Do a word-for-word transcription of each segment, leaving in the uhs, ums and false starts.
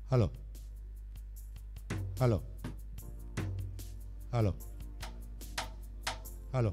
Hello hello hello hello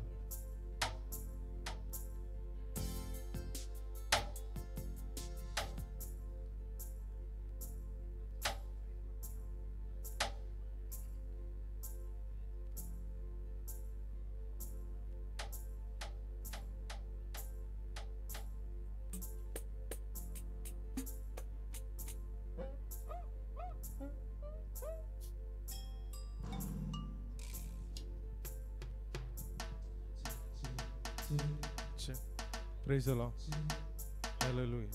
Praise the Lord. Hallelujah.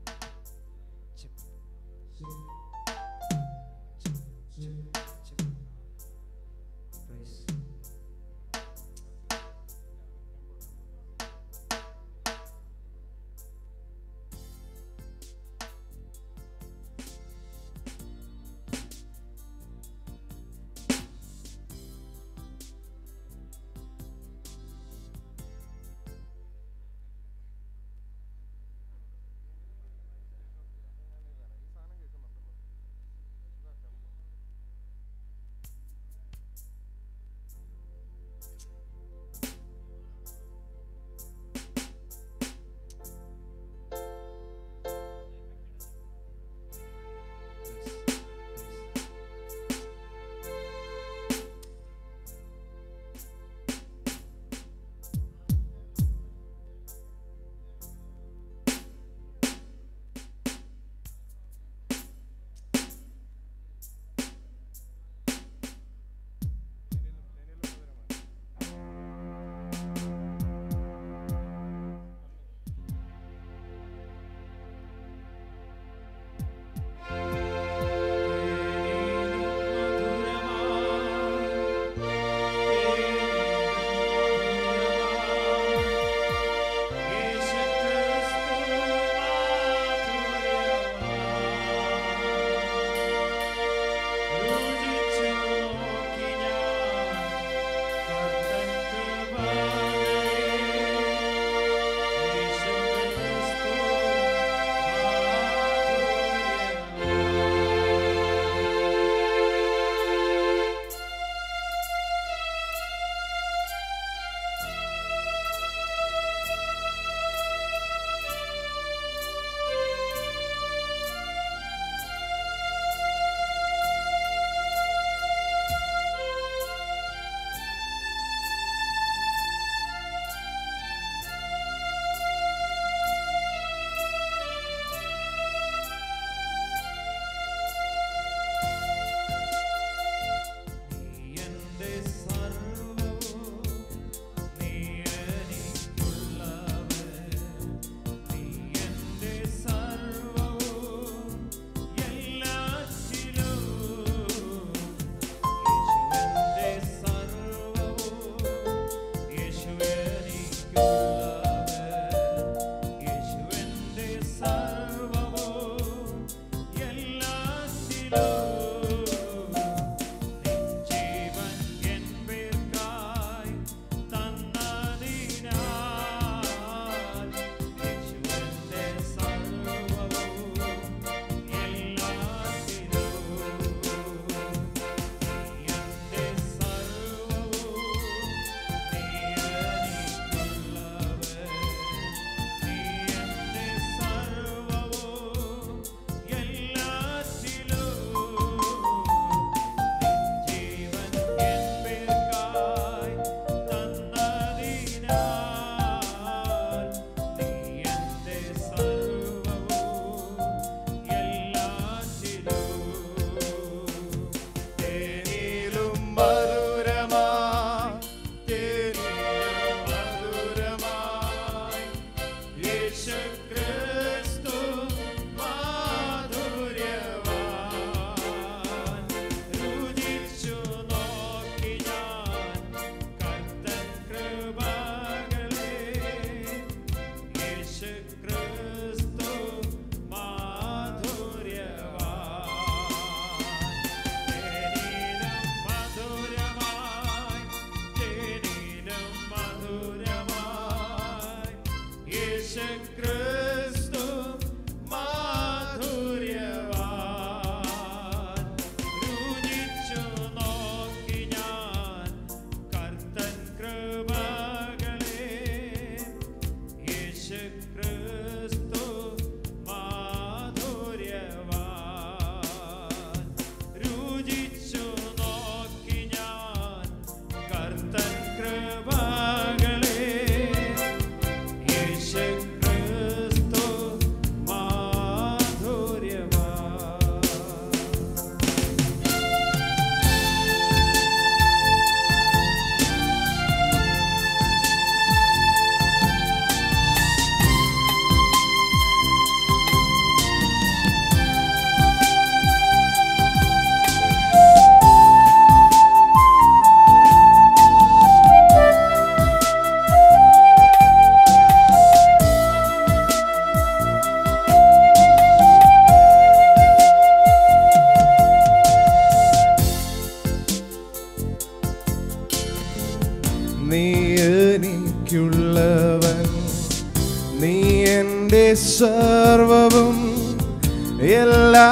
Praise.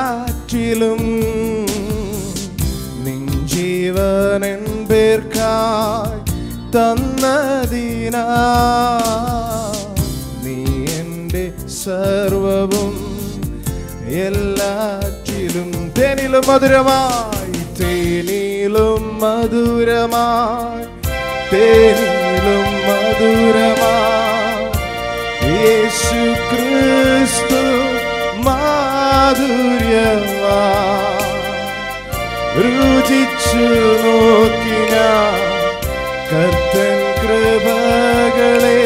എല്ലാറ്റിലും നിൻ ജീവനൻ പേർക്കായി തന്നതിനാ നീ എൻ്റെ സർവവും എല്ലാറ്റിലും തേനിലും മധുരമായി തേനിലും മധുരമായി തേനിലും മധുരമായി യേശു ക്രിസ്തു മാധുര്യമായി രുചിച്ചു നോക്കിന കർത്തൻ കൃപകളെ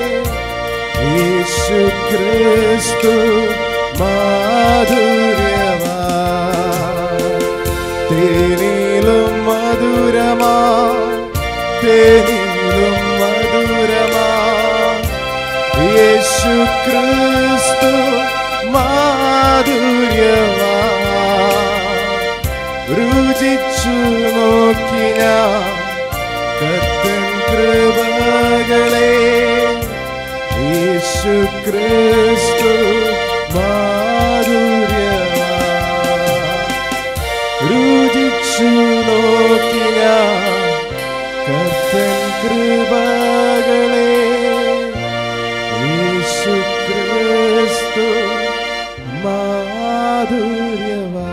യേശു ക്രിസ്തു മാധുര്യമായി തേനിലും മധുരമായി തേനിലും മധുരമായി യേശു ക്രിസ്തു മാധുര്യമായി രുചിച്ചു നോക്കിന കർത്തൻ കൃപകളെ യേശു ക്രിസ്തു മാധുര്യമായി രുചിച്ചു നോക്കിന കർത്തൻ കൃപകളെ യേശു ക്രിസ്തു മാധുര്യമായി.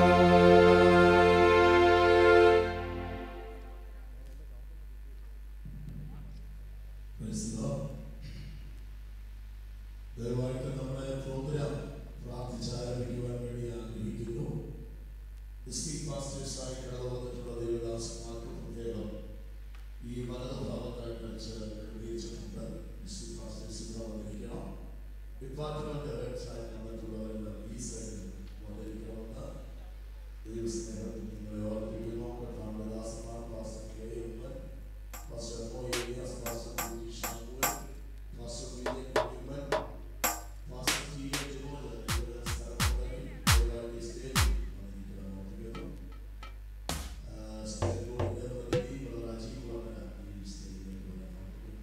ദയവായിട്ട് നമ്മുടെ പ്രോഗ്രാം പ്രാർത്ഥിച്ചാരംഭിക്കുവാൻ വേണ്ടി ആഗ്രഹിക്കുന്നു. ഡിസ്ട്രിക്ട് പാസ്റ്റേഴ്സായി കടന്നു വന്നിട്ടുള്ള ദേവദാസന്മാർക്ക് പ്രത്യേകം ഈ വലതുഭാഗത്തായിട്ട് വെച്ച് ക്രമീകരിച്ചിട്ടുണ്ട്. ഡിസ്ട്രിക്ട് പാസ്റ്റേഴ്സ് ഇവിടെ വന്നിരിക്കണം. ഡിപ്പാർട്ട്മെന്റ് ഹെഡ്സായി വന്നിട്ടുള്ളവരെല്ലാം ഈ സൈഡിൽ വന്നിരിക്കണമെന്ന് ദൈവസ്നേഹത്തിൽ നിങ്ങളെ ഓർമ്മിപ്പിക്കുന്നു. കർത്താവിന്റെ ദാസന്മാർ pastor K Oommen, pastor O Elias, pastor Kunji Shamuel, pastor Vijayan Kunjumman, pastor T A George എന്നിവരുടെ സ്ഥലങ്ങളിൽ ദയവായി സ്റ്റേജിൽ വന്നിരിക്കണം ഓർമ്മിക്കുന്നു. സ്റ്റേജിനോട് ഇടപെടുത്തി രാജീവ് വർമ്മ ഈ സ്റ്റേജിലേക്ക് വരാൻ ഓർമ്മിക്കുന്നു.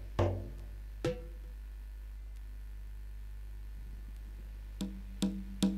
Thank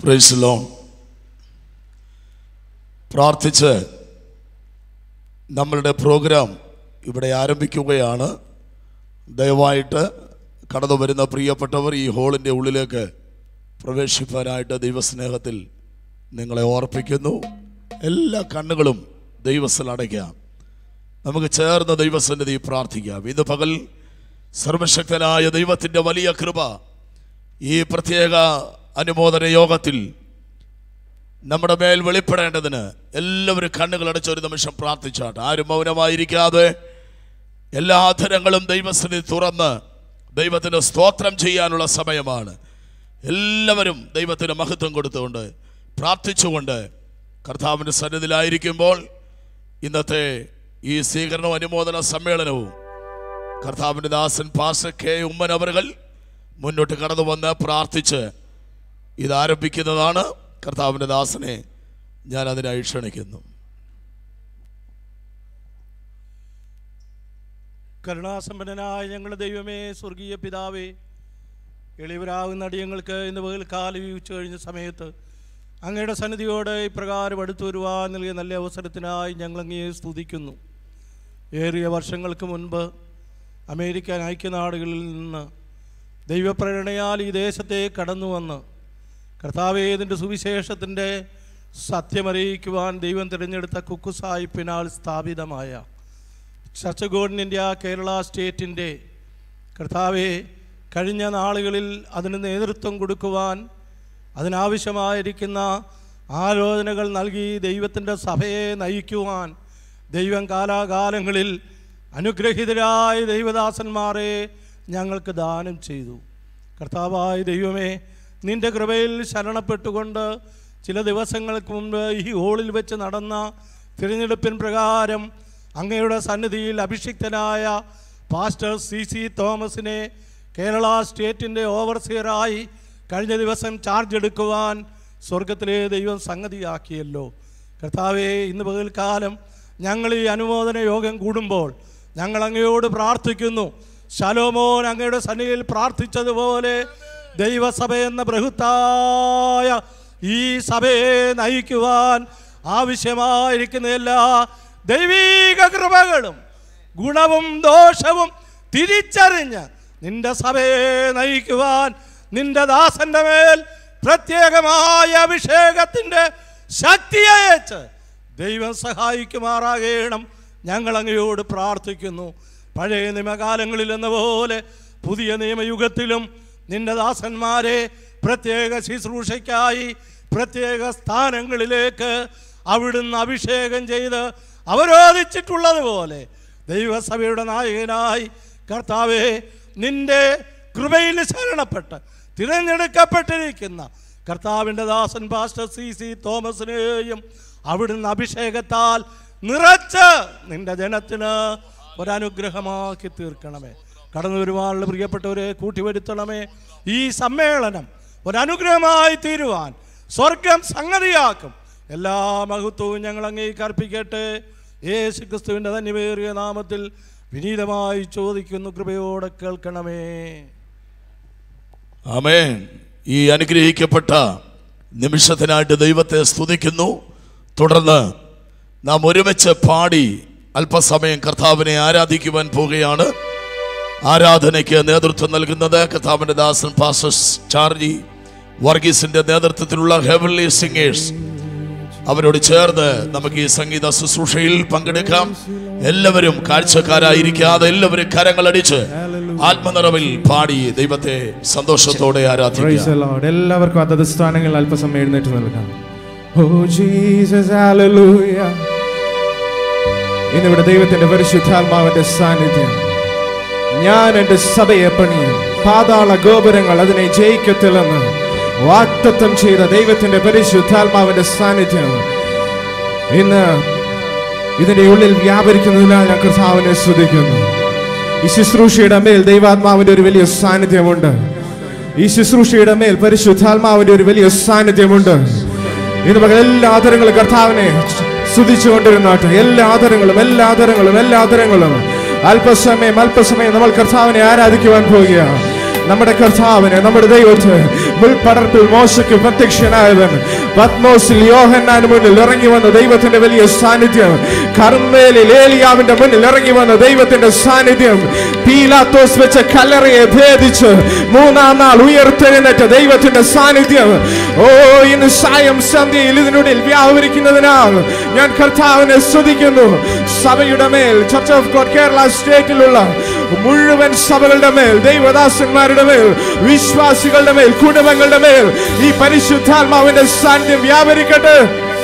praise the Lord. പ്രാർത്ഥിച്ച് നമ്മളുടെ പ്രോഗ്രാം ഇവിടെ ആരംഭിക്കുകയാണ്. ദയവായിട്ട് കടന്നു വരുന്ന പ്രിയപ്പെട്ടവർ ഈ ഹോളിൻ്റെ ഉള്ളിലേക്ക് പ്രവേശിപ്പാനായിട്ട് ദൈവസ്നേഹത്തിൽ നിങ്ങളെ ഓർപ്പിക്കുന്നു. എല്ലാ കണ്ണുകളും ദൈവത്തിൽ അടയ്ക്കാം. നമുക്ക് ചേർന്ന് ദൈവസന്നിധി പ്രാർത്ഥിക്കാം. ഇന്ന് പകൽ സർവശക്തനായ ദൈവത്തിൻ്റെ വലിയ കൃപ ഈ പ്രത്യേക അനുമോദന യോഗത്തിൽ നമ്മുടെ മേൽ വെളിപ്പെടേണ്ടതിന് എല്ലാവരും കണ്ണുകളടച്ച് ഒരു നിമിഷം പ്രാർത്ഥിച്ചാട്ട്. ആരും മൗനമായിരിക്കാതെ എല്ലാ അധരങ്ങളും ദൈവസന്നിധി തുറന്ന് ദൈവത്തിന് സ്തോത്രം ചെയ്യാനുള്ള സമയമാണ്. എല്ലാവരും ദൈവത്തിന് മഹത്വം കൊടുത്തുകൊണ്ട് പ്രാർത്ഥിച്ചുകൊണ്ട് കർത്താവിൻ്റെ സന്നിധിയിലായിരിക്കുമ്പോൾ ഇന്നത്തെ ഈ സ്വീകരണവും അനുമോദന സമ്മേളനവും കർത്താവിൻ്റെ ദാസൻ പാസ്റ്റർ കെ ഉമ്മൻ അവറുകൾ മുന്നോട്ട് കടന്നു വന്ന് പ്രാർത്ഥിച്ച് ഇതാരംഭിക്കുന്നതാണ്. കർത്താവിൻ്റെ ദാസനെ ഞാൻ അതിനായി ക്ഷണിക്കുന്നു. കരുണാസമ്പന്നനായ ഞങ്ങളുടെ ദൈവമേ, സ്വർഗീയ പിതാവേ, എളിവരാകുന്ന അടിയങ്ങൾക്ക് ഇന്ന് പകൽക്കാലം ഉച്ച കഴിഞ്ഞ സമയത്ത് അങ്ങയുടെ സന്നിധിയോട് ഇപ്രകാരം അടുത്തു വരുവാൻ നൽകിയ നല്ല അവസരത്തിനായി ഞങ്ങൾ അങ്ങയെ സ്തുതിക്കുന്നു. ഏറിയ വർഷങ്ങൾക്ക് മുൻപ് അമേരിക്കൻ ഐക്യനാടുകളിൽ നിന്ന് ദൈവപ്രേരണയാൽ ഈ ദേശത്തെ കടന്നു വന്ന് കർത്താവേ, ഇതിൻ്റെ സുവിശേഷത്തിൻ്റെ സത്യമറിയിക്കുവാൻ ദൈവം തിരഞ്ഞെടുത്ത കുക്കു സാഹിബിനാൽ സ്ഥാപിതമായ church God in India Kerala സ്റ്റേറ്റിൻ്റെ കർത്താവേ, കഴിഞ്ഞ നാളുകളിൽ അതിന് നേതൃത്വം കൊടുക്കുവാൻ അതിനാവശ്യമായിരിക്കുന്ന ആലോചനകൾ നൽകി ദൈവത്തിൻ്റെ സഭയെ നയിക്കുവാൻ ദൈവം കാലാകാലങ്ങളിൽ അനുഗ്രഹീതരായ ദൈവദാസന്മാരെ ഞങ്ങൾക്ക് ദാനം ചെയ്തു. കർത്താവായ ദൈവമേ, നിൻ്റെ കൃപയിൽ ശരണപ്പെട്ടുകൊണ്ട് ചില ദിവസങ്ങൾക്ക് മുൻപ് ഈ ഹോളിൽ വെച്ച് നടന്ന തിരഞ്ഞെടുപ്പിൻ പ്രകാരം അങ്ങയുടെ സന്നിധിയിൽ അഭിഷിക്തനായ പാസ്റ്റർ സി സി തോമസിനെ കേരള സ്റ്റേറ്റിൻ്റെ ഓവർസിയറായി കഴിഞ്ഞ ദിവസം ചാർജ് എടുക്കുവാൻ സ്വർഗത്തിലെ ദൈവം സംഗതിയാക്കിയല്ലോ. കർത്താവേ, ഇന്ന് പകൽക്കാലം ഞങ്ങൾ ഈ അനുമോദന യോഗം കൂടുമ്പോൾ ഞങ്ങൾ അങ്ങയോട് പ്രാർത്ഥിക്കുന്നു. ശലോമോൻ അങ്ങയുടെ സന്നിധിയിൽ പ്രാർത്ഥിച്ചതുപോലെ ദൈവസഭയെന്ന ബൃഹത്തായ ഈ സഭയെ നയിക്കുവാൻ ആവശ്യമായിരിക്കുന്ന എല്ലാ ദൈവീക കൃപകളും ഗുണവും ദോഷവും തിരിച്ചറിഞ്ഞ് നിന്റെ സഭയെ നയിക്കുവാൻ നിന്റെ ദാസന്റെ മേൽ പ്രത്യേകമായ അഭിഷേകത്തിൻ്റെ ശക്തി അയച്ച് ദൈവം സഹായിക്കുമാറാകണം ഞങ്ങൾ അങ്ങയോട് പ്രാർത്ഥിക്കുന്നു. പഴയ നിയമകാലങ്ങളിൽ എന്ന പോലെ പുതിയ നിയമയുഗത്തിലും നിന്റെ ദാസന്മാരെ പ്രത്യേക ശുശ്രൂഷയ്ക്കായി പ്രത്യേക സ്ഥാനങ്ങളിലേക്ക് അവിടുന്ന് അഭിഷേകം ചെയ്ത് അവരോധിച്ചിട്ടുള്ളതുപോലെ ദൈവസഭയുടെ നായകനായി കർത്താവേ, നിന്റെ കൃപയിൽ ശരണപ്പെട്ട് തിരഞ്ഞെടുക്കപ്പെട്ടിരിക്കുന്ന കർത്താവിൻ്റെ ദാസൻ പാസ്റ്റർ സി സി തോമസിനെയും അവിടുന്ന് അഭിഷേകത്താൽ നിറച്ച് നിന്റെ ജനത്തിന് ഒരനുഗ്രഹമാക്കി തീർക്കണമേ. കടന്നു വരുവാനുള്ള പ്രിയപ്പെട്ടവരെ കൂട്ടിവരുത്തണമേ. ഈ സമ്മേളനം ഒരനുഗ്രഹമായി തീരുവാൻ സ്വർഗം സംഗതിയാക്കും. എല്ലാ മഹത്വവും ഞങ്ങൾ അങ്ങേക്ക് അർപ്പിക്കട്ടെ. യേശു ക്രിസ്തുവിൻ്റെ ധന്യമേറിയ നാമത്തിൽ വിനീതമായി ചോദിക്കുന്നു, കൃപയോടെ കേൾക്കണമേ. ആമേൻ. ഈ അനുഗ്രഹിക്കപ്പെട്ട നിമിഷത്തിനായിട്ട് ദൈവത്തെ സ്തുതിക്കുന്നു. തുടർന്ന് നാം ഒരുമിച്ച് പാടി അല്പസമയം കർത്താവിനെ ആരാധിക്കുവാൻ പോവുകയാണ്. ആരാധനയ്ക്ക് നേതൃത്വം നൽകുന്നത് കർത്താവിൻ്റെ ദാസൻ പാസ്റ്റർ ചാർജി വർഗീസിന്റെ നേതൃത്വത്തിലുള്ള ഹെവൻലി സിംഗേഴ്സ്. അവരോട് ചേർന്ന് നമുക്ക് ഈ സംഗീത ശുശ്രൂഷയിൽ പങ്കെടുക്കാം. എല്ലാവരും കാഴ്ചക്കാരായിരിക്കാതെ എല്ലാവരും കരങ്ങളടിച്ച് ആത്മനിറവിൽ പാടി ദൈവത്തെ സന്തോഷത്തോടെ ആരാധിക്കാം. എല്ലാവർക്കും അതത് സ്ഥാനങ്ങളിൽ അല്പസമയം എഴുന്നേറ്റ് നൽകാം. Oh Jesus hallelujah. ഇന്നിവിടെ ദൈവത്തിന്റെ പരിശുദ്ധാത്മാവിന്റെ സാന്നിധ്യം. ഞാൻ എൻ്റെ സഭയെ പണിയും, പാതാള ഗോപുരങ്ങൾ അതിനെ ജയിക്കത്തില്ലെന്ന് വാഗ്ദത്തം ചെയ്ത ദൈവത്തിന്റെ പരിശുദ്ധാത്മാവിന്റെ സാന്നിധ്യം ഇന്ന് ഇതിന്റെ ഉള്ളിൽ വ്യാപരിക്കുന്നതിനാൽ ഞാൻ കർത്താവിനെ സ്തുതിക്കുന്നു. ഈ ശുശ്രൂഷയുടെ മേൽ ദൈവാത്മാവിന്റെ ഒരു വലിയ സാന്നിധ്യമുണ്ട്. ഈ ശുശ്രൂഷയുടെ മേൽ പരിശുദ്ധാത്മാവിന്റെ ഒരു വലിയ സാന്നിധ്യമുണ്ട്. ഇന്ന് പകൽ എല്ലാ ആദരങ്ങളും കർത്താവിനെ സ്തുതിച്ചുകൊണ്ടിരുന്നാട്ടെ. എല്ലാ ആദരങ്ങളും എല്ലാ ആദരങ്ങളും എല്ലാ ആദരങ്ങളും അല്പസമയം അല്പസമയം നമ്മൾ കർത്താവിനെ ആരാധിക്കുവാൻ പോവുകയാണ്. നമ്മുടെ കർത്താവിനെ, നമ്മുടെ ദൈവത്തെ മുൾപടർപ്പിൽ മോശയ്ക്ക് പ്രത്യക്ഷനായവൻ, പത്മോസിൽ യോഹന്നാന് മുന്നിൽ ഇറങ്ങി വന്ന ദൈവത്തിന്റെ വലിയ സാന്നിധ്യം, കർമ്മേലിൽ ഏലിയാവിന്റെ മുന്നിൽ ഇറങ്ങി വന്ന ദൈവത്തിന്റെ സാന്നിധ്യം, പീലാത്തോസ് വെച്ച കല്ലറയെ ഭേദിച്ച് മൂന്നാം നാൾ ഉയർത്തെഴുന്നേറ്റ ദൈവത്തിന്റെ സാന്നിധ്യം, ഓ ഇന്ന് സായം സന്ധ്യയിൽ ഇതിനുള്ളിൽ വ്യാപരിക്കുന്നതിനാൽ ഞാൻ കർത്താവിനെ സ്തുതിക്കുന്നു. സഭയുടെ മേൽ, ചർച്ച് ഓഫ് ഗോഡ് കേരള സ്റ്റേറ്റിലുള്ള മുഴുവൻ സഭകളുടെ മേൽ, ദൈവദാസന്മാരുടെ മേൽ, വിശ്വാസികളുടെ മേൽ, കുടുംബങ്ങളുടെ മേൽ ഈ പരിശുദ്ധാത്മാവിന്റെ സാന്നിധ്യം വ്യാപരിക്കട്ടെ.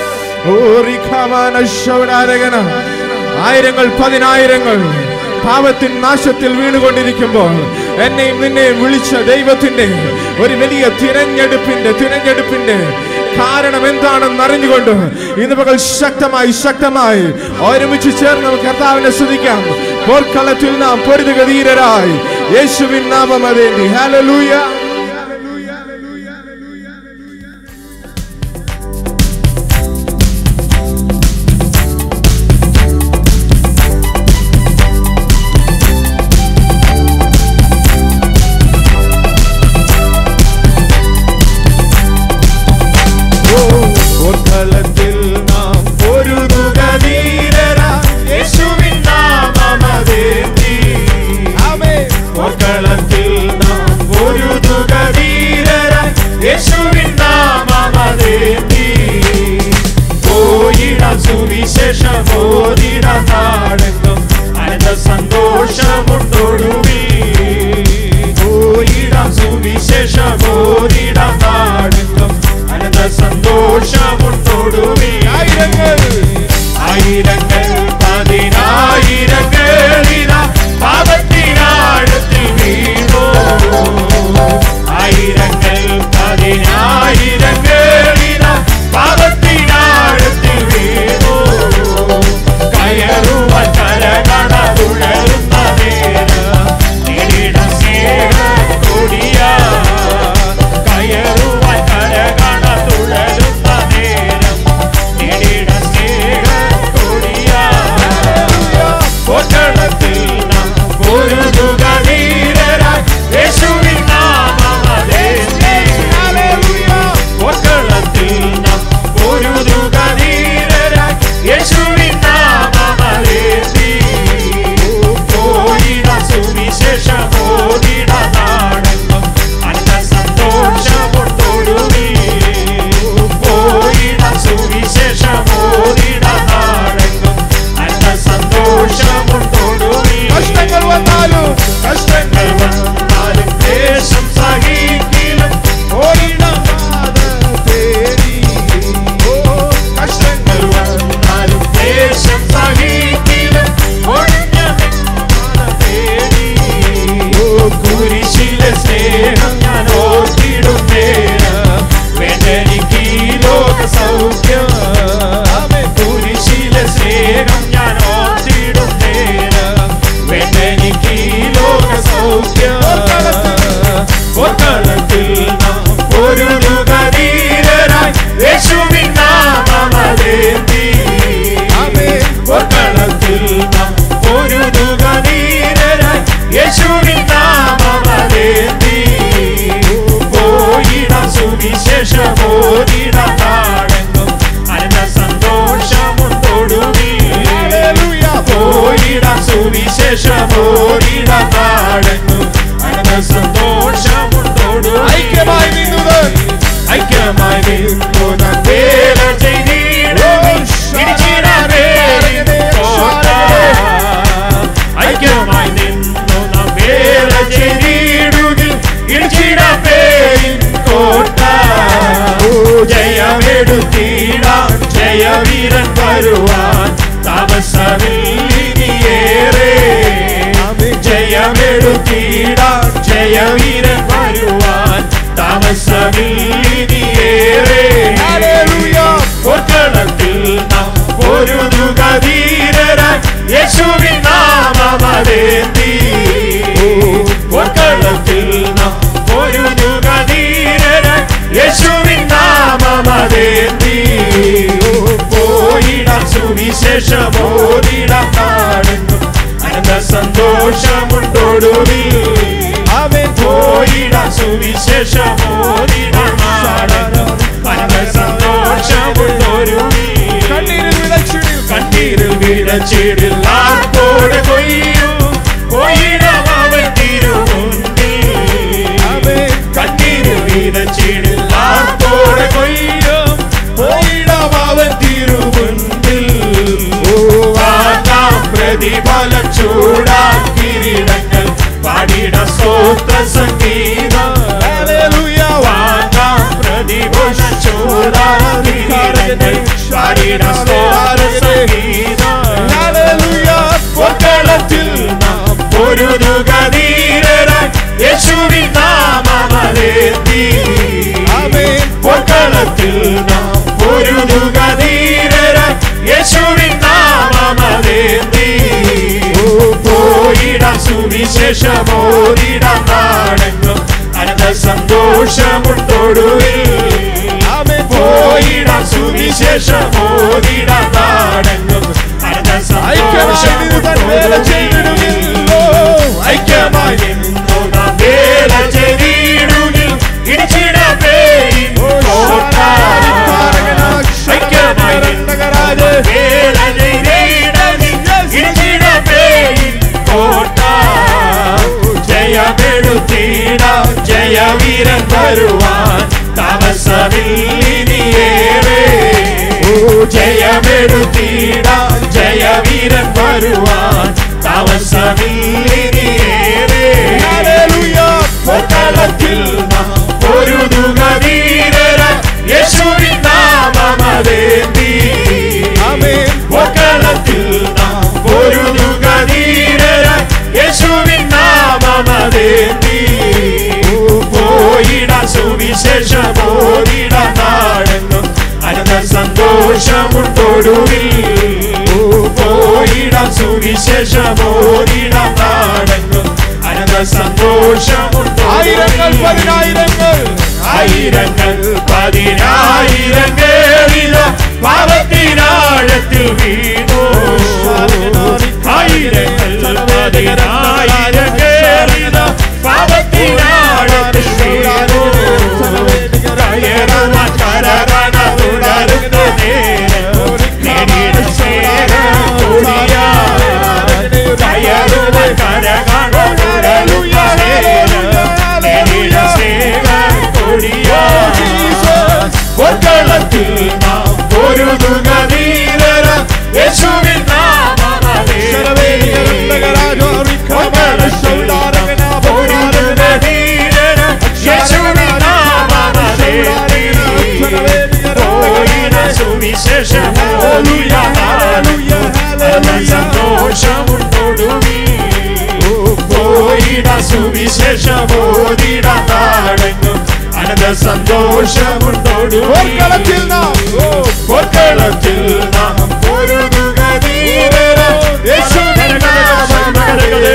ആയിരങ്ങൾ പതിനായിരങ്ങൾ പാപത്തിൻ നാശത്തിൽ വീണുകൊണ്ടിരിക്കുമ്പോൾ എന്നെയും നിന്നെയും വിളിച്ച ദൈവത്തിന്റെ ഒരു വലിയ തിരഞ്ഞെടുപ്പിന്റെ തിരഞ്ഞെടുപ്പിന്റെ കാരണം എന്താണെന്ന് അറിഞ്ഞുകൊണ്ട് ഇന്ന് പകൽ ശക്തമായി ശക്തമായി ഒരുമിച്ച് ചേർന്ന് കർത്താവിനെ സ്തുതിക്കാം. പോർക്കളത്തിൽ നാം പൊരുതുകധീരരായി യേശുവിൻ നാമം അതേന്തി. ഹല്ലേലൂയ. പോർക്കളത്തിൽ നാം പൊരുതുകധീരരായി യേശുവിൻ നാമം അതേന്തി. പോർക്കളത്തിൽ നാം പൊരുതുക കണ്ണീരിൽ വീഴച്ചിടിൽ ആർപ്പോടെ കൊയ്യും പോയിടാം അവൻ തിരുമുന്നിൽ. കണ്ണീരിൽ വീഴച്ചിടിൽ ആർപ്പോടെ കൊയ്യും പോയിടാം അവൻ തിരുമുന്നിൽ. വാങ്ങാം പ്രതിഫലം ചൂടാം കിരീടങ്ങൾ പാടിട സ്തോത്ര സംഗീതം. വാങ്ങാം പ്രതിഫലം ചൂടാം കിരീടങ്ങൾ പാടിട സ്തോത്ര സംഗീതം. പൊക്കളത്തിൽ നാം പൊരുതുക ധീരരായി യേശുവിൻ നാമമേന്തി. പൊക്കളത്തിൽ നാം പൊരുതുക ധീരരായി യേശുവിൻ നാമമേന്തി. പോയിടാം സുവിശേഷമോദിടാം നാടെങ്ങും അനന്ത സന്തോഷമുണ്ടൊടുവിൽ. പോയിടാം സുവിശേഷമോദിടാം നാടെങ്ങും അനന്ത സന്തോഷമുണ്ടൊടുവിൽ. ഐക്യമായി നിന്നു നാം വേല ചെയ്തിടുകിൽ ഇടിച്ചിടാം പേരിൻ കോട്ട. ഐക്യമായി നിന്നു വേല ചെയ്തിടുകിൽ ഇടിച്ചിടാം പേരിൻ കോട്ട. ജയമെടുത്തിടാം ജയവീരൻ വരുവാൻ താമസമില്ലിനിയേറെ. ജയമെടുത്തിടാം ജയവീരൻ വരുവാൻ താമസമില്ലിനിയേറെ. പൊക്കളത്തിൽ നാം പൊരുതുക ധീരരായി യേശുവിൻ നാമമേന്തി. പൊക്കളത്തിൽ നാം പൊരുതുക ധീരരായി യേശുവിൻ നാമമേന്തി. പോയിടാം സുവിശേഷമോദിടാം നാടെങ്ങും അനന്ത സന്തോഷമുണ്ടൊടുവിൽ. പോയിടാം സുവിശേഷമോദിടാം നാടെങ്ങും അനന്ത സന്തോഷമുണ്ടൊടുവിൽ. ആയിരങ്ങൾ പതിനായിരങ്ങൾ ആയിരങ്ങൾ പതിനായിരങ്ങൾ പാപത്തിനാഴത്തിൽ വീണു. ആയിരങ്ങൾ പതിനായിരങ്ങൾ പാപത്തിനാഴത്തിൽ വീണു. കയറുവാൻ കരകണ തുടരുന്ന നേരം നിന്നിട സ്നേഹം കൂടിയാൽ. കയറുവാൻ കരകണ തുടരുന്ന നേരം നിന്നിട സ്നേഹം കൂടിയാൽ. പൊക്കളത്തിൽ നാം പൊരുതുക ധീരരായി യേശുവിൻ നാമമേന്തി. പൊക്കളത്തിൽ നാം പൊരുതുക ധീരരായി യേശുവിൻ നാമമേന്തി. പോയിടാം സുവിശേഷമോദിടാം നാടെങ്ങും അനന്ത സന്തോഷമുണ്ടൊടുവിൽ. പോയിടാം സുവിശേഷമോദിടാം നാടെങ്ങും അനന്ത സന്തോഷമുണ്ടൊടുവിൽ. പൊക്കളത്തിൽ നാം പൊക്കളത്തിൽ നാം പൊരുതുക ധീരരായി യേശുവിൻ നാമമേന്തി.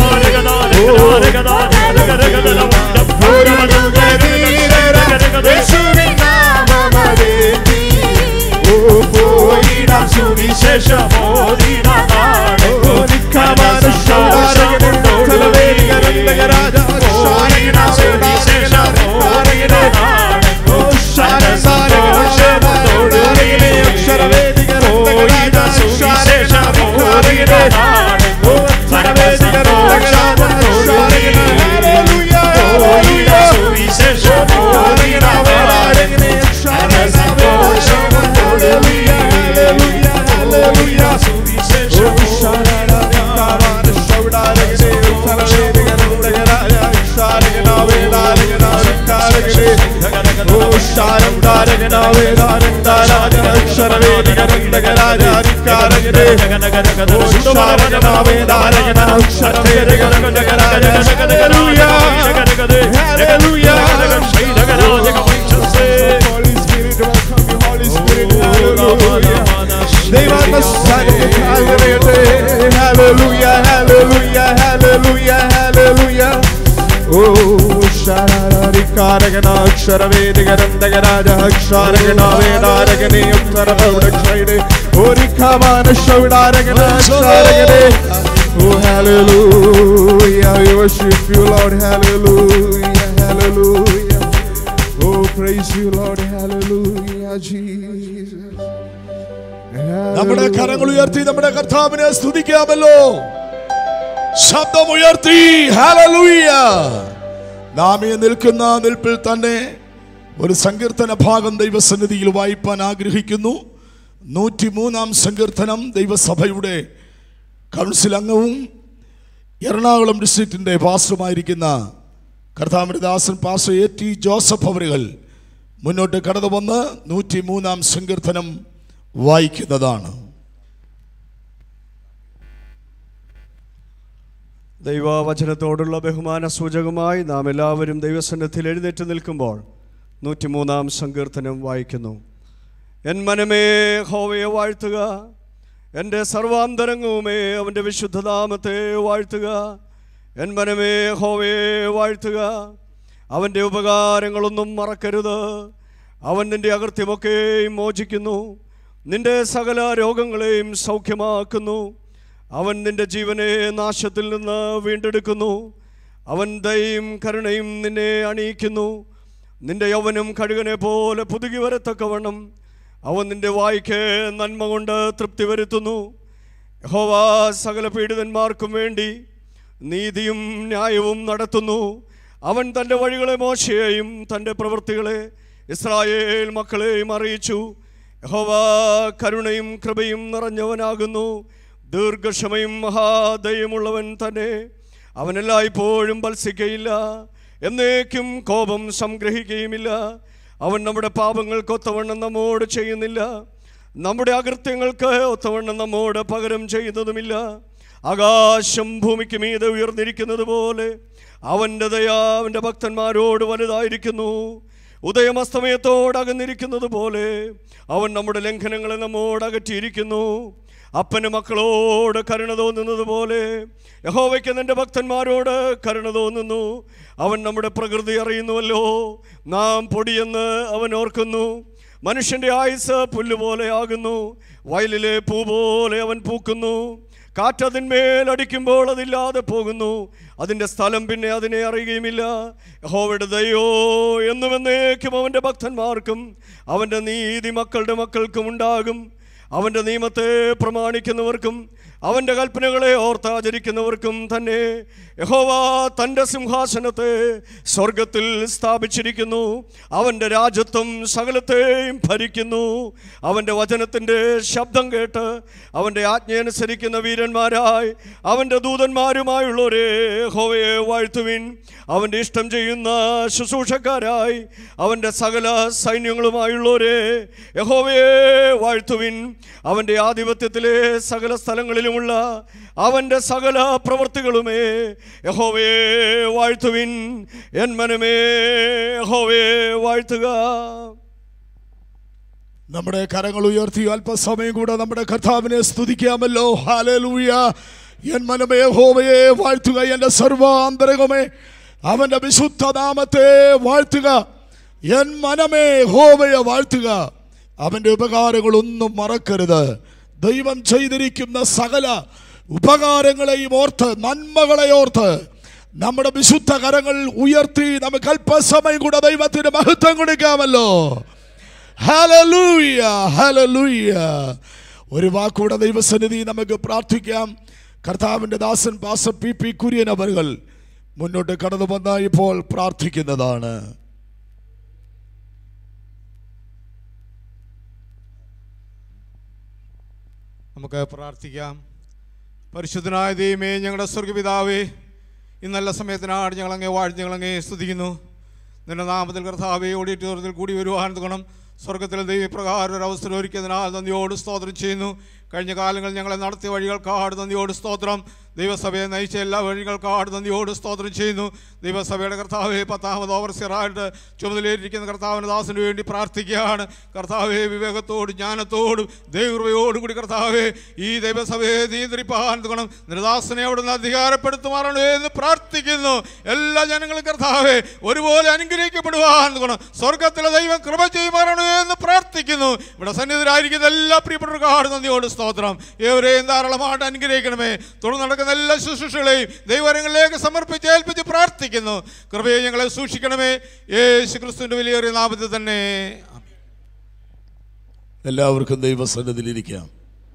പൊരുതുക ധീരരായി യേശുവിൻ നാമമേന്തി. പോയിടാം സുവിശേഷമോദിടാം നാടെങ്ങും അനന്ത സന്തോഷമുണ്ടൊടുവിൽ. പോയിടാം സുവിശേഷമോദിടാം നാടെങ്ങും അനന്ത സന്തോഷമുണ്ടൊടുവിൽ. പോയിടാം സുവിശേഷമോദിടാം നാടെങ്ങും അനന്ത സന്തോഷമുണ്ടൊടുവിൽ. പോയിടാം സുവിശേഷമോദിടാം നാടെങ്ങും അനന്ത സന്തോഷമുണ്ടൊടുവിൽ. Hallelujah, hallelujah, hallelujah, hallelujah. Oh, Shararikaraga, Sharavedigarandagaraja, Sharaganavedagane, Uttaravodakshide, Orikamana Shavdaragana, Sharagane. Oh, hallelujah, we worship you, Lord, hallelujah, hallelujah. Oh, praise you, Lord. Hallelujah, Jesus. നമ്മുടെ കരങ്ങൾ ഉയർത്തി നമ്മുടെ കർത്താവിനെ സ്തുതിക്കാമല്ലോ. ശബ്ദം ഉയർത്തി ഹല്ലേലൂയ. നാം ഈ നിൽക്കുന്ന നിൽപ്പിൽ തന്നെ ഒരു സങ്കീർത്തന ഭാഗം ദൈവസന്നിധിയിൽ വായിപ്പാൻ ആഗ്രഹിക്കുന്നു. നൂറ്റി മൂന്നാം സങ്കീർത്തനം ദൈവസഭയുടെ കൗൺസിൽ അംഗവും എറണാകുളം ഡിസ്ട്രിക്റ്റിൻ്റെ പാസ്റ്ററുമായിരിക്കുന്ന കർത്താവിന്റെ ദാസൻ പാസ്റ്റർ എ ടി ജോസഫ് അവരുകൾ മുന്നോട്ട് കടന്നു വന്ന് നൂറ്റി മൂന്നാം സങ്കീർത്തനം വായിക്കുന്നതാണ്. ദൈവവചനത്തോടുള്ള ബഹുമാന സൂചകമായി നാം എല്ലാവരും ദൈവസന്നിധിയിൽ എഴുന്നേറ്റ് നിൽക്കുമ്പോൾ നൂറ്റിമൂന്നാം സങ്കീർത്തനം വായിക്കുന്നു. എൻ മനമേ യഹോവയെ വാഴ്ത്തുക, എൻ്റെ സർവാന്തരംഗവുമേ അവൻ്റെ വിശുദ്ധനാമത്തെ വാഴ്ത്തുക. എൻ മനമേ യഹോവയെ വാഴ്ത്തുക, അവൻ്റെ ഉപകാരങ്ങളൊന്നും മറക്കരുത്. അവൻ നിൻ്റെ അകൃത്യമൊക്കെയും മോചിക്കുന്നു, നിൻ്റെ സകല രോഗങ്ങളെയും സൗഖ്യമാക്കുന്നു. അവൻ നിൻ്റെ ജീവനെ നാശത്തിൽ നിന്ന് വീണ്ടെടുക്കുന്നു. അവൻ ദയയും കരുണയും നിന്നെ അണിയിക്കുന്നു. നിൻ്റെ യൗവനം കഴുകനെ പോലെ പുതുകി വരത്തക്കവണ്ണം അവൻ നിൻ്റെ വായ്ക്ക് നന്മ കൊണ്ട് തൃപ്തി വരുത്തുന്നു. യഹോവ സകല പീഡിതന്മാർക്കും വേണ്ടി നീതിയും ന്യായവും നടത്തുന്നു. അവൻ തൻ്റെ വഴികളെ മോശയെയും തൻ്റെ പ്രവൃത്തികളെ ഇസ്രായേൽ മക്കളെയും അറിയിച്ചു. യഹോവ കരുണയും കൃപയും നിറഞ്ഞവനാകുന്നു, ദീർഘക്ഷമയും മഹാദയമുള്ളവൻ തന്നെ. അവനെല്ലായ്പ്പോഴും ഭത്സിക്കയില്ല, എന്നേക്കും കോപം സംഗ്രഹിക്കുകയുമില്ല. അവൻ നമ്മുടെ പാപങ്ങൾക്ക് ഒത്തവണ്ണം നമ്മോട് ചെയ്യുന്നില്ല, നമ്മുടെ അകൃത്യങ്ങൾക്ക് ഒത്തവണ്ണം നമ്മോട് പകരം ചെയ്യുന്നതുമില്ല. ആകാശം ഭൂമിക്ക് മീതെ ഉയർന്നിരിക്കുന്നത് പോലെ അവൻ്റെ ദയ അവൻ്റെ ഭക്തന്മാരോട് വലുതായിരിക്കുന്നു. ഉദയമസ്തമയത്തോട് അകന്നിരിക്കുന്നത് പോലെ അവൻ നമ്മുടെ ലംഘനങ്ങളെ നമ്മോട് അകറ്റിയിരിക്കുന്നു. അപ്പന് മക്കളോട് കരുണ തോന്നുന്നത് പോലെ യഹോവയ്ക്ക് നിന്റെ ഭക്തന്മാരോട് കരുണ തോന്നുന്നു. അവൻ നമ്മുടെ പ്രകൃതി അറിയുന്നുവല്ലോ, നാം പൊടിയെന്ന് അവൻ ഓർക്കുന്നു. മനുഷ്യൻ്റെ ആയുസ് പുല്ലുപോലെ ആകുന്നു, വയലിലെ പൂ പോലെ അവൻ പൂക്കുന്നു. കാറ്റതിന്മേൽ അടിക്കുമ്പോൾ അതില്ലാതെ പോകുന്നു, അതിൻ്റെ സ്ഥലം പിന്നെ അതിനെ അറിയുകയുമില്ല. യഹോവയുടെ ദയോ എന്നും എന്നേക്കും അവൻ്റെ ഭക്തന്മാർക്കും അവൻ്റെ നീതി മക്കളുടെ മക്കൾക്കും ഉണ്ടാകും. അവൻ്റെ നിയമത്തെ പ്രമാണിക്കുന്നവർക്കും അവൻ്റെ കൽപ്പനകളെ ഓർത്താചരിക്കുന്നവർക്കും തന്നെ. യഹോവ തൻ്റെ സിംഹാസനത്തെ സ്വർഗത്തിൽ സ്ഥാപിച്ചിരിക്കുന്നു, അവൻ്റെ രാജ്യത്വം സകലത്തെയും ഭരിക്കുന്നു. അവൻ്റെ വചനത്തിൻ്റെ ശബ്ദം കേട്ട് അവൻ്റെ ആജ്ഞയനുസരിക്കുന്ന വീരന്മാരായി അവൻ്റെ ദൂതന്മാരുമായുള്ളവരെ യഹോവയെ വാഴ്ത്തുവിൻ. അവൻ്റെ ഇഷ്ടം ചെയ്യുന്ന ശുശ്രൂഷക്കാരായി അവൻ്റെ സകല സൈന്യങ്ങളുമായുള്ളവരെ യഹോവയെ വാഴ്ത്തുവിൻ. അവൻ്റെ ആധിപത്യത്തിലെ സകല സ്ഥലങ്ങളിലുമുള്ള അവൻ്റെ സകല പ്രവൃത്തികളുമേ യഹോവയെ വാഴ്ത്തുവിൻ. എൻ മനമേ യഹോവയെ വാഴ്ത്തുക. നമ്മുടെ കരങ്ങൾ ഉയർത്തി അല്പസമയം കൂടെ നമ്മുടെ കർത്താവിനെ സ്തുതിക്കാമല്ലോ. ഹല്ലേലൂയ. എൻ മനമേ യഹോവയെ വാഴ്ത്തുക, എൻ്റെ സർവാന്തരംഗമേ അവൻ്റെ വിശുദ്ധ നാമത്തെ വാഴ്ത്തുക. എൻ മനമേ യഹോവയെ വാഴ്ത്തുക, അവൻ്റെ ഉപകാരങ്ങളൊന്നും മറക്കരുത്. ദൈവം ചെയ്തിരിക്കുന്ന സകല ഉപകാരങ്ങളെയും ഓർത്ത്, നന്മകളെ ഓർത്ത് നമ്മുടെ വിശുദ്ധ കരങ്ങൾ ഉയർത്തി നമുക്ക് അല്പസമയം കൂടെ ദൈവത്തിന് മഹത്വം കൊടുക്കാമല്ലോ. Hallelujah, hallelujah. ഒരു വാക്കൂടെ ദൈവസന്നിധി നമുക്ക് പ്രാർത്ഥിക്കാം. കർത്താവിൻ്റെ ദാസൻ പാസ്റ്റർ പി പി കുര്യൻ അവരുകൾ മുന്നോട്ട് കടന്നു വന്ന ഇപ്പോൾ പ്രാർത്ഥിക്കുന്നതാണ്. നമുക്ക് പ്രാർത്ഥിക്കാം. പരിശുദ്ധനായ ദൈവമേ, ഞങ്ങളുടെ സ്വർഗ്ഗപിതാവേ, ഈ നല്ല സമയത്തിനാണ് ഞങ്ങളങ്ങേ വാഴ്ത്തി ഞങ്ങളങ്ങേ സ്തുതിക്കുന്നു. നിന്റെ നാമത്തിൽ കർത്താവേ ഓഡിറ്റോറിയത്തിൽ കൂടി വരുവാൻ ഗുണം സ്വർഗത്തിലെ ദൈവപ്രകാരം ഒരു അവസരം ഒരുക്കിയതിനാൽ നന്ദിയോട് സ്തോത്രം ചെയ്യുന്നു. കഴിഞ്ഞ കാലങ്ങളിൽ ഞങ്ങളെ നടത്തിയ വഴികൾക്കാട് നന്ദിയോട് സ്തോത്രം. ദൈവസഭയെ നയിച്ച എല്ലാ വഴികൾക്കാട് നന്ദിയോട് സ്തോത്രം ചെയ്യുന്നു. ദൈവസഭയുടെ കർത്താവെ പത്താമത് ഓവർസിയറായിട്ട് ചുമതലയേറ്റിരിക്കുന്ന കർത്താവിൻ്റെ ദാസന് വേണ്ടി പ്രാർത്ഥിക്കുകയാണ്. കർത്താവെ വിവേകത്തോടും ജ്ഞാനത്തോടും ദൈവകൃപയോടും കൂടി കർത്താവെ ഈ ദൈവസഭയെ നിയന്ത്രിപ്പാൻ ഗുണം നിർദാസനെ അവിടുന്ന് അധികാരപ്പെടുത്തുമാറാണ് എന്ന് പ്രാർത്ഥിക്കുന്നു. എല്ലാ ജനങ്ങളും കർത്താവെ ഒരുപോലെ അനുഗ്രഹിക്കപ്പെടുവാൻ ഗുണം സ്വർഗത്തിലെ ദൈവം കൃപ ചെയ്യുമാറാണ് എന്ന് പ്രാർത്ഥിക്കുന്നു. ഇവിടെ സന്നിധിയിലായിരിക്കുന്ന എല്ലാ പ്രിയപ്പെട്ടവർക്കാട് നന്ദിയോട് സ്തോത്രം. ഏവരെയും ധാരാളമായിട്ട് അനുഗ്രഹിക്കണമേ. തുടർന്ന് നടക്കുന്ന എല്ലാ ശുശ്രൂഷകളെയും ദൈവങ്ങളിലേക്ക് സമർപ്പിച്ച് ഏൽപ്പിച്ച് പ്രാർത്ഥിക്കുന്നു. കൃപയെ ഞങ്ങളെ സൂക്ഷിക്കണമേ. യേശു ക്രിസ്തുവിന്റെ വലിയേറിയ നാമത്തിൽ തന്നെ. എല്ലാവർക്കും ദൈവസന്നിധിയിലിരിക്കാം.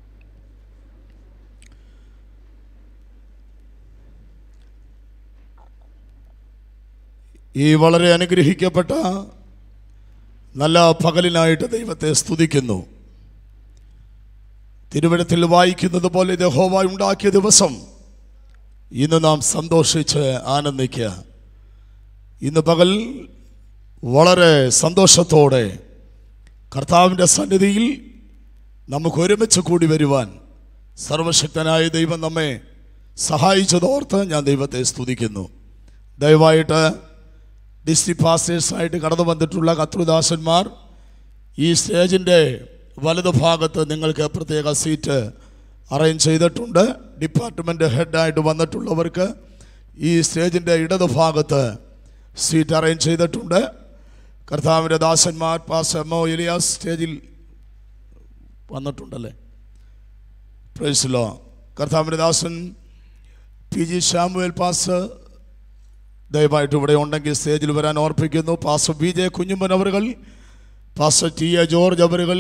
ഈ വളരെ അനുഗ്രഹിക്കപ്പെട്ട നല്ല പകലിനായിട്ട് ദൈവത്തെ സ്തുതിക്കുന്നു. തിരുവചനത്തിൽ വായിക്കുന്നത് പോലെ യഹോവ ഉണ്ടാക്കിയ ദിവസം ഇന്ന് നാം സന്തോഷിച്ച് ആനന്ദിക്കുക. ഇന്ന് പകൽ വളരെ സന്തോഷത്തോടെ കർത്താവിൻ്റെ സന്നിധിയിൽ നമുക്ക് ഒരുമിച്ച് കൂടി വരുവാൻ സർവശക്തനായ ദൈവം നമ്മെ സഹായിച്ചതോർത്ത് ഞാൻ ദൈവത്തെ സ്തുതിക്കുന്നു. ദയവായിട്ട് ഡിസ്ട്രിക്ട് പാസ്റ്റേഴ്സായിട്ട് കടന്നു വന്നിട്ടുള്ള കർത്തൃദാസന്മാർ ഈ സ്റ്റേജിൻ്റെ വലതുഭാഗത്ത് നിങ്ങൾക്ക് പ്രത്യേക സീറ്റ് അറേഞ്ച് ചെയ്തിട്ടുണ്ട്. ഡിപ്പാർട്ട്മെൻറ്റ് ഹെഡായിട്ട് വന്നിട്ടുള്ളവർക്ക് ഈ സ്റ്റേജിൻ്റെ ഇടതുഭാഗത്ത് സീറ്റ് അറേഞ്ച് ചെയ്തിട്ടുണ്ട്. കർത്താവിൻ്റെ ദാസന്മാർ പാസ്റ്റർ എം ഒ എലിയാസ് സ്റ്റേജിൽ വന്നിട്ടുണ്ടല്ലേ? Praise the Lord. കർത്താവിൻ്റെ ദാസൻ പി ജി ശാമുവേൽ പാസ്റ്റർ ദയവായിട്ട് ഇവിടെ ഉണ്ടെങ്കിൽ സ്റ്റേജിൽ വരാൻ ഓർപ്പിക്കുന്നു. പാസ്റ്റർ ബി ജെ കുഞ്ഞുമ്മൻ അവറുകൾ, പാസ്റ്റർ ടി എ ജോർജ് അവറുകൾ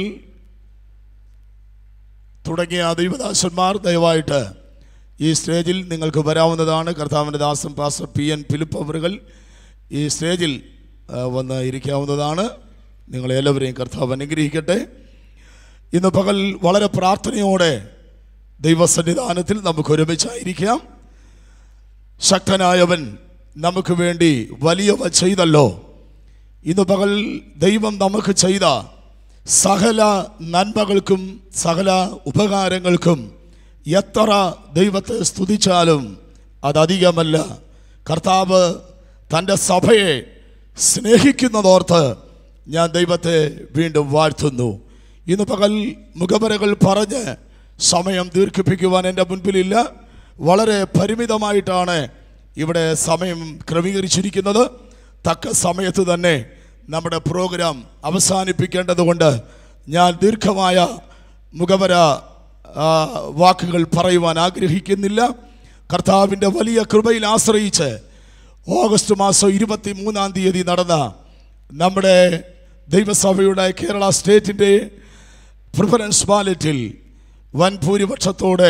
തുടങ്ങിയ ദൈവദാസന്മാർ ദയവായിട്ട് ഈ സ്റ്റേജിൽ നിങ്ങൾക്ക് വരാവുന്നതാണ്. കർത്താവിൻ്റെ ദാസൻ പാസ്റ്റർ പി എൻ ഫിലിപ്പ് അവറുകൾ ഈ സ്റ്റേജിൽ വന്ന് ഇരിക്കാവുന്നതാണ്. നിങ്ങളെല്ലാവരെയും കർത്താവ് അനുഗ്രഹിക്കട്ടെ. ഇന്ന് പകൽ വളരെ പ്രാർത്ഥനയോടെ ദൈവസന്നിധാനത്തിൽ നമുക്ക് ഒരുമിച്ചായിരിക്കാം. ശക്തനായവൻ നമുക്ക് വേണ്ടി വലിയവ ചെയ്തല്ലോ. ഇന്ന് പകൽ ദൈവം നമുക്ക് ചെയ്ത സകല നന്മകൾക്കും സകല ഉപകാരങ്ങൾക്കും എത്ര ദൈവത്തെ സ്തുതിച്ചാലും അതധികമല്ല. കർത്താവ് തൻ്റെ സഭയെ സ്നേഹിക്കുന്നതോർത്ത് ഞാൻ ദൈവത്തെ വീണ്ടും വാഴ്ത്തുന്നു. ഇന്ന് പകൽ മുഖവരകൾ പറഞ്ഞ് സമയം ദീർഘിപ്പിക്കുവാൻ എൻ്റെ മുൻപിലില്ല. വളരെ പരിമിതമായിട്ടാണ് ഇവിടെ സമയം ക്രമീകരിച്ചിരിക്കുന്നത്. തക്ക സമയത്ത് തന്നെ നമ്മുടെ പ്രോഗ്രാം അവസാനിപ്പിക്കേണ്ടതുകൊണ്ട് ഞാൻ ദീർഘമായ മുഖവര വാക്കുകൾ പറയുവാൻ ആഗ്രഹിക്കുന്നില്ല. കർത്താവിൻ്റെ വലിയ കൃപയിൽ ആശ്രയിച്ച് ഓഗസ്റ്റ് മാസം ഇരുപത്തി മൂന്നാം തീയതി നടന്ന നമ്മുടെ ദൈവസഭയുടെ കേരള സ്റ്റേറ്റിൻ്റെ പ്രിഫറൻസ് ബാലറ്റിൽ വൻ ഭൂരിപക്ഷത്തോടെ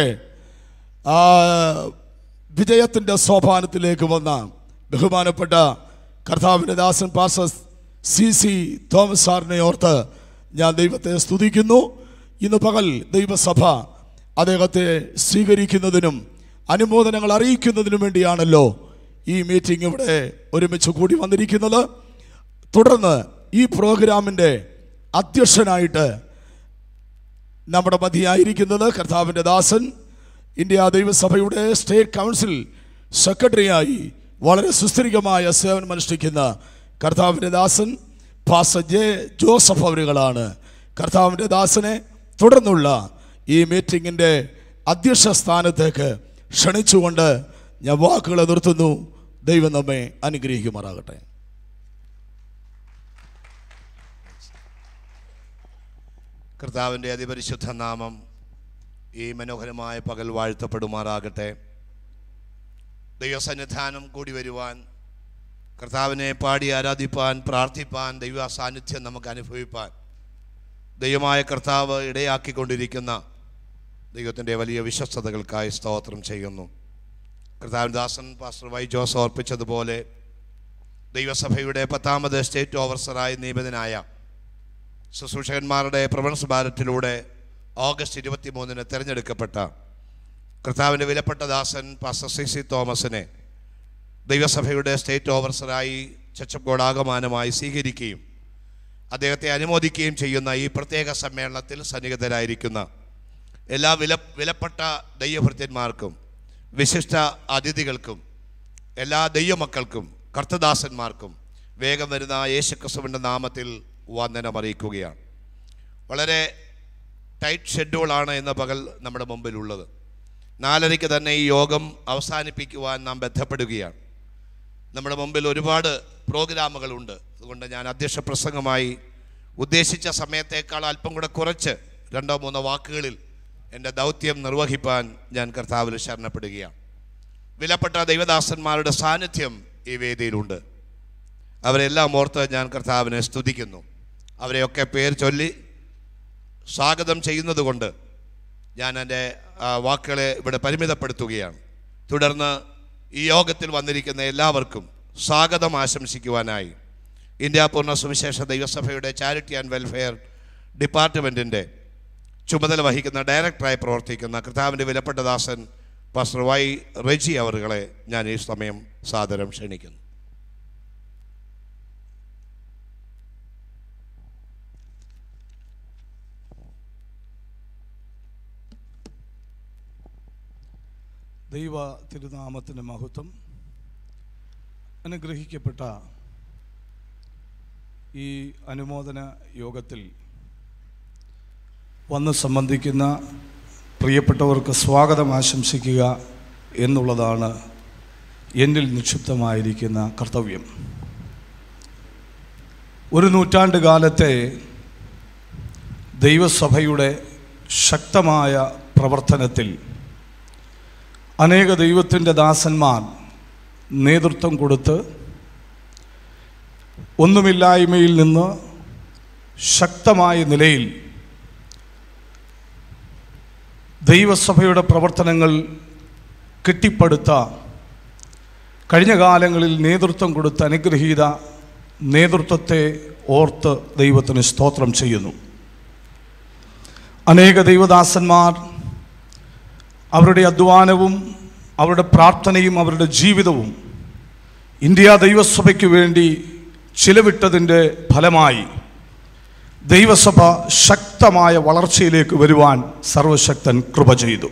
വിജയത്തിൻ്റെ സോപാനത്തിലേക്ക് വന്ന ബഹുമാനപ്പെട്ട കർത്താവിൻ്റെ ദാസൻ പാസ്റ്റർ സി സി തോമസ് സാറിനെ ഓർത്ത് ഞാൻ ദൈവത്തെ സ്തുതിക്കുന്നു. ഇന്ന് പകൽ ദൈവസഭ അദ്ദേഹത്തെ സ്വീകരിക്കുന്നതിനും അനുമോദനങ്ങൾ അറിയിക്കുന്നതിനും വേണ്ടിയാണല്ലോ ഈ മീറ്റിംഗ് ഇവിടെ ഒരുമിച്ച് കൂടി വന്നിരിക്കുന്നത്. തുടർന്ന് ഈ പ്രോഗ്രാമിൻ്റെ അധ്യക്ഷനായിട്ട് നമ്മുടെ മധ്യയായിരിക്കുന്നത് കർത്താവിൻ്റെ ദാസൻ ഇന്ത്യ ദൈവസഭയുടെ സ്റ്റേറ്റ് കൗൺസിൽ സെക്രട്ടറിയായി വളരെ സുസ്ഥിരമായ സേവനം അനുഷ്ഠിക്കുന്ന കർത്താവിൻ്റെ ദാസൻ പാസ്റ്റർ ജെ ജോസഫ് അവരുകളാണ്. കർത്താവിൻ്റെ ദാസനെ തുടർന്നുള്ള ഈ മീറ്റിങ്ങിൻ്റെ അധ്യക്ഷ സ്ഥാനത്തേക്ക് ക്ഷണിച്ചുകൊണ്ട് ഞാൻ വാക്കുകളെ നിർത്തുന്നു. ദൈവം നമ്മെ അനുഗ്രഹിക്കുമാറാകട്ടെ. കർത്താവിൻ്റെ അതിപരിശുദ്ധ നാമം ഈ മനോഹരമായ പകൽ വാഴ്ത്തപ്പെടുമാറാകട്ടെ. ദൈവസന്നിധാനം കൂടി വരുവാൻ, കർത്താവിനെ പാടി ആരാധിപ്പാൻ, പ്രാർത്ഥിപ്പാൻ, ദൈവ സാന്നിധ്യം നമുക്ക് അനുഭവിപ്പാൻ ദൈവമായ കർത്താവ് ഇടയാക്കിക്കൊണ്ടിരിക്കുന്ന ദൈവത്തിൻ്റെ വലിയ വിശ്വസ്തതകൾക്കായി സ്തോത്രം ചെയ്യുന്നു. കർത്താവിൻ ദാസൻ പാസ്റ്റർ വൈ ജോസ് ഓർപ്പിച്ചതുപോലെ ദൈവസഭയുടെ പത്താമത് സ്റ്റേറ്റ് ഓവർസറായി നിയമിതനായ ശുശ്രൂഷകന്മാരുടെ പ്രവണസ് ബാലറ്റിലൂടെ ഓഗസ്റ്റ് ഇരുപത്തി മൂന്നിന് തിരഞ്ഞെടുക്കപ്പെട്ട കർത്താവിൻ്റെ വിലപ്പെട്ട ദാസൻ പാസ്റ്റർ സി സി തോമസിനെ ദൈവസഭയുടെ സ്റ്റേറ്റ് ഓവർസറായി ചച്ചക്കോട് ആഗമനമായി സ്വീകരിക്കുകയും അദ്ദേഹത്തെ അനുമോദിക്കുകയും ചെയ്യുന്ന ഈ പ്രത്യേക സമ്മേളനത്തിൽ സന്നിഹിതരായിരിക്കുന്ന എല്ലാ വില വിലപ്പെട്ട ദൈവഭൃത്യന്മാർക്കും വിശിഷ്ട അതിഥികൾക്കും എല്ലാ ദൈവമക്കൾക്കും കർത്തദാസന്മാർക്കും വേഗം വരുന്ന യേശുക്രിസ്തുവിൻ്റെ നാമത്തിൽ വന്ദനം അറിയിക്കുകയാണ്. വളരെ ടൈറ്റ് ഷെഡ്യൂളാണ് ഇന്ന് പകൽ നമ്മുടെ മുമ്പിലുള്ളത്. നാലരയ്ക്ക് തന്നെ ഈ യോഗം അവസാനിപ്പിക്കുവാൻ നാം ബന്ധപ്പെടുകയാണ്. നമ്മുടെ മുമ്പിൽ ഒരുപാട് പ്രോഗ്രാമുകളുണ്ട്. അതുകൊണ്ട് ഞാൻ അധ്യക്ഷ പ്രസംഗമായി ഉദ്ദേശിച്ച സമയത്തേക്കാൾ അല്പം കൂടെ കുറച്ച് രണ്ടോ മൂന്നോ വാക്കുകളിൽ എൻ്റെ ദൗത്യം നിർവഹിപ്പാൻ ഞാൻ കർത്താവിൽ ശരണപ്പെടുകയാണ്. വിലപ്പെട്ട ദൈവദാസന്മാരുടെ സാന്നിധ്യം ഈ വേദിയിലുണ്ട്. അവരെല്ലാം ഓർത്ത് ഞാൻ കർത്താവിനെ സ്തുതിക്കുന്നു. അവരെയൊക്കെ പേർ ചൊല്ലി സ്വാഗതം ചെയ്യുന്നത് കൊണ്ട് ഞാൻ എൻ്റെ വാക്കുകളെ ഇവിടെ പരിമിതപ്പെടുത്തുകയാണ്. തുടർന്ന് ഈ യോഗത്തിൽ വന്നിരിക്കുന്ന എല്ലാവർക്കും സ്വാഗതം ആശംസിക്കുവാനായി ഇന്ത്യ പൂർണ്ണ സുവിശേഷ ദൈവസഭയുടെ ചാരിറ്റി ആൻഡ് വെൽഫെയർ ഡിപ്പാർട്ട്മെൻറ്റിൻ്റെ ചുമതല വഹിക്കുന്ന ഡയറക്ടറായി പ്രവർത്തിക്കുന്ന കർത്താവിൻ്റെ വിലപ്പെട്ട ദാസൻ പാസ്റ്റർ വൈ റെജി അവറുകളെ ഞാൻ ഈ സമയം സാദരം ക്ഷണിക്കുന്നു. ദൈവ തിരുനാമത്തിൻ്റെ മഹത്വം. അനുഗ്രഹിക്കപ്പെട്ട ഈ അനുമോദന യോഗത്തിൽ വന്ന് സംബന്ധിക്കുന്ന പ്രിയപ്പെട്ടവർക്ക് സ്വാഗതം ആശംസിക്കുക എന്നുള്ളതാണ് എന്നിൽ നിക്ഷിപ്തമായിരിക്കുന്ന കർത്തവ്യം. ഒരു നൂറ്റാണ്ട് കാലത്തെ ദൈവസഭയുടെ ശക്തമായ പ്രവർത്തനത്തിൽ അനേക ദൈവത്തിൻ്റെ ദാസന്മാർ നേതൃത്വം കൊടുത്ത് ഒന്നുമില്ലായ്മയിൽ നിന്ന് ശക്തമായ നിലയിൽ ദൈവസഭയുടെ പ്രവർത്തനങ്ങൾ കെട്ടിപ്പടുത്ത കഴിഞ്ഞ കാലങ്ങളിൽ നേതൃത്വം കൊടുത്ത അനുഗ്രഹീത നേതൃത്വത്തെ ഓർത്ത് ദൈവത്തിന് സ്തോത്രം ചെയ്യുന്നു. അനേക ദൈവദാസന്മാർ അവരുടെ അധ്വാനവും അവരുടെ പ്രാർത്ഥനയും അവരുടെ ജീവിതവും ഇന്ത്യ ദൈവസഭയ്ക്ക് വേണ്ടി ചിലവിട്ടതിൻ്റെ ഫലമായി ദൈവസഭ ശക്തമായ വളർച്ചയിലേക്ക് വരുവാൻ സർവശക്തൻ കൃപ ചെയ്തു.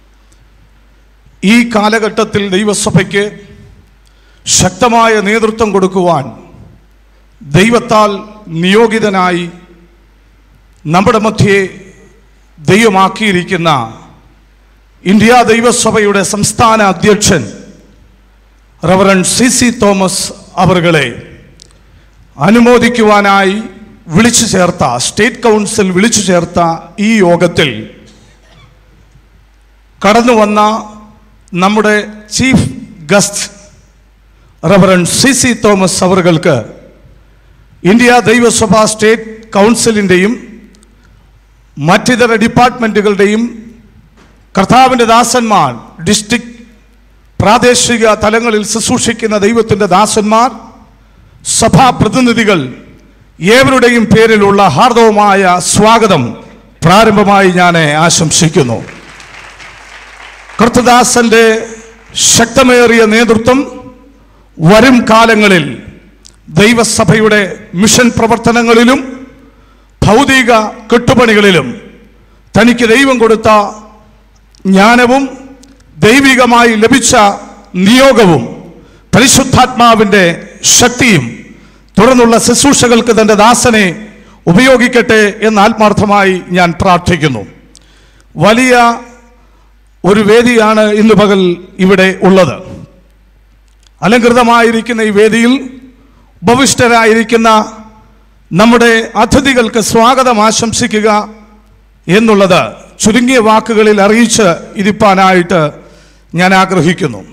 ഈ കാലഘട്ടത്തിൽ ദൈവസഭയ്ക്ക് ശക്തമായ നേതൃത്വം കൊടുക്കുവാൻ ദൈവത്താൽ നിയോഗിതനായി നമ്മുടെ മധ്യേ ദൈവമാക്കിയിരിക്കുന്ന ഇന്ത്യ ദൈവസഭയുടെ സംസ്ഥാന അധ്യക്ഷൻ റവറൻഡ് സി സി തോമസ് അവറുകളെ അനുമോദിക്കുവാനായി വിളിച്ചു ചേർത്ത സ്റ്റേറ്റ് കൗൺസിൽ വിളിച്ചു ചേർത്ത ഈ യോഗത്തിൽ കടന്നു വന്ന നമ്മുടെ chief guest reverend C C Thomas അവറുകൾക്ക് ഇന്ത്യ ദൈവസഭ സ്റ്റേറ്റ് കൗൺസിലിൻ്റെയും മറ്റിതര ഡിപ്പാർട്ട്മെൻറ്റുകളുടെയും കർത്താവിൻ്റെ ദാസന്മാർ, ഡിസ്ട്രിക്ട് പ്രാദേശിക തലങ്ങളിൽ ശുശ്രൂഷിക്കുന്ന ദൈവത്തിൻ്റെ ദാസന്മാർ, സഭാപ്രതിനിധികൾ ഏവരുടെയും പേരിലുള്ള ഹാർദവമായ സ്വാഗതം പ്രാരംഭമായി ഞാൻ ആശംസിക്കുന്നു. കർത്തദാസന്റെ ശക്തമേറിയ നേതൃത്വം വരും കാലങ്ങളിൽ ദൈവസഭയുടെ മിഷൻ പ്രവർത്തനങ്ങളിലും ഭൗതിക കെട്ടുപണികളിലും തനിക്ക് ദൈവം കൊടുത്ത ജ്ഞാനവും ദൈവികമായി ലഭിച്ച നിയോഗവും പരിശുദ്ധാത്മാവിൻ്റെ ശക്തിയും തുടർന്നുള്ള ശുശ്രൂഷകൾക്ക് തൻ്റെ ദാസനെ ഉപയോഗിക്കട്ടെ എന്ന് ആത്മാർത്ഥമായി ഞാൻ പ്രാർത്ഥിക്കുന്നു. വലിയ ഒരു വേദിയാണ് ഇന്ന് പകൽ ഇവിടെ ഉള്ളത്. അലങ്കൃതമായിരിക്കുന്ന ഈ വേദിയിൽ ഉപവിഷ്ടരായിരിക്കുന്ന നമ്മുടെ അതിഥികൾക്ക് സ്വാഗതം ആശംസിക്കുക എന്നുള്ളത് ചുരുങ്ങിയ വാക്കുകളിൽ അറിയിച്ച് ഇരിപ്പാനായിട്ട് ഞാൻ ആഗ്രഹിക്കുന്നു.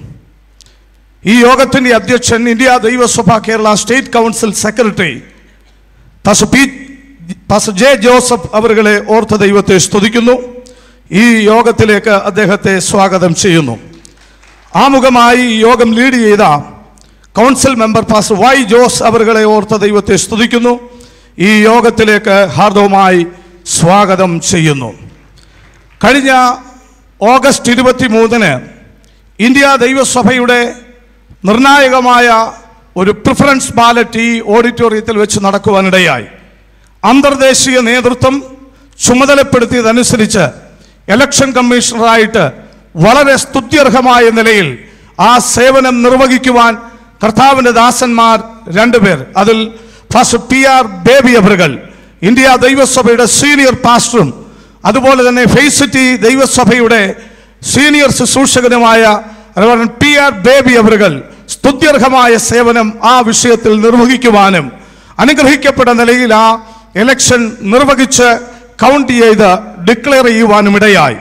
ഈ യോഗത്തിൻ്റെ അധ്യക്ഷൻ ഇന്ത്യ ദൈവസഭ Kerala state council secretary pastor P pastor J Joseph അവരുകളെ ഓർത്ത ദൈവത്തെ സ്തുതിക്കുന്നു. ഈ യോഗത്തിലേക്ക് അദ്ദേഹത്തെ സ്വാഗതം ചെയ്യുന്നു. ആമുഖമായി ഈ യോഗം ലീഡ് ചെയ്ത council member pastor Y Jose അവരുകളെ ഓർത്ത ദൈവത്തെ സ്തുതിക്കുന്നു. ഈ യോഗത്തിലേക്ക് ഹാർദവമായി സ്വാഗതം ചെയ്യുന്നു. കഴിഞ്ഞ ഓഗസ്റ്റ് ഇരുപത്തി മൂന്നിന് ഇന്ത്യ ദൈവസഭയുടെ നിർണായകമായ ഒരു പ്രിഫറൻസ് ബാലറ്റ് ഈ ഓഡിറ്റോറിയത്തിൽ വെച്ച് നടക്കുവാനിടയായി. അന്തർദേശീയ നേതൃത്വം ചുമതലപ്പെടുത്തിയതനുസരിച്ച് ഇലക്ഷൻ കമ്മീഷണറായിട്ട് വളരെ സ്തുത്യർഹമായ നിലയിൽ ആ സേവനം നിർവഹിക്കുവാൻ കർത്താവിൻ്റെ ദാസന്മാർ രണ്ടുപേർ, അതിൽ പാസ്റ്റർ പി ആർ ബേബി അവറുകൾ ഇന്ത്യ ദൈവസഭയുടെ സീനിയർ പാസ്റ്ററും അതുപോലെ തന്നെ ഫെയ്സിറ്റി ദൈവസഭയുടെ സീനിയർ ശുശ്രൂഷകനുമായ റവറൻഡ് പി ആർ ബേബി അവറുകൾ സ്തുത്യർഹമായ സേവനം ആ വിഷയത്തിൽ നിർവഹിക്കുവാനും അനുഗ്രഹിക്കപ്പെട്ട നിലയിൽ ആ ഇലക്ഷൻ നിർവഹിച്ച് കൗണ്ട് ചെയ്ത് ഡിക്ലെയർ ചെയ്യുവാനും ഇടയായി.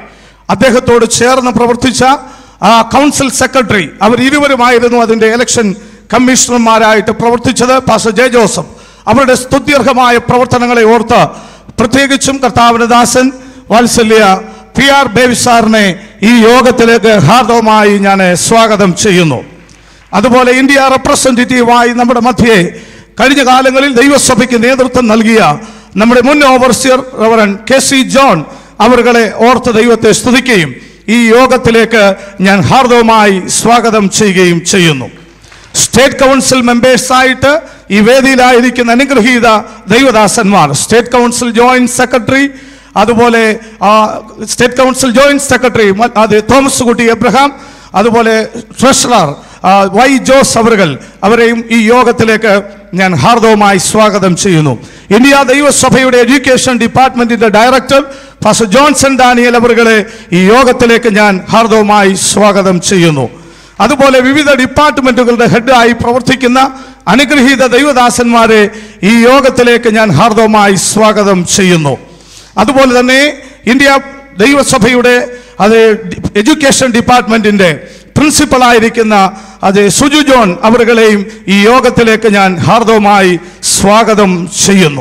അദ്ദേഹത്തോട് ചേർന്ന് പ്രവർത്തിച്ച ആ കൗൺസിൽ സെക്രട്ടറി, അവർ ഇരുവരുമായിരുന്നു അതിൻ്റെ ഇലക്ഷൻ കമ്മീഷണർമാരായിട്ട് പ്രവർത്തിച്ചത്. പാസ്റ്റർ ജെ ജോസഫ് അവരുടെ സ്തുത്യർഹമായ പ്രവർത്തനങ്ങളെ ഓർത്ത് പ്രത്യേകിച്ചും കർത്താവിന്റെ ദാസൻ വാത്സല്യ പി ആർ ബേബി സാറിനെ ഈ യോഗത്തിലേക്ക് ഹാർദവമായി ഞാൻ സ്വാഗതം ചെയ്യുന്നു. അതുപോലെ ഇന്ത്യ റെപ്രസെൻറ്റേറ്റീവായി നമ്മുടെ മധ്യേ കഴിഞ്ഞ കാലങ്ങളിൽ ദൈവസഭയ്ക്ക് നേതൃത്വം നൽകിയ നമ്മുടെ മുൻ overseer reverend K C John അവരുടെ ഓർത്ത് ദൈവത്തെ സ്തുതിക്കുകയും ഈ യോഗത്തിലേക്ക് ഞാൻ ഹാർദവമായി സ്വാഗതം ചെയ്യുകയും ചെയ്യുന്നു. സ്റ്റേറ്റ് കൗൺസിൽ മെമ്പേഴ്സായിട്ട് ഈ വേദിയിലായിരിക്കുന്ന അനുഗ്രഹീത ദൈവദാസന്മാർ, സ്റ്റേറ്റ് കൗൺസിൽ ജോയിന്റ് സെക്രട്ടറി, അതുപോലെ സ്റ്റേറ്റ് കൗൺസിൽ ജോയിന്റ് സെക്രട്ടറി അത് തോമസ് കുട്ടി എബ്രഹാം, അതുപോലെ ട്രഷറർ വൈ ജോസ് അവറുകൾ, അവരെയും ഈ യോഗത്തിലേക്ക് ഞാൻ ഹാർദവമായി സ്വാഗതം ചെയ്യുന്നു. ഇന്ത്യ ദൈവസഭയുടെ എഡ്യൂക്കേഷൻ ഡിപ്പാർട്ട്മെന്റിന്റെ ഡയറക്ടർ പാസ്റ്റർ ജോൺസൺ ഡാനിയൽ അവറുകളെ ഈ യോഗത്തിലേക്ക് ഞാൻ ഹാർദവമായി സ്വാഗതം ചെയ്യുന്നു. അതുപോലെ വിവിധ ഡിപ്പാർട്ട്മെന്റുകളുടെ ഹെഡായി പ്രവർത്തിക്കുന്ന അനുഗ്രഹീത ദൈവദാസന്മാരെ ഈ യോഗത്തിലേക്ക് ഞാൻ ഹാർദവമായി സ്വാഗതം ചെയ്യുന്നു. അതുപോലെ തന്നെ ഇന്ത്യ ദൈവസഭയുടെ അത് എഡ്യൂക്കേഷൻ ഡിപ്പാർട്ട്മെന്റിന്റെ പ്രിൻസിപ്പളായിരിക്കുന്ന അത് സുജു ജോൺ അവരുകളെയും ഈ യോഗത്തിലേക്ക് ഞാൻ ഹാർദവമായി സ്വാഗതം ചെയ്യുന്നു.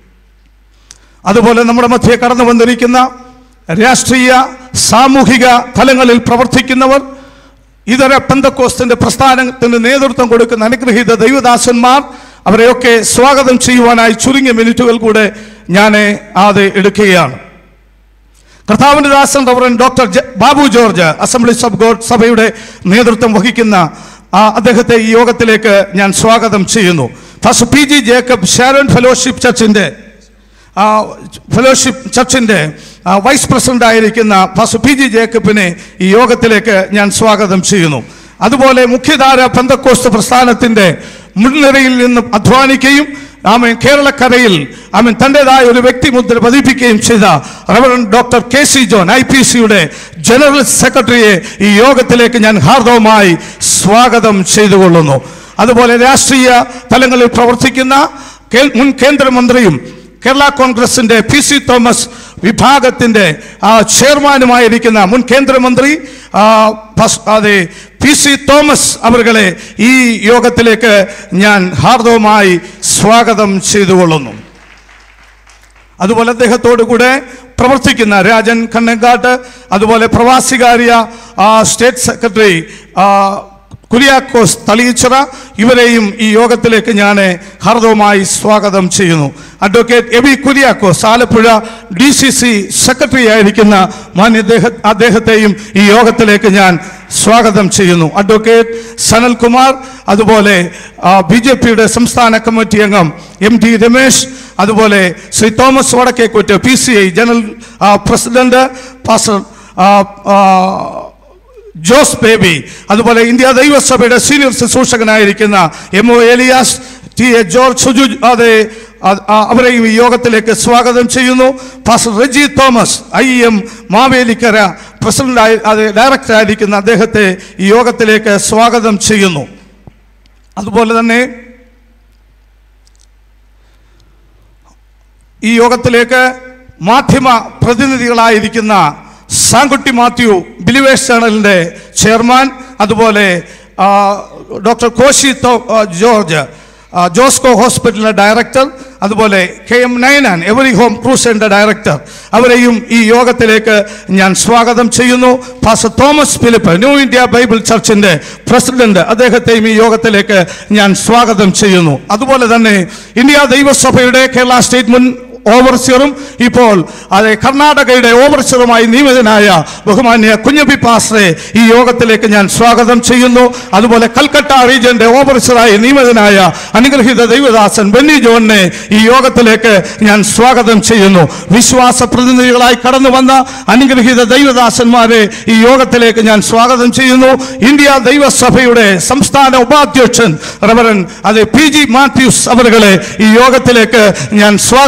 അതുപോലെ നമ്മുടെ മധ്യേ കടന്നു വന്നിരിക്കുന്ന രാഷ്ട്രീയ സാമൂഹിക തലങ്ങളിൽ പ്രവർത്തിക്കുന്നവർ, ഇതര പെന്തക്കോസ്തിന്റെ പ്രസ്ഥാനത്തിന് നേതൃത്വം കൊടുക്കുന്ന അനുഗ്രഹീത ദൈവദാസന്മാർ, അവരെയൊക്കെ സ്വാഗതം ചെയ്യുവാനായി ചുരുങ്ങിയ മിനിറ്റുകൾ കൂടെ ഞാൻ അത് എടുക്കുകയാണ്. കർത്താവിന്റെ ദാസൻ reverend doctor Babu George assemblies of God സഭയുടെ നേതൃത്വം വഹിക്കുന്ന അദ്ദേഹത്തെ ഈ യോഗത്തിലേക്ക് ഞാൻ സ്വാഗതം ചെയ്യുന്നു. Pastor P G Jacob Sharon fellowship ചർച്ചിന്റെ ഫെലോഷിപ്പ് ചർച്ചിന്റെ വൈസ് പ്രസിഡന്റ് ആയിരിക്കുന്ന ഫാസ്റ്റർ പി ജി ജേക്കബിനെ ഈ യോഗത്തിലേക്ക് ഞാൻ സ്വാഗതം ചെയ്യുന്നു. അതുപോലെ മുഖ്യധാര പെന്തക്കോസ്ത് പ്രസ്ഥാനത്തിന്റെ മുൻനിരയിൽ നിന്ന് അധ്വാനിക്കുകയും ആമേൻ കേരളക്കരയിൽ ആമേൻ തൻ്റെതായ ഒരു വ്യക്തിമുദ്ര പതിപ്പിക്കുകയും ചെയ്ത reverend doctor K C John I P സിയുടെ ജനറൽ സെക്രട്ടറിയെ ഈ യോഗത്തിലേക്ക് ഞാൻ ഹാർദവമായി സ്വാഗതം ചെയ്തുകൊള്ളുന്നു. അതുപോലെ രാഷ്ട്രീയ തലങ്ങളിൽ പ്രവർത്തിക്കുന്ന മുൻ കേന്ദ്രമന്ത്രിയും കേരള കോൺഗ്രസിന്റെ പി സി തോമസ് വിഭാഗത്തിന്റെ ചെയർമാനുമായിരിക്കുന്ന മുൻ കേന്ദ്രമന്ത്രി അതെ പി സി തോമസ് അവരുകളെ ഈ യോഗത്തിലേക്ക് ഞാൻ ഹാർദവമായി സ്വാഗതം ചെയ്തുകൊള്ളുന്നു. അതുപോലെ അദ്ദേഹത്തോടു കൂടെ പ്രവർത്തിക്കുന്ന രാജൻ കണ്ണങ്കാട്ട്, അതുപോലെ പ്രവാസികാര്യ സ്റ്റേറ്റ് സെക്രട്ടറി കുര്യാക്കോസ് തളിയിച്ചിറ, ഇവരെയും ഈ യോഗത്തിലേക്ക് ഞാൻ ഹാർദവമായി സ്വാഗതം ചെയ്യുന്നു. Advocate A V Kuriakose Alappuzha D C C secretary ആയിരിക്കുന്ന മാന്യ അദ്ദേഹത്തെയും ഈ യോഗത്തിലേക്ക് ഞാൻ സ്വാഗതം ചെയ്യുന്നു. അഡ്വക്കേറ്റ് സനൽകുമാർ, അതുപോലെ ബി ജെ പിയുടെ സംസ്ഥാന കമ്മിറ്റി അംഗം എം ടി രമേശ്, അതുപോലെ Shri Thomas Vadakkekuttu P C I general president pastor Jose Baby, അതുപോലെ ഇന്ത്യ ദൈവസഭയുടെ സീനിയർ ശുശ്രൂഷകനായിരിക്കുന്ന M O Elias, T A George Suju, അതെ അവരെയും ഈ യോഗത്തിലേക്ക് സ്വാഗതം ചെയ്യുന്നു. Pastor Reji Thomas I M Mavelikara പ്രസിഡന്റായി അത് ഡയറക്ടറായിരിക്കുന്ന അദ്ദേഹത്തെ ഈ യോഗത്തിലേക്ക് സ്വാഗതം ചെയ്യുന്നു. അതുപോലെ തന്നെ ഈ യോഗത്തിലേക്ക് മാധ്യമ പ്രതിനിധികളായിരിക്കുന്ന സാങ്കുട്ടി മാത്യു ബിലിവേഴ്സ് ചാനലിന്റെ ചെയർമാൻ, അതുപോലെ ഡോക്ടർ കോശി ജോർജ് ജോസ്കോ ഹോസ്പിറ്റലിന്റെ ഡയറക്ടർ, അതുപോലെ K M Nainan every home ക്രൂസിന്റെ ഡയറക്ടർ, അവരെയും ഈ യോഗത്തിലേക്ക് ഞാൻ സ്വാഗതം ചെയ്യുന്നു. Pastor Thomas Philip new India Bible ചർച്ചിന്റെ പ്രസിഡന്റ്, അദ്ദേഹത്തെയും ഈ യോഗത്തിലേക്ക് ഞാൻ സ്വാഗതം ചെയ്യുന്നു. അതുപോലെ തന്നെ ഇന്ത്യ ദൈവസഭയുടെ കേരള സ്റ്റേറ്റ് മുൻ ഓവർസിയറും ഇപ്പോൾ അതെ കർണാടകയുടെ ഓവർസിയറുമായി നിയമിതനായ ബഹുമാന്യ കുഞ്ഞപ്പി പാസ്റ്ററെ ഈ യോഗത്തിലേക്ക് ഞാൻ സ്വാഗതം ചെയ്യുന്നു. അതുപോലെ കൽക്കട്ട റീജിയന്റെ ഓവർസിയറായി നിയമിതനായ അനുഗ്രഹീത ദൈവദാസൻ ബെന്നി ജോണിനെ ഈ യോഗത്തിലേക്ക് ഞാൻ സ്വാഗതം ചെയ്യുന്നു. വിശ്വാസ പ്രതിനിധികളായി കടന്നു വന്ന അനുഗ്രഹീത ദൈവദാസന്മാരെ ഈ യോഗത്തിലേക്ക് ഞാൻ സ്വാഗതം ചെയ്യുന്നു. ഇന്ത്യ ദൈവസഭയുടെ സംസ്ഥാന ഉപാധ്യക്ഷൻ റവറൻ അതെ പി ജി മാത്യൂസ് അവരുകളെ ഈ യോഗത്തിലേക്ക് ഞാൻ സ്വാഗതം ചെയ്യുന്നു.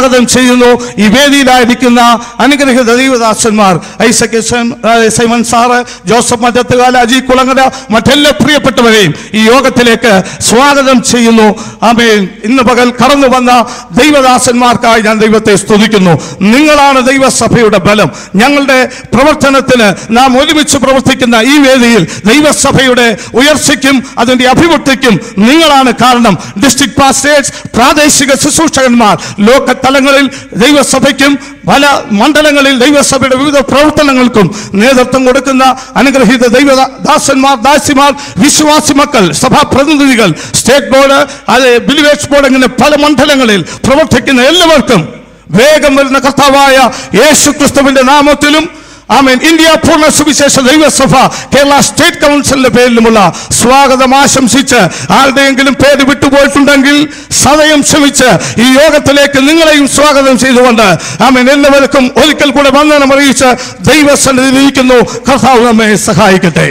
ചെയ്യുന്നു. ഈ വേദിയിലായിരിക്കുന്ന അനുഗ്രഹീത ദൈവദാസന്മാർ Isaac Simon sir, Joseph Mattathukala, Aji Kulangara, മറ്റെല്ലാ പ്രിയപ്പെട്ടവരെയും ഈ യോഗത്തിലേക്ക് സ്വാഗതം ചെയ്യുന്നു. ആമേൻ. ഇന്ന് പകൽ കടന്നു വന്ന ദൈവദാസന്മാർക്കായി ഞാൻ ദൈവത്തെ സ്തുതിക്കുന്നു. നിങ്ങളാണ് ദൈവസഭയുടെ ബലം. ഞങ്ങളുടെ പ്രവർത്തനത്തിന് നാം ഒരുമിച്ച് പ്രവർത്തിക്കുന്ന ഈ വേദിയിൽ ദൈവസഭയുടെ ഉയർച്ചയ്ക്കും അതിൻ്റെ അഭിവൃദ്ധിക്കും നിങ്ങളാണ് കാരണം. ഡിസ്ട്രിക്ട് പാസ്റ്റേഴ്സ്, പ്രാദേശിക ശുശ്രൂഷകന്മാർ, ലോക തലങ്ങളിൽ ദൈവസഭയ്ക്കും പല മണ്ഡലങ്ങളിൽ ദൈവസഭയുടെ വിവിധ പ്രവർത്തനങ്ങൾക്കും നേതൃത്വം കൊടുക്കുന്ന അനുഗ്രഹീത ദൈവദാസന്മാർ, ദാസിമാർ, വിശ്വാസി മക്കൾ, സഭാ പ്രതിനിധികൾ, സ്റ്റേറ്റ് ബോർഡ്, അത് ബിലിവേഴ്സ് ബോർഡ്, ഇങ്ങനെ പല മണ്ഡലങ്ങളിൽ പ്രവർത്തിക്കുന്ന എല്ലാവർക്കും വേഗം വരുന്ന കർത്താവായ യേശു ക്രിസ്തുവിന്റെ നാമത്തിലും ആമേൻ ഇന്ത്യ പൂർണ്ണ സുവിശേഷ ദൈവസഭ കേരള സ്റ്റേറ്റ് കൗൺസിലിന്റെ പേരിലുമുള്ള സ്വാഗതം ആശംസിച്ച്, ആരുടെയെങ്കിലും പേര് വിട്ടുപോയിട്ടുണ്ടെങ്കിൽ സദയം ക്ഷമിച്ച് ഈ യോഗത്തിലേക്ക് നിങ്ങളെയും സ്വാഗതം ചെയ്തുകൊണ്ട് ആമേൻ എല്ലാവർക്കും ഒരിക്കൽ കൂടെ വന്ദനം അറിയിച്ച് ദൈവസന്നിധിയിൽ ഇരിക്കുന്നു. കർത്താവ് നമ്മെ സഹായിക്കട്ടെ.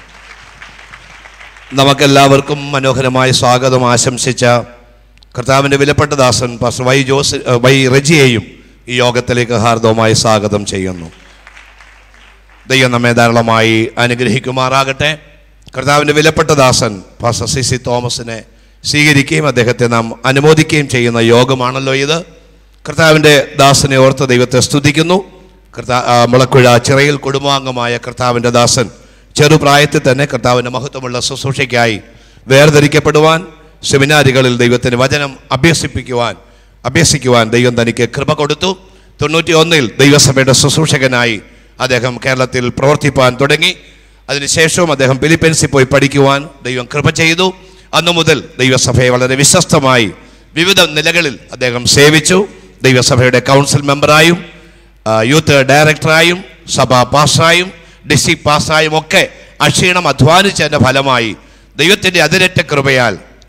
നമുക്കെല്ലാവർക്കും മനോഹരമായ സ്വാഗതം ആശംസിച്ച കർത്താവിൻ്റെ വിലപ്പെട്ട ദാസൻ പാസ്റ്റർ വൈ ജോസ് വൈ റെജിയെയും ഈ യോഗത്തിലേക്ക് ഹാർദവമായി സ്വാഗതം ചെയ്യുന്നു. ദൈവം നമ്മെ ധാരാളമായി അനുഗ്രഹിക്കുമാറാകട്ടെ. കർത്താവിൻ്റെ വിലപ്പെട്ട ദാസൻ പാസ്റ്റർ സി സി തോമസിനെ സ്വീകരിക്കുകയും അദ്ദേഹത്തെ നാം അനുമോദിക്കുകയും ചെയ്യുന്ന യോഗമാണല്ലോ ഇത്. കർത്താവിൻ്റെ ദാസനെ ഓർത്ത് ദൈവത്തെ സ്തുതിക്കുന്നു. കർത്താ മുളക്കുഴ ചിറയിൽ കുടുംബാംഗമായ കർത്താവിൻ്റെ ദാസൻ ചെറുപ്രായത്തിൽ തന്നെ കർത്താവിൻ്റെ മഹത്വമുള്ള ശുശ്രൂഷയ്ക്കായി വേർതിരിക്കപ്പെടുവാൻ, സെമിനാറുകളിൽ ദൈവത്തിൻ്റെ വചനം അഭ്യസിപ്പിക്കുവാൻ അഭ്യസിക്കുവാൻ ദൈവം തനിക്ക് കൃപ കൊടുത്തു. തൊണ്ണൂറ്റി ഒന്നിൽ ദൈവസഭയുടെ ശുശ്രൂഷകനായി അദ്ദേഹം കേരളത്തിൽ പ്രവർത്തിപ്പാൻ തുടങ്ങി. അതിനുശേഷവും അദ്ദേഹം ഫിലിപ്പീൻസിൽ പോയി പഠിക്കുവാൻ ദൈവം കൃപ ചെയ്തു. അന്നു മുതൽ ദൈവസഭയെ വളരെ വിശ്വസ്തമായി വിവിധ നിലകളിൽ അദ്ദേഹം സേവിച്ചു. ദൈവസഭയുടെ കൗൺസിൽ മെമ്പറായും യൂത്ത് ഡയറക്ടറായും സഭാ പാസ്റ്ററായും ഡിസ്ട്രിക്ട് പാസ്റ്ററായും ഒക്കെ അക്ഷീണം അധ്വാനിച്ചതിൻ്റെ ഫലമായി ദൈവത്തിൻ്റെ അതിരറ്റ കൃപയാൽ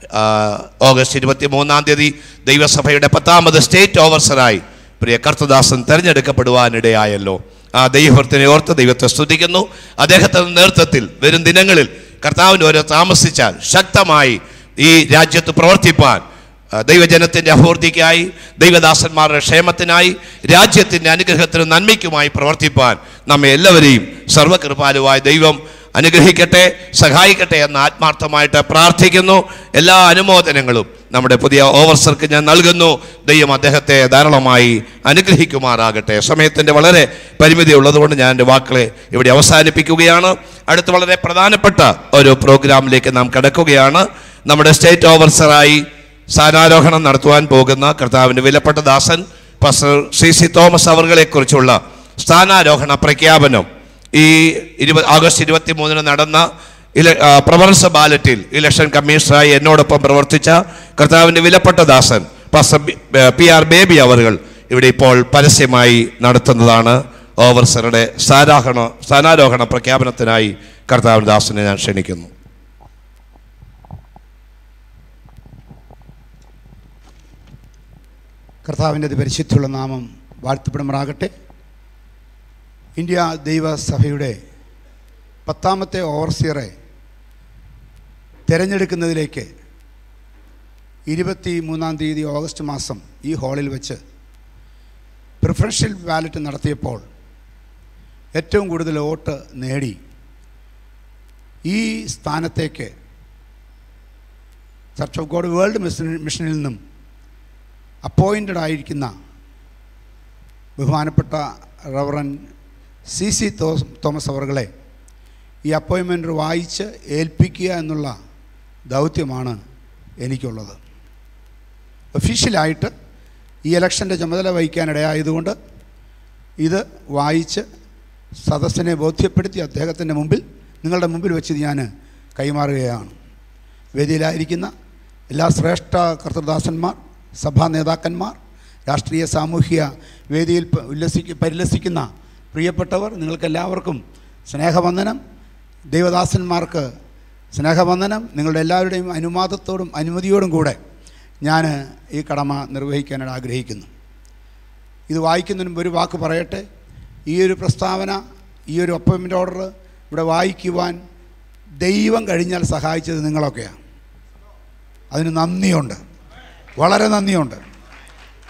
ഓഗസ്റ്റ് ഇരുപത്തി മൂന്നാം തീയതി ദൈവസഭയുടെ പത്താമത് സ്റ്റേറ്റ് ഓവർസറായി പ്രിയ കർത്തദാസൻ തിരഞ്ഞെടുക്കപ്പെടുവാനിടയായല്ലോ. ആ ദൈവത്തിനെ ഓർത്ത് ദൈവത്തെ സ്തുതിക്കുന്നു. അദ്ദേഹത്തിൻ്റെ നേതൃത്വത്തിൽ വരും ദിനങ്ങളിൽ കർത്താവിന് ഓരോ താമസിച്ചാൽ ശക്തമായി ഈ രാജ്യത്ത് പ്രവർത്തിപ്പാൻ, ദൈവജനത്തിൻ്റെ അഭിവൃദ്ധിക്കായി, ദൈവദാസന്മാരുടെ ക്ഷേമത്തിനായി, രാജ്യത്തിൻ്റെ അനുഗ്രഹത്തിനും നന്മയ്ക്കുമായി പ്രവർത്തിപ്പാൻ നമ്മെ എല്ലാവരെയും സർവകൃപാലുവായ ദൈവം അനുഗ്രഹിക്കട്ടെ, സഹായിക്കട്ടെ എന്ന് ആത്മാർത്ഥമായിട്ട് പ്രാർത്ഥിക്കുന്നു. എല്ലാ അനുമോദനങ്ങളും നമ്മുടെ പുതിയ ഓവർസർക്ക് ഞാൻ നൽകുന്നു. ദൈവം അദ്ദേഹത്തെ ധാരാളമായി അനുഗ്രഹിക്കുമാറാകട്ടെ. സമയത്തിൻ്റെ വളരെ പരിമിതി ഉള്ളതുകൊണ്ട് ഞാൻ എൻ്റെ വാക്കുകളെ ഇവിടെ അവസാനിപ്പിക്കുകയാണ്. അടുത്ത വളരെ പ്രധാനപ്പെട്ട ഒരു പ്രോഗ്രാമിലേക്ക് നാം കടക്കുകയാണ്. നമ്മുടെ സ്റ്റേറ്റ് ഓവർസറായി സ്ഥാനാരോഹണം നടത്തുവാൻ പോകുന്ന കർത്താവിൻ്റെ വിലപ്പെട്ട ദാസൻ പാസ്റ്റർ സി സി തോമസ് അവറുകളെക്കുറിച്ചുള്ള സ്ഥാനാരോഹണ പ്രഖ്യാപനം ഈ ഇരുപത് ആഗസ്റ്റ് ഇരുപത്തി മൂന്നിന് നടന്ന ഇല പ്രവർത്തന ബാലറ്റിൽ ഇലക്ഷൻ കമ്മീഷണറായി എന്നോടൊപ്പം പ്രവർത്തിച്ച കർത്താവിൻ്റെ വിലപ്പെട്ട ദാസൻ പാസ്റ്റർ പി ആർ ബേബി അവറുകൾ ഇവിടെ ഇപ്പോൾ പരസ്യമായി നടത്തുന്നതാണ്. ഓവർസറുടെ സ്ഥാനാരോഹണ സ്ഥാനാരോഹണ പ്രഖ്യാപനത്തിനായി കർത്താവിൻ്റെ ദാസനെ ഞാൻ ക്ഷണിക്കുന്നു. കർത്താവിൻ്റെ പരിശുദ്ധമുള്ള നാമം വാഴ്ത്തപ്പെടുമാറാകട്ടെ. ഇന്ത്യ ദൈവസഭയുടെ പത്താമത്തെ ഓവർസിയറെ തിരഞ്ഞെടുക്കുന്നതിലേക്ക് ഇരുപത്തി മൂന്നാം തീയതി ഓഗസ്റ്റ് മാസം ഈ ഹാളിൽ വെച്ച് പ്രിഫറൻഷ്യൽ ബാലറ്റ് നടത്തിയപ്പോൾ ഏറ്റവും കൂടുതൽ വോട്ട് നേടി ഈ സ്ഥാനത്തേക്ക് church of God world mission മിഷനിൽ നിന്നും അപ്പോയിൻറ്റഡ് ആയിരിക്കുന്ന ബഹുമാനപ്പെട്ട റവറൻ സി സി തോമസ് അവറുകളെ ഈ അപ്പോയിൻമെൻറ്റ് വായിച്ച് ഏൽപ്പിക്കുക എന്നുള്ള ദൗത്യമാണ് എനിക്കുള്ളത്. ഒഫീഷ്യലായിട്ട് ഈ ഇലക്ഷൻ്റെ ചുമതല വഹിക്കാനിടയായതുകൊണ്ട് ഇത് വായിച്ച് സദസ്സിനെ ബോധ്യപ്പെടുത്തി അദ്ദേഹത്തിൻ്റെ മുമ്പിൽ നിങ്ങളുടെ മുമ്പിൽ വെച്ച് ഞാൻ കൈമാറുകയാണ്. വേദിയിലായിരിക്കുന്ന എല്ലാ ശ്രേഷ്ഠ കർത്തൃദാസന്മാർ, സഭാ നേതാക്കന്മാർ, രാഷ്ട്രീയ സാമൂഹിക വേദിയിൽ ഉല്ലസിക്ക പരിലസിക്കുന്ന പ്രിയപ്പെട്ടവർ, നിങ്ങൾക്കെല്ലാവർക്കും സ്നേഹവന്ദനം. ദൈവദാസന്മാർക്ക് സ്നേഹവന്ദനം. നിങ്ങളുടെ എല്ലാവരുടെയും അനുവാദത്തോടും അനുമതിയോടും കൂടെ ഞാൻ ഈ കടമ നിർവഹിക്കാനായിട്ട് ആഗ്രഹിക്കുന്നു. ഇത് വായിക്കുന്നതിന് മുമ്പ് ഒരു വാക്ക് പറയട്ടെ. ഈ ഒരു പ്രസ്താവന, ഈ ഒരു അപ്പോയിൻമെൻ്റ് ഓർഡർ ഇവിടെ വായിക്കുവാൻ ദൈവം കഴിഞ്ഞാൽ സഹായിച്ചത് നിങ്ങളൊക്കെയാണ്. അതിന് നന്ദിയുണ്ട്, വളരെ നന്ദിയുണ്ട്.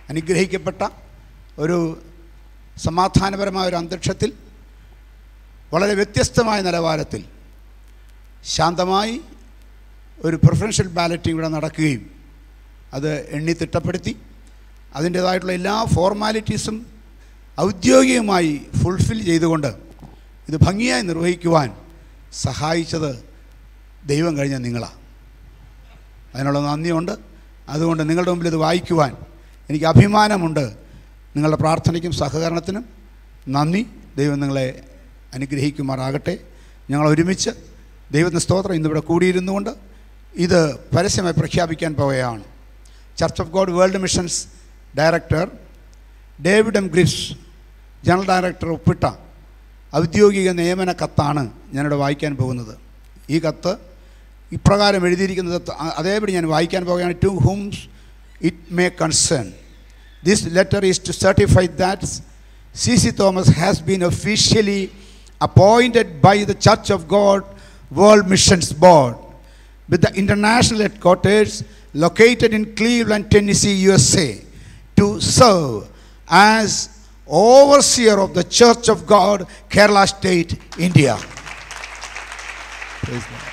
അനുഗ്രഹിക്കപ്പെട്ട ഒരു സമാധാനപരമായ ഒരു അന്തരീക്ഷത്തിൽ വളരെ വ്യത്യസ്തമായ നിലവാരത്തിൽ ശാന്തമായി ഒരു പ്രിഫറൻഷ്യൽ ബാലറ്റിംഗ് ഇവിടെ നടക്കുകയും അത് എണ്ണി തിട്ടപ്പെടുത്തി അതിൻ്റേതായിട്ടുള്ള എല്ലാ ഫോർമാലിറ്റീസും ഔദ്യോഗികമായി ഫുൾഫിൽ ചെയ്തുകൊണ്ട് ഇത് ഭംഗിയായി നിർവഹിക്കുവാൻ സഹായിച്ചത് ദൈവം കഴിഞ്ഞ നിങ്ങളാണ്. അതിനുള്ള നന്ദിയുണ്ട്. അതുകൊണ്ട് നിങ്ങളുടെ മുമ്പിൽ ഇത് വായിക്കുവാൻ എനിക്ക് അഭിമാനമുണ്ട്. നിങ്ങളുടെ പ്രാർത്ഥനയ്ക്കും സഹകരണത്തിനും നന്ദി. ദൈവം നിങ്ങളെ അനുഗ്രഹിക്കുമാറാകട്ടെ. ഞങ്ങൾ ഒരുമിച്ച് ദൈവത്തിന് സ്തോത്രം ഇന്നിവിടെ കൂടിയിരുന്നു കൊണ്ട് ഇത് പരസ്യമായി പ്രഖ്യാപിക്കാൻ പോവുകയാണ്. Church of God world missions director David M Griffis, general director ഒപ്പിട്ട ഔദ്യോഗിക നിയമന കത്താണ് ഞാനിവിടെ വായിക്കാൻ പോകുന്നത്. ഈ കത്ത് ഇപ്രകാരം എഴുതിയിരിക്കുന്നത് അതേപടി ഞാൻ വായിക്കാൻ പോവുകയാണ്. To whom it may concern, this letter is to certify that C C Thomas has been officially appointed by the Church of God World Missions Board with the international headquarters located in Cleveland, Tennessee, U S A, to serve as overseer of the Church of God, Kerala State, India. Praise God.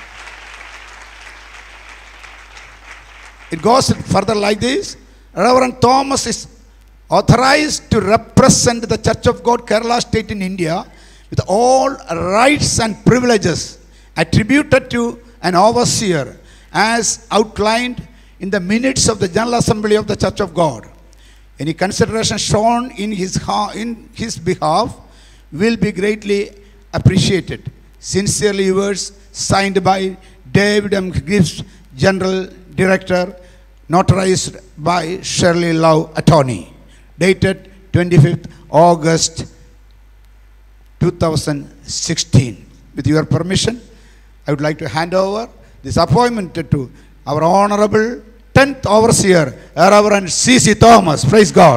It goes further like this. Reverend Thomas is authorized to represent the Church of God, Kerala State in India with all rights and privileges attributed to an overseer as outlined in the minutes of the General Assembly of the Church of God. Any consideration shown in his, in his behalf will be greatly appreciated. Sincerely yours, signed by David M. Gibbs, General Director, notarized by Shirley Love, Attorney. Dated twenty-fifth August two thousand sixteen. With your permission, I would like to hand over this appointment to our Honorable tenth Overseer, Reverend C C Thomas. Praise God.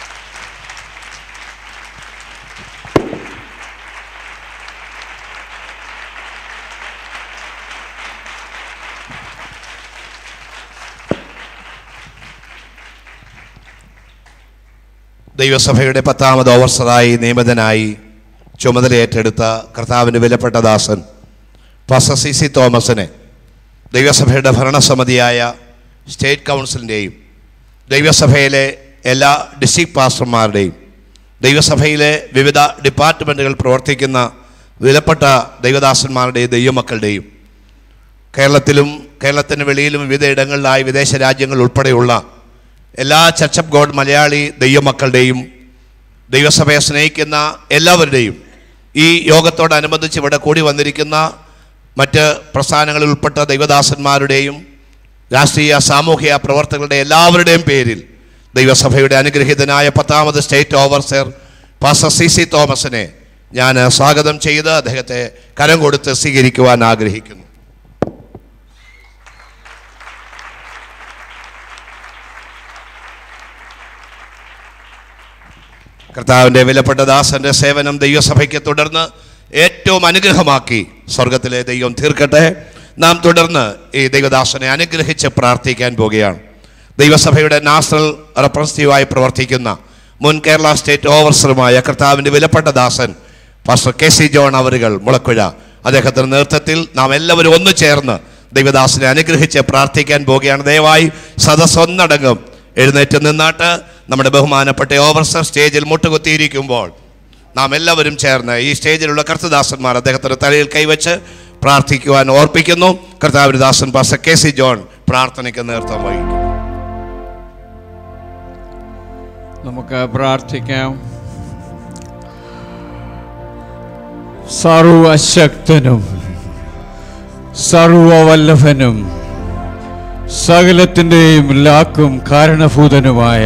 ദൈവസഭയുടെ പത്താമത് ഓവർസറായി നിയമിതനായി ചുമതലയേറ്റെടുത്ത കർത്താവിൻ്റെ വിലപ്പെട്ട ദാസൻ pastor C C തോമസിനെ ദൈവസഭയുടെ ഭരണസമിതിയായ state കൗൺസിലിൻ്റെയും ദൈവസഭയിലെ എല്ലാ district പാസ്റ്റർമാരുടെയും ദൈവസഭയിലെ വിവിധ ഡിപ്പാർട്ട്മെൻറ്റുകൾ പ്രവർത്തിക്കുന്ന വിലപ്പെട്ട ദൈവദാസന്മാരുടെയും ദൈവമക്കളുടെയും കേരളത്തിലും കേരളത്തിന് വെളിയിലും വിവിധ ഇടങ്ങളിലായി വിദേശ രാജ്യങ്ങൾ ഉൾപ്പെടെയുള്ള എല്ലാ ചർച്ച് ഓഫ് ഗോഡ് മലയാളി ദൈവമക്കളുടെയും ദൈവസഭയെ സ്നേഹിക്കുന്ന എല്ലാവരുടെയും ഈ യോഗത്തോടനുബന്ധിച്ച് ഇവിടെ കൂടി വന്നിരിക്കുന്ന മറ്റ് പ്രസ്ഥാനങ്ങളിൽ ഉൾപ്പെട്ട ദൈവദാസന്മാരുടെയും രാഷ്ട്രീയ സാമൂഹിക പ്രവർത്തകരുടെ എല്ലാവരുടെയും പേരിൽ ദൈവസഭയുടെ അനുഗ്രഹീതനായ പത്താമത് state overseer pastor C C തോമസിനെ ഞാൻ സ്വാഗതം ചെയ്ത് അദ്ദേഹത്തെ കരം കൊടുത്ത് സ്വീകരിക്കുവാൻ ആഗ്രഹിക്കുന്നു. കർത്താവിൻ്റെ വിലപ്പെട്ട ദാസൻ്റെ സേവനം ദൈവസഭയ്ക്ക് തുടർന്ന് ഏറ്റവും അനുഗ്രഹമാക്കി സ്വർഗത്തിലെ ദൈവം തീർക്കട്ടെ. നാം തുടർന്ന് ഈ ദൈവദാസനെ അനുഗ്രഹിച്ച് പ്രാർത്ഥിക്കാൻ പോവുകയാണ്. ദൈവസഭയുടെ നാഷണൽ റെപ്രസെൻറ്റേറ്റീവായി പ്രവർത്തിക്കുന്ന മുൻ കേരള സ്റ്റേറ്റ് ഓവർസറുമായ കർത്താവിൻ്റെ വിലപ്പെട്ട ദാസൻ പാസ്റ്റർ കെ സി ജോൺ അവറുകൾ മുളക്കുഴ, അദ്ദേഹത്തിൻ്റെ നേതൃത്വത്തിൽ നാം എല്ലാവരും ഒന്നു ചേർന്ന് ദൈവദാസനെ അനുഗ്രഹിച്ച് പ്രാർത്ഥിക്കാൻ പോവുകയാണ്. ദയവായി സദസ്സൊന്നടങ്കം എഴുന്നേറ്റ് നിന്നാട്ട് നമ്മുടെ ബഹുമാനപ്പെട്ട ഓവർസർ സ്റ്റേജിൽ മുട്ടുകുത്തിയിരിക്കുമ്പോൾ നാം എല്ലാവരും ചേർന്ന് ഈ സ്റ്റേജിലുള്ള കർത്തദാസന്മാർ അദ്ദേഹത്തിൻ്റെ തലയിൽ കൈവച്ച് പ്രാർത്ഥിക്കുവാൻ ഓർപ്പിക്കുന്നു. കർത്താവിൻ്റെ ദാസൻ പാസ്റ്റർ കെ സി ജോൺ പ്രാർത്ഥനയ്ക്ക് നേതൃത്വം വഹിക്കും. നമുക്ക് പ്രാർത്ഥിക്കാം. സർവശക്തനും സർവവല്ലഭനും സകലത്തിൻ്റെയും ലാക്കും കാരണഭൂതനുമായ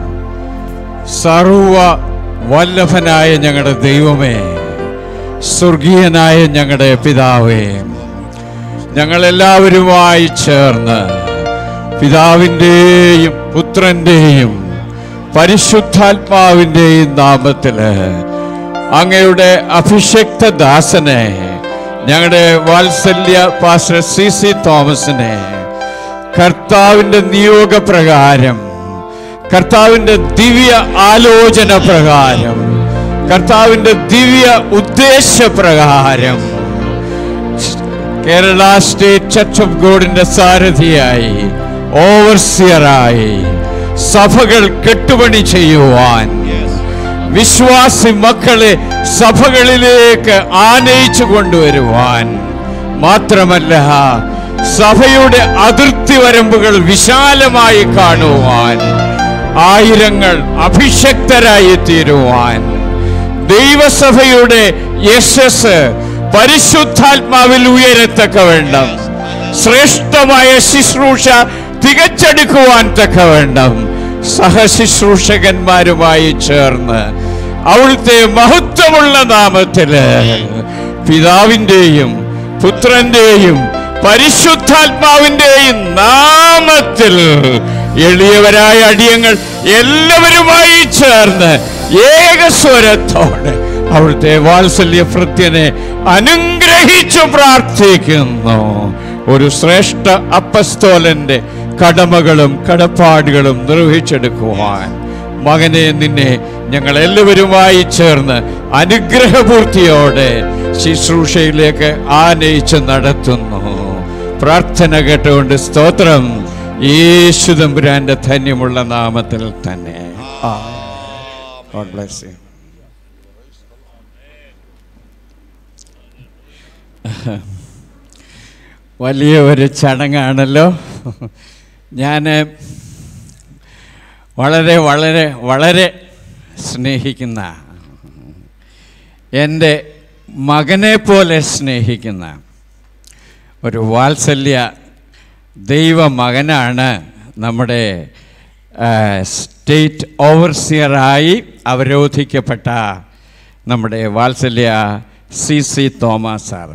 സർവ വല്ലഭനായ ഞങ്ങളുടെ ദൈവമേ, സ്വർഗീയനായ ഞങ്ങളുടെ പിതാവേ, ഞങ്ങളെല്ലാവരുമായി ചേർന്ന് പിതാവിൻ്റെയും പുത്രൻ്റെയും പരിശുദ്ധാത്മാവിൻ്റെയും നാമത്തിൽ അങ്ങയുടെ അഭിഷക്ത ദാസനെ, ഞങ്ങളുടെ വാത്സല്യ പാസ്റ്റർ സി സി തോമസിനെ കർത്താവിൻ്റെ നിയോഗപ്രകാരം കർത്താവിൻ്റെ ദിവ്യ ആലോചന പ്രകാരം, കർത്താവിൻ്റെ ദിവ്യ ഉദ്ദേശപ്രകാരം കേരള സ്റ്റേറ്റ് ചർച്ച് ഓഫ് ഗോഡിന്റെ സാരഥിയായി, ഓവർസിയറായി സഭകൾ കെട്ടുപണി ചെയ്യുവാൻ, വിശ്വാസി മക്കളെ സഭകളിലേക്ക് ആനയിച്ചു കൊണ്ടുവരുവാൻ, മാത്രമല്ല സഭയുടെ അതിർത്തി വരമ്പുകൾ വിശാലമായി കാണുവാൻ, ആയിരങ്ങൾ അഭിഷക്തരായി തീരുവാൻ, ദൈവസഭയുടെ യശസ് പരിശുദ്ധാത്മാവിൽ ഉയരത്തക്കവേണ്ടം, ശ്രേഷ്ഠമായ ശുശ്രൂഷ തികച്ചെടുക്കുവാൻ തക്കവേണ്ടം സഹശുശ്രൂഷകന്മാരുമായി ചേർന്ന് അവിടുത്തെ മഹത്വമുള്ള നാമത്തില് പിതാവിൻ്റെയും പുത്രന്റെയും പരിശുദ്ധാത്മാവിൻ്റെയും നാമത്തിൽ എളിയവരായ അടിയങ്ങൾ എല്ലാവരുമായി ചേർന്ന് ഏകസ്വരത്തോടെ അവിടുത്തെ വാത്സല്യഭൃത്യനെ അനുഗ്രഹിച്ചു പ്രാർത്ഥിക്കുന്നു. ഒരു ശ്രേഷ്ഠ അപ്പസ്തോലന്റെ കടമകളും കടപ്പാടുകളും നിർവഹിച്ചെടുക്കുവാൻ മകനെ നിന്നെ ഞങ്ങൾ എല്ലാവരുമായി ചേർന്ന് അനുഗ്രഹപൂർത്തിയോടെ ശുശ്രൂഷയിലേക്ക് ആനയിച്ച് നടത്തുന്നു. പ്രാർത്ഥന കേട്ടുകൊണ്ട് സ്തോത്രം. യേശു തമ്പുരാന്റെ ധന്യമുള്ള നാമത്തിൽ തന്നെ. God bless you. വലിയ ഒരു ചടങ്ങാണല്ലോ. ഞാൻ വളരെ വളരെ വളരെ സ്നേഹിക്കുന്ന, എൻ്റെ മകനെ പോലെ സ്നേഹിക്കുന്ന ഒരു വാത്സല്യ ദൈവമകനാണ് നമ്മുടെ സ്റ്റേറ്റ് ഓവർസിയറായി അവരോധിക്കപ്പെട്ട നമ്മുടെ വാത്സല്യ സി സി തോമസ് സാർ.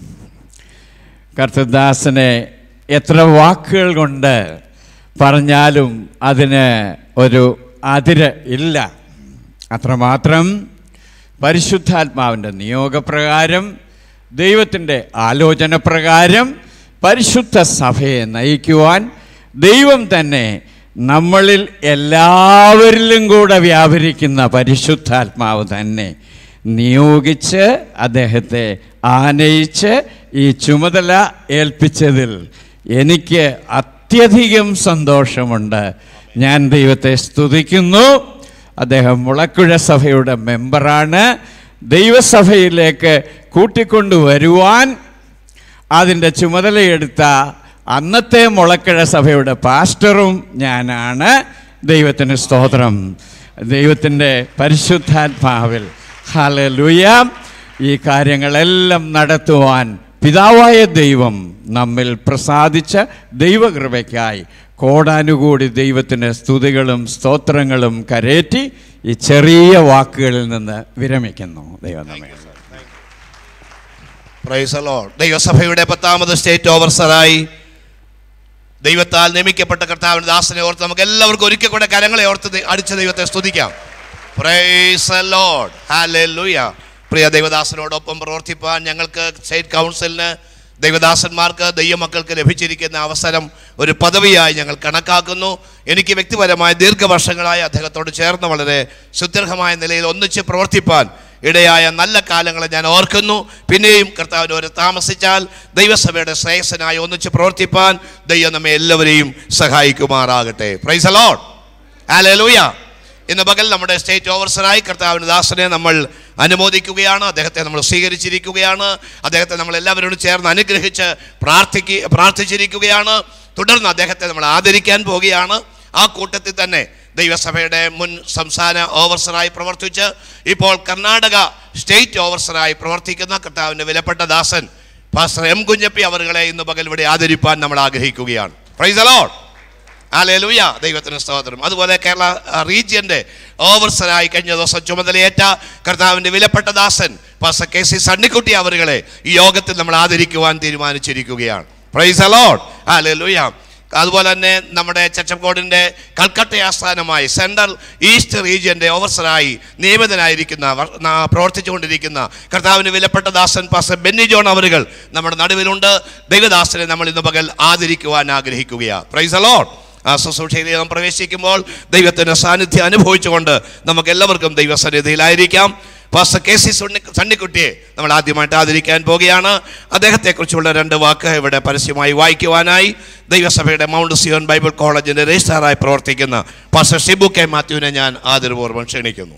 കർത്തദാസനെ എത്ര വാക്കുകൾ കൊണ്ട് പറഞ്ഞാലും അതിന് ഒരു അതിര് ഇല്ല. അത്രമാത്രം പരിശുദ്ധാത്മാവിൻ്റെ നിയോഗപ്രകാരം, ദൈവത്തിൻ്റെ ആലോചന പ്രകാരം പരിശുദ്ധ സഭയെ നയിക്കുവാൻ ദൈവം തന്നെ നമ്മളിൽ എല്ലാവരിലും കൂടെ വ്യാപരിക്കുന്ന പരിശുദ്ധാത്മാവ് തന്നെ നിയോഗിച്ച് അദ്ദേഹത്തെ ആനയിച്ച് ഈ ചുമതല ഏൽപ്പിച്ചതിൽ എനിക്ക് അത്യധികം സന്തോഷമുണ്ട്. ഞാൻ ദൈവത്തെ സ്തുതിക്കുന്നു. അദ്ദേഹം മുളക്കുഴ സഭയുടെ മെമ്പറാണ്. ദൈവസഭയിലേക്ക് കൂട്ടിക്കൊണ്ടുവരുവാൻ അതിൻ്റെ ചുമതലയെടുത്ത അന്നത്തെ മുളക്കുഴ സഭയുടെ പാസ്റ്ററും ഞാനാണ്. ദൈവത്തിന് സ്തോത്രം. ദൈവത്തിൻ്റെ പരിശുദ്ധാത്മാവിൽ ഹല്ലേലൂയ ഈ കാര്യങ്ങളെല്ലാം നടത്തുവാൻ പിതാവായ ദൈവം നമ്മിൽ പ്രസാദിച്ച ദൈവകൃപയ്ക്കായി കോടാനുകൂടി ദൈവത്തിന് സ്തുതികളും സ്തോത്രങ്ങളും കരേറ്റി ഈ ചെറിയ വാക്കുകളിൽ നിന്ന് വിരമിക്കുന്നു. ദൈവം നമ്മെ പ്രൈസ് ദി ലോർഡ്. ദൈവസഭയുടെ പത്താമത് സ്റ്റേറ്റ് ഓവർസറായി ദൈവത്താൽ നിയമിക്കപ്പെട്ട കർത്താവിന്റെ ദാസനെ ഓർത്ത് നമുക്ക് എല്ലാവർക്കും ഒരിക്കൽ കൂടെ കരങ്ങളെ ഓർത്ത് അടിച്ച ദൈവത്തെ സ്തുതിക്കാം. Praise the Lord. ഹല്ലേലൂയ. പ്രിയ ദൈവദാസനോടൊപ്പം പ്രവർത്തിപ്പാൻ ഞങ്ങൾക്ക് സ്റ്റേറ്റ് കൗൺസിലിന്, ദൈവദാസന്മാർക്ക്, ദൈവമക്കൾക്ക് ലഭിച്ചിരിക്കുന്ന അവസരം ഒരു പദവിയായി ഞങ്ങൾ കണക്കാക്കുന്നു. എനിക്ക് വ്യക്തിപരമായ ദീർഘവർഷങ്ങളായി അദ്ദേഹത്തോട് ചേർന്ന് വളരെ സുദീർഘമായ നിലയിൽ ഒന്നിച്ച് പ്രവർത്തിപ്പാൻ ഇടയായ നല്ല കാലങ്ങളെ ഞാൻ ഓർക്കുന്നു. പിന്നെയും കർത്താവിന് ഒരു താമസിച്ചാൽ ദൈവസഭയുടെ ശ്രേയസ്സനായി ഒന്നിച്ച് പ്രവർത്തിപ്പാൻ ദൈവം നമ്മെ എല്ലാവരെയും സഹായിക്കുമാറാകട്ടെ. Praise the Lord. ഹല്ലേലൂയ. ഇന്ന് പകൽ നമ്മുടെ സ്റ്റേറ്റ് ഓവർസറായി കർത്താവിൻ്റെ ദാസനെ നമ്മൾ അനുമോദിക്കുകയാണ്. അദ്ദേഹത്തെ നമ്മൾ സ്വീകരിച്ചിരിക്കുകയാണ്. അദ്ദേഹത്തെ നമ്മൾ എല്ലാവരോടും ചേർന്ന് അനുഗ്രഹിച്ച് പ്രാർത്ഥിക്ക് പ്രാർത്ഥിച്ചിരിക്കുകയാണ്. തുടർന്ന് അദ്ദേഹത്തെ നമ്മൾ ആദരിക്കാൻ പോവുകയാണ്. ആ കൂട്ടത്തിൽ തന്നെ ദൈവസഭയുടെ മുൻ സംസ്ഥാന ഓവർസറായി പ്രവർത്തിച്ച് ഇപ്പോൾ കർണാടക സ്റ്റേറ്റ് ഓവർസറായി പ്രവർത്തിക്കുന്ന കർത്താവിൻ്റെ വിലപ്പെട്ട ദാസൻ പാസ്റ്റർ എം കുഞ്ഞപ്പി അവരുകളെ ഇന്ന് പകൽ ഇവിടെ ആദരിപ്പാൻ നമ്മൾ ആഗ്രഹിക്കുകയാണ്. Praise the Lord. ഹല്ലേലൂയ. ദൈവത്തിന് സ്തോത്രം. അതുപോലെ കേരള റീജിയന്റെ ഓവർസറായി കഴിഞ്ഞ ദിവസം ചുമതലയേറ്റ കർത്താവിൻ്റെ വിലപ്പെട്ട ദാസൻ പാസ്റ്റർ കെ സി സണ്ണിക്കുട്ടി അവരുകളെ ഈ യോഗത്തിൽ നമ്മൾ ആദരിക്കുവാൻ തീരുമാനിച്ചിരിക്കുകയാണ്. Praise the Lord. ഹല്ലേലൂയ. അതുപോലെ തന്നെ നമ്മുടെ ചർച്ച് ഓഫ് ഗോഡിൻ്റെ കൽക്കട്ട ആസ്ഥാനമായി സെൻട്രൽ ഈസ്റ്റ് റീജിയൻ്റെ ഓവർസറായി നിയമിതനായിരിക്കുന്ന പ്രവർത്തിച്ചുകൊണ്ടിരിക്കുന്ന കർത്താവിന് വിലപ്പെട്ട ദാസൻ പാസ്റ്റർ ബെന്നി ജോൺ അവരുകൾ നമ്മുടെ നടുവിലുണ്ട്. ദൈവദാസനെ നമ്മൾ ഇന്ന് പകൽ ആദരിക്കുവാൻ ആഗ്രഹിക്കുകയാണ്. Praise the Lord. ആ ശുശ്രൂഷയിലേക്ക് നാം പ്രവേശിക്കുമ്പോൾ ദൈവത്തിൻ്റെ സാന്നിധ്യം അനുഭവിച്ചുകൊണ്ട് നമുക്ക് എല്ലാവർക്കും ദൈവസന്നിധിയിലായിരിക്കാം. പാസ്റ്റർ കെ സി സണ്ണി സണ്ണിക്കുട്ടിയെ നമ്മൾ ആദ്യമായിട്ട് ആദരിക്കാൻ പോവുകയാണ്. അദ്ദേഹത്തെക്കുറിച്ചുള്ള രണ്ട് വാക്ക് ഇവിടെ പരസ്യമായി വായിക്കുവാനായി ദൈവസഭയുടെ മൗണ്ട് സിയോൺ ബൈബിൾ കോളേജിൻ്റെ രജിസ്ട്രാറായി പ്രവർത്തിക്കുന്ന പാസ്റ്റർ ഷിബു കെ മാത്യുവിനെ ഞാൻ ആദരപൂർവ്വം ക്ഷണിക്കുന്നു.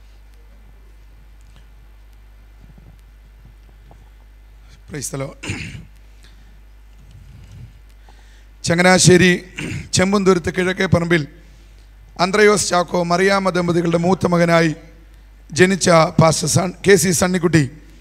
ചങ്ങനാശ്ശേരി ചെമ്പന്തുരുത്ത് കിഴക്കേ പറമ്പിൽ അന്ത്രയോസ് ചാക്കോ മറിയാമ്മ ദമ്പതികളുടെ മൂത്ത മകനായി ജനിച്ച പാസ്റ്റർ സൺ കെ സി സണ്ണിക്കുട്ടി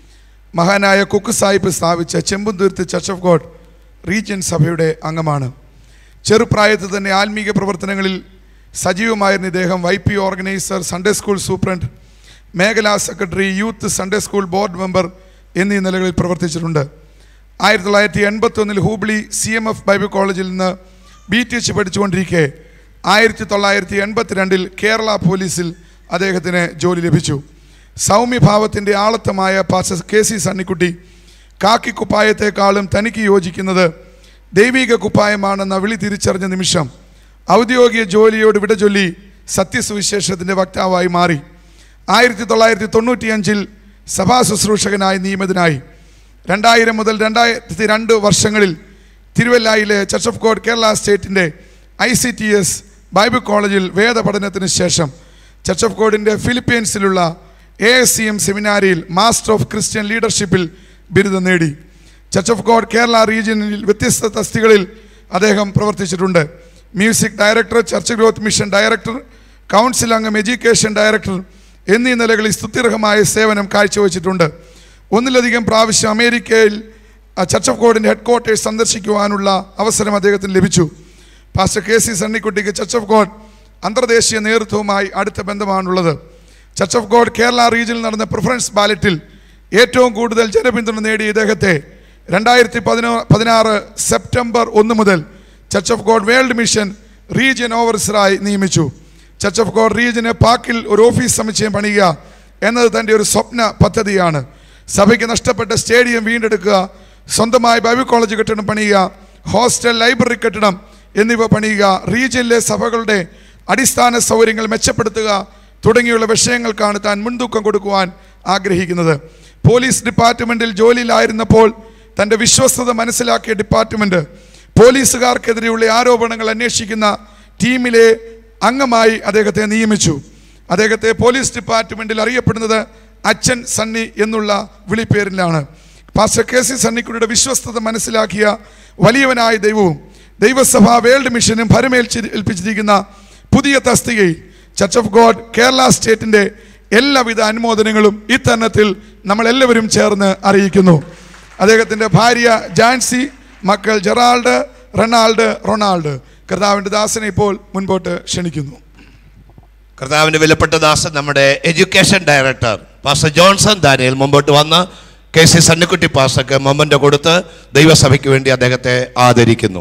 മഹാനായ കുക്ക് സാഹിബ് സ്ഥാപിച്ച Chempanthuruthu church of God region സഭയുടെ അംഗമാണ്. ചെറുപ്രായത്തിൽ തന്നെ ആത്മീക പ്രവർത്തനങ്ങളിൽ സജീവമായിരുന്ന ഇദ്ദേഹം Y P organiser, Sunday school superintendent, മേഖലാ secretary, youth Sunday school board member എന്നീ നിലകളിൽ പ്രവർത്തിച്ചിട്ടുണ്ട്. ആയിരത്തി തൊള്ളായിരത്തി എൺപത്തി ഒന്നിൽ Hubli C M F Bible കോളേജിൽ നിന്ന് ബി ടി എച്ച് പഠിച്ചുകൊണ്ടിരിക്കെ ആയിരത്തി തൊള്ളായിരത്തി എൺപത്തി രണ്ടിൽ കേരള പോലീസിൽ അദ്ദേഹത്തിന് ജോലി ലഭിച്ചു. സൗമ്യഭാവത്തിൻ്റെ ആളത്തമായ പാസ്റ്റർ കെ സി സണ്ണിക്കുട്ടി കാക്കി കുപ്പായത്തെക്കാളും തനിക്ക് യോജിക്കുന്നത് ദൈവിക കുപ്പായമാണെന്ന വിളി തിരിച്ചറിഞ്ഞ നിമിഷം ഔദ്യോഗിക ജോലിയോട് വിട ചൊല്ലി സത്യസുവിശേഷത്തിൻ്റെ വക്താവായി മാറി. ആയിരത്തി തൊള്ളായിരത്തി തൊണ്ണൂറ്റിയഞ്ചിൽ സഭാ ശുശ്രൂഷകനായി നിയമിതനായി. രണ്ടായിരം മുതൽ രണ്ടായിരത്തി രണ്ട് വർഷങ്ങളിൽ തിരുവല്ലായിലെ ചർച്ച് ഓഫ് ഗോഡ് കേരള സ്റ്റേറ്റിൻ്റെ I C T S Bible കോളേജിൽ വേദപഠനത്തിന് ശേഷം ചർച്ച് ഓഫ് ഗോഡിൻ്റെ ഫിലിപ്പീൻസിലുള്ള എ എസ് സി എം സെമിനാരിയിൽ മാസ്റ്റർ ഓഫ് ക്രിസ്ത്യൻ ലീഡർഷിപ്പിൽ ബിരുദം നേടി. ചർച്ച് ഓഫ് ഗോഡ് കേരള റീജിയനിൽ വ്യത്യസ്ത തസ്തികളിൽ അദ്ദേഹം പ്രവർത്തിച്ചിട്ടുണ്ട്. Music director, church growth mission director, council അംഗം, എഡ്യൂക്കേഷൻ ഡയറക്ടർ എന്നീ നിലകളിൽ സ്തുത്യർഹമായ സേവനം കാഴ്ചവെച്ചിട്ടുണ്ട്. ഒന്നിലധികം പ്രാവശ്യം അമേരിക്കയിൽ ചർച്ച് ഓഫ് ഗോഡിൻ്റെ ഹെഡ് ക്വാർട്ടേഴ്സ് സന്ദർശിക്കുവാനുള്ള അവസരം അദ്ദേഹത്തിന് ലഭിച്ചു. പാസ്റ്റർ കെ സി സണ്ണിക്കുട്ടിക്ക് ചർച്ച് ഓഫ് ഗോഡ് അന്തർദേശീയ നേതൃത്വവുമായി അടുത്ത ബന്ധമാണുള്ളത്. ചർച്ച് ഓഫ് ഗോഡ് കേരള റീജിയനിൽ നടന്ന പ്രിഫറൻസ് ബാലറ്റിൽ ഏറ്റവും കൂടുതൽ ജനപിന്തുണ നേടിയ ഇദ്ദേഹത്തെ രണ്ടായിരത്തി പതിനോ പതിനാറ് സെപ്റ്റംബർ ഒന്ന് മുതൽ church of God world mission region ഓവർസറായി നിയമിച്ചു. ചർച്ച് ഓഫ് ഗോഡ് റീജിയന് പാക്കിൽ ഒരു ഓഫീസ് സമുച്ചയം പണിയുക എന്നത് തൻ്റെ ഒരു സ്വപ്ന പദ്ധതിയാണ്. സഭയ്ക്ക് നഷ്ടപ്പെട്ട സ്റ്റേഡിയം വീണ്ടെടുക്കുക, സ്വന്തമായി ബൈബിൾ കോളേജ് കെട്ടിടം പണിയുക, ഹോസ്റ്റൽ, ലൈബ്രറി കെട്ടിടം എന്നിവ പണിയുക, റീജിയനിലെ സഭകളുടെ അടിസ്ഥാന സൗകര്യങ്ങൾ മെച്ചപ്പെടുത്തുക തുടങ്ങിയുള്ള വിഷയങ്ങൾക്കാണ് താൻ മുൻതൂക്കം കൊടുക്കുവാൻ ആഗ്രഹിക്കുന്നത്. പോലീസ് ഡിപ്പാർട്ട്മെൻറ്റിൽ ജോലിയിലായിരുന്നപ്പോൾ തൻ്റെ വിശ്വസ്തത മനസ്സിലാക്കിയ ഡിപ്പാർട്ട്മെൻറ്റ് പോലീസുകാർക്കെതിരെയുള്ള ആരോപണങ്ങൾ അന്വേഷിക്കുന്ന ടീമിലെ അംഗമായി അദ്ദേഹത്തെ നിയമിച്ചു. അദ്ദേഹത്തെ പോലീസ് ഡിപ്പാർട്ട്മെൻറ്റിൽ അറിയപ്പെടുന്നത് അച്ഛൻ സണ്ണി എന്നുള്ള വിളിപ്പേരിലാണ്. പാസ്റ്റർ കെ സി സണ്ണിക്കുട്ടിയുടെ വിശ്വസ്തത മനസ്സിലാക്കിയ വലിയവനായ ദൈവവും ദൈവസഭ വേൾഡ് മിഷനും ഭരമേൽച്ച് ഏൽപ്പിച്ചിരിക്കുന്ന പുതിയ തസ്തികയിൽ ചർച്ച് ഓഫ് ഗോഡ് കേരള സ്റ്റേറ്റിൻ്റെ എല്ലാവിധ അനുമോദനങ്ങളും ഇത്തരണത്തിൽ നമ്മളെല്ലാവരും ചേർന്ന് അറിയിക്കുന്നു. അദ്ദേഹത്തിൻ്റെ ഭാര്യ ജാൻസി, മക്കൾ ജെറാൾഡ്, റൊണാൾഡ്, റൊണാൾഡ്. കർത്താവിൻ്റെ ദാസനെ ഇപ്പോൾ മുൻപോട്ട് ക്ഷണിക്കുന്നു. കർത്താവിൻ്റെ വിലപ്പെട്ട ദാസൻ നമ്മുടെ education director pastor Johnson Daniel മുമ്പോട്ട് വന്ന് കെ സി സണ്ണിക്കുട്ടി പാസ്റ്റർക്ക് മൊമെൻ്റ് കൊടുത്ത് ദൈവസഭയ്ക്ക് വേണ്ടി അദ്ദേഹത്തെ ആദരിക്കുന്നു.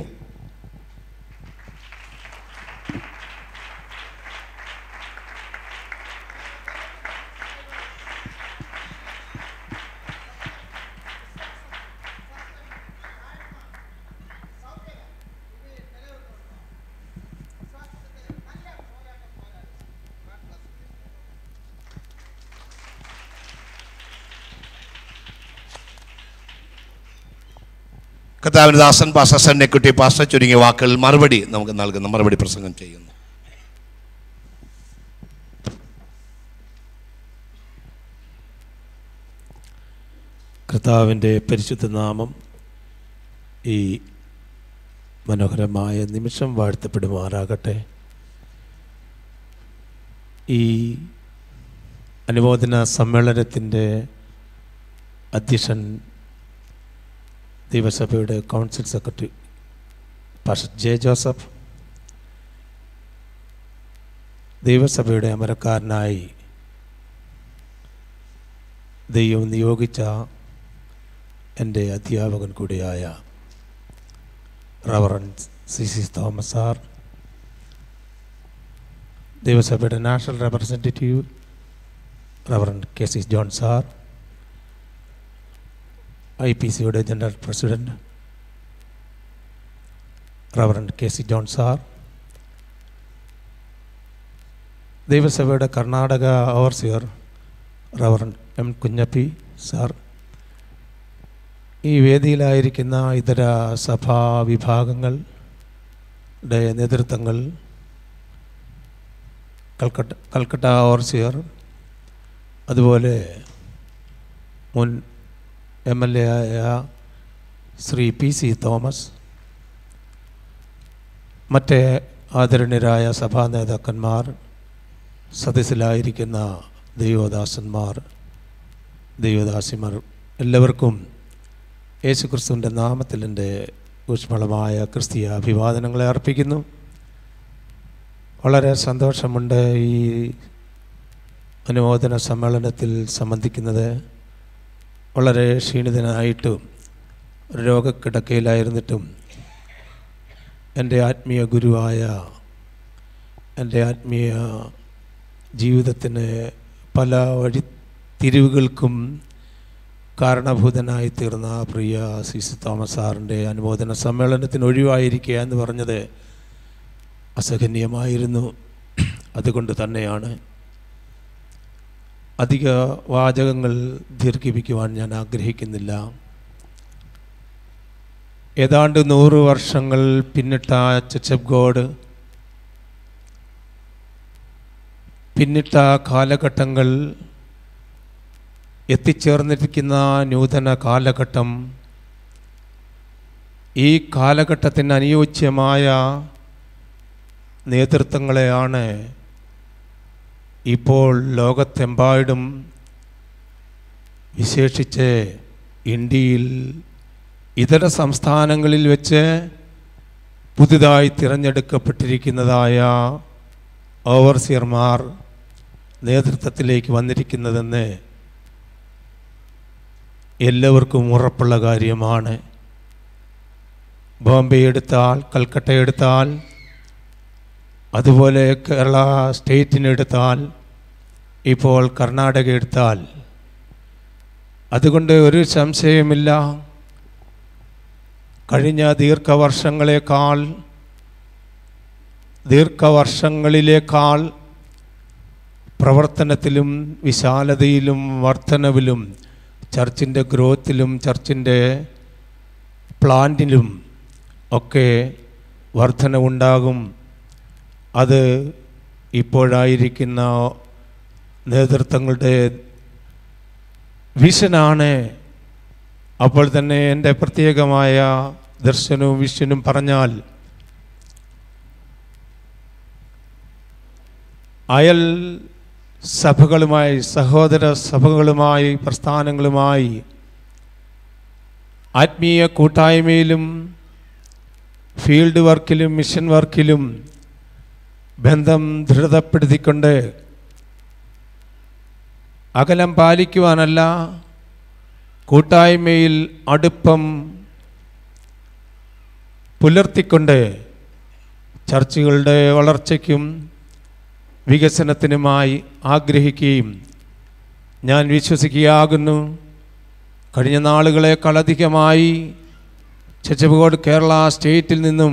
കർത്താവിൻ്റെ ദാസൻ പാസ്റ്റർ സണ്ണിക്കുട്ടി പാസ്റ്റർ ചുരുങ്ങിയ വാക്കുകളിൽ മറുപടി നമുക്ക് നൽകുന്ന മറുപടി പ്രസംഗം ചെയ്യുന്നു. കർത്താവിൻ്റെ പരിശുദ്ധ നാമം ഈ മനോഹരമായ നിമിഷം വാഴ്ത്തപ്പെടുമാറാകട്ടെ. ഈ അനുമോദന സമ്മേളനത്തിൻ്റെ അധ്യക്ഷൻ ദൈവസഭയുടെ council secretary pastor J Joseph, ദൈവസഭയുടെ അമരക്കാരനായി ദൈവം നിയോഗിച്ച എൻ്റെ അധ്യാപകൻ കൂടിയായ reverend C C Thomas sir, ദൈവസഭയുടെ national representative reverend K C John sir, I P സിയുടെ general president reverend K C John sir, ദൈവസഭയുടെ Karnataka overseer reverend M Kunjappy sir, ഈ വേദിയിലായിരിക്കുന്ന ഇതര സഭാ വിഭാഗങ്ങളുടെ നേതൃത്വങ്ങൾ, കൽക്കട്ട കൽക്കട്ട ഓവർസിയർ, അതുപോലെ മുൻ എം എൽ എ ആയ ശ്രീ പി സി തോമസ്, മറ്റേ ആദരണീയരായ സഭാ നേതാക്കന്മാർ, സദസ്സിലായിരിക്കുന്ന ദൈവദാസന്മാർ, ദൈവദാസിമാർ, എല്ലാവർക്കും യേശുക്രിസ്തുവിൻ്റെ നാമത്തിൽ എൻ്റെ ഊഷ്മളമായ ക്രിസ്തീയ അഭിവാദനങ്ങളെ അർപ്പിക്കുന്നു. വളരെ സന്തോഷമുണ്ട് ഈ അനുമോദന സമ്മേളനത്തിൽ സംബന്ധിക്കുന്നത്. വളരെ ക്ഷീണിതനായിട്ടും രോഗക്കിടക്കയിലായിരുന്നിട്ടും എൻ്റെ ആത്മീയ ഗുരുവായ, എൻ്റെ ആത്മീയ ജീവിതത്തിന് പല വഴിത്തിരിവുകൾക്കും കാരണഭൂതനായി തീർന്ന പ്രിയ സി സി തോമസ് സാറിൻ്റെ അനുമോദന സമ്മേളനത്തിന് ഒഴിവായിരിക്കുക എന്ന് പറഞ്ഞത് അസഹനീയമായിരുന്നു. അതുകൊണ്ട് തന്നെയാണ് അധിക വാചകങ്ങൾ ദീർഘിപ്പിക്കുവാൻ ഞാൻ ആഗ്രഹിക്കുന്നില്ല. ഏതാണ്ട് നൂറ് വർഷങ്ങൾ പിന്നിട്ട ചച്ചബ്ഗോഡ്, പിന്നിട്ട കാലഘട്ടങ്ങൾ, എത്തിച്ചേർന്നിരിക്കുന്ന നൂതന കാലഘട്ടം, ഈ കാലഘട്ടത്തിന് അനുയോജ്യമായ നേതൃത്വങ്ങളെയാണ് ഇപ്പോൾ ലോകത്തെമ്പാടും, വിശേഷിച്ച് ഇന്ത്യയിൽ ഇതര സംസ്ഥാനങ്ങളിൽ വെച്ച് പുതുതായി തിരഞ്ഞെടുക്കപ്പെട്ടിരിക്കുന്നതായ ഓവർസിയർമാർ നേതൃത്വത്തിലേക്ക് വന്നിരിക്കുന്നതെന്ന് എല്ലാവർക്കും ഉറപ്പുള്ള കാര്യമാണ്. ബോംബെ എടുത്താൽ, കൽക്കട്ട എടുത്താൽ, അതുപോലെ കേരള സ്റ്റേറ്റിനെടുത്താൽ, ഇപ്പോൾ കർണാടക എടുത്താൽ, അതുകൊണ്ട് ഒരു സംശയമില്ല, കഴിഞ്ഞ ദീർഘവർഷങ്ങളേക്കാൾ ദീർഘവർഷങ്ങളിലേക്കാൾ പ്രവർത്തനത്തിലും വിശാലതയിലും വർധനവിലും ചർച്ചിൻ്റെ ഗ്രോത്തിലും ചർച്ചിൻ്റെ പ്ലാന്റിലും ഒക്കെ വർധനവുണ്ടാകും. അത് ഇപ്പോഴായിരിക്കുന്ന നേതൃത്വങ്ങളുടെ വിഷനാണ്. അപ്പോൾ തന്നെ എൻ്റെ പ്രത്യേകമായ ദർശനവും വിഷനും പറഞ്ഞാൽ, അയൽ സഭകളുമായി, സഹോദര സഭകളുമായി, പ്രസ്ഥാനങ്ങളുമായി ആത്മീയ കൂട്ടായ്മയിലും ഫീൽഡ് വർക്കിലും മിഷൻ വർക്കിലും ബന്ധം ദൃഢപ്പെടുത്തിക്കൊണ്ട് അകലം പാലിക്കുവാനല്ല, കൂട്ടായ്മയിൽ അടുപ്പം പുലർത്തിക്കൊണ്ട് ചർച്ചുകളുടെ വളർച്ചയ്ക്കും വികസനത്തിനുമായി ആഗ്രഹിക്കുകയും ഞാൻ വിശ്വസിക്കുകയാകുന്നു. കഴിഞ്ഞ നാളുകളെക്കാളധികമായി ചച്ചബഗോഡ് കേരള സ്റ്റേറ്റിൽ നിന്നും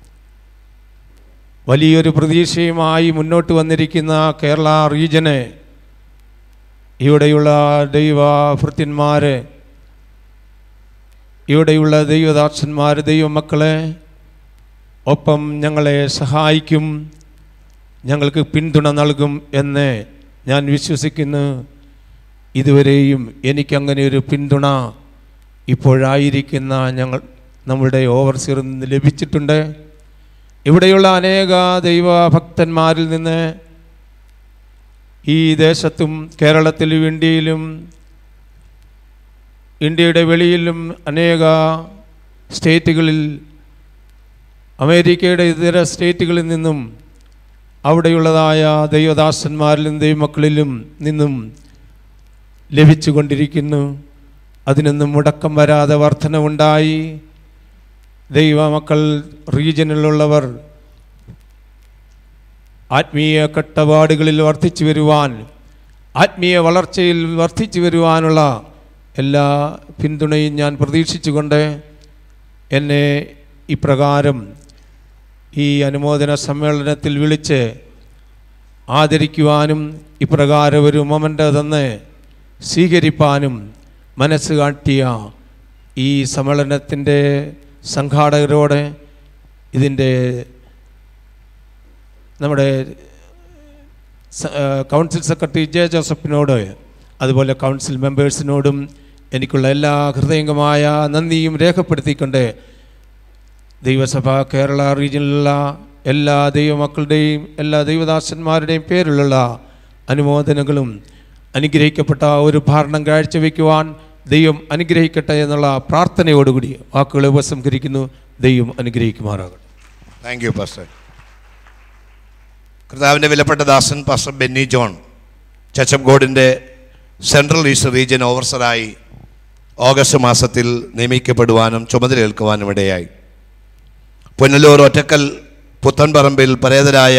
വലിയൊരു പ്രതീക്ഷയുമായി മുന്നോട്ട് വന്നിരിക്കുന്ന കേരള റീജന്, ഇവിടെയുള്ള ദൈവഭൃത്യന്മാർ, ഇവിടെയുള്ള ദൈവദാസന്മാർ, ദൈവമക്കളെ ഒപ്പം ഞങ്ങളെ സഹായിക്കും, ഞങ്ങൾക്ക് പിന്തുണ നൽകും എന്ന് ഞാൻ വിശ്വസിക്കുന്നു. ഇതുവരെയും എനിക്കങ്ങനെ ഒരു പിന്തുണ ഇപ്പോഴായിരിക്കുന്ന ഞങ്ങൾ നമ്മളുടെ ഓവർസിയറിൽ നിന്ന് ലഭിച്ചിട്ടുണ്ട്. ഇവിടെയുള്ള അനേക ദൈവഭക്തന്മാരിൽ നിന്ന് ഈ ദേശത്തും കേരളത്തിലും ഇന്ത്യയിലും ഇന്ത്യയുടെ വെളിയിലും അനേക സ്റ്റേറ്റുകളിൽ, അമേരിക്കയുടെ ഇതര സ്റ്റേറ്റുകളിൽ നിന്നും അവിടെയുള്ളതായ ദൈവദാസന്മാരിലും ദൈവമക്കളിലും നിന്നും ലഭിച്ചു കൊണ്ടിരിക്കുന്നു. അതിനൊന്നും മുടക്കം വരാതെ വർധനവുണ്ടായി. ദൈവമക്കൾ റീജിയനിലുള്ളവർ ആത്മീയ കട്ടപാടുകളിൽ വർദ്ധിച്ചു വരുവാൻ, ആത്മീയ വളർച്ചയിൽ വർദ്ധിച്ചു വരുവാനുള്ള എല്ലാ പിന്തുണയും ഞാൻ പ്രതീക്ഷിച്ചുകൊണ്ട് എന്നെ ഇപ്രകാരം ഈ അനുമോദന സമ്മേളനത്തിൽ വിളിച്ച് ആദരിക്കുവാനും ഇപ്രകാരം ഒരു മൊമെൻ്റ് തന്ന് സ്വീകരിപ്പാനും മനസ്സ് കാട്ടിയ ഈ സമ്മേളനത്തിൻ്റെ സംഘാടകരോട്, ഇതിൻ്റെ നമ്മുടെ കൗൺസിൽ സെക്രട്ടറി ജെ ജോസഫിനോട്, അതുപോലെ കൗൺസിൽ മെമ്പേഴ്സിനോടും എനിക്കുള്ള എല്ലാ ഹൃദയംഗമായ നന്ദിയും രേഖപ്പെടുത്തിക്കൊണ്ട് ദൈവസഭ കേരള റീജിയനിലുള്ള എല്ലാ ദൈവമക്കളുടെയും എല്ലാ ദൈവദാസന്മാരുടെയും പേരിലുള്ള അനുമോദനങ്ങളും അനുഗ്രഹിക്കപ്പെട്ട ഒരു ഭരണം കാഴ്ചവെക്കുവാൻ ദൈവം അനുഗ്രഹിക്കട്ടെ എന്നുള്ള പ്രാർത്ഥനയോടുകൂടി വാക്കുകളെ ഉപസംഹരിക്കുന്നു. ദൈവം അനുഗ്രഹിക്കുമാറാകട്ടെ. Thank you pastor. കർത്താവിൻ്റെ വിലപ്പെട്ട ദാസൻ പാസ്റ്റർ ബെന്നി ജോൺ ചച്ചംകോടിൻ്റെ സെൻട്രൽ ഈസ്റ്റ് റീജിയൻ ഓവർസറായി ഓഗസ്റ്റ് മാസത്തിൽ നിയമിക്കപ്പെടുവാനും ചുമതലയേൽക്കുവാനും ഇടയായി. പുനലൂർ ഒറ്റക്കൽ പുത്തൻപറമ്പിൽ പരേതരായ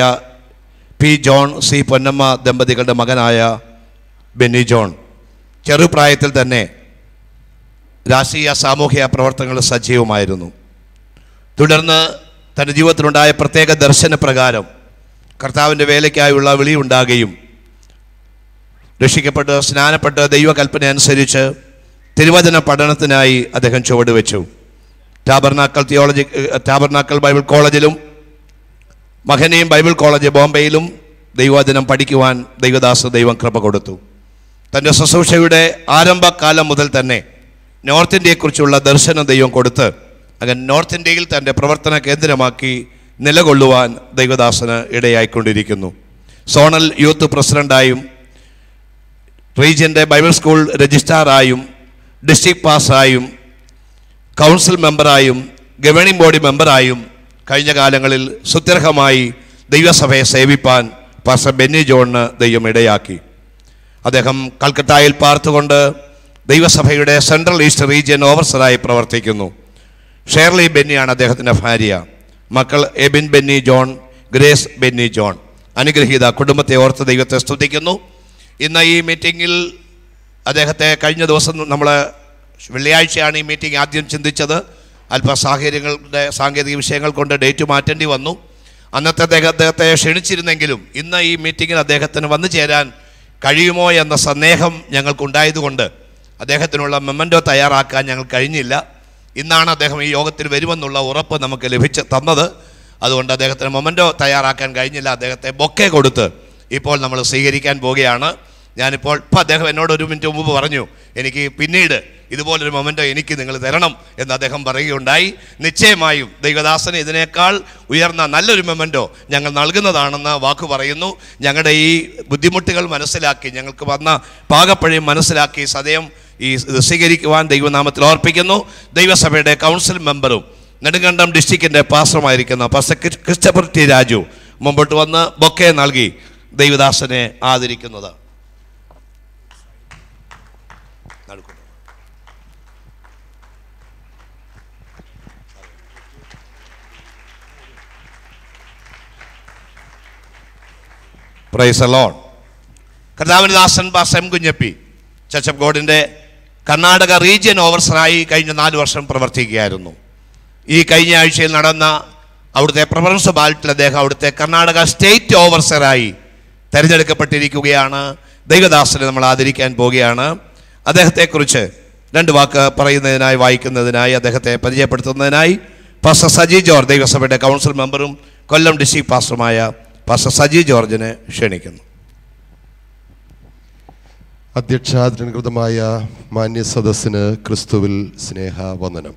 പി ജോൺ സി പൊന്നമ്മ ദമ്പതികളുടെ മകനായ ബെന്നി ജോൺ ചെറുപ്രായത്തിൽ തന്നെ രാഷ്ട്രീയ സാമൂഹിക പ്രവർത്തനങ്ങളിൽ സജീവമായിരുന്നു. തുടർന്ന് തൻ്റെ ജീവിതത്തിലുണ്ടായ പ്രത്യേക ദർശനപ്രകാരം കർത്താവിൻ്റെ വേലയ്ക്കായുള്ള വിളിയുണ്ടാകുകയും രക്ഷിക്കപ്പെട്ട് സ്നാനപ്പെട്ട് ദൈവകൽപ്പന അനുസരിച്ച് തിരുവചന പഠനത്തിനായി അദ്ദേഹം ചുവടുവെച്ചു. ടാബർനാക്കൽ തിയോളജി ടാബർനാക്കൽ ബൈബിൾ കോളേജിലും മഹനീയം ബൈബിൾ കോളേജ് ബോംബെയിലും ദൈവവചനം പഠിക്കുവാൻ ദൈവദാസ ദൈവം കൃപ കൊടുത്തു. തൻ്റെ ശുശ്രൂഷയുടെ ആരംഭകാലം മുതൽ തന്നെ നോർത്ത് ഇന്ത്യയെക്കുറിച്ചുള്ള ദർശനം ദൈവം കൊടുത്ത് അങ്ങനെ നോർത്ത് ഇന്ത്യയിൽ തൻ്റെ പ്രവർത്തന കേന്ദ്രമാക്കി നിലകൊള്ളുവാൻ ദൈവദാസന് ഇടയായിക്കൊണ്ടിരിക്കുന്നു. സോണൽ യൂത്ത് പ്രസിഡൻ്റായും റീജിയൻ്റെ ബൈബിൾ സ്കൂൾ രജിസ്ട്രാറായും ഡിസ്ട്രിക്ട് പാസ്റ്ററായും കൗൺസിൽ മെമ്പറായും ഗവേണിംഗ് ബോഡി മെമ്പറായും കഴിഞ്ഞ കാലങ്ങളിൽ സുത്യർഹമായി ദൈവസഭയെ സേവിപ്പാൻ പാസ്റ്റർ ബെന്നി ജോണിന് ദൈവം ഇടയാക്കി. അദ്ദേഹം കൽക്കട്ടയിൽ പാർത്തുകൊണ്ട് ദൈവസഭയുടെ സെൻട്രൽ ഈസ്റ്റ് റീജിയൻ ഓവർസറായി പ്രവർത്തിക്കുന്നു. ഷേർലി ബെന്നിയാണ് അദ്ദേഹത്തിൻ്റെ ഭാര്യ. മക്കൾ Ebin Benny John, Grace Benny John. അനുഗ്രഹീത കുടുംബത്തെ ഓർത്ത് ദൈവത്തെ സ്തുതിക്കുന്നു. ഇന്ന് ഈ മീറ്റിങ്ങിൽ അദ്ദേഹത്തെ കഴിഞ്ഞ ദിവസം നമ്മൾ വെള്ളിയാഴ്ചയാണ് ഈ മീറ്റിംഗ് ആദ്യം ചിന്തിച്ചത്. അല്പ സാഹചര്യങ്ങളുടെ സാങ്കേതിക വിഷയങ്ങൾ കൊണ്ട് ഡേറ്റ് മാറ്റേണ്ടി വന്നു. അന്നത്തെ അദ്ദേഹത്തെ ക്ഷണിച്ചിരുന്നെങ്കിലും ഇന്ന് ഈ മീറ്റിങ്ങിൽ അദ്ദേഹത്തിന് വന്നു ചേരാൻ കഴിയുമോ എന്ന സന്ദേഹം ഞങ്ങൾക്കുണ്ടായതുകൊണ്ട് അദ്ദേഹത്തിനുള്ള മെമ്മൻറ്റോ തയ്യാറാക്കാൻ ഞങ്ങൾ കഴിഞ്ഞില്ല. ഇന്നാണ് അദ്ദേഹം ഈ യോഗത്തിൽ വരുമെന്നുള്ള ഉറപ്പ് നമുക്ക് ലഭിച്ച് തന്നത്. അതുകൊണ്ട് അദ്ദേഹത്തിന് മൊമെൻറ്റോ തയ്യാറാക്കാൻ കഴിഞ്ഞില്ല. അദ്ദേഹത്തെ ബൊക്കെ കൊടുത്ത് ഇപ്പോൾ നമ്മൾ സ്വീകരിക്കാൻ പോവുകയാണ്. ഞാനിപ്പോൾ ഇപ്പം അദ്ദേഹം എന്നോട് ഒരു മിനിറ്റ് മുമ്പ് പറഞ്ഞു, എനിക്ക് പിന്നീട് ഇതുപോലൊരു മൊമെൻറ്റോ എനിക്ക് നിങ്ങൾ തരണം എന്ന് അദ്ദേഹം പറയുകയുണ്ടായി. നിശ്ചയമായും ദൈവദാസന് ഇതിനേക്കാൾ ഉയർന്ന നല്ലൊരു മൊമെൻറ്റോ ഞങ്ങൾ നൽകുന്നതാണെന്ന് വാക്ക് പറയുന്നു. ഞങ്ങളുടെ ഈ ബുദ്ധിമുട്ടുകൾ മനസ്സിലാക്കി, ഞങ്ങൾക്ക് വന്ന പാകപ്പഴയും മനസ്സിലാക്കി സദയം ഈ സ്വീകരിക്കുവാൻ ദൈവനാമത്തിൽ ഓർപ്പിക്കുന്നു. ദൈവസഭയുടെ കൗൺസിൽ മെമ്പറും നെടുങ്കണ്ടം ഡിസ്ട്രിക്റ്റിൻ്റെ പാസ്റ്ററുമായിരിക്കുന്ന പാസ്റ്റർ ക്രിസ്റ്റഫർ ടി രാജു മുമ്പോട്ട് വന്ന് ബൊക്കെ നൽകി ദൈവദാസനെ ആദരിക്കുന്നത്. Praise the Lord. കർത്താവിൻ്റെ ദാസൻ പാസ്റ്റർ എം കുഞ്ഞപ്പി ചച്ചംകോടിൻ്റെ കർണാടക റീജിയൻ ഓവർസറായി കഴിഞ്ഞ നാല് വർഷം പ്രവർത്തിക്കുകയായിരുന്നു. ഈ കഴിഞ്ഞ ആഴ്ചയിൽ നടന്ന അവിടുത്തെ പ്രഫറൻസ് ബാലറ്റിൽ അദ്ദേഹം അവിടുത്തെ കർണാടക സ്റ്റേറ്റ് ഓവർസറായി തിരഞ്ഞെടുക്കപ്പെട്ടിരിക്കുകയാണ്. ദൈവദാസനെ നമ്മൾ ആദരിക്കാൻ പോവുകയാണ്. അദ്ദേഹത്തെക്കുറിച്ച് രണ്ട് വാക്ക് പറയുന്നതിനായി വായിക്കുന്നതിനായി അദ്ദേഹത്തെ പരിചയപ്പെടുത്തുന്നതിനായി പാസ്റ്റർ സജി ജോർജ് ദൈവസഭയുടെ കൗൺസിൽ മെമ്പറും കൊല്ലം ഡിസ്ട്രിക്ട് പാസ്റ്ററുമായ പാസ്റ്റർ സജി ജോർജിനെ ക്ഷണിക്കുന്നു. അധ്യക്ഷാധീനകൃതമായ മാന്യ സദസ്സിന് ക്രിസ്തുവിൽ സ്നേഹവന്ദനം.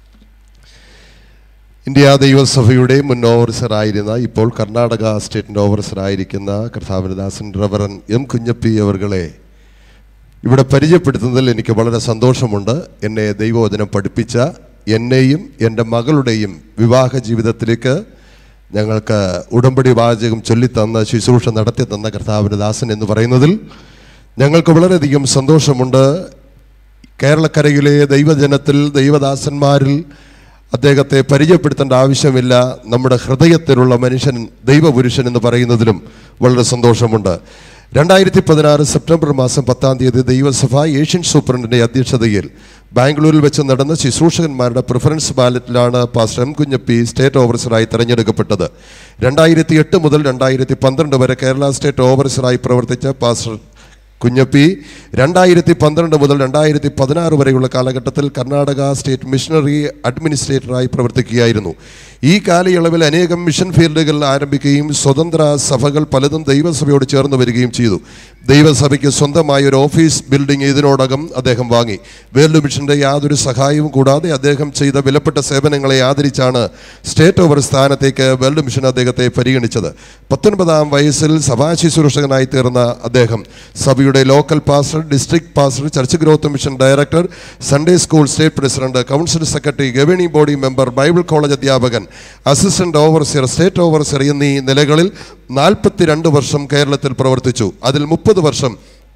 ഇന്ത്യ ദൈവസഭയുടെ മുൻ ഓവർസറായിരുന്ന, ഇപ്പോൾ കർണാടക സ്റ്റേറ്റിൻ്റെ ഓവർസറായിരിക്കുന്ന കർത്താവിനദാസൻ റവറൻ എം കുഞ്ഞപ്പി അവർകളെ ഇവിടെ പരിചയപ്പെടുത്തുന്നതിൽ എനിക്ക് വളരെ സന്തോഷമുണ്ട്. എന്നെ ദൈവവചനം പഠിപ്പിച്ച എന്നെയും എൻ്റെ മകളുടെയും വിവാഹ ജീവിതത്തിലേക്ക് ഞങ്ങൾക്ക് ഉടമ്പടി വാചകം ചൊല്ലിത്തന്ന, ശുശ്രൂഷ നടത്തി തന്ന കർത്താവിനദാസൻ എന്ന് പറയുന്നതിൽ ഞങ്ങൾക്ക് വളരെയധികം സന്തോഷമുണ്ട്. കേരളക്കരയിലെ ദൈവജനത്തിൽ, ദൈവദാസന്മാരിൽ അദ്ദേഹത്തെ പരിചയപ്പെടുത്തേണ്ട ആവശ്യമില്ല. നമ്മുടെ ഹൃദയത്തിലുള്ള മനുഷ്യൻ, ദൈവപുരുഷൻ എന്ന് പറയുന്നതിലും വളരെ സന്തോഷമുണ്ട്. രണ്ടായിരത്തി പതിനാറ് സെപ്റ്റംബർ മാസം പത്താം തീയതി ദൈവസഭ ഏഷ്യൻ സൂപ്രണ്ടിൻ്റെ അധ്യക്ഷതയിൽ ബാംഗ്ലൂരിൽ വെച്ച് നടന്ന ശുശ്രൂഷകന്മാരുടെ പ്രിഫറൻസ് ബാലറ്റിലാണ് പാസ്റ്റർ എം കുഞ്ഞപ്പി സ്റ്റേറ്റ് ഓവർസറായി തെരഞ്ഞെടുക്കപ്പെട്ടത്. രണ്ടായിരത്തി എട്ട് മുതൽ രണ്ടായിരത്തി പന്ത്രണ്ട് വരെ കേരള സ്റ്റേറ്റ് ഓവർസറായി പ്രവർത്തിച്ച പാസ്റ്റർ കുഞ്ഞപ്പി രണ്ടായിരത്തി പന്ത്രണ്ട് മുതൽ രണ്ടായിരത്തി പതിനാറ് വരെയുള്ള കാലഘട്ടത്തിൽ കർണാടക സ്റ്റേറ്റ് മിഷണറി അഡ്മിനിസ്ട്രേറ്ററായി പ്രവർത്തിക്കുകയായിരുന്നു. ഈ കാലയളവിൽ അനേകം മിഷൻ ഫീൽഡുകൾ ആരംഭിക്കുകയും സ്വതന്ത്ര സഭകൾ പലതും ദൈവസഭയോട് ചേർന്ന് വരികയും ചെയ്തു. ദൈവസഭയ്ക്ക് സ്വന്തമായ ഒരു ഓഫീസ് ബിൽഡിംഗ് ഇതിനോടകം അദ്ദേഹം വാങ്ങി. വേൾഡ് മിഷന്റെ യാതൊരു സഹായവും കൂടാതെ അദ്ദേഹം ചെയ്ത വിലപ്പെട്ട സേവനങ്ങളെ ആദരിച്ചാണ് സ്റ്റേറ്റ് ഓവർ സ്ഥാനത്തേക്ക് വേൾഡ് മിഷൻ അദ്ദേഹത്തെ പരിഗണിച്ചത്. പത്തൊൻപതാം വയസ്സിൽ സഭാ ശുശ്രൂഷകനായി തീർന്ന അദ്ദേഹം സഭയുടെ local pastor, district pastor, church growth mission director, Sunday school state president, council secretary, governing body member, Bible college അധ്യാപകൻ, അസിസ്റ്റന്റ് ഓവർസിയർ, സ്റ്റേറ്റ് ഓവർസിയർ എന്നീ നിലകളിൽ നാൽപ്പത്തിരണ്ട് വർഷം കേരളത്തിൽ പ്രവർത്തിച്ചു. അതിൽ മുപ്പത് വർഷം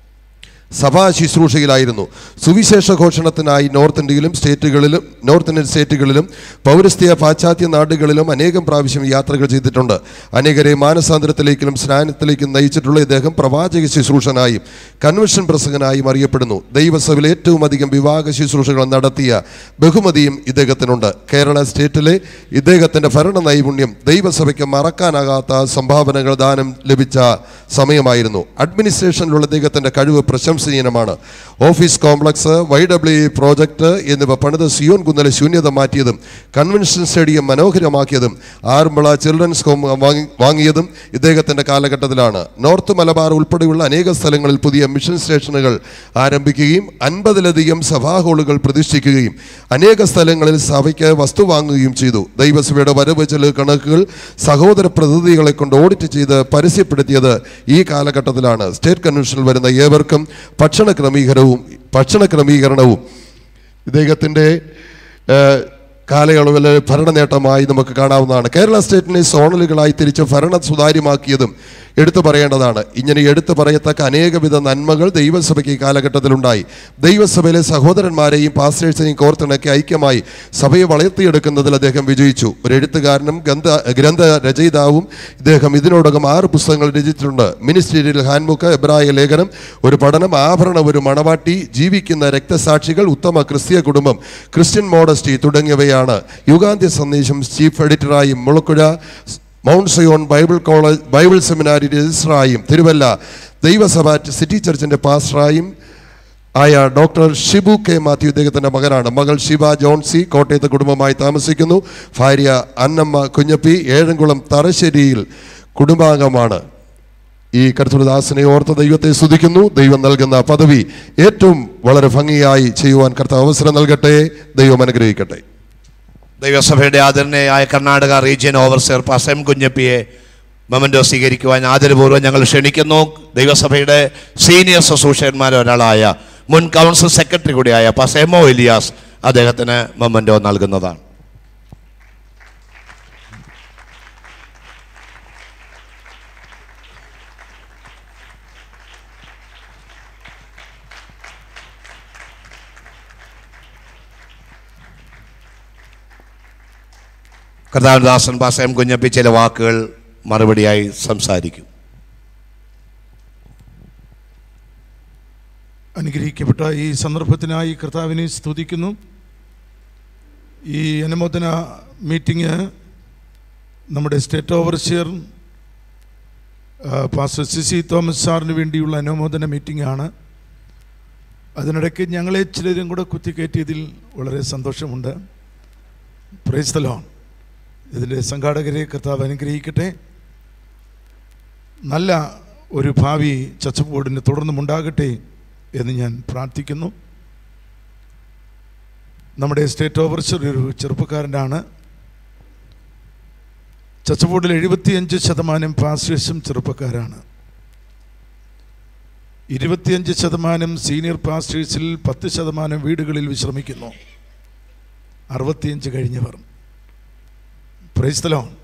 സഭാ ശുശ്രൂഷയിലായിരുന്നു. സുവിശേഷ ഘോഷണത്തിനായി നോർത്ത് ഇന്ത്യയിലും സ്റ്റേറ്റുകളിലും നോർത്ത് ഇന്ത്യൻ സ്റ്റേറ്റുകളിലും പൗരസ്ത്യ പാശ്ചാത്യ നാടുകളിലും അനേകം പ്രാവശ്യം യാത്രകൾ ചെയ്തിട്ടുണ്ട്. അനേകരെ മാനസാന്തരത്തിലേക്കും സ്നാനത്തിലേക്കും നയിച്ചിട്ടുള്ള ഇദ്ദേഹം പ്രവാചക ശുശ്രൂഷനായും കൺവെൻഷൻ പ്രസംഗനായും അറിയപ്പെടുന്നു. ദൈവസഭയിൽ ഏറ്റവും അധികം വിവാഹ ശുശ്രൂഷകൾ നടത്തിയ ബഹുമതിയും ഇദ്ദേഹത്തിനുണ്ട്. കേരള സ്റ്റേറ്റിലെ ഇദ്ദേഹത്തിൻ്റെ ഭരണ നൈപുണ്യം ദൈവസഭയ്ക്ക് മറക്കാനാകാത്ത സംഭാവനകൾ ദാനം ലഭിച്ച സമയമായിരുന്നു. അഡ്മിനിസ്ട്രേഷനിലുള്ള ഇദ്ദേഹത്തിൻ്റെ കഴിവ് പ്രശംസനീയമാണ്. Office complex, Y W project എന്നിവ പണിത് സിയോൻ കുന്നിലെ ശൂന്യത മാറ്റിയതും കൺവെൻഷൻ സ്റ്റേഡിയം മനോഹരമാക്കിയതും ആറന്മുള ചിൽഡ്രൻസ് ഹോം വാങ്ങി വാങ്ങിയതും ഇദ്ദേഹത്തിൻ്റെ കാലഘട്ടത്തിലാണ്. നോർത്ത് മലബാർ ഉൾപ്പെടെയുള്ള അനേക സ്ഥലങ്ങളിൽ പുതിയ മിഷൻ സ്റ്റേഷനുകൾ ആരംഭിക്കുകയും അൻപതിലധികം സഭാ ഹാളുകൾ പ്രതിഷ്ഠിക്കുകയും അനേക സ്ഥലങ്ങളിൽ സഭയ്ക്ക് വസ്തു വാങ്ങുകയും ചെയ്തു. ദൈവസഭയുടെ വരവ് ചെലവ് കണക്കുകൾ സഹോദര പ്രതിനിധികളെ കൊണ്ട് ഓഡിറ്റ് ചെയ്ത് പരസ്യപ്പെടുത്തിയത് ഈ കാലഘട്ടത്തിലാണ്. സ്റ്റേറ്റ് കൺവെൻഷനിൽ വരുന്ന ഏവർക്കും ഭക്ഷണ ക്രമീകരണവും ഭക്ഷണ ക്രമീകരണവും ഇദ്ദേഹത്തിൻ്റെ കാലയളവിൽ ഭരണ നേട്ടമായി നമുക്ക് കാണാവുന്നതാണ്. കേരള സ്റ്റേറ്റിനെ സോണലുകളായി തിരിച്ച് ഭരണം സുതാര്യമാക്കിയതും എടുത്തു പറയേണ്ടതാണ്. ഇങ്ങനെ എടുത്തു പറയത്തക്ക അനേകവിധ നന്മകൾ ദൈവസഭയ്ക്ക് ഈ കാലഘട്ടത്തിലുണ്ടായി. ദൈവസഭയിലെ സഹോദരന്മാരെയും പാസ്റ്റേഴ്സിനെയും കോർത്തിണക്കി ഐക്യമായി സഭയെ വളർത്തിയെടുക്കുന്നതിൽ അദ്ദേഹം വിജയിച്ചു. ഒരു എഴുത്തുകാരനും ഗ്രന്ഥ ഗ്രന്ഥ രചയിതാവും ഇദ്ദേഹം ഇതിനോടകം ആറ് പുസ്തകങ്ങൾ രചിച്ചിട്ടുണ്ട്. മിനിസ്റ്റീരിയൽ ഹാൻഡ്ബുക്ക്, എബ്രായ ലേഖനം, ഒരു പഠനം, ആഭരണം, ഒരു മണവാട്ടി, ജീവിക്കുന്ന രക്തസാക്ഷികൾ, ഉത്തമ ക്രിസ്തീയ കുടുംബം, ക്രിസ്ത്യൻ മോഡസ്റ്റി തുടങ്ങിയവയാണ്. യുഗാന്ത്യ സന്ദേശം ചീഫ് എഡിറ്ററായും Mulakuzha mount Zion Bible college Bible seminary രജിസ്ട്രായും തിരുവല്ല ദൈവസഭ സിറ്റി ചർച്ചിൻ്റെ പാസ്റ്ററായും ആയ ഡോക്ടർ ഷിബു കെ മാത്യു ഇദ്ദേഹത്തിൻ്റെ മകനാണ്. മകൾ ഷിബ ജോൺസി കോട്ടയത്ത് കുടുംബമായി താമസിക്കുന്നു. ഭാര്യ അന്നമ്മ കുഞ്ഞപ്പി ഏഴംകുളം തറശ്ശേരിയിൽ കുടുംബാംഗമാണ്. ഈ കർത്തൃദാസനെ ഓർത്ത് ദൈവത്തെ സ്തുതിക്കുന്നു. ദൈവം നൽകുന്ന പദവി ഏറ്റവും വളരെ ഭംഗിയായി ചെയ്യുവാൻ കർത്താവ് അവസരം നൽകട്ടെ. ദൈവം അനുഗ്രഹിക്കട്ടെ. ദൈവസഭയുടെ ആദരണീയയായ Karnataka region overseer pastor M കുഞ്ഞപ്പിയെ മൊമൻറ്റോ സ്വീകരിക്കുവാൻ ആദരപൂർവ്വം ഞങ്ങൾ ക്ഷണിക്കുന്നു. ദൈവസഭയുടെ സീനിയർ ശുശ്രൂഷകന്മാരിൽ ഒരാളായ മുൻ കൗൺസിൽ സെക്രട്ടറി കൂടിയായ പാസ്റ്റർ എം ഒ ഇലിയാസ് അദ്ദേഹത്തിന് മൊമൻറ്റോ നൽകുന്നതാണ്. കർത്താവദാസൻ പാസ്റ്റർ എം കുഞ്ഞപ്പി ചില വാക്കുകൾ മറുപടിയായി സംസാരിക്കും. അനുഗ്രഹിക്കപ്പെട്ട ഈ സന്ദർഭത്തിനായി കർത്താവിനെ സ്തുതിക്കുന്നു. ഈ അനുമോദന മീറ്റിംഗ് നമ്മുടെ state overseer pastor C C Thomas സാറിന് വേണ്ടിയുള്ള അനുമോദന മീറ്റിംഗ് ആണ്. അതിനിടയ്ക്ക് ഞങ്ങളെ ചിലരും കൂടെ കുത്തിക്കയറ്റിയതിൽ വളരെ സന്തോഷമുണ്ട്. Praise the Lord. ഇതിൻ്റെ സംഘാടകരെ കർത്താവ് അനുഗ്രഹിക്കട്ടെ. നല്ല ഒരു ഭാവി ചർച്ച് ബോർഡിന് തുടർന്നുമുണ്ടാകട്ടെ എന്ന് ഞാൻ പ്രാർത്ഥിക്കുന്നു. നമ്മുടെ സ്റ്റേറ്റ് ഓവർസിയർ ഒരു ചെറുപ്പക്കാരനാണ്. ചർച്ച് ബോർഡിൽ എഴുപത്തിയഞ്ച് ശതമാനം പാസ്റ്റേഴ്സും ചെറുപ്പക്കാരാണ്. ഇരുപത്തിയഞ്ച് ശതമാനം സീനിയർ പാസ്റ്റേഴ്സിൽ പത്ത് ശതമാനം വീടുകളിൽ വിശ്രമിക്കുന്നു. അറുപത്തിയഞ്ച് കഴിഞ്ഞവർ. Praise the Lord.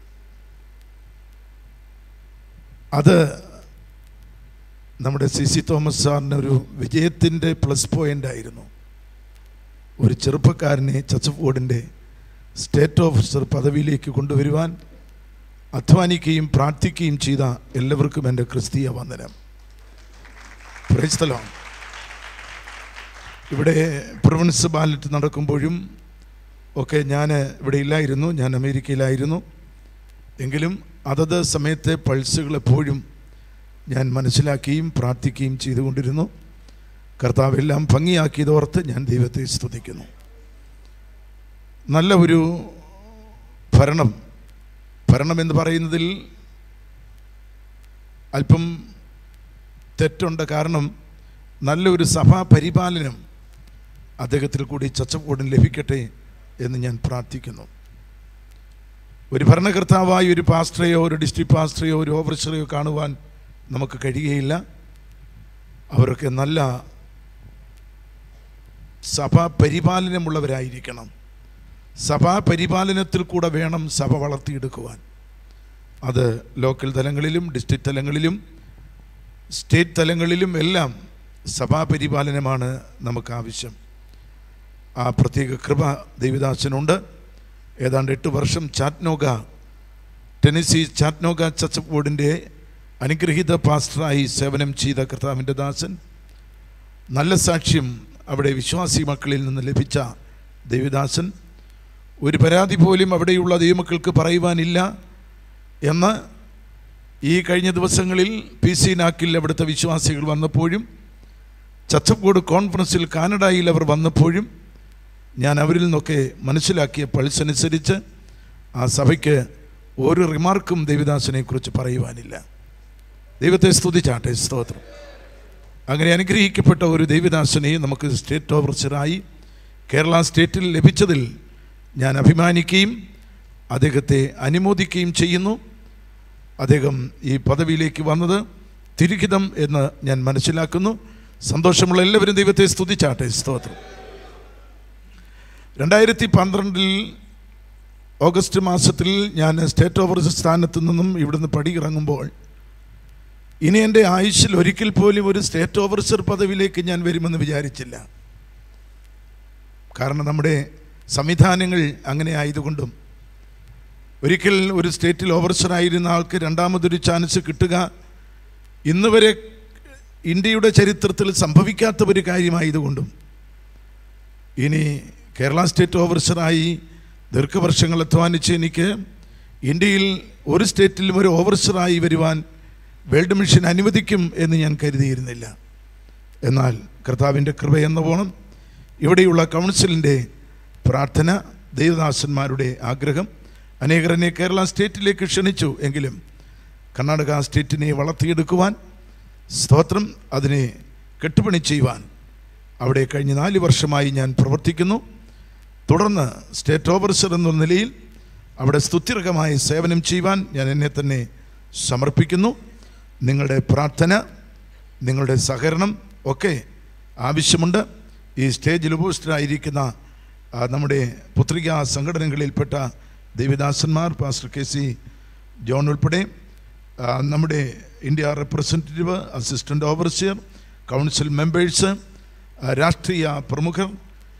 അത് നമ്മുടെ സി സി തോമസ് സാറിന് ഒരു വിജയത്തിൻ്റെ പ്ലസ് പോയിൻ്റ് ആയിരുന്നു. ഒരു ചെറുപ്പക്കാരനെ ചർച്ച് ബോർഡിൻ്റെ സ്റ്റേറ്റ് ഓഫീസർ പദവിയിലേക്ക് കൊണ്ടുവരുവാൻ അധ്വാനിക്കുകയും പ്രാർത്ഥിക്കുകയും ചെയ്ത എല്ലാവർക്കും എൻ്റെ ക്രിസ്തീയ വന്ദനം. Praise the Lord. ഇവിടെ പ്രൊവിൻസ് ബാലറ്റ് നടക്കുമ്പോഴും ഒക്കെ ഞാൻ ഇവിടെ ഇല്ലായിരുന്നു, ഞാൻ അമേരിക്കയിലായിരുന്നു. എങ്കിലും അതത് സമയത്തെ പൾസുകൾ എപ്പോഴും ഞാൻ മനസ്സിലാക്കുകയും പ്രാർത്ഥിക്കുകയും ചെയ്തുകൊണ്ടിരുന്നു. കർത്താവ് എല്ലാം ഭംഗിയാക്കിയതോർത്ത് ഞാൻ ദൈവത്തെ സ്തുതിക്കുന്നു. നല്ല ഒരു ഭരണം ഭരണം എന്ന് പറയുന്നതിൽ അല്പം തെറ്റുണ്ട്. കാരണം നല്ലൊരു സഭാ പരിപാലനം അദ്ദേഹത്തിൽ കൂടി ചച്ചപ്പോടും ലഭിക്കട്ടെ എന്ന് ഞാൻ പ്രാർത്ഥിക്കുന്നു. ഒരു ഭരണകർത്താവായി ഒരു പാസ്റ്ററെയോ ഒരു ഡിസ്ട്രിക്ട് പാസ്റ്ററെയോ ഒരു ഓവർസറെയോ കാണുവാൻ നമുക്ക് കഴിയുകയില്ല. അവരൊക്കെ നല്ല സഭാ പരിപാലനമുള്ളവരായിരിക്കണം. സഭാ പരിപാലനത്തിൽ കൂടെ വേണം സഭ വളർത്തിയെടുക്കുവാൻ. അത് ലോക്കൽ തലങ്ങളിലും ഡിസ്ട്രിക്ട് തലങ്ങളിലും സ്റ്റേറ്റ് തലങ്ങളിലും എല്ലാം സഭാ പരിപാലനമാണ് നമുക്ക് ആവശ്യം. ആ പ്രത്യേക കൃപ ദൈവദാസനുണ്ട്. ഏതാണ്ട് എട്ട് വർഷം ചാറ്റ്നോഗ ടെന്നസി ചാറ്റ്നോഗ ചർച്ച് ബോർഡിൻ്റെ അനുഗ്രഹീത പാസ്റ്ററായി സേവനം ചെയ്ത കർത്താവിൻ്റെ ദാസൻ, നല്ല സാക്ഷ്യം അവിടെ വിശ്വാസി മക്കളിൽ നിന്ന് ലഭിച്ച ദൈവദാസൻ, ഒരു പരാതി പോലും അവിടെയുള്ള ദൈവമക്കൾക്ക് പറയുവാനില്ല എന്ന് ഈ കഴിഞ്ഞ ദിവസങ്ങളിൽ പി സി നാക്കിൽ അവിടുത്തെ വിശ്വാസികൾ വന്നപ്പോഴും ചർച്ച് ബോർഡ് കോൺഫറൻസിൽ കാനഡയിൽ അവർ വന്നപ്പോഴും ഞാൻ അവരിൽ നിന്നൊക്കെ മനസ്സിലാക്കിയ പൾസനുസരിച്ച് ആ സഭയ്ക്ക് ഒരു റിമാർക്കും ദൈവദാസനെക്കുറിച്ച് പറയുവാനില്ല. ദൈവത്തെ സ്തുതിച്ചാട്ടെ, സ്തോത്രം. അങ്ങനെ അനുഗ്രഹിക്കപ്പെട്ട ഒരു ദൈവദാസനെ നമുക്ക് സ്റ്റേറ്റ് ഓവർസറായി കേരള സ്റ്റേറ്റിൽ ലഭിച്ചതിൽ ഞാൻ അഭിമാനിക്കുകയും അദ്ദേഹത്തെ അനുമോദിക്കുകയും ചെയ്യുന്നു. അദ്ദേഹം ഈ പദവിയിലേക്ക് വന്നത് തിരുഹിതം എന്ന് ഞാൻ മനസ്സിലാക്കുന്നു. സന്തോഷമുള്ള എല്ലാവരും ദൈവത്തെ സ്തുതിച്ചാട്ടെ, സ്തോത്രം. രണ്ടായിരത്തി പന്ത്രണ്ടിൽ ഓഗസ്റ്റ് മാസത്തിൽ ഞാൻ സ്റ്റേറ്റ് ഓവർസർ സ്ഥാനത്ത് നിന്നും ഇവിടുന്ന് പടിയിറങ്ങുമ്പോൾ ഇനി എൻ്റെ ആയുസ്സിൽ ഒരിക്കൽ പോലും ഒരു സ്റ്റേറ്റ് ഓവർസർ പദവിയിലേക്ക് ഞാൻ വരുമെന്ന് വിചാരിച്ചില്ല. കാരണം നമ്മുടെ സംവിധാനങ്ങൾ അങ്ങനെ ആയതുകൊണ്ടും ഒരിക്കൽ ഒരു സ്റ്റേറ്റിൽ ഓവർസറായിരുന്ന ആൾക്ക് രണ്ടാമതൊരു ചാൻസ് കിട്ടുക ഇന്ന് വരെ ഇന്ത്യയുടെ ചരിത്രത്തിൽ സംഭവിക്കാത്ത ഒരു കാര്യമായതുകൊണ്ടും ഇനി കേരള സ്റ്റേറ്റ് ഓവർസറായി ദീർഘവർഷങ്ങൾ അധ്വാനിച്ച് എനിക്ക് ഇന്ത്യയിൽ ഒരു സ്റ്റേറ്റിലും ഒരു ഓവർസറായി വരുവാൻ വേൾഡ് മിഷൻ അനുവദിക്കും എന്ന് ഞാൻ കരുതിയിരുന്നില്ല. എന്നാൽ കർത്താവിൻ്റെ കൃപയെന്ന പോണം ഇവിടെയുള്ള കൗൺസിലിൻ്റെ പ്രാർത്ഥന, ദൈവദാസന്മാരുടെ ആഗ്രഹം, അനേകർ എന്നെ കേരള സ്റ്റേറ്റിലേക്ക് ക്ഷണിച്ചു. എങ്കിലും കർണാടക സ്റ്റേറ്റിനെ വളർത്തിയെടുക്കുവാൻ, സ്തോത്രം, അതിനെ കെട്ടുപണി ചെയ്യുവാൻ അവിടെ കഴിഞ്ഞ നാല് വർഷമായി ഞാൻ പ്രവർത്തിക്കുന്നു. തുടർന്ന് സ്റ്റേറ്റ് ഓവർസർ എന്ന നിലയിൽ അവിടെ സ്തുത്യർഹമായ സേവനം ചെയ്യുവാൻ ഞാൻ എന്നെ തന്നെ സമർപ്പിക്കുന്നു. നിങ്ങളുടെ പ്രാർത്ഥന, നിങ്ങളുടെ സഹകരണം ഒക്കെ ആവശ്യമുണ്ട്. ഈ സ്റ്റേജിൽ ഉപസ്ഥരായിരിക്കുന്ന നമ്മുടെ പുത്രികാ സംഘടനകളിൽപ്പെട്ട ദൈവദാസന്മാർ, പാസ്റ്റർ കെ സി ജോൺ ഉൾപ്പെടെ നമ്മുടെ India representative, assistant overseer, council members, രാഷ്ട്രീയ പ്രമുഖർ,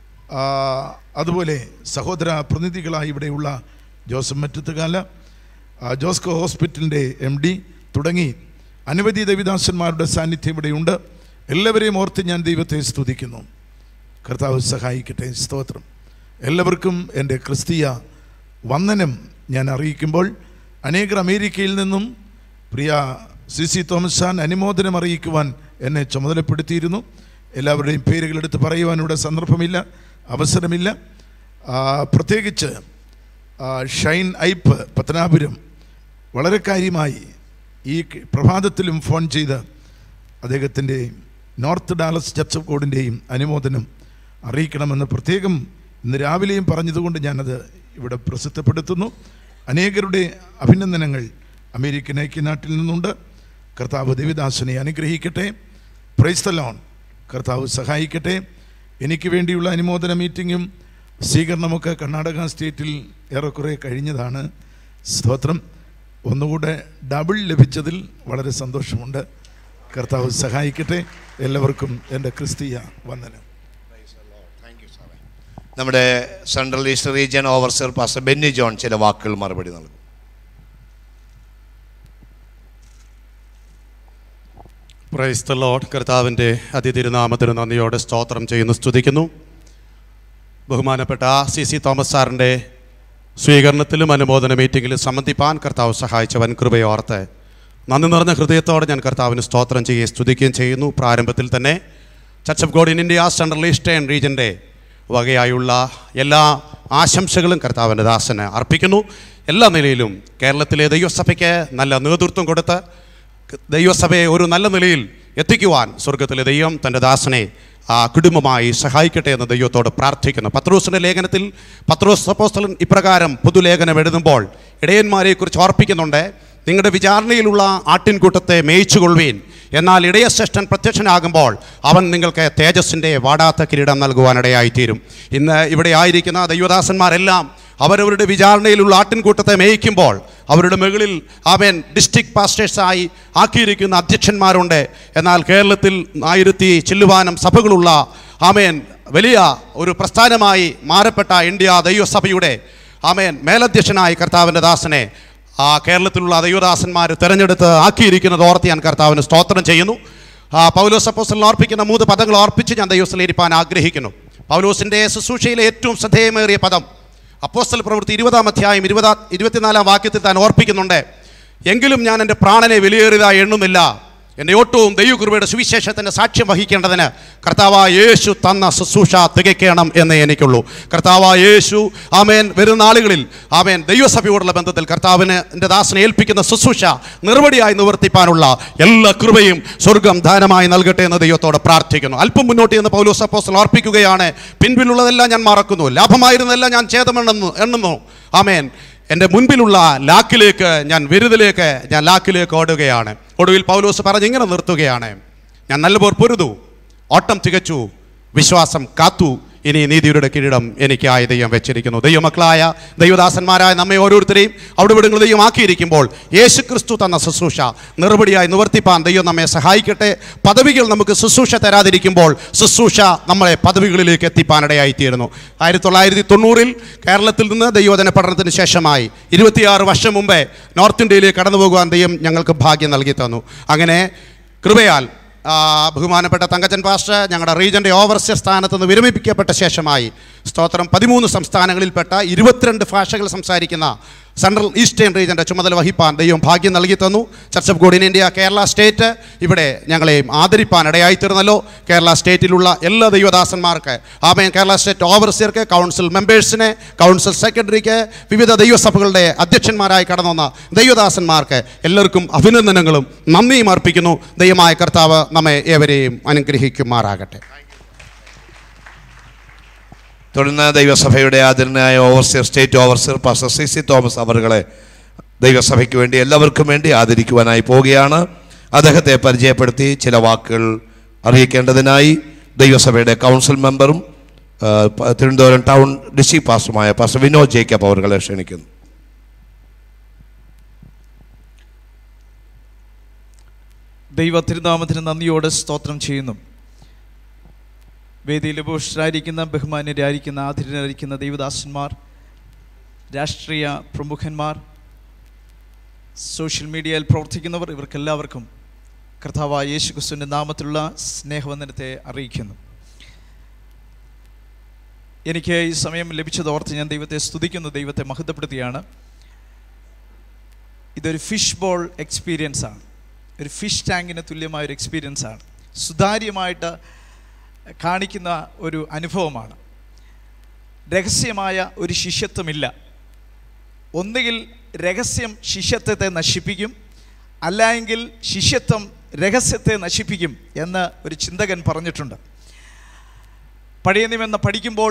അതുപോലെ സഹോദര പ്രതിനിധികളായി ഇവിടെയുള്ള ജോസഫ് മറ്റത്തുകാല, ജോസ്കോ ഹോസ്പിറ്റലിൻ്റെ എം ഡി തുടങ്ങി അനവധി ദൈവദാസന്മാരുടെ സാന്നിധ്യം ഇവിടെയുണ്ട്. എല്ലാവരെയും ഓർത്ത് ഞാൻ ദൈവത്തെ സ്തുതിക്കുന്നു. കർത്താവ് സഹായിക്കട്ടെ, സ്തോത്രം. എല്ലാവർക്കും എൻ്റെ ക്രിസ്തീയ വന്ദനം ഞാൻ അറിയിക്കുമ്പോൾ അനേകർ അമേരിക്കയിൽ നിന്നും പ്രിയ സി സി തോമസ് ഖാൻ അനുമോദനം അറിയിക്കുവാൻ എന്നെ ചുമതലപ്പെടുത്തിയിരുന്നു. എല്ലാവരുടെയും പേരുകളെടുത്ത് പറയുവാൻ ഇവിടെ സന്ദർഭമില്ല, അവസരമില്ല. പ്രത്യേകിച്ച് ഷൈൻ ഐപ്പ് പത്തനാപുരം വളരെ കാര്യമായി ഈ പ്രഭാതത്തിലും ഫോൺ ചെയ്ത് അദ്ദേഹത്തിൻ്റെ നോർത്ത് ഡാലസ് ചർച്ച് ഓഫ് ഗോഡിൻ്റെയും അനുമോദനം അറിയിക്കണമെന്ന് പ്രത്യേകം ഇന്ന് രാവിലെയും പറഞ്ഞതുകൊണ്ട് ഞാനത് ഇവിടെ പ്രസിദ്ധപ്പെടുത്തുന്നു. അനേകരുടെ അഭിനന്ദനങ്ങൾ അമേരിക്കൻ ഐക്യനാട്ടിൽ നിന്നുണ്ട്. കർത്താവ് ദേവദാസനെ അനുഗ്രഹിക്കട്ടെ. Praise the Lord. കർത്താവ് സഹായിക്കട്ടെ. എനിക്ക് വേണ്ടിയുള്ള അനുമോദന മീറ്റിങ്ങും സ്വീകരണമൊക്കെ കർണാടക സ്റ്റേറ്റിൽ ഏറെക്കുറെ കഴിഞ്ഞതാണ്. സ്തോത്രം. ഒന്നുകൂടെ ഡബിൾ ലഭിച്ചതിൽ വളരെ സന്തോഷമുണ്ട്. കർത്താവ് സഹായിക്കട്ടെ. എല്ലാവർക്കും എൻ്റെ ക്രിസ്തീയ വന്ദനം. നമ്മുടെ central east region overseer pastor Benny John ചില വാക്കുകൾ മറുപടി നൽകും. പ്രൈസ് ദി ലോർഡ്. കർത്താവിൻ്റെ അതിതിരുനാമത്തിന് നന്ദിയോടെ സ്തോത്രം ചെയ്യുന്നു, സ്തുതിക്കുന്നു. ബഹുമാനപ്പെട്ട സി സി തോമസ് സാറിൻ്റെ സ്വീകരണത്തിലും അനുമോദന മീറ്റിങ്ങിലും സംബന്ധിപ്പാൻ കർത്താവ് സഹായിച്ച വൻ കൃപയോർത്ത് നന്ദി നിറഞ്ഞ ഹൃദയത്തോടെ ഞാൻ കർത്താവിന് സ്തോത്രം ചെയ്യുകയും സ്തുതിക്കുകയും ചെയ്യുന്നു. പ്രാരംഭത്തിൽ തന്നെ church of God in India central eastern റീജിയൻ്റെ വകയായുള്ള എല്ലാ ആശംസകളും കർത്താവിൻ്റെ ദാസന് അർപ്പിക്കുന്നു. എല്ലാ നിലയിലും കേരളത്തിലെ ദൈവസഭയ്ക്ക് നല്ല നേതൃത്വം കൊടുത്ത് ദൈവസഭയെ ഒരു നല്ല നിലയിൽ എത്തിക്കുവാൻ സ്വർഗത്തിലെ ദൈവം തൻ്റെ ദാസനെ ആ കുടുംബമായി സഹായിക്കട്ടെ എന്ന് ദൈവത്തോട് പ്രാർത്ഥിക്കുന്നു. പത്രോസിൻ്റെ ലേഖനത്തിൽ പത്രോസ് അപ്പോസ്തലൻ ഇപ്രകാരം പൊതുലേഖനം എഴുതുമ്പോൾ ഇടയന്മാരെക്കുറിച്ച് ഓർപ്പിക്കുന്നുണ്ട്. നിങ്ങളുടെ വിചാരണയിലുള്ള ആട്ടിൻകൂട്ടത്തെ മേയിച്ചുകൊള്ളുവീൻ, എന്നാൽ ഇടയശ്രേഷ്ഠൻ പ്രത്യക്ഷനാകുമ്പോൾ അവൻ നിങ്ങൾക്ക് തേജസ്സിൻ്റെ വാടാത്ത കിരീടം നൽകുവാനിടയായിത്തീരും. ഇന്ന് ഇവിടെ ആയിരിക്കുന്ന ദൈവദാസന്മാരെല്ലാം അവരവരുടെ വിചാരണയിലുള്ള ആട്ടിൻകൂട്ടത്തെ മേയിക്കുമ്പോൾ അവരുടെ മുകളിൽ അവൻ ഡിസ്ട്രിക്ട് പാസ്റ്റേഴ്സായി ആക്കിയിരിക്കുന്ന അധ്യക്ഷന്മാരുണ്ട്. എന്നാൽ കേരളത്തിൽ ആയിരത്തി ചില്ലുവാനം സഭകളുള്ള ആമേൻ വലിയ ഒരു പ്രസ്ഥാനമായി മാറപ്പെട്ട ഇന്ത്യ ദൈവസഭയുടെ ആമേൻ മേലധ്യക്ഷനായി കർത്താവിൻ്റെ ദാസനെ ആ കേരളത്തിലുള്ള ദൈവദാസന്മാർ തിരഞ്ഞെടുത്ത് ആക്കിയിരിക്കുന്നത് ഓർത്ത് ഞാൻ കർത്താവിന് സ്തോത്രം ചെയ്യുന്നു. പൗലോസ് അപ്പോസ്തലൻ ഓർപ്പിക്കുന്ന മൂന്ന് പദങ്ങൾ ഓർപ്പിച്ച് ഞാൻ ദൈവസ്ഥലിരിപ്പാൻ ആഗ്രഹിക്കുന്നു. പൗലോസിൻ്റെ ശുശ്രൂഷയിലെ ഏറ്റവും ശ്രദ്ധേയമേറിയ പദം അപ്പോസ്തല പ്രവൃത്തി ഇരുപതാം അധ്യായം ഇരുപതാ ഇരുപത്തിനാലാം വാക്യത്തിൽ താൻ ഓർപ്പിക്കുന്നുണ്ട്. എങ്കിലും ഞാൻ എൻ്റെ പ്രാണനെ വിലയേറിയതായി എണ്ണുന്നില്ല, എൻ്റെ ഓട്ടവും ദൈവകൃപയുടെ സുവിശേഷത്തിൻ്റെ സാക്ഷ്യം വഹിക്കേണ്ടതിന് കർത്താവായ യേശു തന്ന ശുശ്രൂഷ തികയ്ക്കണം എന്നേ എനിക്കുള്ളൂ. കർത്താവായ യേശു ആമേൻ വരുന്ന നാളുകളിൽ ആമേൻ ദൈവസഭയോടുള്ള ബന്ധത്തിൽ കർത്താവിന് എൻ്റെ ദാസനെ ഏൽപ്പിക്കുന്ന ശുശ്രൂഷ നിർവടിയായി നിവർത്തിപ്പാനുള്ള എല്ലാ കൃപയും സ്വർഗം ദാനമായി നൽകട്ടെ എന്ന് ദൈവത്തോട് പ്രാർത്ഥിക്കുന്നു. അല്പം മുന്നോട്ട് എന്ന് പൗലോസ് അപ്പോസ്തലൻ ഓർപ്പിക്കുകയാണ്. പിൻപിലുള്ളതെല്ലാം ഞാൻ മറക്കുന്നു, ലാഭമായിരുന്നെല്ലാം ഞാൻ ഛേദമെണ്ണുന്നു എണ്ണുന്നു ആമേൻ എൻ്റെ മുൻപിലുള്ള ലാക്കിലേക്ക് ഞാൻ വിരുദിലേക്ക് ഞാൻ ലാക്കിലേക്ക് ഓടുകയാണ്. ഒടുവിൽ പൗലോസ് പറഞ്ഞ് ഇങ്ങനെ നിർത്തുകയാണ്, ഞാൻ നല്ലപോർ പൊരുതു, ഓട്ടം തികച്ചു, വിശ്വാസം കാത്തു, ഇനി നീതിയുടെ കിരീടം എനിക്കായി ദൈവം വെച്ചിരിക്കുന്നു. ദൈവമക്കളായ ദൈവദാസന്മാരായ നമ്മെ ഓരോരുത്തരെയും അവിടെ ഇവിടങ്ങൾ ദൈവം ആക്കിയിരിക്കുമ്പോൾ യേശു ക്രിസ്തു തന്ന ശുശ്രൂഷ നിർവടിയായി നിവർത്തിപ്പാൻ ദൈവം നമ്മെ സഹായിക്കട്ടെ. പദവികൾ നമുക്ക് ശുശ്രൂഷ തരാതിരിക്കുമ്പോൾ ശുശ്രൂഷ നമ്മളെ പദവികളിലേക്ക് എത്തിപ്പാനിടയായിത്തീരുന്നു. ആയിരത്തി തൊള്ളായിരത്തി തൊണ്ണൂറിൽ കേരളത്തിൽ നിന്ന് ദൈവവചന പഠനത്തിന് ശേഷമായി ഇരുപത്തിയാറ് വർഷം മുമ്പേ നോർത്ത് ഇന്ത്യയിലേക്ക് കടന്നു പോകുവാൻ ദൈവം ഞങ്ങൾക്ക് ഭാഗ്യം നൽകി തന്നു. അങ്ങനെ കൃപയാൽ ബഹുമാനപ്പെട്ട തങ്കച്ചൻ പാസ്റ്റർ ഞങ്ങളുടെ റീജൻ്റെ ഓവർസിയർ സ്ഥാനത്ത് നിന്ന് വിരമിപ്പിക്കപ്പെട്ട ശേഷമായി സ്തോത്രം പതിമൂന്ന് സംസ്ഥാനങ്ങളിൽപ്പെട്ട ഇരുപത്തിരണ്ട് ഭാഷകൾ സംസാരിക്കുന്ന സെൻട്രൽ ഈസ്റ്റേൺ റീജൻ്റെ ചുമതല വഹിപ്പാൻ ദൈവം ഭാഗ്യം നൽകി തന്നു. Church of God in India Kerala state ഇവിടെ ഞങ്ങളെയും ആദരിപ്പാൻ ഇടയായിത്തീർന്നല്ലോ. കേരള സ്റ്റേറ്റിലുള്ള എല്ലാ ദൈവദാസന്മാർക്ക് ആമേൻ, കേരള സ്റ്റേറ്റ് ഓവർസിയർക്ക്, കൗൺസിൽ മെമ്പേഴ്സിന്, കൗൺസിൽ സെക്രട്ടറിക്ക്, വിവിധ ദൈവസഭകളുടെ അധ്യക്ഷന്മാരായി കടന്നു വന്ന ദൈവദാസന്മാർക്ക് എല്ലാവർക്കും അഭിനന്ദനങ്ങളും നന്ദിയും അർപ്പിക്കുന്നു. ദൈവമായ കർത്താവ് നമ്മെ ഏവരെയും അനുഗ്രഹിക്കുമാറാകട്ടെ. തുടർന്ന് ദൈവസഭയുടെ ആദരണീയനായ overseer state overseer pastor C C Thomas അവരുകളെ ദൈവസഭയ്ക്ക് വേണ്ടി എല്ലാവർക്കും വേണ്ടി ആദരിക്കുവാനായി പോവുകയാണ്. അദ്ദേഹത്തെ പരിചയപ്പെടുത്തി ചില വാക്കുകൾ അറിയിക്കേണ്ടതിനായി ദൈവസഭയുടെ കൗൺസിൽ മെമ്പറും തിരുവനന്തപുരം ടൗൺ ഡിസ്ട്രിക്ട് പാസ്റ്ററുമായ പാസ്റ്റർ വിനോദ് ജേക്കബ് അവരുകളെ ക്ഷണിക്കുന്നു. ദൈവ തിരുനാമത്തിന് നന്ദിയോടെ സ്തോത്രം ചെയ്യുന്നു. വേദിയിൽ ഉപവിഷ്ടരായിരിക്കുന്ന ബഹുമാന്യരായിരിക്കുന്ന ആദരണീയരായിരിക്കുന്ന ദൈവദാസന്മാർ, രാഷ്ട്രീയ പ്രമുഖന്മാർ, സോഷ്യൽ മീഡിയയിൽ പ്രവർത്തിക്കുന്നവർ, ഇവർക്കെല്ലാവർക്കും കർത്താവായ യേശു ക്രിസ്തുവിൻ്റെ നാമത്തിലുള്ള സ്നേഹവന്ദനത്തെ അറിയിക്കുന്നു. എനിക്ക് ഈ സമയം ലഭിച്ചതോർത്ത് ഞാൻ ദൈവത്തെ സ്തുതിക്കുന്നു, ദൈവത്തെ മഹത്വപ്പെടുത്തിയാണ്. ഇതൊരു ഫിഷ് ബോൾ എക്സ്പീരിയൻസാണ്, ഒരു ഫിഷ് ടാങ്കിന് തുല്യമായൊരു എക്സ്പീരിയൻസാണ്. സുതാര്യമായിട്ട് കാണിക്കുന്ന ഒരു അനുഭവമാണ്. രഹസ്യമായ ഒരു ശിഷ്യത്വമില്ല. ഒന്നുകിൽ രഹസ്യം ശിഷ്യത്വത്തെ നശിപ്പിക്കും, അല്ലെങ്കിൽ ശിഷ്യത്വം രഹസ്യത്തെ നശിപ്പിക്കും എന്ന് ഒരു ചിന്തകൻ പറഞ്ഞിട്ടുണ്ട്. പഴയ നിയമം പഠിക്കുമ്പോൾ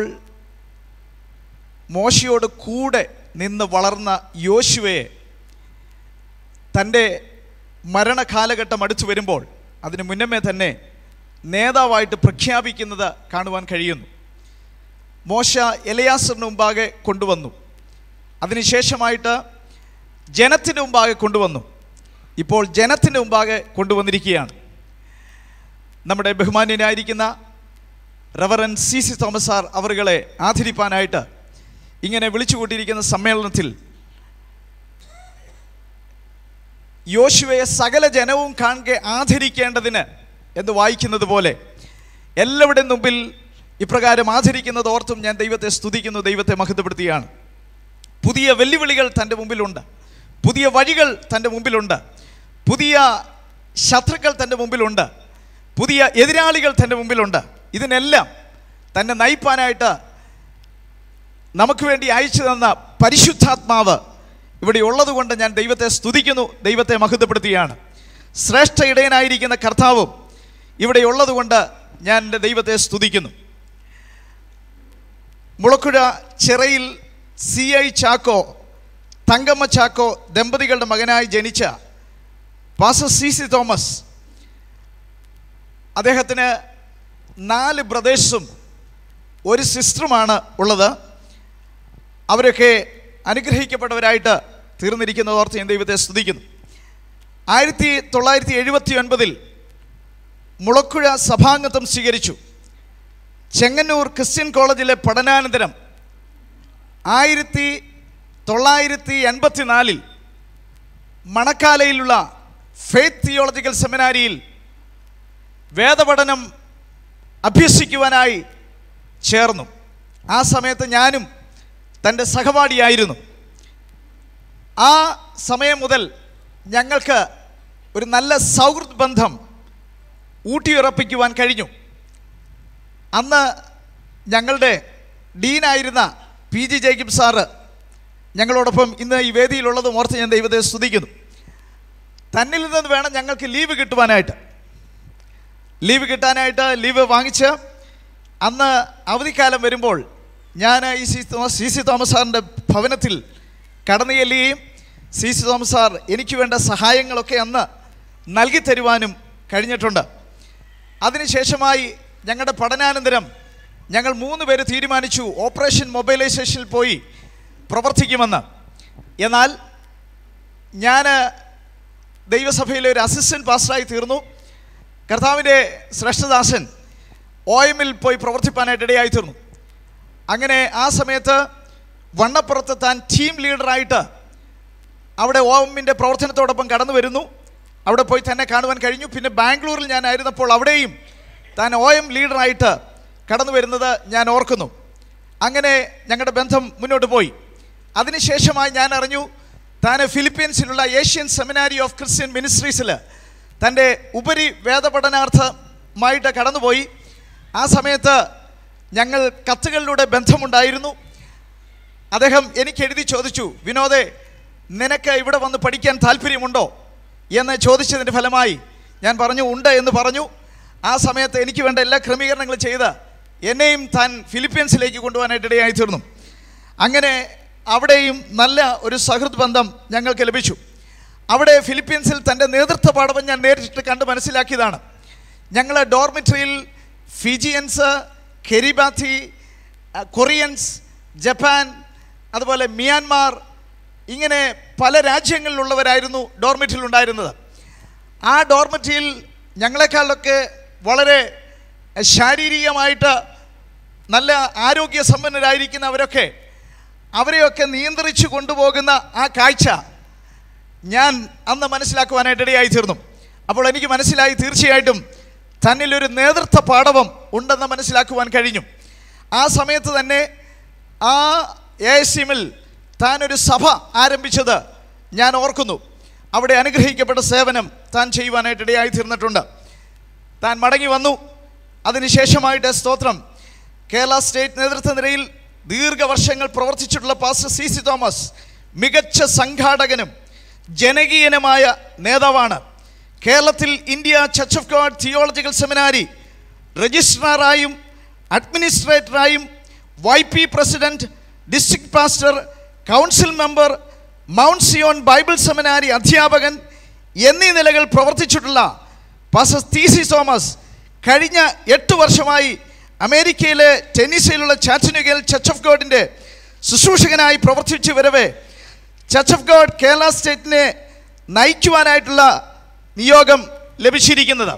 മോശയോട് കൂടെ നിന്ന് വളർന്ന യോശുവയെ തൻ്റെ മരണകാലഘട്ടം അടുത്തു വരുമ്പോൾ അതിന് മുന്നമേ തന്നെ നേതാവായിട്ട് പ്രഖ്യാപിക്കുന്നത് കാണുവാൻ കഴിയുന്നു. മോശ എലയാസറിന് മുമ്പാകെ കൊണ്ടുവന്നു, അതിനുശേഷമായിട്ട് ജനത്തിൻ്റെ മുമ്പാകെ കൊണ്ടുവന്നു, ഇപ്പോൾ ജനത്തിൻ്റെ മുമ്പാകെ കൊണ്ടുവന്നിരിക്കുകയാണ്. നമ്മുടെ ബഹുമാന്യനായിരിക്കുന്ന reverend C C Thomas sir അവരുകളെ ആദരിപ്പാനായിട്ട് ഇങ്ങനെ വിളിച്ചു കൂട്ടിയിരിക്കുന്ന സമ്മേളനത്തിൽ യോശുവയെ സകല ജനവും കാണെ ആദരിക്കേണ്ടതിന് എന്ന് വായിക്കുന്നത് പോലെ എല്ലാവരുടെയും മുമ്പിൽ ഇപ്രകാരം ആദരിക്കുന്നത് ഓർത്തും ഞാൻ ദൈവത്തെ സ്തുതിക്കുന്നു, ദൈവത്തെ മഹത്വപ്പെടുത്തുകയാണ്. പുതിയ വെല്ലുവിളികൾ തൻ്റെ മുമ്പിലുണ്ട്, പുതിയ വഴികൾ തൻ്റെ മുമ്പിലുണ്ട്, പുതിയ ശത്രുക്കൾ തൻ്റെ മുമ്പിലുണ്ട്, പുതിയ എതിരാളികൾ തൻ്റെ മുമ്പിലുണ്ട്. ഇതിനെല്ലാം തന്നെ നയിപ്പാനായിട്ട് നമുക്ക് വേണ്ടി അയച്ചു തന്ന പരിശുദ്ധാത്മാവ് ഇവിടെ ഉള്ളതുകൊണ്ട് ഞാൻ ദൈവത്തെ സ്തുതിക്കുന്നു, ദൈവത്തെ മഹത്വപ്പെടുത്തുകയാണ്. ശ്രേഷ്ഠ ഇടയനായിരിക്കുന്ന കർത്താവും ഇവിടെ ഉള്ളതുകൊണ്ട് ഞാൻ എൻ്റെ ദൈവത്തെ സ്തുതിക്കുന്നു. മുളക്കുഴ ചിറയിൽ സി ഐ ചാക്കോ, തങ്കമ്മ ചാക്കോ ദമ്പതികളുടെ മകനായി ജനിച്ച പാസ്റ്റർ സി സി തോമസ്, അദ്ദേഹത്തിന് നാല് ബ്രദേഴ്സും ഒരു സിസ്റ്ററുമാണ് ഉള്ളത്. അവരൊക്കെ അനുഗ്രഹിക്കപ്പെട്ടവരായിട്ട് തീർന്നിരിക്കുന്നത് ഓർത്ത് ഞാൻ ദൈവത്തെ സ്തുതിക്കുന്നു. ആയിരത്തി തൊള്ളായിരത്തി എഴുപത്തി ഒൻപതിൽ മുളക്കുഴ സഭാംഗത്വം സ്വീകരിച്ചു. ചെങ്ങന്നൂർ ക്രിസ്ത്യൻ കോളേജിലെ പഠനാനന്തരം ആയിരത്തി തൊള്ളായിരത്തി എൺപത്തി നാലിൽ മണക്കാലയിലുള്ള ഫെയ്ത്ത് തിയോളജിക്കൽ സെമിനാരിയിൽ വേദപഠനം അഭ്യസിക്കുവാനായി ചേർന്നു. ആ സമയത്ത് ഞാനും തൻ്റെ സഹപാഠിയായിരുന്നു. ആ സമയം മുതൽ ഞങ്ങൾക്ക് ഒരു നല്ല സൗഹൃദ ബന്ധം ഊട്ടിയുറപ്പിക്കുവാൻ കഴിഞ്ഞു. അന്ന് ഞങ്ങളുടെ ഡീനായിരുന്ന പി ജി ജേക്കബ് സാറ് ഞങ്ങളോടൊപ്പം ഇന്ന് ഈ വേദിയിലുള്ളത് ഓർത്ത് ഞാൻ ദൈവത്തെ സ്തുതിക്കുന്നു. തന്നിൽ നിന്ന് വേണം ഞങ്ങൾക്ക് ലീവ് കിട്ടുവാനായിട്ട്. ലീവ് കിട്ടാനായിട്ട് ലീവ് വാങ്ങിച്ച് അന്ന് അവധിക്കാലം വരുമ്പോൾ ഞാൻ ഈ C Thomas C C Thomas സാറിൻ്റെ ഭവനത്തിൽ കടന്നു ചെല്ലുകയും സി സി തോമസ് സാർ എനിക്ക് വേണ്ട സഹായങ്ങളൊക്കെ അന്ന് നൽകി തരുവാനും കഴിഞ്ഞിട്ടുണ്ട്. അതിനുശേഷമായി ഞങ്ങളുടെ പഠനാനന്തരം ഞങ്ങൾ മൂന്ന് പേര് തീരുമാനിച്ചു ഓപ്പറേഷൻ മൊബൈലൈസേഷനിൽ പോയി പ്രവർത്തിക്കുമെന്ന്. എന്നാൽ ഞാൻ ദൈവസഭയിലെ ഒരു അസിസ്റ്റൻറ്റ് പാസ്റ്ററായി തീർന്നു. കർത്താവിൻ്റെ ശ്രേഷ്ഠദാസൻ ഒ എമ്മിൽ പോയി പ്രവർത്തിപ്പാനായിട്ട് ഇടയായി തീർന്നു. അങ്ങനെ ആ സമയത്ത് വണ്ണപ്പുറത്ത് താൻ ടീം ലീഡറായിട്ട് അവിടെ ഒ എമ്മിൻ്റെ പ്രവർത്തനത്തോടൊപ്പം കടന്നു വരുന്നു. അവിടെ പോയി തന്നെ കാണുവാൻ കഴിഞ്ഞു. പിന്നെ ബാംഗ്ലൂരിൽ ഞാനായിരുന്നപ്പോൾ അവിടെയും താൻ ഒ എം ലീഡറായിട്ട് കടന്നു വരുന്നത് ഞാൻ ഓർക്കുന്നു. അങ്ങനെ ഞങ്ങളുടെ ബന്ധം മുന്നോട്ട് പോയി. അതിനുശേഷമായി ഞാൻ അറിഞ്ഞു താൻ ഫിലിപ്പീൻസിലുള്ള ഏഷ്യൻ സെമിനാരി ഓഫ് ക്രിസ്ത്യൻ മിനിസ്ട്രീസിൽ തൻ്റെ ഉപരി വേദപഠനാർത്ഥമായിട്ട് കടന്നുപോയി. ആ സമയത്ത് ഞങ്ങൾ കത്തുകളിലൂടെ ബന്ധമുണ്ടായിരുന്നു. അദ്ദേഹം എനിക്ക് എഴുതി ചോദിച്ചു, വിനോദേ, നിനക്ക് ഇവിടെ വന്ന് പഠിക്കാൻ താല്പര്യമുണ്ടോ എന്ന് ചോദിച്ചതിൻ്റെ ഫലമായി ഞാൻ പറഞ്ഞു ഉണ്ട് എന്ന് പറഞ്ഞു. ആ സമയത്ത് എനിക്ക് വേണ്ട എല്ലാ ക്രമീകരണങ്ങളും ചെയ്ത് എന്നെയും താൻ ഫിലിപ്പീൻസിലേക്ക് കൊണ്ടുപോകാനായിട്ട് ഇടയായി തീർന്നു. അങ്ങനെ അവിടെയും നല്ല ഒരു സൗഹൃദ ബന്ധം ഞങ്ങൾക്ക് ലഭിച്ചു. അവിടെ ഫിലിപ്പീൻസിൽ തൻ്റെ നേതൃത്വ പാഠവും ഞാൻ നേരിട്ട് കണ്ട് മനസ്സിലാക്കിയതാണ്. ഞങ്ങൾ ഡോർമിറ്ററിയിൽ ഫിജിയൻസ്, കെരിബാത്തി, കൊറിയൻസ്, ജപ്പാൻ, അതുപോലെ മ്യാൻമാർ, ഇങ്ങനെ പല രാജ്യങ്ങളിലുള്ളവരായിരുന്നു ഡോർമിറ്ററിയിൽ ഉണ്ടായിരുന്നത്. ആ ഡോർമിറ്ററിയിൽ ഞങ്ങളെക്കാളൊക്കെ വളരെ ശാരീരികമായിട്ട് നല്ല ആരോഗ്യ സമ്പന്നരായിരിക്കുന്നവരൊക്കെ അവരെയൊക്കെ നിയന്ത്രിച്ചു കൊണ്ടുപോകുന്ന ആ കാഴ്ച ഞാൻ അന്ന് മനസ്സിലാക്കുവാനായിട്ട് ഇടയായി തീർന്നു. അപ്പോൾ എനിക്ക് മനസ്സിലായി തീർച്ചയായിട്ടും തന്നിലൊരു നേതൃത്വ പാഠവം ഉണ്ടെന്ന് മനസ്സിലാക്കുവാൻ കഴിഞ്ഞു. ആ സമയത്ത് തന്നെ ആ എ എസ് എമ്മിൽ താനൊരു സഭ ആരംഭിച്ചത് ഞാൻ ഓർക്കുന്നു. അവിടെ അനുഗ്രഹിക്കപ്പെട്ട സേവനം താൻ ചെയ്യുവാനായിട്ട് ഇടയായി തീർന്നിട്ടുണ്ട്. താൻ മടങ്ങി വന്നു. അതിനുശേഷമായിട്ട് സ്തോത്രം, കേരള സ്റ്റേറ്റ് നേതൃത്വ നിരയിൽ ദീർഘവർഷങ്ങൾ പ്രവർത്തിച്ചിട്ടുള്ള പാസ്റ്റർ സി സി തോമസ് മികച്ച സംഘാടകനും ജനകീയനുമായ നേതാവാണ്. കേരളത്തിൽ India church of God theological seminary രജിസ്ട്രാറായും അഡ്മിനിസ്ട്രേറ്ററായും Y P president, district pastor, council member, mount Zion Bible seminary അധ്യാപകൻ എന്നീ നിലകൾ പ്രവർത്തിച്ചിട്ടുള്ള പാസ്റ്റർ ടി സി തോമസ് കഴിഞ്ഞ എട്ട് വർഷമായി അമേരിക്കയിലെ ടെന്നീസിയിലുള്ള ചാറ്റനൂഗയിൽ ചർച്ച് ഓഫ് ഗോഡിൻ്റെ ശുശ്രൂഷകനായി പ്രവർത്തിച്ചു വരവേ ചർച്ച് ഓഫ് ഗോഡ് കേരള സ്റ്റേറ്റിനെ നയിക്കുവാനായിട്ടുള്ള നിയോഗം ലഭിച്ചിരിക്കുന്നത്.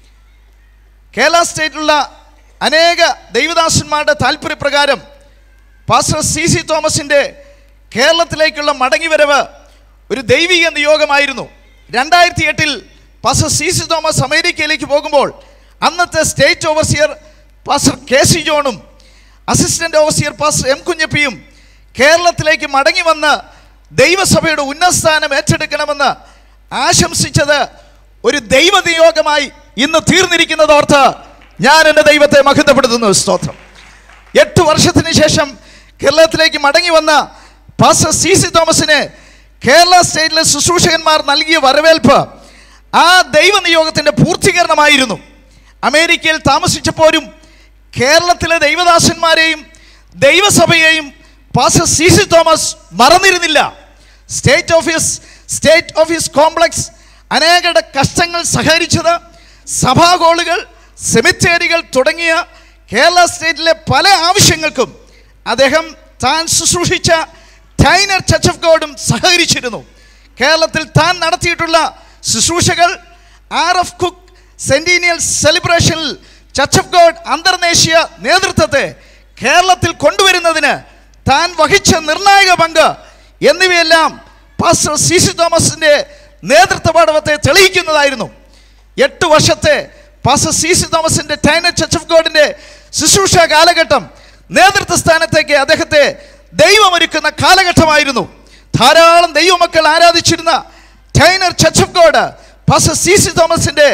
കേരള സ്റ്റേറ്റിലുള്ള അനേക ദൈവദാസന്മാരുടെ താല്പര്യപ്രകാരം പാസ്റ്റർ സി സി തോമസിൻ്റെ കേരളത്തിലേക്കുള്ള മടങ്ങിവരവ് ഒരു ദൈവിക നിയോഗമായിരുന്നു. രണ്ടായിരത്തി എട്ടിൽ പാസ്റ്റർ സി സി തോമസ് അമേരിക്കയിലേക്ക് പോകുമ്പോൾ അന്നത്തെ state overseer pastor K C ജോണും അസിസ്റ്റന്റ് ഓവർസിയർ പാസ്റ്റർ എം കുഞ്ഞപ്പിയും കേരളത്തിലേക്ക് മടങ്ങി വന്ന് ദൈവസഭയുടെ ഉന്നതസ്ഥാനം ഏറ്റെടുക്കണമെന്ന് ആശംസിച്ചത് ഒരു ദൈവനിയോഗമായി ഇന്ന് തീർന്നിരിക്കുന്നതോർത്ത് ഞാൻ എൻ്റെ ദൈവത്തെ മഹത്വപ്പെടുത്തുന്നു. സ്തോത്രം. എട്ട് വർഷത്തിന് ശേഷം കേരളത്തിലേക്ക് മടങ്ങി വന്ന പാസ്റ്റർ സി സി തോമസിന് കേരള സ്റ്റേറ്റിലെ ശുശ്രൂഷകന്മാർ നൽകിയ വരവേൽപ്പ് ആ ദൈവനിയോഗത്തിൻ്റെ പൂർത്തീകരണമായിരുന്നു. അമേരിക്കയിൽ താമസിച്ചപ്പോഴും കേരളത്തിലെ ദൈവദാസന്മാരെയും ദൈവസഭയെയും പാസ്റ്റർ സി സി തോമസ് മറന്നിരുന്നില്ല. State office state office complex അനേകരുടെ കഷ്ടങ്ങൾ സഹകരിച്ചത്, സഭാ ഹോളുകൾ, സെമിത്തേരികൾ തുടങ്ങിയ കേരള സ്റ്റേറ്റിലെ പല ആവശ്യങ്ങൾക്കും അദ്ദേഹം താൻ ശുശ്രൂഷിച്ച ടൈനർ ചർച്ച് ഓഫ് ഗോഡും സഹകരിച്ചിരുന്നു. കേരളത്തിൽ താൻ നടത്തിയിട്ടുള്ള ശുശ്രൂഷകൾ ആർ എഫ് കുക്ക് സെന്റീനിയൽ സെലിബ്രേഷനിൽ ചർച്ച് ഓഫ് ഗോഡ് അന്തർദേശീയ നേതൃത്വത്തെ കേരളത്തിൽ കൊണ്ടുവരുന്നതിന് താൻ വഹിച്ച നിർണായക പങ്ക് എന്നിവയെല്ലാം പാസ്റ്റർ സി സി തോമസിൻ്റെ നേതൃത്വ പാടവത്തെ തെളിയിക്കുന്നതായിരുന്നു. എട്ട് വർഷത്തെ പാസ്റ്റർ സി സി തോമസിൻ്റെ ടൈനർ ചർച്ച് ഓഫ് ഗോഡിൻ്റെ ശുശ്രൂഷ കാലഘട്ടം നേതൃത്വ സ്ഥാനത്തേക്ക് അദ്ദേഹത്തെ ദൈവമൊരുക്കുന്ന കാലഘട്ടമായിരുന്നു. ധാരാളം ദൈവമക്കൾ ആരാധിച്ചിരുന്ന Tyner church of God pastor C C തോമസിൻ്റെ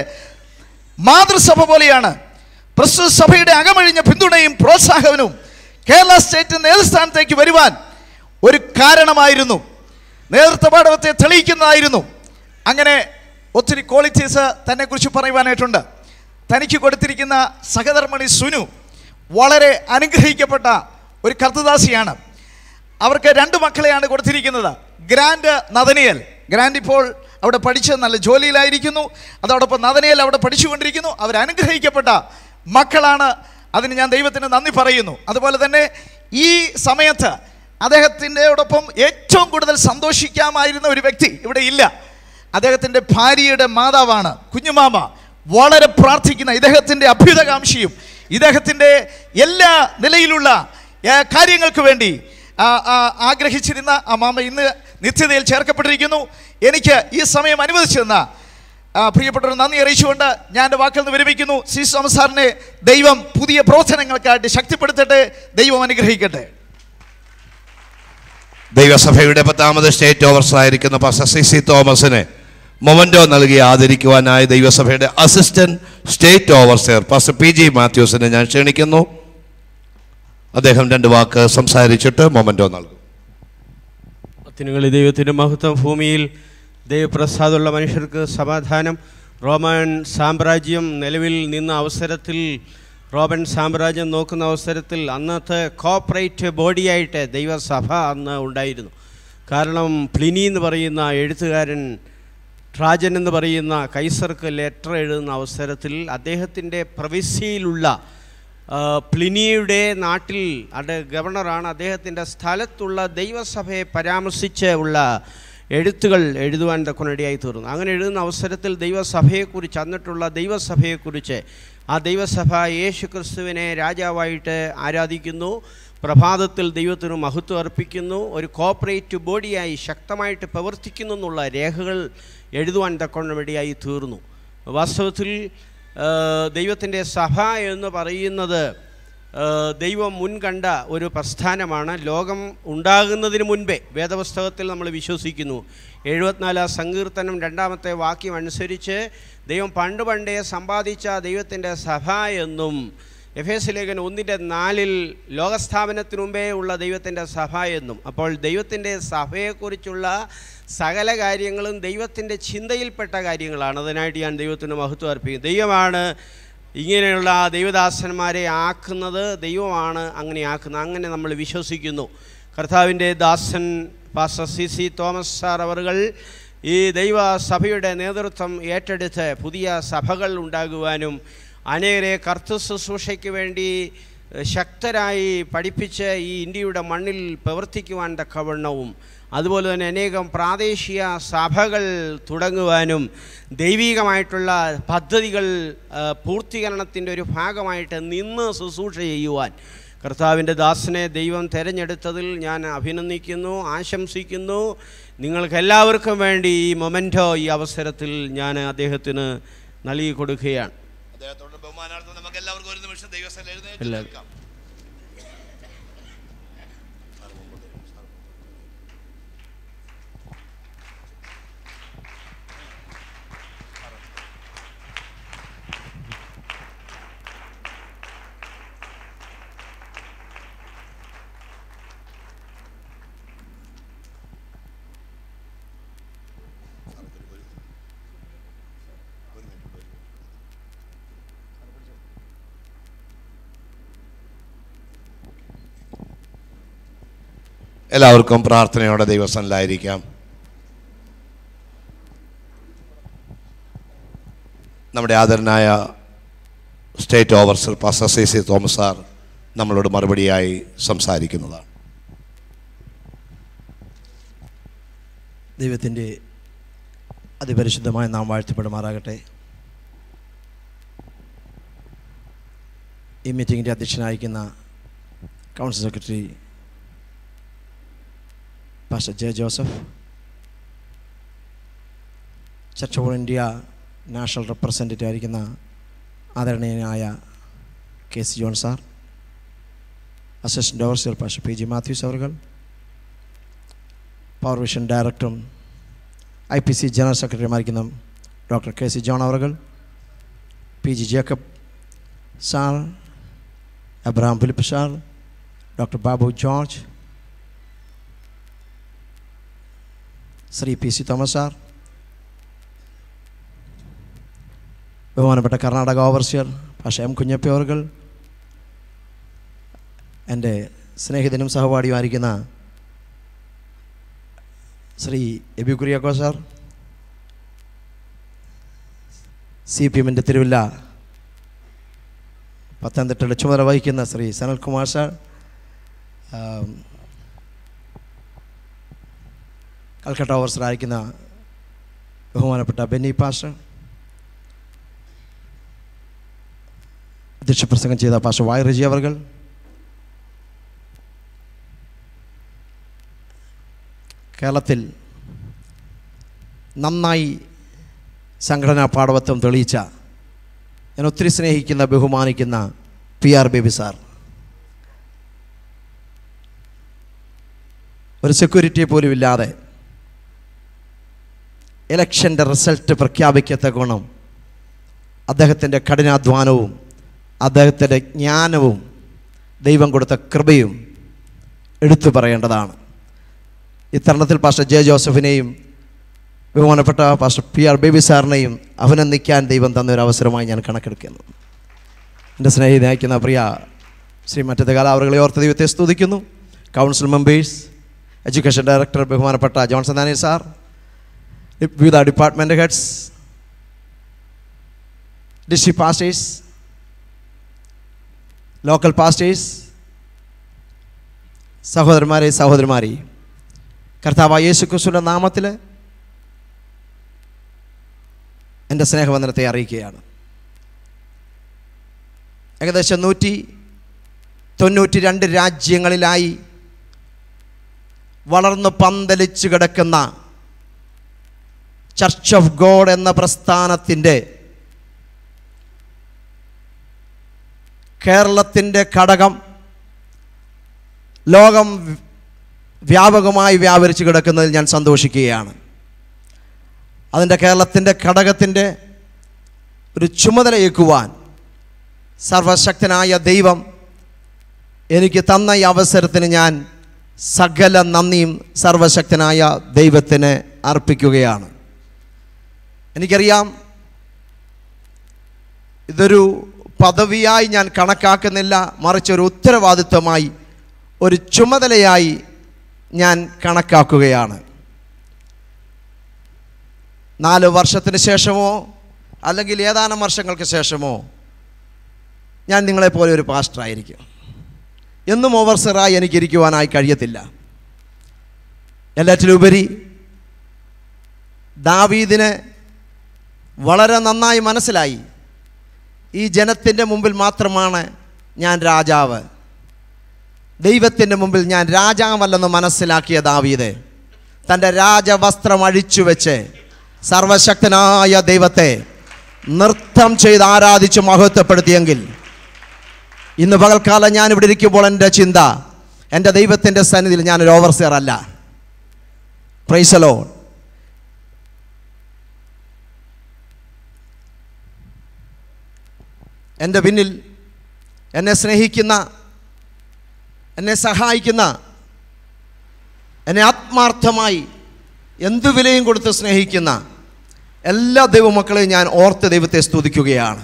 മാതൃസഭ പോലെയാണ്. പ്രസ്തുത സഭയുടെ അകമഴിഞ്ഞ പിന്തുണയും പ്രോത്സാഹനവും കേരള സ്റ്റേറ്റ് നേതൃസ്ഥാനത്തേക്ക് വരുവാൻ ഒരു കാരണമായിരുന്നു, നേതൃത്വ പാടവത്തെ തെളിയിക്കുന്നതായിരുന്നു. അങ്ങനെ ഒത്തിരി ക്വാളിറ്റീസ് തന്നെക്കുറിച്ച് പറയുവാനായിട്ടുണ്ട്. തനിക്ക് കൊടുത്തിരിക്കുന്ന സഹധർമ്മിണി സുനു വളരെ അനുഗ്രഹിക്കപ്പെട്ട ഒരു കർത്തദാസിയാണ്. അവർക്ക് രണ്ട് മക്കളെയാണ് കൊടുത്തിരിക്കുന്നത്. ഗ്രാൻഡ് നദനിയൽ. ഗ്രാൻഡ് ഇപ്പോൾ അവിടെ പഠിച്ച് നല്ല ജോലിയിലായിരിക്കുന്നു. അതോടൊപ്പം നദനിയൽ അവിടെ പഠിച്ചുകൊണ്ടിരിക്കുന്നു. അവർ അനുഗ്രഹിക്കപ്പെട്ട മക്കളാണ്. അതിന് ഞാൻ ദൈവത്തിന് നന്ദി പറയുന്നു. അതുപോലെ തന്നെ ഈ സമയത്ത് അദ്ദേഹത്തിൻ്റെയോടൊപ്പം ഏറ്റവും കൂടുതൽ സന്തോഷിക്കാമായിരുന്ന ഒരു വ്യക്തി ഇവിടെ ഇല്ല. അദ്ദേഹത്തിൻ്റെ ഭാര്യയുടെ മാതാവാണ് കുഞ്ഞുമാമ. വളരെ പ്രാർത്ഥിക്കുന്ന, ഇദ്ദേഹത്തിൻ്റെ അഭ്യുതകാംക്ഷിയും ഇദ്ദേഹത്തിൻ്റെ എല്ലാ നിലയിലുള്ള കാര്യങ്ങൾക്ക് വേണ്ടി ആഗ്രഹിച്ചിരുന്ന ആ മാമ ഇന്ന് നിത്യതയിൽ ചേർക്കപ്പെട്ടിരിക്കുന്നു. എനിക്ക് ഈ സമയം അനുവദിച്ചു തന്ന പ്രിയപ്പെട്ടവർ നന്ദി അറിയിച്ചുകൊണ്ട് ഞാൻ എൻ്റെ വാക്കിൽ നിന്ന് വിരമിക്കുന്നു. സി തോമസ് സാറിനെ ദൈവം പുതിയ പ്രവർത്തനങ്ങൾക്കായിട്ട് ശക്തിപ്പെടുത്തട്ടെ. ദൈവം അനുഗ്രഹിക്കട്ടെ. ദൈവസഭയുടെ പത്താമത് സ്റ്റേറ്റ് ഓവർസർ ആയിരിക്കുന്ന പാസ്റ്റർ സി സി തോമസിനെ മൊമൻറ്റോ നൽകി ആദരിക്കുവാനായി ദൈവസഭയുടെ assistant state overseer pastor P G മാത്യൂസിനെ ഞാൻ ക്ഷണിക്കുന്നു. അദ്ദേഹം രണ്ട് വാക്ക് സംസാരിച്ചിട്ട് മൊമൻറ്റോ നൽകും. അത്യുന്നതങ്ങളിൽ ദൈവത്തിൻ്റെ മഹത്വം. ഭൂമിയിൽ ദൈവപ്രസാദമുള്ള മനുഷ്യർക്ക് സമാധാനം. റോമൻ സാമ്രാജ്യം നിലവിൽ നിന്ന അവസരത്തിൽ, റോമൻ സാമ്രാജ്യം നോക്കുന്ന അവസരത്തിൽ അന്നത്തെ കോപ്പറേറ്റ് ബോഡിയായിട്ട് ദൈവസഭ അന്ന് ഉണ്ടായിരുന്നു. കാരണം പ്ലിനി എന്ന് പറയുന്ന എഴുത്തുകാരൻ, ട്രാജൻ എന്ന് പറയുന്ന കൈസർക്ക് ലെറ്റർ എഴുതുന്ന അവസരത്തിൽ അദ്ദേഹത്തിൻ്റെ പ്രവിശ്യയിലുള്ള പ്ലിനിയുടെ നാട്ടിൽ അത് ഗവർണറാണ്, അദ്ദേഹത്തിൻ്റെ സ്ഥലത്തുള്ള ദൈവസഭയെ പരാമർശിച്ച് ഉള്ള എഴുത്തുകൾ എഴുതുവാൻ തക്കനിടയായി തീർന്നു. അങ്ങനെ എഴുതുന്ന അവസരത്തിൽ ദൈവസഭയെക്കുറിച്ച്, അന്നിട്ടുള്ള ദൈവസഭയെക്കുറിച്ച്, ആ ദൈവസഭ യേശു ക്രിസ്തുവിനെ രാജാവായിട്ട് ആരാധിക്കുന്നു, പ്രഭാതത്തിൽ ദൈവത്തിന് മഹത്വം അർപ്പിക്കുന്നു, ഒരു കോപ്പറേറ്റ് ബോഡിയായി ശക്തമായിട്ട് പ്രവർത്തിക്കുന്നു എന്നുള്ള രേഖകൾ എഴുതുവാൻ തക്കനിടയായി തീർന്നു. വാസ്തവത്തിൽ ദൈവത്തിൻ്റെ സഭ എന്ന് പറയുന്നത് ദൈവം മുൻകണ്ട ഒരു പ്രസ്ഥാനമാണ്. ലോകം ഉണ്ടാകുന്നതിന് മുൻപേ വേദപുസ്തകത്തിൽ നമ്മൾ വിശ്വസിക്കുന്നു. എഴുപത്തിനാലാം സങ്കീർത്തനം രണ്ടാമത്തെ വാക്യം അനുസരിച്ച് ദൈവം പണ്ട് പണ്ടേ സമ്പാദിച്ച ദൈവത്തിൻ്റെ സഭ എന്നും, എഫേസ്യ ലേഖനം ഒന്നിൻ്റെ നാലിൽ ലോകസ്ഥാപനത്തിനു മുമ്പേ ഉള്ള ദൈവത്തിൻ്റെ സഭ എന്നും. അപ്പോൾ ദൈവത്തിൻ്റെ സഭയെക്കുറിച്ചുള്ള സകല കാര്യങ്ങളും ദൈവത്തിൻ്റെ ചിന്തയിൽപ്പെട്ട കാര്യങ്ങളാണ്. അതിനായിട്ട് ഞാൻ ദൈവത്തിന് മഹത്വം അർപ്പിക്കും. ദൈവമാണ് ഇങ്ങനെയുള്ള ദൈവദാസന്മാരെ ആക്കുന്നത്, ദൈവമാണ് അങ്ങനെ ആക്കുന്നത്. അങ്ങനെ നമ്മൾ വിശ്വസിക്കുന്നു. കർത്താവിൻ്റെ ദാസൻ pastor C C Thomas sir അവറുകൾ ഈ ദൈവസഭയുടെ നേതൃത്വം ഏറ്റെടുത്ത് പുതിയ സഭകൾ ഉണ്ടാകുവാനും അനേകരെ കർത്തൃ ശുശ്രൂഷയ്ക്ക് വേണ്ടി ശക്തരായി പഠിപ്പിച്ച് ഈ ഇന്ത്യയുടെ മണ്ണിൽ പ്രവർത്തിക്കുവാൻ തക്കവണ്ണവും, അതുപോലെ തന്നെ അനേകം പ്രാദേശിക സഭകൾ തുടങ്ങുവാനും ദൈവികമായിട്ടുള്ള പദ്ധതികൾ പൂർത്തീകരണത്തിൻ്റെ ഒരു ഭാഗമായിട്ട് നിന്ന് ശുശ്രൂഷ ചെയ്യുവാൻ കർത്താവിൻ്റെ ദാസനെ ദൈവം തിരഞ്ഞെടുത്തതിൽ ഞാൻ അഭിനന്ദിക്കുന്നു, ആശംസിക്കുന്നു. നിങ്ങൾക്ക് എല്ലാവർക്കും വേണ്ടി ഈ മൊമെൻറ്റോ ഈ അവസരത്തിൽ ഞാൻ അദ്ദേഹത്തിന് നൽകി കൊടുക്കുകയാണ്. അദ്ദേഹത്തോട് ബഹുമാനാർത്ഥം നമുക്ക് എല്ലാവർക്കും ഒരു നിമിഷം ദൈവസ്ഥലം എഴുന്നേറ്റ് ഇല്ല. നിൽക്കാം. എല്ലാവർക്കും പ്രാർത്ഥനയോടെ ദൈവസന്നിധിയിലായിരിക്കാം. നമ്മുടെ ആദരനായ state overseer pastor C C Thomas sir നമ്മളോട് മറുപടിയായി സംസാരിക്കുന്നതാണ്. ദൈവത്തിൻ്റെ അതിപരിശുദ്ധമായ നാം വാഴ്ത്തപ്പെടുമാറാകട്ടെ. ഈ മീറ്റിങ്ങിൻ്റെ അധ്യക്ഷനായിരിക്കുന്ന council secretary pastor J Joseph, church of India national representative ആയിരിക്കുന്ന ആദരണീയനായ K C John sir, assistant overseer pastor P G Mathews അവർ, പവർ വിഷൻ ഡയറക്ടറും ഐ പി സി ജനറൽ സെക്രട്ടറിയുമായിരിക്കുന്ന ഡോക്ടർ കെ സി ജോൺ അവർ, P G Jacob sir, Abraham Philip sir, doctor Babu George, Shri P C Thomas sir, ബഹുമാനപ്പെട്ട Karnataka overseer pastor M Kunjappi അവർ, എൻ്റെ സ്നേഹിതനും സഹപാഠിയുമായിരിക്കുന്ന Shri Eby Kuriako sir, C P എമ്മിൻ്റെ തിരുവല്ല പത്തനംതിട്ടയുടെ ചുമതല വഹിക്കുന്ന ശ്രീ സനൽകുമാർ സാർ, കൽക്കട്ട ഓവർസറായിരിക്കുന്ന ബഹുമാനപ്പെട്ട ബെന്നി പാസ്റ്റർ, അധ്യക്ഷ പ്രസംഗം ചെയ്ത പാസ്റ്റർ വായ് റജി അവർ, കേരളത്തിൽ നന്നായി സംഘടനാ പാടവത്വം തെളിയിച്ച ഞാൻ ഒത്തിരി സ്നേഹിക്കുന്ന ബഹുമാനിക്കുന്ന പി ആർ ബേബി സാർ, ഒരു സെക്യൂരിറ്റിയെ പോലും ഇല്ലാതെ ഇലക്ഷൻ്റെ റിസൾട്ട് പ്രഖ്യാപിക്കത്തക്കോണം അദ്ദേഹത്തിൻ്റെ കഠിനാധ്വാനവും അദ്ദേഹത്തിൻ്റെ ജ്ഞാനവും ദൈവം കൊടുത്ത കൃപയും എടുത്തു പറയേണ്ടതാണ്. ഇത്തരണത്തിൽ പാസ്റ്റർ ജെ ജോസഫിനെയും ബഹുമാനപ്പെട്ട പാസ്റ്റർ പി ആർ ബേബി സാറിനെയും അഭിനന്ദിക്കാൻ ദൈവം തന്നൊരു അവസരമായി ഞാൻ കണക്കെടുക്കുന്നു. എൻ്റെ സ്നേഹിതനെ അയക്കുന്ന പ്രിയ ശ്രീ മറ്റത്തെ കാലാവറുകളെ ഓർത്ത് ദൈവത്തെ സ്തുതിക്കുന്നു. കൗൺസിൽ മെമ്പേഴ്സ്, എഡ്യൂക്കേഷൻ ഡയറക്ടർ ബഹുമാനപ്പെട്ട ജോൺസൺ ദാനിയൽ സാർ, വിവിധ department heads, district pastors, local pastors, സഹോദരന്മാരെ സഹോദരിമാരെ, കർത്താവായ യേശു ക്രിസ്തുവിൻ്റെ നാമത്തിൽ എൻ്റെ സ്നേഹവന്ദനത്തെ അറിയിക്കുകയാണ്. ഏകദേശം നൂറ്റി തൊണ്ണൂറ്റി രണ്ട് രാജ്യങ്ങളിലായി വളർന്നു പന്തലിച്ചു കിടക്കുന്ന ചർച്ച് ഓഫ് ഗോഡ് എന്ന പ്രസ്ഥാനത്തിൻ്റെ കേരളത്തിൻ്റെ ഘടകം ലോകം വ്യാപകമായി വ്യാപരിച്ചു കിടക്കുന്നതിൽ ഞാൻ സന്തോഷിക്കുകയാണ്. അതിൻ്റെ കേരളത്തിൻ്റെ ഘടകത്തിൻ്റെ ഒരു ചുമതലയേൽക്കുവാൻ സർവശക്തനായ ദൈവം എനിക്ക് തന്ന ഈ അവസരത്തിന് ഞാൻ സകല നന്ദിയും സർവശക്തനായ ദൈവത്തിന് അർപ്പിക്കുകയാണ്. എനിക്കറിയാം, ഇതൊരു പദവിയായി ഞാൻ കണക്കാക്കുന്നില്ല, മറിച്ച് ഒരു ഉത്തരവാദിത്വമായി ഒരു ചുമതലയായി ഞാൻ കണക്കാക്കുകയാണ്. നാല് വർഷത്തിന് ശേഷമോ അല്ലെങ്കിൽ ഏതാനും വർഷങ്ങൾക്ക് ശേഷമോ ഞാൻ നിങ്ങളെപ്പോലെ ഒരു പാസ്റ്ററായിരിക്കും. എന്നും ഓവർസറായി എനിക്കിരിക്കുവാനായി കഴിയത്തില്ല. എല്ലാറ്റിലുപരി ദാവീദിന് വളരെ നന്നായി മനസ്സിലായി, ഈ ജനത്തിൻ്റെ മുമ്പിൽ മാത്രമാണ് ഞാൻ രാജാവ്, ദൈവത്തിൻ്റെ മുമ്പിൽ ഞാൻ രാജാവല്ലെന്ന് മനസ്സിലാക്കിയ ദാവീദ് തൻ്റെ രാജവസ്ത്രം അഴിച്ചു വെച്ച് സർവശക്തനായ ദൈവത്തെ നൃത്തം ചെയ്ത് ആരാധിച്ച് മഹത്വപ്പെടുത്തിയെങ്കിൽ ഇന്ന് പകൽക്കാലം ഞാൻ ഇവിടെ ഇരിക്കുമ്പോൾ എൻ്റെ ചിന്ത എൻ്റെ ദൈവത്തിൻ്റെ സന്നിധിയിൽ ഞാനൊരു ഓവർസിയർ അല്ല. Praise the Lord. എൻ്റെ പിന്നിൽ എന്നെ സ്നേഹിക്കുന്ന, എന്നെ സഹായിക്കുന്ന, എന്നെ ആത്മാർത്ഥമായി എന്തു വിലയും കൊടുത്ത് സ്നേഹിക്കുന്ന എല്ലാ ദൈവമക്കളെയും ഞാൻ ഓർത്ത് ദൈവത്തെ സ്തുതിക്കുകയാണ്.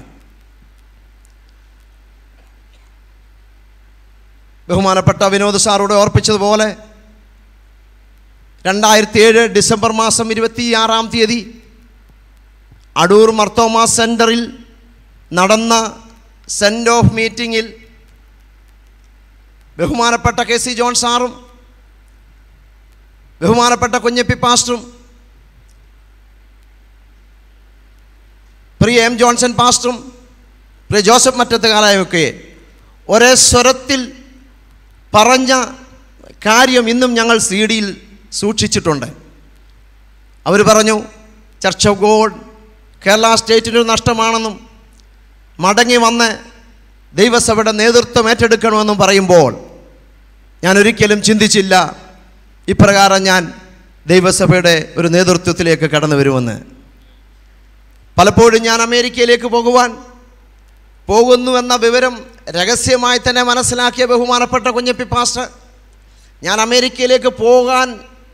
ബഹുമാനപ്പെട്ട വിനോദ് സാറോട് ഓർപ്പിച്ചതുപോലെ രണ്ടായിരത്തി ഏഴ് ഡിസംബർ മാസം ഇരുപത്തി ആറാം തീയതി അടൂർ മർത്തോമ സെൻറ്ററിൽ നടന്ന സെൻഡ് ഓഫ് മീറ്റിങ്ങിൽ ബഹുമാനപ്പെട്ട കെ സി ജോൺ സാറും ബഹുമാനപ്പെട്ട കുഞ്ഞപ്പി പാസ്റ്ററും പ്രിയ എം ജോൺസൺ പാസ്റ്ററും പ്രിയ ജോസഫ് മറ്റത്തുകാലായൊക്കെ ഒരേ സ്വരത്തിൽ പറഞ്ഞ കാര്യം ഇന്നും ഞങ്ങൾ സി ഡിയിൽ സൂക്ഷിച്ചിട്ടുണ്ട്. അവർ പറഞ്ഞു, ചർച്ച് ഓഫ് ഗോഡ് കേരള സ്റ്റേറ്റിനൊരു നഷ്ടമാണെന്നും മടങ്ങി വന്ന് ദൈവസഭയുടെ നേതൃത്വം ഏറ്റെടുക്കണമെന്നും പറയുമ്പോൾ ഞാൻ ഒരിക്കലും ചിന്തിച്ചില്ല ഇപ്രകാരം ഞാൻ ദൈവസഭയുടെ ഒരു നേതൃത്വത്തിലേക്ക് കടന്നു വരുമെന്ന്. പലപ്പോഴും ഞാൻ അമേരിക്കയിലേക്ക് പോകുവാൻ പോകുന്നു എന്ന വിവരം രഹസ്യമായി തന്നെ മനസ്സിലാക്കിയ ബഹുമാനപ്പെട്ട കുഞ്ഞപ്പി പാസ്റ്റർ ഞാൻ അമേരിക്കയിലേക്ക് പോകാൻ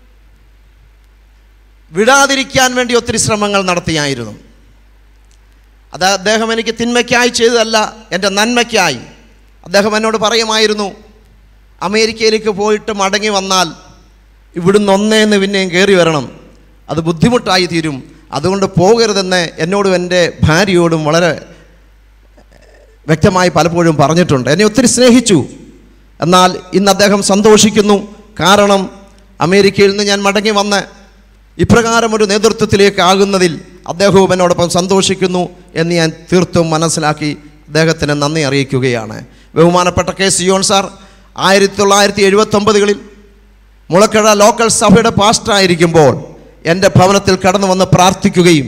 വിടാതിരിക്കാൻ വേണ്ടി ഒത്തിരി ശ്രമങ്ങൾ നടത്തിയായിരുന്നു. അത് അദ്ദേഹം എനിക്ക് തിന്മയ്ക്കായി ചെയ്തതല്ല, എൻ്റെ നന്മയ്ക്കായി. അദ്ദേഹം എന്നോട് പറയുമായിരുന്നു, അമേരിക്കയിലേക്ക് പോയിട്ട് മടങ്ങി വന്നാൽ ഇവിടുന്ന് ഒന്നേന്ന് പിന്നെയും കയറി വരണം, അത് ബുദ്ധിമുട്ടായി തീരും, അതുകൊണ്ട് പോകരുതെന്ന് എന്നോടും എൻ്റെ ഭാര്യയോടും വളരെ വ്യക്തമായി പലപ്പോഴും പറഞ്ഞിട്ടുണ്ട്. എന്നെ ഒത്തിരി സ്നേഹിച്ചു. എന്നാൽ ഇന്ന് അദ്ദേഹം സന്തോഷിക്കുന്നു. കാരണം അമേരിക്കയിൽ നിന്ന് ഞാൻ മടങ്ങി വന്ന് ഇപ്രകാരം ഒരു നേതൃത്വത്തിലേക്ക് ആകുന്നതിൽ അദ്ദേഹവും എന്നോടൊപ്പം സന്തോഷിക്കുന്നു എന്ന് ഞാൻ തീർത്തും മനസ്സിലാക്കി അദ്ദേഹത്തിന് നന്ദി അറിയിക്കുകയാണ്. ബഹുമാനപ്പെട്ട കെ സി ജോൺ സാർ ആയിരത്തി തൊള്ളായിരത്തി എഴുപത്തൊമ്പതുകളിൽ മുളക്കഴ ലോക്കൽ സഭയുടെ പാസ്റ്ററായിരിക്കുമ്പോൾ എൻ്റെ ഭവനത്തിൽ കടന്നു വന്ന് പ്രാർത്ഥിക്കുകയും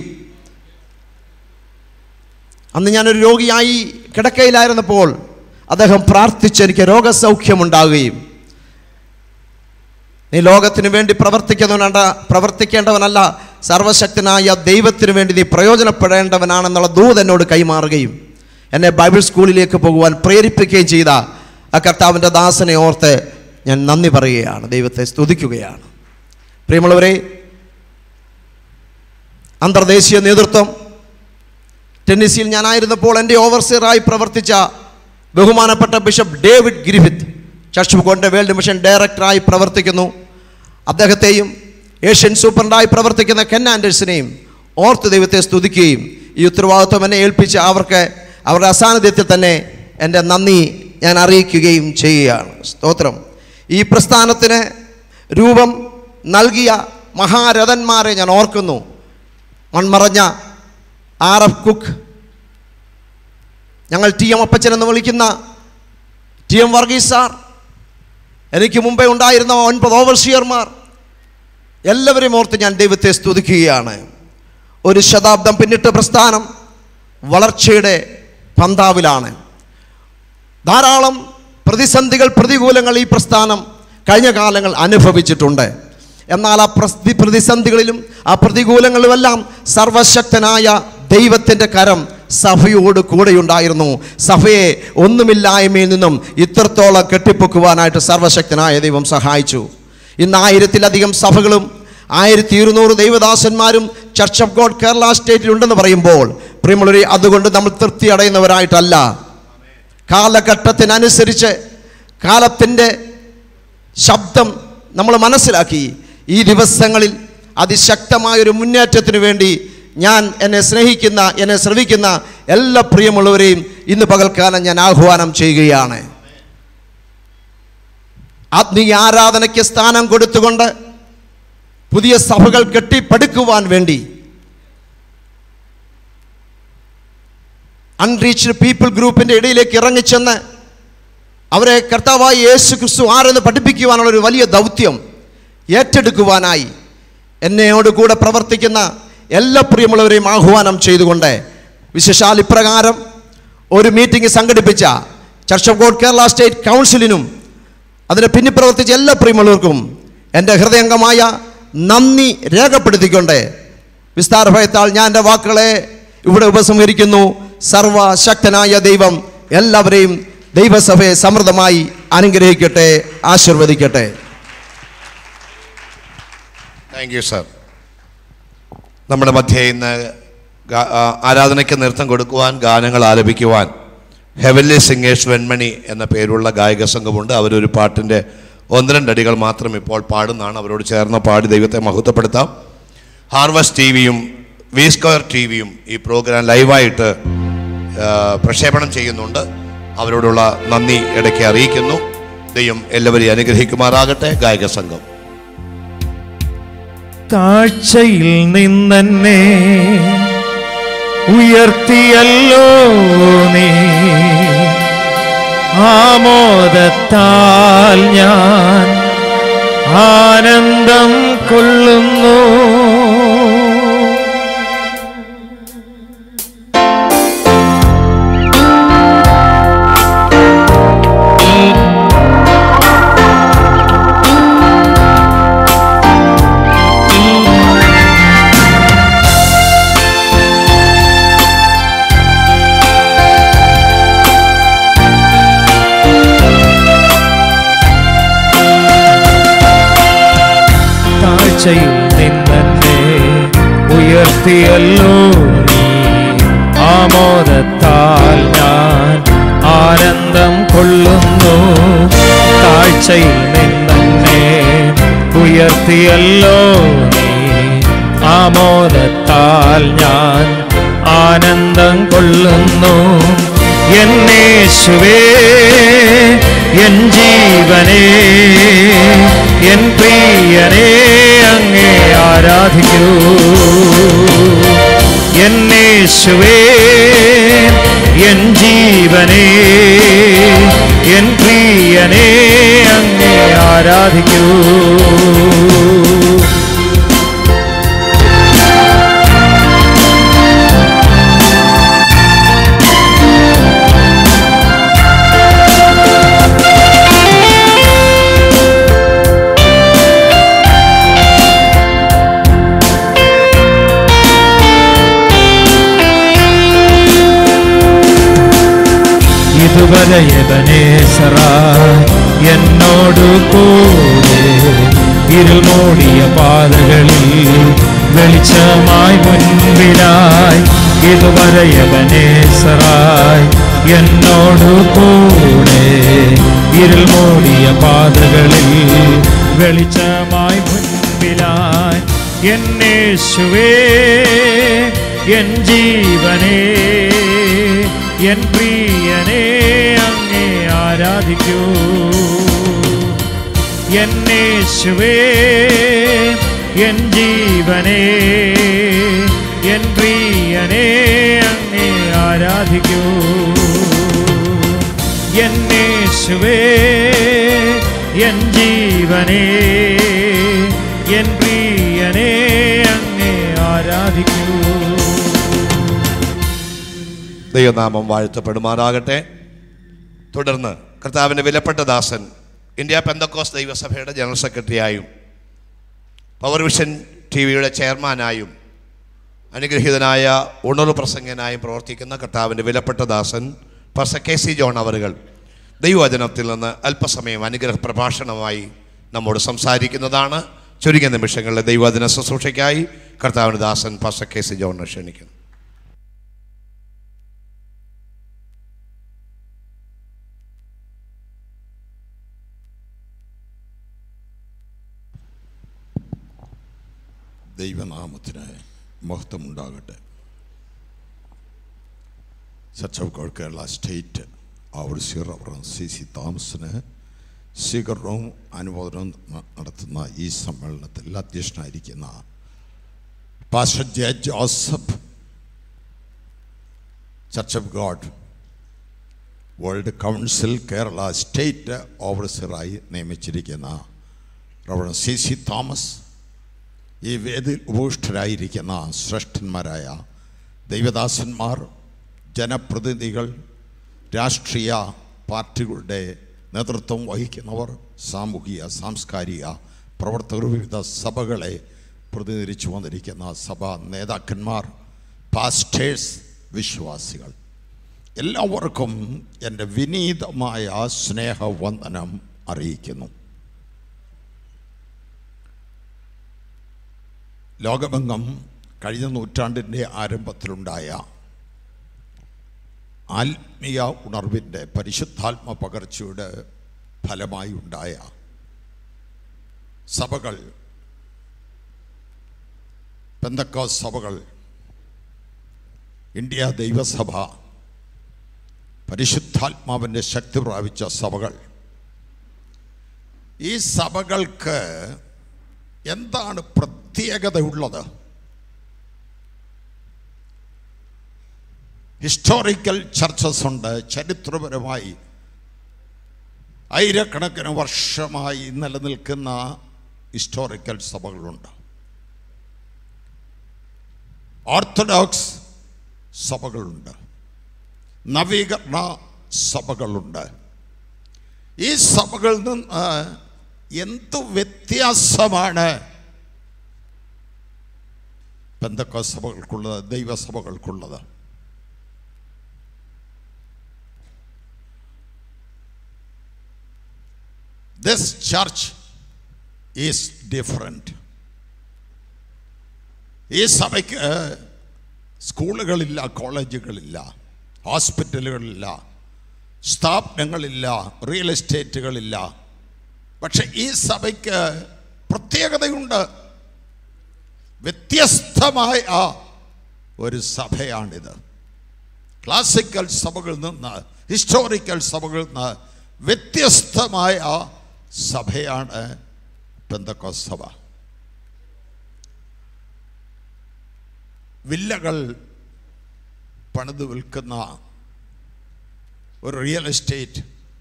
അന്ന് ഞാനൊരു രോഗിയായി കിടക്കയിലായിരുന്നപ്പോൾ അദ്ദേഹം പ്രാർത്ഥിച്ച് എനിക്ക് രോഗസൗഖ്യമുണ്ടാകുകയും നീ ലോകത്തിന് വേണ്ടി പ്രവർത്തിക്കുന്നവനല്ല പ്രവർത്തിക്കേണ്ടവനല്ല സർവശക്തനായ ദൈവത്തിന് വേണ്ടി നീ പ്രയോജനപ്പെടേണ്ടവനാണെന്നുള്ള ദൂത് എന്നോട് കൈമാറുകയും എന്നെ ബൈബിൾ സ്കൂളിലേക്ക് പോകുവാൻ പ്രേരിപ്പിക്കുകയും ചെയ്ത ആ കർത്താവിൻ്റെ ദാസനെ ഓർത്ത് ഞാൻ നന്ദി പറയുകയാണ്, ദൈവത്തെ സ്തുതിക്കുകയാണ്. പ്രിയമുള്ളവരെ, അന്തർദേശീയ നേതൃത്വം ടെന്നീസിയിൽ ഞാനായിരുന്നപ്പോൾ എൻ്റെ ഓവർസിയറായി പ്രവർത്തിച്ച ബഹുമാനപ്പെട്ട bishop David Griffith church of ഗോഡിൻ്റെ വേൾഡ് മിഷൻ ഡയറക്ടറായി പ്രവർത്തിക്കുന്നു. അദ്ദേഹത്തെയും ഏഷ്യൻ സൂപ്രണ്ടായി പ്രവർത്തിക്കുന്ന കെൻ ആൻഡേഴ്സിനെയും ഓർത്ത് ദൈവത്തെ സ്തുതിക്കുകയും ഈ ഉത്തരവാദിത്വം എന്നെ ഏൽപ്പിച്ച അവർക്ക് അവരുടെ അസാന്നിധ്യത്തിൽ തന്നെ എൻ്റെ നന്ദി ഞാൻ അറിയിക്കുകയും ചെയ്യുകയാണ്. സ്തോത്രം. ഈ പ്രസ്ഥാനത്തിന് രൂപം നൽകിയ മഹാരഥന്മാരെ ഞാൻ ഓർക്കുന്നു. മൺമറഞ്ഞ ആർ എഫ് കുക്ക്, ഞങ്ങൾ ടി എം അപ്പച്ചൻ എന്ന് വിളിക്കുന്ന ടി എം വർഗീസ് സാർ, എനിക്ക് മുമ്പേ ഉണ്ടായിരുന്ന ഒൻപത് ഓവർസിയർമാർ, എല്ലാവരെയും ഓർത്ത് ഞാൻ ദൈവത്തെ സ്തുതിക്കുകയാണ്. ഒരു ശതാബ്ദം പിന്നിട്ട പ്രസ്ഥാനം വളർച്ചയുടെ പന്താവിലാണ്. ധാരാളം പ്രതിസന്ധികൾ, പ്രതികൂലങ്ങൾ ഈ പ്രസ്ഥാനം കഴിഞ്ഞ കാലങ്ങൾ അനുഭവിച്ചിട്ടുണ്ട്. എന്നാൽ ആ പ്രതി പ്രതിസന്ധികളിലും ആ പ്രതികൂലങ്ങളിലുമെല്ലാം സർവശക്തനായ ദൈവത്തിൻ്റെ കരം സഭയോട് കൂടെയുണ്ടായിരുന്നു. സഭയെ ഒന്നുമില്ലായ്മയിൽ നിന്നും ഇത്രത്തോളം കെട്ടിപ്പൊക്കുവാനായിട്ട് സർവശക്തനായ ദൈവം സഹായിച്ചു. ഇന്ന് ആയിരത്തിലധികം സഭകളും ആയിരത്തി ഇരുന്നൂറ് ദൈവദാസന്മാരും ചർച്ച് ഓഫ് ഗോഡ് കേരള സ്റ്റേറ്റിലുണ്ടെന്ന് പറയുമ്പോൾ പ്രിയമുള്ളവരെ, അതുകൊണ്ട് നമ്മൾ തൃപ്തി അടയുന്നവരായിട്ടല്ല. കാലഘട്ടത്തിനനുസരിച്ച് കാലത്തിൻ്റെ ശബ്ദം നമ്മൾ മനസ്സിലാക്കി ഈ ദിവസങ്ങളിൽ അതിശക്തമായൊരു മുന്നേറ്റത്തിന് വേണ്ടി ഞാൻ എന്നെ സ്നേഹിക്കുന്ന, എന്നെ ശ്രവിക്കുന്ന എല്ലാ പ്രിയമുള്ളവരെയും ഇന്ന് പകൽക്കാലം ഞാൻ ആഹ്വാനം ചെയ്യുകയാണ്. ആത്മീയ ആരാധനയ്ക്ക് സ്ഥാനം കൊടുത്തുകൊണ്ട് പുതിയ സഭകൾ കെട്ടിപ്പടുക്കുവാൻ വേണ്ടി അൺറീച്ച്ഡ് പീപ്പിൾ ഗ്രൂപ്പിൻ്റെ ഇടയിലേക്ക് ഇറങ്ങിച്ചെന്ന് അവരെ കർത്താവായ യേശു ക്രിസ്തു ആരെന്ന് പഠിപ്പിക്കുവാനുള്ള ഒരു വലിയ ദൗത്യം ഏറ്റെടുക്കുവാനായി എന്നോട് കൂടെ പ്രവർത്തിക്കുന്ന എല്ലാ പ്രിയമുള്ളവരെയും ആഹ്വാനം ചെയ്തുകൊണ്ട് വിശേഷാൽ ഇപ്രകാരം ഒരു മീറ്റിംഗ് സംഘടിപ്പിച്ച church of God Kerala state കൗൺസിലിനും അതിന് പിന്നിൽ പ്രവർത്തിച്ച എല്ലാ പ്രിയമുള്ളവർക്കും എൻ്റെ ഹൃദയംഗമായ നന്ദി രേഖപ്പെടുത്തിക്കൊണ്ട് വിസ്താരഭയത്താൽ ഞാൻ എൻ്റെ വാക്കുകളെ ഇവിടെ ഉപസംഹരിക്കുന്നു. സർവശക്തനായ ദൈവം എല്ലാവരെയും ദൈവസഭയെ സമൃദ്ധമായി അനുഗ്രഹിക്കട്ടെ, ആശീർവദിക്കട്ടെ. Thank you sir. നമ്മുടെ മധ്യേ ഇന്ന് ആരാധനയ്ക്ക് നൃത്തം കൊടുക്കുവാൻ, ഗാനങ്ങൾ ആലപിക്കുവാൻ ഹെവൻലി സിംഗേഴ്സ് വെൺമണി എന്ന പേരുള്ള ഗായക സംഘമുണ്ട്. അവരൊരു പാട്ടിൻ്റെ ഒന്ന് രണ്ടടികൾ മാത്രം ഇപ്പോൾ പാടുന്നതാണ്. അവരോട് ചേർന്ന് പാടി ദൈവത്തെ മഹത്വപ്പെടുത്താം. ഹാർവസ്റ്റ് ടി വിയും വി സ്ക്വയർ ടി വിയും ഈ പ്രോഗ്രാം ലൈവായിട്ട് പ്രക്ഷേപണം ചെയ്യുന്നുണ്ട്. അവരോടുള്ള നന്ദി ഇടയ്ക്ക് അറിയിക്കുന്നു. ദൈവം എല്ലാവരെയും അനുഗ്രഹിക്കുമാറാകട്ടെ. ഗായക സംഘം. താഴ്ചയിൽ നിന്നെ ഉയർത്തിയല്ലോ നീ, ആമോദത്താൽ ഞാൻ ആനന്ദം കൊള്ളുന്നു. താഴ്ചയിൽ നിന്നെ ഉയർത്തിയല്ലോ നീ, ആമോദത്താൽ ഞാൻ ആനന്ദം കൊള്ളുന്നു. താഴ്ചയിൽ നിന്നെ ഉയർത്തിയല്ലോ നീ, ആമോദത്താൽ ഞാൻ ആനന്ദം കൊള്ളുന്നു. എന്നേശുവേ എൻ ജീവനേ എൻ പ്രിയനേ അങ്ങേ ആരാധിക്കൂ. എന്നേശുവേ എൻ ജീവനേ എൻ പ്രിയനേ അങ്ങേ ആരാധിക്കൂ. ഇതുവരെ എബനേസറായി എന്നോടു കൂടെ ഇരുൾ മൂടിയ പാതകളിൽ വെളിച്ചമായി മുൻപിലായി. ഇതുവരെ എബനേസറായി എന്നോടു കൂടെ ഇരുൾ മൂടിയ പാതകളിൽ വെളിച്ചമായി മുൻപിലായി. എന്നേശുവേ എൻ ജീവനേ എൻ പ്രിയനേ അങ്ങേ ആരാധിക്കൂ. എന്നേശുവേ എൻ ജീവനേ എൻ പ്രിയനേ അങ്ങേ ആരാധിക്കൂ. എന്നേശുവേ എൻ ജീവനേ എൻ പ്രിയനേ അങ്ങേ ആരാധിക്കൂ. ദൈവനാമം വാഴ്ത്തപ്പെടുമാറാകട്ടെ. തുടർന്ന് കർത്താവിൻ്റെ വിലപ്പെട്ട ദാസൻ ഇന്ത്യ പെന്തക്കോസ് ദൈവസഭയുടെ ജനറൽ സെക്രട്ടറിയായും പവർ വിഷൻ ടി വിയുടെ ചെയർമാനായും അനുഗ്രഹീതനായ ഉണർവ് പ്രസംഗനായും പ്രവർത്തിക്കുന്ന കർത്താവിൻ്റെ വിലപ്പെട്ട ദാസൻ പാസ്റ്റർ കെ സി ജോൺ അവറുകൾ ദൈവവചനത്തിൽ നിന്ന് അല്പസമയം അനുഗ്രഹ പ്രഭാഷണമായി നമ്മോട് സംസാരിക്കുന്നതാണ്. ചുരുങ്ങിയ നിമിഷങ്ങളിലെ ദൈവവചന ശുശ്രൂഷയ്ക്കായി കർത്താവിൻ്റെ ദാസൻ പാസ്റ്റർ കെ സി ജോണിനെ ക്ഷണിക്കുന്നു. ദൈവനാമത്തിന് മഹത്വമുണ്ടാകട്ടെ. Church of God Kerala state overseer reverend C C തോമസിന് സ്വീകരണവും അനുമോദനവും നടത്തുന്ന ഈ സമ്മേളനത്തിൽ അധ്യക്ഷനായിരിക്കുന്ന pastor J Joseph church of God world council Kerala state ഓവർസിയറായി നിയമിച്ചിരിക്കുന്ന റവറൻഡ് സി സി തോമസ്, ഈ വേദിയിൽ ഉപവിഷ്ടരായിരിക്കുന്ന ശ്രേഷ്ഠന്മാരായ ദൈവദാസന്മാർ, ജനപ്രതിനിധികൾ, രാഷ്ട്രീയ പാർട്ടികളുടെ നേതൃത്വം വഹിക്കുന്നവർ, സാമൂഹിക സാംസ്കാരിക പ്രവർത്തകർ, വിവിധ സഭകളെ പ്രതിനിധീകരിച്ചു വന്നിരിക്കുന്ന സഭാ നേതാക്കന്മാർ, പാസ്റ്റേഴ്സ്, വിശ്വാസികൾ, എല്ലാവർക്കും എൻ്റെ വിനീതമായ സ്നേഹവന്ദനം അറിയിക്കുന്നു. ലോകമെങ്ങും കഴിഞ്ഞ നൂറ്റാണ്ടിൻ്റെ ആരംഭത്തിലുണ്ടായ ആത്മീയ ഉണർവിൻ്റെ പരിശുദ്ധാത്മ പകർച്ചയുടെ ഫലമായി ഉണ്ടായ സഭകൾ, പെന്തക്കോസ്ത് സഭകൾ, ഇന്ത്യ ദൈവസഭ, പരിശുദ്ധാത്മാവിൻ്റെ ശക്തി പ്രാപിച്ച സഭകൾ, ഈ സഭകൾക്ക് എന്താണ് പ്രത്യേകതയുള്ളത്? ഹിസ്റ്റോറിക്കൽ ചർച്ചസ് ഉണ്ട്. ചരിത്രപരമായി ആയിരക്കണക്കിന് വർഷമായി നിലനിൽക്കുന്ന ഹിസ്റ്റോറിക്കൽ സഭകളുണ്ട്. ഓർത്തഡോക്സ് സഭകളുണ്ട്, നവീകരണ സഭകളുണ്ട്. ഈ സഭകളിൽ നിന്ന് എന്ത് വ്യത്യാസമാണ് Pentecost സഭകൾക്കുള്ളത്, ദൈവസഭകൾക്കുള്ളത്? This church is different. ഈ സഭയ്ക്ക് സ്കൂളുകളില്ല, കോളേജുകളില്ല, ഹോസ്പിറ്റലുകളില്ല, സ്ഥാപനങ്ങളില്ല, റിയൽ എസ്റ്റേറ്റുകളില്ല. പക്ഷെ ഈ സഭയ്ക്ക് പ്രത്യേകതയുണ്ട്. വ്യത്യസ്തമായ ഒരു സഭയാണിത്. ക്ലാസിക്കൽ സഭകളിൽ നിന്ന്, ഹിസ്റ്റോറിക്കൽ സഭകളിൽ നിന്ന് വ്യത്യസ്തമായ സഭയാണ് പെന്തക്കോസ്ത് സഭ. വില്ലകൾ പണിത് വിൽക്കുന്ന ഒരു റിയൽ എസ്റ്റേറ്റ്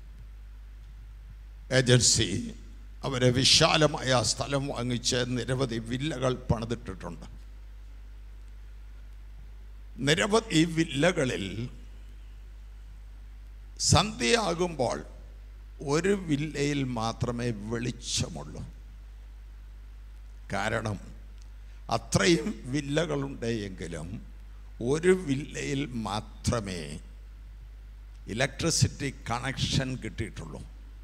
ഏജൻസി അവരെ വിശാലമായ സ്ഥലം വാങ്ങിച്ച് നിരവധി വില്ലകൾ പണിതിട്ടിട്ടുണ്ട്. നിരവധി വില്ലകളിൽ സന്ധ്യയാകുമ്പോൾ ഒരു വില്ലയിൽ മാത്രമേ വെളിച്ചമുള്ളൂ. കാരണം അത്രയും വില്ലകളുണ്ട് എങ്കിലും ഒരു വില്ലയിൽ മാത്രമേ ഇലക്ട്രിസിറ്റി കണക്ഷൻ കിട്ടിയിട്ടുള്ളൂ.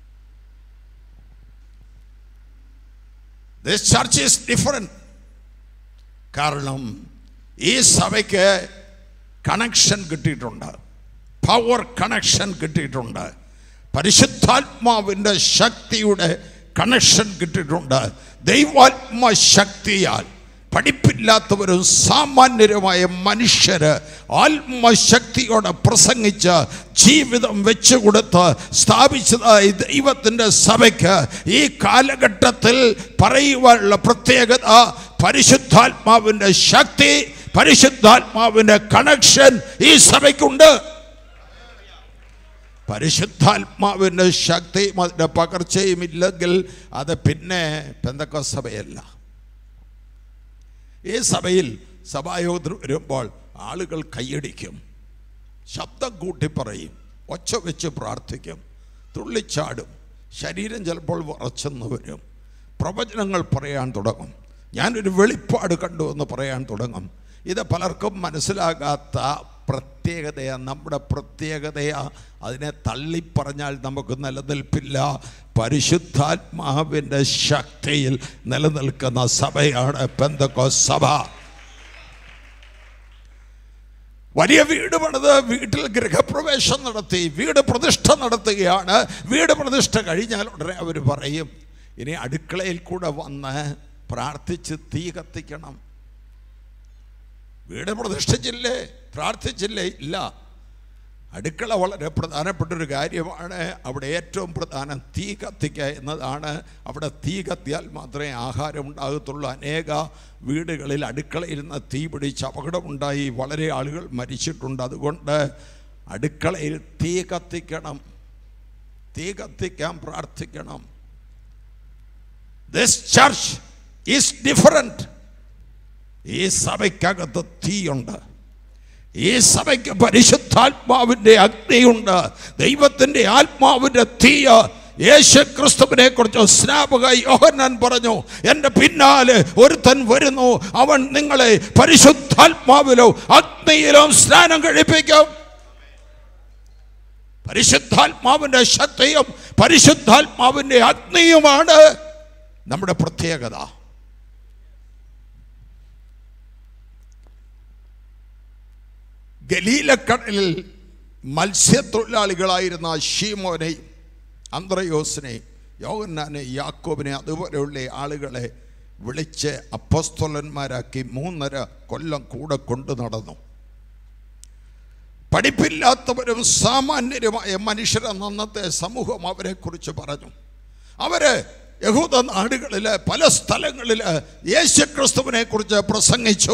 This church is different. കാരണം ഈ സഭയ്ക്ക് കണക്ഷൻ കിട്ടിയിട്ടുണ്ട്, പവർ കണക്ഷൻ കിട്ടിയിട്ടുണ്ട്, പരിശുദ്ധാത്മാവിൻ്റെ ശക്തിയുടെ കണക്ഷൻ കിട്ടിയിട്ടുണ്ട്. ദൈവാത്മ ശക്തിയാൽ പഠിപ്പില്ലാത്തവരും സാമാന്യരുമായ മനുഷ്യര് ആത്മശക്തിയോടെ പ്രസംഗിച്ച് ജീവിതം വെച്ചുകൊടുത്ത് സ്ഥാപിച്ചതായി ദൈവത്തിൻ്റെ സഭയ്ക്ക് ഈ കാലഘട്ടത്തിൽ പറയുവാനുള്ള പ്രത്യേകത പരിശുദ്ധാത്മാവിൻ്റെ ശക്തി, പരിശുദ്ധാത്മാവിൻ്റെ കണക്ഷൻ ഈ സഭയ്ക്കുണ്ട്. പരിശുദ്ധാത്മാവിൻ്റെ ശക്തിയും അതിൻ്റെ പകർച്ചയും ഇല്ലെങ്കിൽ അത് പിന്നെ പെന്തക്കോസ്ത് സഭയല്ല. ഈ സഭയിൽ സഭായോഗത്തിൽ വരുമ്പോൾ ആളുകൾ കൈയടിക്കും, ശബ്ദം കൂട്ടി പറയും, ഒച്ച വെച്ച് പ്രാർത്ഥിക്കും, തുള്ളിച്ചാടും, ശരീരം ചിലപ്പോൾ വിറച്ചെന്ന് വരും, പ്രവചനങ്ങൾ പറയാൻ തുടങ്ങും, ഞാനൊരു വെളിപ്പാട് കണ്ടു എന്ന് പറയാൻ തുടങ്ങും. ഇത് പലർക്കും മനസ്സിലാകാത്ത പ്രത്യേകതയാ, നമ്മുടെ പ്രത്യേകതയാ. അതിനെ തള്ളിപ്പറഞ്ഞാൽ നമുക്ക് നിലനിൽപ്പില്ല. പരിശുദ്ധാത്മാവിൻ്റെ ശക്തിയിൽ നിലനിൽക്കുന്ന സഭയാണ് പെന്തക്കോസ്ത് സഭ. വലിയ വീട് പണിത് വീട്ടിൽ ഗൃഹപ്രവേശം നടത്തി വീട് പ്രതിഷ്ഠ നടത്തുകയാണ്. വീട് പ്രതിഷ്ഠ കഴിഞ്ഞാൽ ഉടനെ അവർ പറയും, ഇനി അടുക്കളയിൽ കൂടെ വന്ന് പ്രാർത്ഥിച്ച് തീ കത്തിക്കണം. വീട് പ്രതിഷ്ഠിച്ചില്ലേ, പ്രാർത്ഥിച്ചില്ലേ? ഇല്ല. അടുക്കള വളരെ പ്രധാനപ്പെട്ടൊരു കാര്യമാണ്. അവിടെ ഏറ്റവും പ്രധാനം തീ കത്തിക്കുക എന്നതാണ്. അവിടെ തീ കത്തിയാൽ മാത്രമേ ആഹാരം ഉണ്ടാകത്തുള്ളൂ. അനേക വീടുകളിൽ അടുക്കളയിരുന്ന തീ പിടിച്ച് അപകടമുണ്ടായി വളരെ ആളുകൾ മരിച്ചിട്ടുണ്ട്. അതുകൊണ്ട് അടുക്കളയിൽ തീ കത്തിക്കണം, തീ കത്തിക്കാൻ പ്രാർത്ഥിക്കണം. This church is different. ഈ സഭയ്ക്കകത്ത് തീയുണ്ട്. ഈ സഭയ്ക്ക് പരിശുദ്ധാത്മാവിൻ്റെ അഗ്നിയുണ്ട്. ദൈവത്തിൻ്റെ ആത്മാവിൻ്റെ തീയ. യേശു ക്രിസ്തുവിനെ കുറിച്ച് സ്നാപക യോഹന്നാൻ പറഞ്ഞു, എൻ്റെ പിന്നാലെ ഒരുത്തൻ വരുന്നു, അവൻ നിങ്ങളെ പരിശുദ്ധാത്മാവിലും അഗ്നിയിലും സ്നാനം കഴിപ്പിക്കും. പരിശുദ്ധാത്മാവിൻ്റെ ശക്തിയും പരിശുദ്ധാത്മാവിൻ്റെ അഗ്നിയുമാണ് നമ്മുടെ പ്രത്യേകത. ഗലീലക്കടലിൽ മത്സ്യത്തൊഴിലാളികളായിരുന്ന ശീമോനെയും അന്ത്രയോസിനെയും യോഹന്നാനെയും യാക്കോബിനെ അതുപോലെയുള്ള ആളുകളെ വിളിച്ച് അപ്പോസ്തലന്മാരാക്കി മൂന്നര കൊല്ലം കൂടെ കൊണ്ടു നടന്നു. പഠിപ്പില്ലാത്തവരും സാമാന്യരുമായ മനുഷ്യരെന്ന അന്നത്തെ സമൂഹം അവരെക്കുറിച്ച് പറഞ്ഞു. അവർ യഹൂദ നാടുകളിൽ പല സ്ഥലങ്ങളിൽ യേശുക്രിസ്തുവിനെ കുറിച്ച് പ്രസംഗിച്ചു.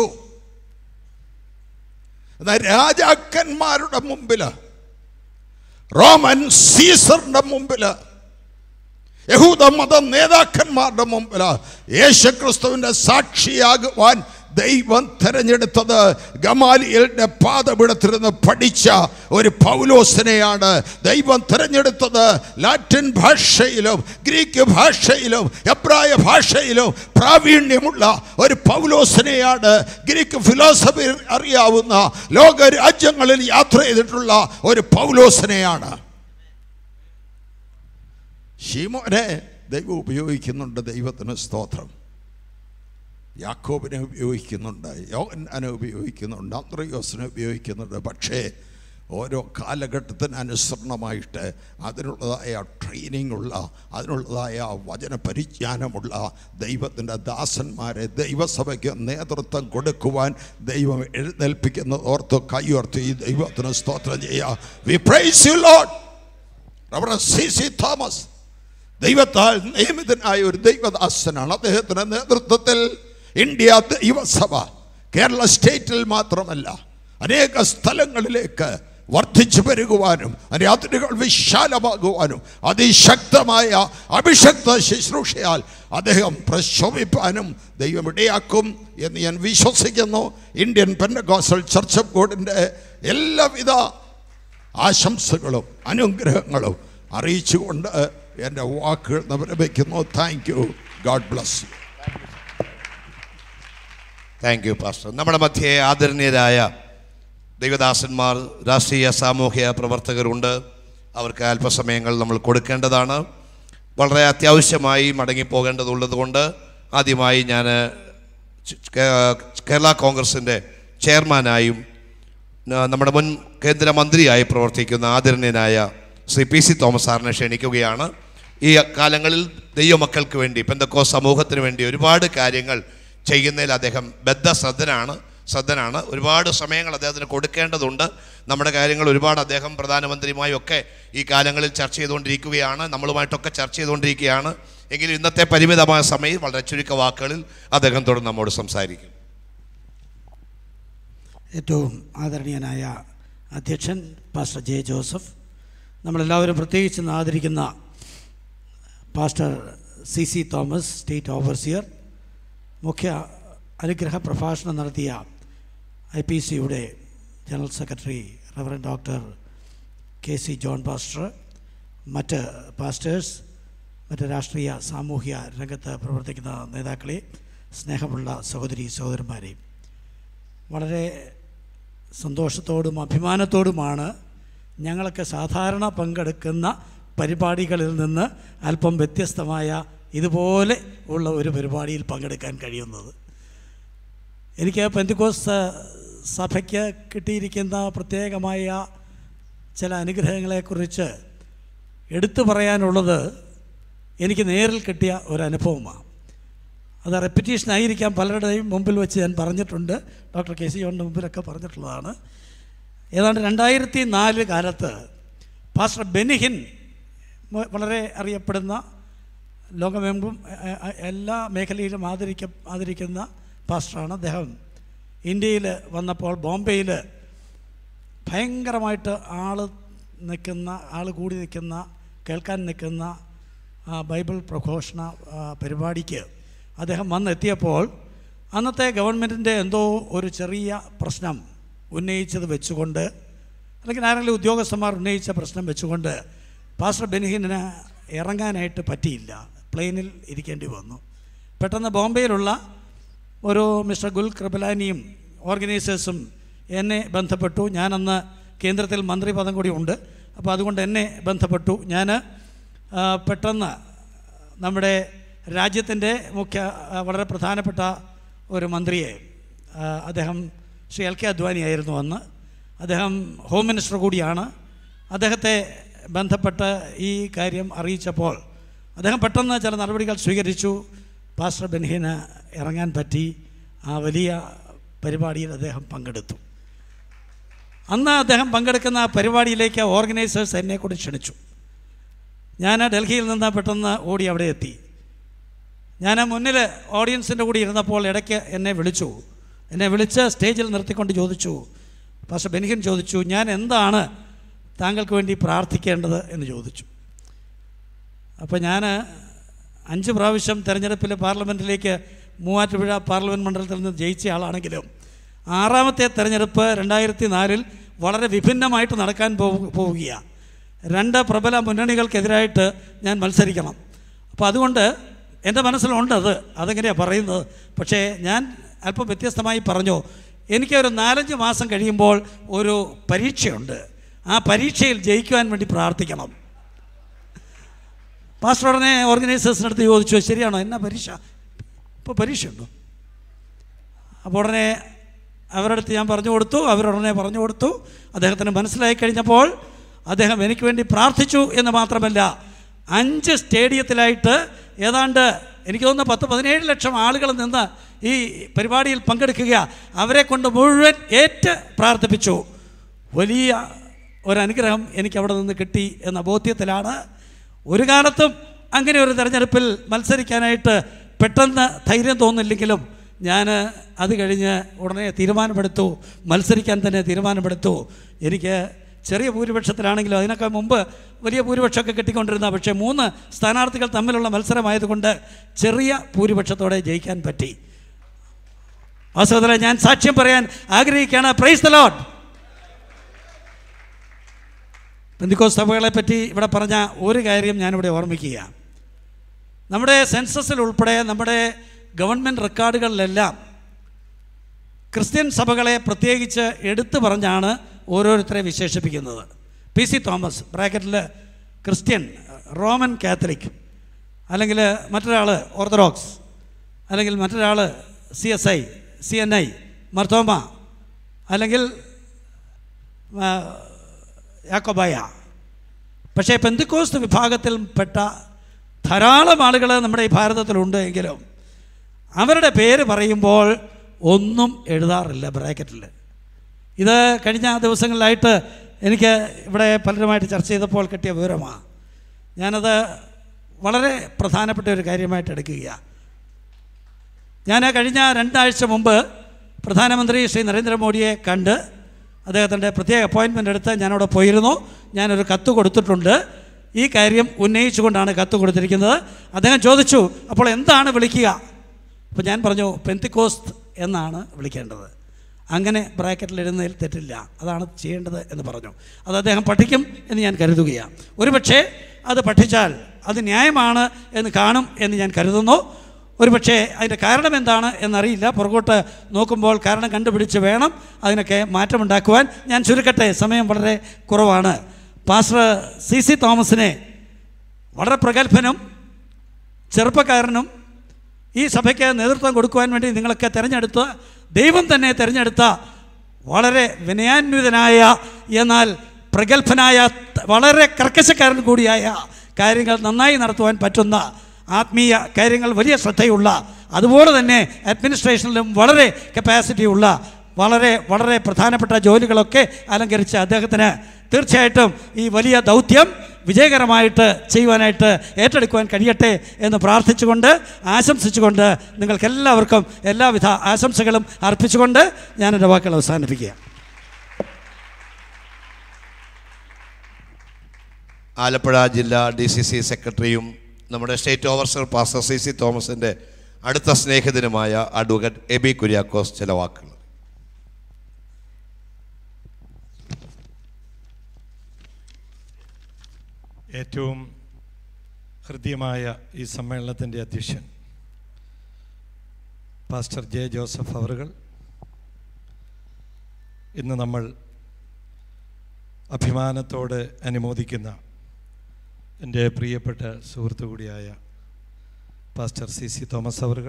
എന്നാൽ രാജാക്കന്മാരുടെ മുമ്പിൽ, റോമൻ സീസറിന്റെ മുമ്പിൽ, യഹൂദ മത നേതാക്കന്മാരുടെ മുമ്പിൽ യേശുക്രിസ്തുവിന്റെ സാക്ഷിയാകുവാൻ ദൈവം തെരഞ്ഞെടുത്തത് ഗമാലിയലിന്റെ പാദപീഠത്തിരുന്ന് പഠിച്ച ഒരു പൗലോസിനെയാണ്. ദൈവം തിരഞ്ഞെടുത്തത് ലാറ്റിൻ ഭാഷയിലും ഗ്രീക്ക് ഭാഷയിലും എബ്രായ ഭാഷയിലും പ്രാവീണ്യമുള്ള ഒരു പൗലോസിനെയാണ്. ഗ്രീക്ക് ഫിലോസഫി അറിയാവുന്ന, ലോക രാജ്യങ്ങളിൽ യാത്ര ചെയ്തിട്ടുള്ള ഒരു പൗലോസിനെയാണ്. ശീമോനെ ദൈവം ഉപയോഗിക്കുന്നുണ്ട്. ദൈവത്തിന് സ്തോത്രം. യാക്കോബിനെ ഉപയോഗിക്കുന്നുണ്ട്, യോഹന്നാനെ ഉപയോഗിക്കുന്നുണ്ട്, അന്ത്രയോസിനെ ഉപയോഗിക്കുന്നുണ്ട്. പക്ഷേ ഓരോ കാലഘട്ടത്തിന് അനുസരണമായിട്ട് അതിനുള്ളതായ ട്രെയിനിങ് ഉള്ള, അതിനുള്ളതായ വചന പരിജ്ഞാനമുള്ള ദൈവത്തിൻ്റെ ദാസന്മാരെ ദൈവസഭയ്ക്ക് നേതൃത്വം കൊടുക്കുവാൻ ദൈവം എഴുന്നേൽപ്പിക്കുന്നത് ഓർത്ത് കൈയോർത്ത് ഈ ദൈവത്തിന് സ്തോത്രം ചെയ്യുക. We praise you Lord. Reverend C C Thomas ദൈവത്താൽ നിയമിതനായ ഒരു ദൈവദാസനാണ്. അദ്ദേഹത്തിൻ്റെ നേതൃത്വത്തിൽ ഇന്ത്യ ദൈവസഭ കേരള സ്റ്റേറ്റിൽ മാത്രമല്ല അനേക സ്ഥലങ്ങളിലേക്ക് വർദ്ധിച്ചു പെരുകുവാനും അതിരുകൾ വിശാലമാകുവാനും അതിശക്തമായ അഭിഷക്ത ശുശ്രൂഷയാൽ അദ്ദേഹം പ്രശോഭിപ്പാനും ദൈവം ഇടയാക്കും എന്ന് ഞാൻ വിശ്വസിക്കുന്നു. ഇന്ത്യൻ പെന്തക്കോസ്റ്റൽ ചർച്ച് ഓഫ് ഗോഡിൻ്റെ എല്ലാവിധ ആശംസകളും അനുഗ്രഹങ്ങളും അറിയിച്ചുകൊണ്ട് എൻ്റെ വാക്കുകൾ വിരമിക്കുന്നു. Thank you. God bless you. Thank you pastor. നമ്മുടെ മധ്യേ ആദരണീയരായ ദൈവദാസന്മാർ, രാഷ്ട്രീയ സാമൂഹ്യ പ്രവർത്തകരുണ്ട്. അവർക്ക് അല്പസമയങ്ങൾ നമ്മൾ കൊടുക്കേണ്ടതാണ്. വളരെ അത്യാവശ്യമായി മടങ്ങിപ്പോകേണ്ടതുള്ളത് കൊണ്ട് ആദ്യമായി ഞാൻ കേരള കോൺഗ്രസിൻ്റെ ചെയർമാനായും നമ്മുടെ മുൻ കേന്ദ്രമന്ത്രിയായി പ്രവർത്തിക്കുന്ന ആദരണീയനായ ശ്രീ പി സി തോമസ് സാറിനെ ക്ഷണിക്കുകയാണ്. ഈ കാലങ്ങളിൽ ദൈവമക്കൾക്ക് വേണ്ടി, പെന്തക്കോസ്ത് സമൂഹത്തിന് വേണ്ടി ഒരുപാട് കാര്യങ്ങൾ ചെയ്യുന്നതിൽ അദ്ദേഹം ബദ്ധശ്രദ്ധനാണ് ശ്രദ്ധനാണ് ഒരുപാട് സമയങ്ങൾ അദ്ദേഹത്തിന് കൊടുക്കേണ്ടതുണ്ട്. നമ്മുടെ കാര്യങ്ങൾ ഒരുപാട് അദ്ദേഹം പ്രധാനമന്ത്രിയുമായും ഒക്കെ ഈ കാലങ്ങളിൽ ചർച്ച ചെയ്തുകൊണ്ടിരിക്കുകയാണ്, നമ്മളുമായിട്ടൊക്കെ ചർച്ച ചെയ്തുകൊണ്ടിരിക്കുകയാണ്. എങ്കിലും ഇന്നത്തെ പരിമിതമായ സമയം വളരെ ചുരുക്ക വാക്കുകളിൽ അദ്ദേഹം തുടർന്ന് നമ്മോട് സംസാരിക്കും. ഏറ്റവും ആദരണീയനായ അധ്യക്ഷൻ പാസ്റ്റർ ജെ ജോസഫ്, നമ്മളെല്ലാവരും പ്രത്യേകിച്ച് ആദരിക്കുന്ന pastor C C Thomas state overseer, മുഖ്യ അനുഗ്രഹ പ്രഭാഷണം നടത്തിയ ഐ പി സിയുടെ general secretary reverend doctor K C John pastor, മറ്റ് പാസ്റ്റേഴ്സ്, മറ്റ് രാഷ്ട്രീയ സാമൂഹ്യ രംഗത്ത് പ്രവർത്തിക്കുന്ന നേതാക്കളെ, സ്നേഹമുള്ള സഹോദരി സഹോദരന്മാരെ, വളരെ സന്തോഷത്തോടും അഭിമാനത്തോടുമാണ് ഞങ്ങളൊക്കെ സാധാരണ പങ്കെടുക്കുന്ന പരിപാടികളിൽ നിന്ന് അല്പം വ്യത്യസ്തമായ ഇതുപോലെ ഉള്ള ഒരു പരിപാടിയിൽ പങ്കെടുക്കാൻ കഴിയുന്നത്. എനിക്ക് പെന്തക്കോസ്ത് സഭയ്ക്ക് കിട്ടിയിരിക്കുന്ന പ്രത്യേകമായ ചില അനുഗ്രഹങ്ങളെക്കുറിച്ച് എടുത്തു പറയാനുള്ളത് എനിക്ക് നേരിൽ കിട്ടിയ ഒരനുഭവമാണ്. അത് റെപ്പിറ്റീഷനായിരിക്കാം, പലരുടെയും മുമ്പിൽ വെച്ച് ഞാൻ പറഞ്ഞിട്ടുണ്ട്, ഡോക്ടർ കെ സി ജോണിൻ്റെ മുമ്പിലൊക്കെ പറഞ്ഞിട്ടുള്ളതാണ്. ഏതാണ്ട് രണ്ടായിരത്തി നാല് കാലത്ത് പാസ്റ്റർ ബെനിഹിൻ, വളരെ അറിയപ്പെടുന്ന ലോകമെങ്ങും എല്ലാ മേഖലയിലും ആദരിക്ക ആദരിക്കുന്ന പാസ്റ്ററാണ് അദ്ദേഹം, ഇന്ത്യയിൽ വന്നപ്പോൾ ബോംബെയിൽ ഭയങ്കരമായിട്ട് ആൾ നിൽക്കുന്ന ആൾ കൂടി നിൽക്കുന്ന കേൾക്കാൻ നിൽക്കുന്ന ബൈബിൾ പ്രഘോഷണ പരിപാടിക്ക് അദ്ദേഹം വന്നെത്തിയപ്പോൾ അന്നത്തെ ഗവൺമെൻറ്റിൻ്റെ എന്തോ ഒരു ചെറിയ പ്രശ്നം ഉന്നയിച്ചത് വെച്ചുകൊണ്ട്, അല്ലെങ്കിൽ ആരെങ്കിലും ഉദ്യോഗസ്ഥന്മാർ ഉന്നയിച്ച പ്രശ്നം വെച്ചുകൊണ്ട് പാസ്റ്റർ ബെനിഹിന് ഇറങ്ങാനായിട്ട് പറ്റിയില്ല. പ്ലെയിനിൽ ഇരിക്കേണ്ടി വന്നു. പെട്ടെന്ന് ബോംബെയിലുള്ള ഒരു മിസ്റ്റർ ഗുൽ കൃപലാനിയും ഓർഗനൈസേഴ്സും എന്നെ ബന്ധപ്പെട്ടു. ഞാനന്ന് കേന്ദ്രത്തിൽ മന്ത്രി പദം കൂടി ഉണ്ട്. അപ്പോൾ അതുകൊണ്ട് എന്നെ ബന്ധപ്പെട്ടു. ഞാൻ പെട്ടെന്ന് നമ്മുടെ രാജ്യത്തിൻ്റെ മുഖ്യ വളരെ പ്രധാനപ്പെട്ട ഒരു മന്ത്രിയെ, അദ്ദേഹം ശ്രീ എൽ കെ അദ്വാനി ആയിരുന്നു അന്ന്, അദ്ദേഹം ഹോം മിനിസ്റ്റർ കൂടിയാണ്, അദ്ദേഹത്തെ ബന്ധപ്പെട്ട് ഈ കാര്യം അറിയിച്ചപ്പോൾ അദ്ദേഹം പെട്ടെന്ന് ചില നടപടികൾ സ്വീകരിച്ചു. പാസ്റ്റർ ബെനിഹിന് ഇറങ്ങാൻ പറ്റി. ആ വലിയ പരിപാടിയിൽ അദ്ദേഹം പങ്കെടുത്തു. അന്ന് അദ്ദേഹം പങ്കെടുക്കുന്ന പരിപാടിയിലേക്ക് ഓർഗനൈസേഴ്സ് എന്നെ കൂടി ക്ഷണിച്ചു. ഞാൻ ഡൽഹിയിൽ നിന്ന് പെട്ടെന്ന് ഓടി അവിടെ എത്തി. ഞാൻ മുന്നിൽ ഓഡിയൻസിൻ്റെ കൂടി ഇരുന്നപ്പോൾ ഇടയ്ക്ക് എന്നെ വിളിച്ചു. എന്നെ വിളിച്ച് സ്റ്റേജിൽ നിർത്തിക്കൊണ്ട് ചോദിച്ചു, പാസ്റ്റർ ബെനിഹിൻ ചോദിച്ചു, ഞാൻ എന്താണ് താങ്കൾക്ക് വേണ്ടി പ്രാർത്ഥിക്കേണ്ടത് എന്ന് ചോദിച്ചു. അപ്പോൾ ഞാൻ അഞ്ച് പ്രാവശ്യം തെരഞ്ഞെടുപ്പിൽ പാർലമെൻറ്റിലേക്ക് മൂവാറ്റുപുഴ പാർലമെൻറ്റ് മണ്ഡലത്തിൽ നിന്ന് ജയിച്ച ആളാണെങ്കിലും ആറാമത്തെ തെരഞ്ഞെടുപ്പ് രണ്ടായിരത്തി നാലിൽ വളരെ വിഭിന്നമായിട്ട് നടക്കാൻ പോവുകയാണ്. രണ്ട് പ്രബല മുന്നണികൾക്കെതിരായിട്ട് ഞാൻ മത്സരിക്കണം. അപ്പോൾ അതുകൊണ്ട് എൻ്റെ മനസ്സിലുണ്ടത്, അതെങ്ങനെയാണ് പറയുന്നത്. പക്ഷേ ഞാൻ അല്പം വ്യത്യസ്തമായി പറഞ്ഞു, എനിക്കൊരു നാലഞ്ച് മാസം കഴിയുമ്പോൾ ഒരു പരീക്ഷയുണ്ട്, ആ പരീക്ഷയിൽ ജയിക്കുവാൻ വേണ്ടി പ്രാർത്ഥിക്കണം. പാസ്റ്റർ ഉടനെ ഓർഗനൈസേഴ്സിനടുത്ത് ചോദിച്ചു, ശരിയാണോ, എന്നാ പരീക്ഷ, ഇപ്പോൾ പരീക്ഷയുണ്ടോ? അപ്പോൾ ഉടനെ അവരുടെ അടുത്ത് ഞാൻ പറഞ്ഞു കൊടുത്തു. അവരുടനെ പറഞ്ഞു കൊടുത്തു. അദ്ദേഹത്തിന് മനസ്സിലായി കഴിഞ്ഞപ്പോൾ അദ്ദേഹം എനിക്ക് വേണ്ടി പ്രാർത്ഥിച്ചു എന്ന് മാത്രമല്ല, അഞ്ച് സ്റ്റേഡിയത്തിലായിട്ട് ഏതാണ്ട് എനിക്ക് തോന്നുന്നു പത്ത് പതിനേഴ് ലക്ഷം ആളുകൾ നിന്ന് ഈ പരിപാടിയിൽ പങ്കെടുക്കുക, അവരെ കൊണ്ട് മുഴുവൻ ഏറ്റ് പ്രാർത്ഥിപ്പിച്ചു. വലിയ ഒരനുഗ്രഹം എനിക്ക് അവിടെ നിന്ന് കിട്ടി എന്ന ബോധ്യത്തിലാണ്. ഒരു കാലത്തും അങ്ങനെ ഒരു തെരഞ്ഞെടുപ്പിൽ മത്സരിക്കാനായിട്ട് പെട്ടെന്ന് ധൈര്യം തോന്നില്ലെങ്കിലും ഞാൻ അത് കഴിഞ്ഞ് ഉടനെ തീരുമാനമെടുത്തു, മത്സരിക്കാൻ തന്നെ തീരുമാനമെടുത്തു. എനിക്ക് ചെറിയ ഭൂരിപക്ഷത്തിലാണെങ്കിലും അതിനൊക്കെ മുമ്പ് വലിയ ഭൂരിപക്ഷമൊക്കെ കിട്ടിക്കൊണ്ടിരുന്ന, പക്ഷേ മൂന്ന് സ്ഥാനാർത്ഥികൾ തമ്മിലുള്ള മത്സരമായതുകൊണ്ട് ചെറിയ ഭൂരിപക്ഷത്തോടെ ജയിക്കാൻ പറ്റി. ആ സഹോദരൻ, ഞാൻ സാക്ഷ്യം പറയാൻ ആഗ്രഹിക്കുകയാണ്. Praise the Lord. പെന്തിക്കോസ്ത് സഭകളെ പറ്റി ഇവിടെ പറഞ്ഞ ഒരു കാര്യം ഞാനിവിടെ ഓർമ്മിക്കുക. നമ്മുടെ സെൻസസിൽ ഉൾപ്പെടെ നമ്മുടെ ഗവൺമെൻറ് റെക്കോർഡുകളിലെല്ലാം ക്രിസ്ത്യൻ സഭകളെ പ്രത്യേകിച്ച് എടുത്തു പറഞ്ഞാണ് ഓരോരുത്തരെ വിശേഷിപ്പിക്കുന്നത്. പി സി തോമസ് ബ്രാക്കറ്റിൽ ക്രിസ്ത്യൻ, റോമൻ കാത്തലിക്, അല്ലെങ്കിൽ മറ്റൊരാൾ ഓർത്തഡോക്സ്, അല്ലെങ്കിൽ മറ്റൊരാൾ C S I, C N I, Marthoma, അല്ലെങ്കിൽ യാക്കോബായ. പക്ഷേ പെന്തിക്കോസ്ത് വിഭാഗത്തിൽപ്പെട്ട ധാരാളം ആളുകൾ നമ്മുടെ ഈ ഭാരതത്തിലുണ്ട് എങ്കിലും അവരുടെ പേര് പറയുമ്പോൾ ഒന്നും എഴുതാറില്ല ബ്രാക്കറ്റിൽ. ഇത് കഴിഞ്ഞ ദിവസങ്ങളിലായിട്ട് എനിക്ക് ഇവിടെ പലരുമായിട്ട് ചർച്ച ചെയ്തപ്പോൾ കിട്ടിയ വിവരമാണ്. ഞാനത് വളരെ പ്രധാനപ്പെട്ട ഒരു കാര്യമായിട്ട് എടുക്കുകയാണ്. ഞാൻ കഴിഞ്ഞ രണ്ടാഴ്ച മുമ്പ് പ്രധാനമന്ത്രി ശ്രീ നരേന്ദ്രമോദിയെ കണ്ട് അദ്ദേഹത്തിൻ്റെ പ്രത്യേക അപ്പോയിൻമെൻ്റ് എടുത്ത് ഞാനവിടെ പോയിരുന്നു. ഞാനൊരു കത്ത് കൊടുത്തിട്ടുണ്ട്. ഈ കാര്യം ഉന്നയിച്ചുകൊണ്ടാണ് കത്ത് കൊടുത്തിരിക്കുന്നത്. അദ്ദേഹം ചോദിച്ചു, അപ്പോൾ എന്താണ് വിളിക്കുക? അപ്പോൾ ഞാൻ പറഞ്ഞു, പെന്തിക്കോസ്ത് എന്നാണ് വിളിക്കേണ്ടത്. അങ്ങനെ ബ്രാക്കറ്റിൽ എഴുതുന്നതിൽ തെറ്റില്ല, അതാണ് ചെയ്യേണ്ടത് എന്ന് പറഞ്ഞു. അത് അദ്ദേഹം പഠിക്കും എന്ന് ഞാൻ കരുതുകയാണ്. ഒരുപക്ഷെ അത് പഠിച്ചാൽ അത് ന്യായമാണ് എന്ന് കാണും എന്ന് ഞാൻ കരുതുന്നു. ഒരുപക്ഷെ അതിൻ്റെ കാരണം എന്താണ് എന്നറിയില്ല. പുറകോട്ട് നോക്കുമ്പോൾ കാരണം കണ്ടുപിടിച്ച് വേണം അതിനൊക്കെ മാറ്റമുണ്ടാക്കുവാൻ. ഞാൻ ചുരുക്കട്ടെ, സമയം വളരെ കുറവാണ്. പാസ്റ്റർ സി സി തോമസിനെ വളരെ പ്രഗത്ഭനും ചെറുപ്പക്കാരനും ഈ സഭയ്ക്ക് നേതൃത്വം കൊടുക്കുവാൻ വേണ്ടി നിങ്ങളൊക്കെ തിരഞ്ഞെടുത്ത, ദൈവം തന്നെ തിരഞ്ഞെടുത്ത വളരെ വിനയാന്വിതനായ എന്നാൽ പ്രഗത്ഭനായ വളരെ കർക്കശക്കാരൻ കൂടിയായ കാര്യങ്ങൾ നന്നായി നടത്തുവാൻ പറ്റുന്ന, ആത്മീയ കാര്യങ്ങൾ വലിയ ശ്രദ്ധയുള്ള, അതുപോലെ തന്നെ അഡ്മിനിസ്ട്രേഷനിലും വളരെ കപ്പാസിറ്റി ഉള്ള, വളരെ വളരെ പ്രധാനപ്പെട്ട ജോലികളൊക്കെ അലങ്കരിച്ച അദ്ദേഹത്തിന് തീർച്ചയായിട്ടും ഈ വലിയ ദൗത്യം വിജയകരമായിട്ട് ചെയ്യുവാനായിട്ട് ഏറ്റെടുക്കുവാൻ കഴിയട്ടെ എന്ന് പ്രാർത്ഥിച്ചുകൊണ്ട് ആശംസിച്ചുകൊണ്ട് നിങ്ങൾക്കെല്ലാവർക്കും എല്ലാവിധ ആശംസകളും അർപ്പിച്ചുകൊണ്ട് ഞാൻ എൻ്റെ വാക്കുകൾ അവസാനിപ്പിക്കുക. ആലപ്പുഴ ജില്ലാ ഡി സി സി സെക്രട്ടറിയും നമ്മുടെ state overseer pastor C C തോമസിൻ്റെ അടുത്ത സ്നേഹിതനുമായ അഡ്വക്കേറ്റ് എബി കുര്യാക്കോസ് ചില വാക്കുകൾ. ഏറ്റവും ഹൃദ്യമായ ഈ സമ്മേളനത്തിൻ്റെ അധ്യക്ഷൻ പാസ്റ്റർ ജെ ജോസഫ് അവറുകൾ, ഇന്ന് നമ്മൾ അഭിമാനത്തോടെ അനുമോദിക്കുന്ന എൻ്റെ പ്രിയപ്പെട്ട സുഹൃത്തു കൂടിയായ പാസ്റ്റർ സി സി തോമസ് അവറുകൾ,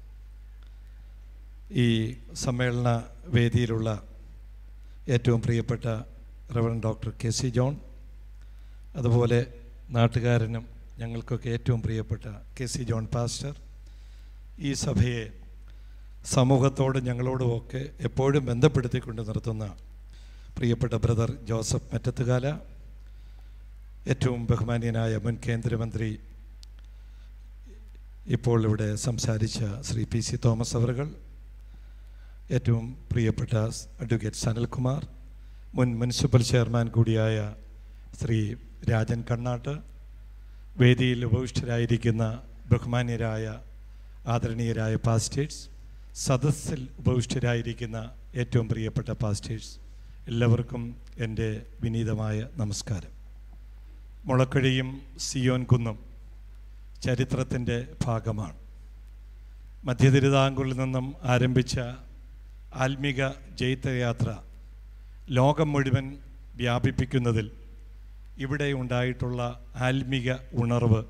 ഈ സമ്മേളന വേദിയിലുള്ള ഏറ്റവും പ്രിയപ്പെട്ട reverend doctor K C John, അതുപോലെ നാട്ടുകാരനും ഞങ്ങൾക്കൊക്കെ ഏറ്റവും പ്രിയപ്പെട്ട കെ സി ജോൺ പാസ്റ്റർ, ഈ സഭയെ സമൂഹത്തോടും ഞങ്ങളോടുമൊക്കെ എപ്പോഴും ബന്ധപ്പെടുത്തിക്കൊണ്ട് നിർത്തുന്ന പ്രിയപ്പെട്ട ബ്രദർ ജോസഫ് മറ്റത്തുകാല, ഏറ്റവും ബഹുമാന്യനായ മുൻ കേന്ദ്രമന്ത്രി ഇപ്പോൾ ഇവിടെ സംസാരിച്ച ശ്രീ പി സി തോമസ് അവറുകൾ, ഏറ്റവും പ്രിയപ്പെട്ട അഡ്വക്കേറ്റ് സനൽകുമാർ, മുൻ മുനിസിപ്പൽ ചെയർമാൻ കൂടിയായ ശ്രീ രാജൻ കണ്ണാട്ട്, വേദിയിൽ ഉപവിഷ്ടരായിരിക്കുന്ന ബഹുമാന്യരായ ആദരണീയരായ പാസ്റ്റേഴ്സ്, സദസ്സിൽ ഉപവിഷ്ടരായിരിക്കുന്ന ഏറ്റവും പ്രിയപ്പെട്ട പാസ്റ്റേഴ്സ്, എല്ലാവർക്കും എൻ്റെ വിനീതമായ നമസ്കാരം. മുളക്കഴിയും സിയോൻ കുന്നും ചരിത്രത്തിൻ്റെ ഭാഗമാണ്. മധ്യ തിരുവിതാംകൂറിൽ നിന്നും ആരംഭിച്ച ആത്മീക ജൈത്രയാത്ര ലോകം മുഴുവൻ വ്യാപിപ്പിക്കുന്നതിൽ ഇവിടെ ഉണ്ടായിട്ടുള്ള ആത്മീക ഉണർവ്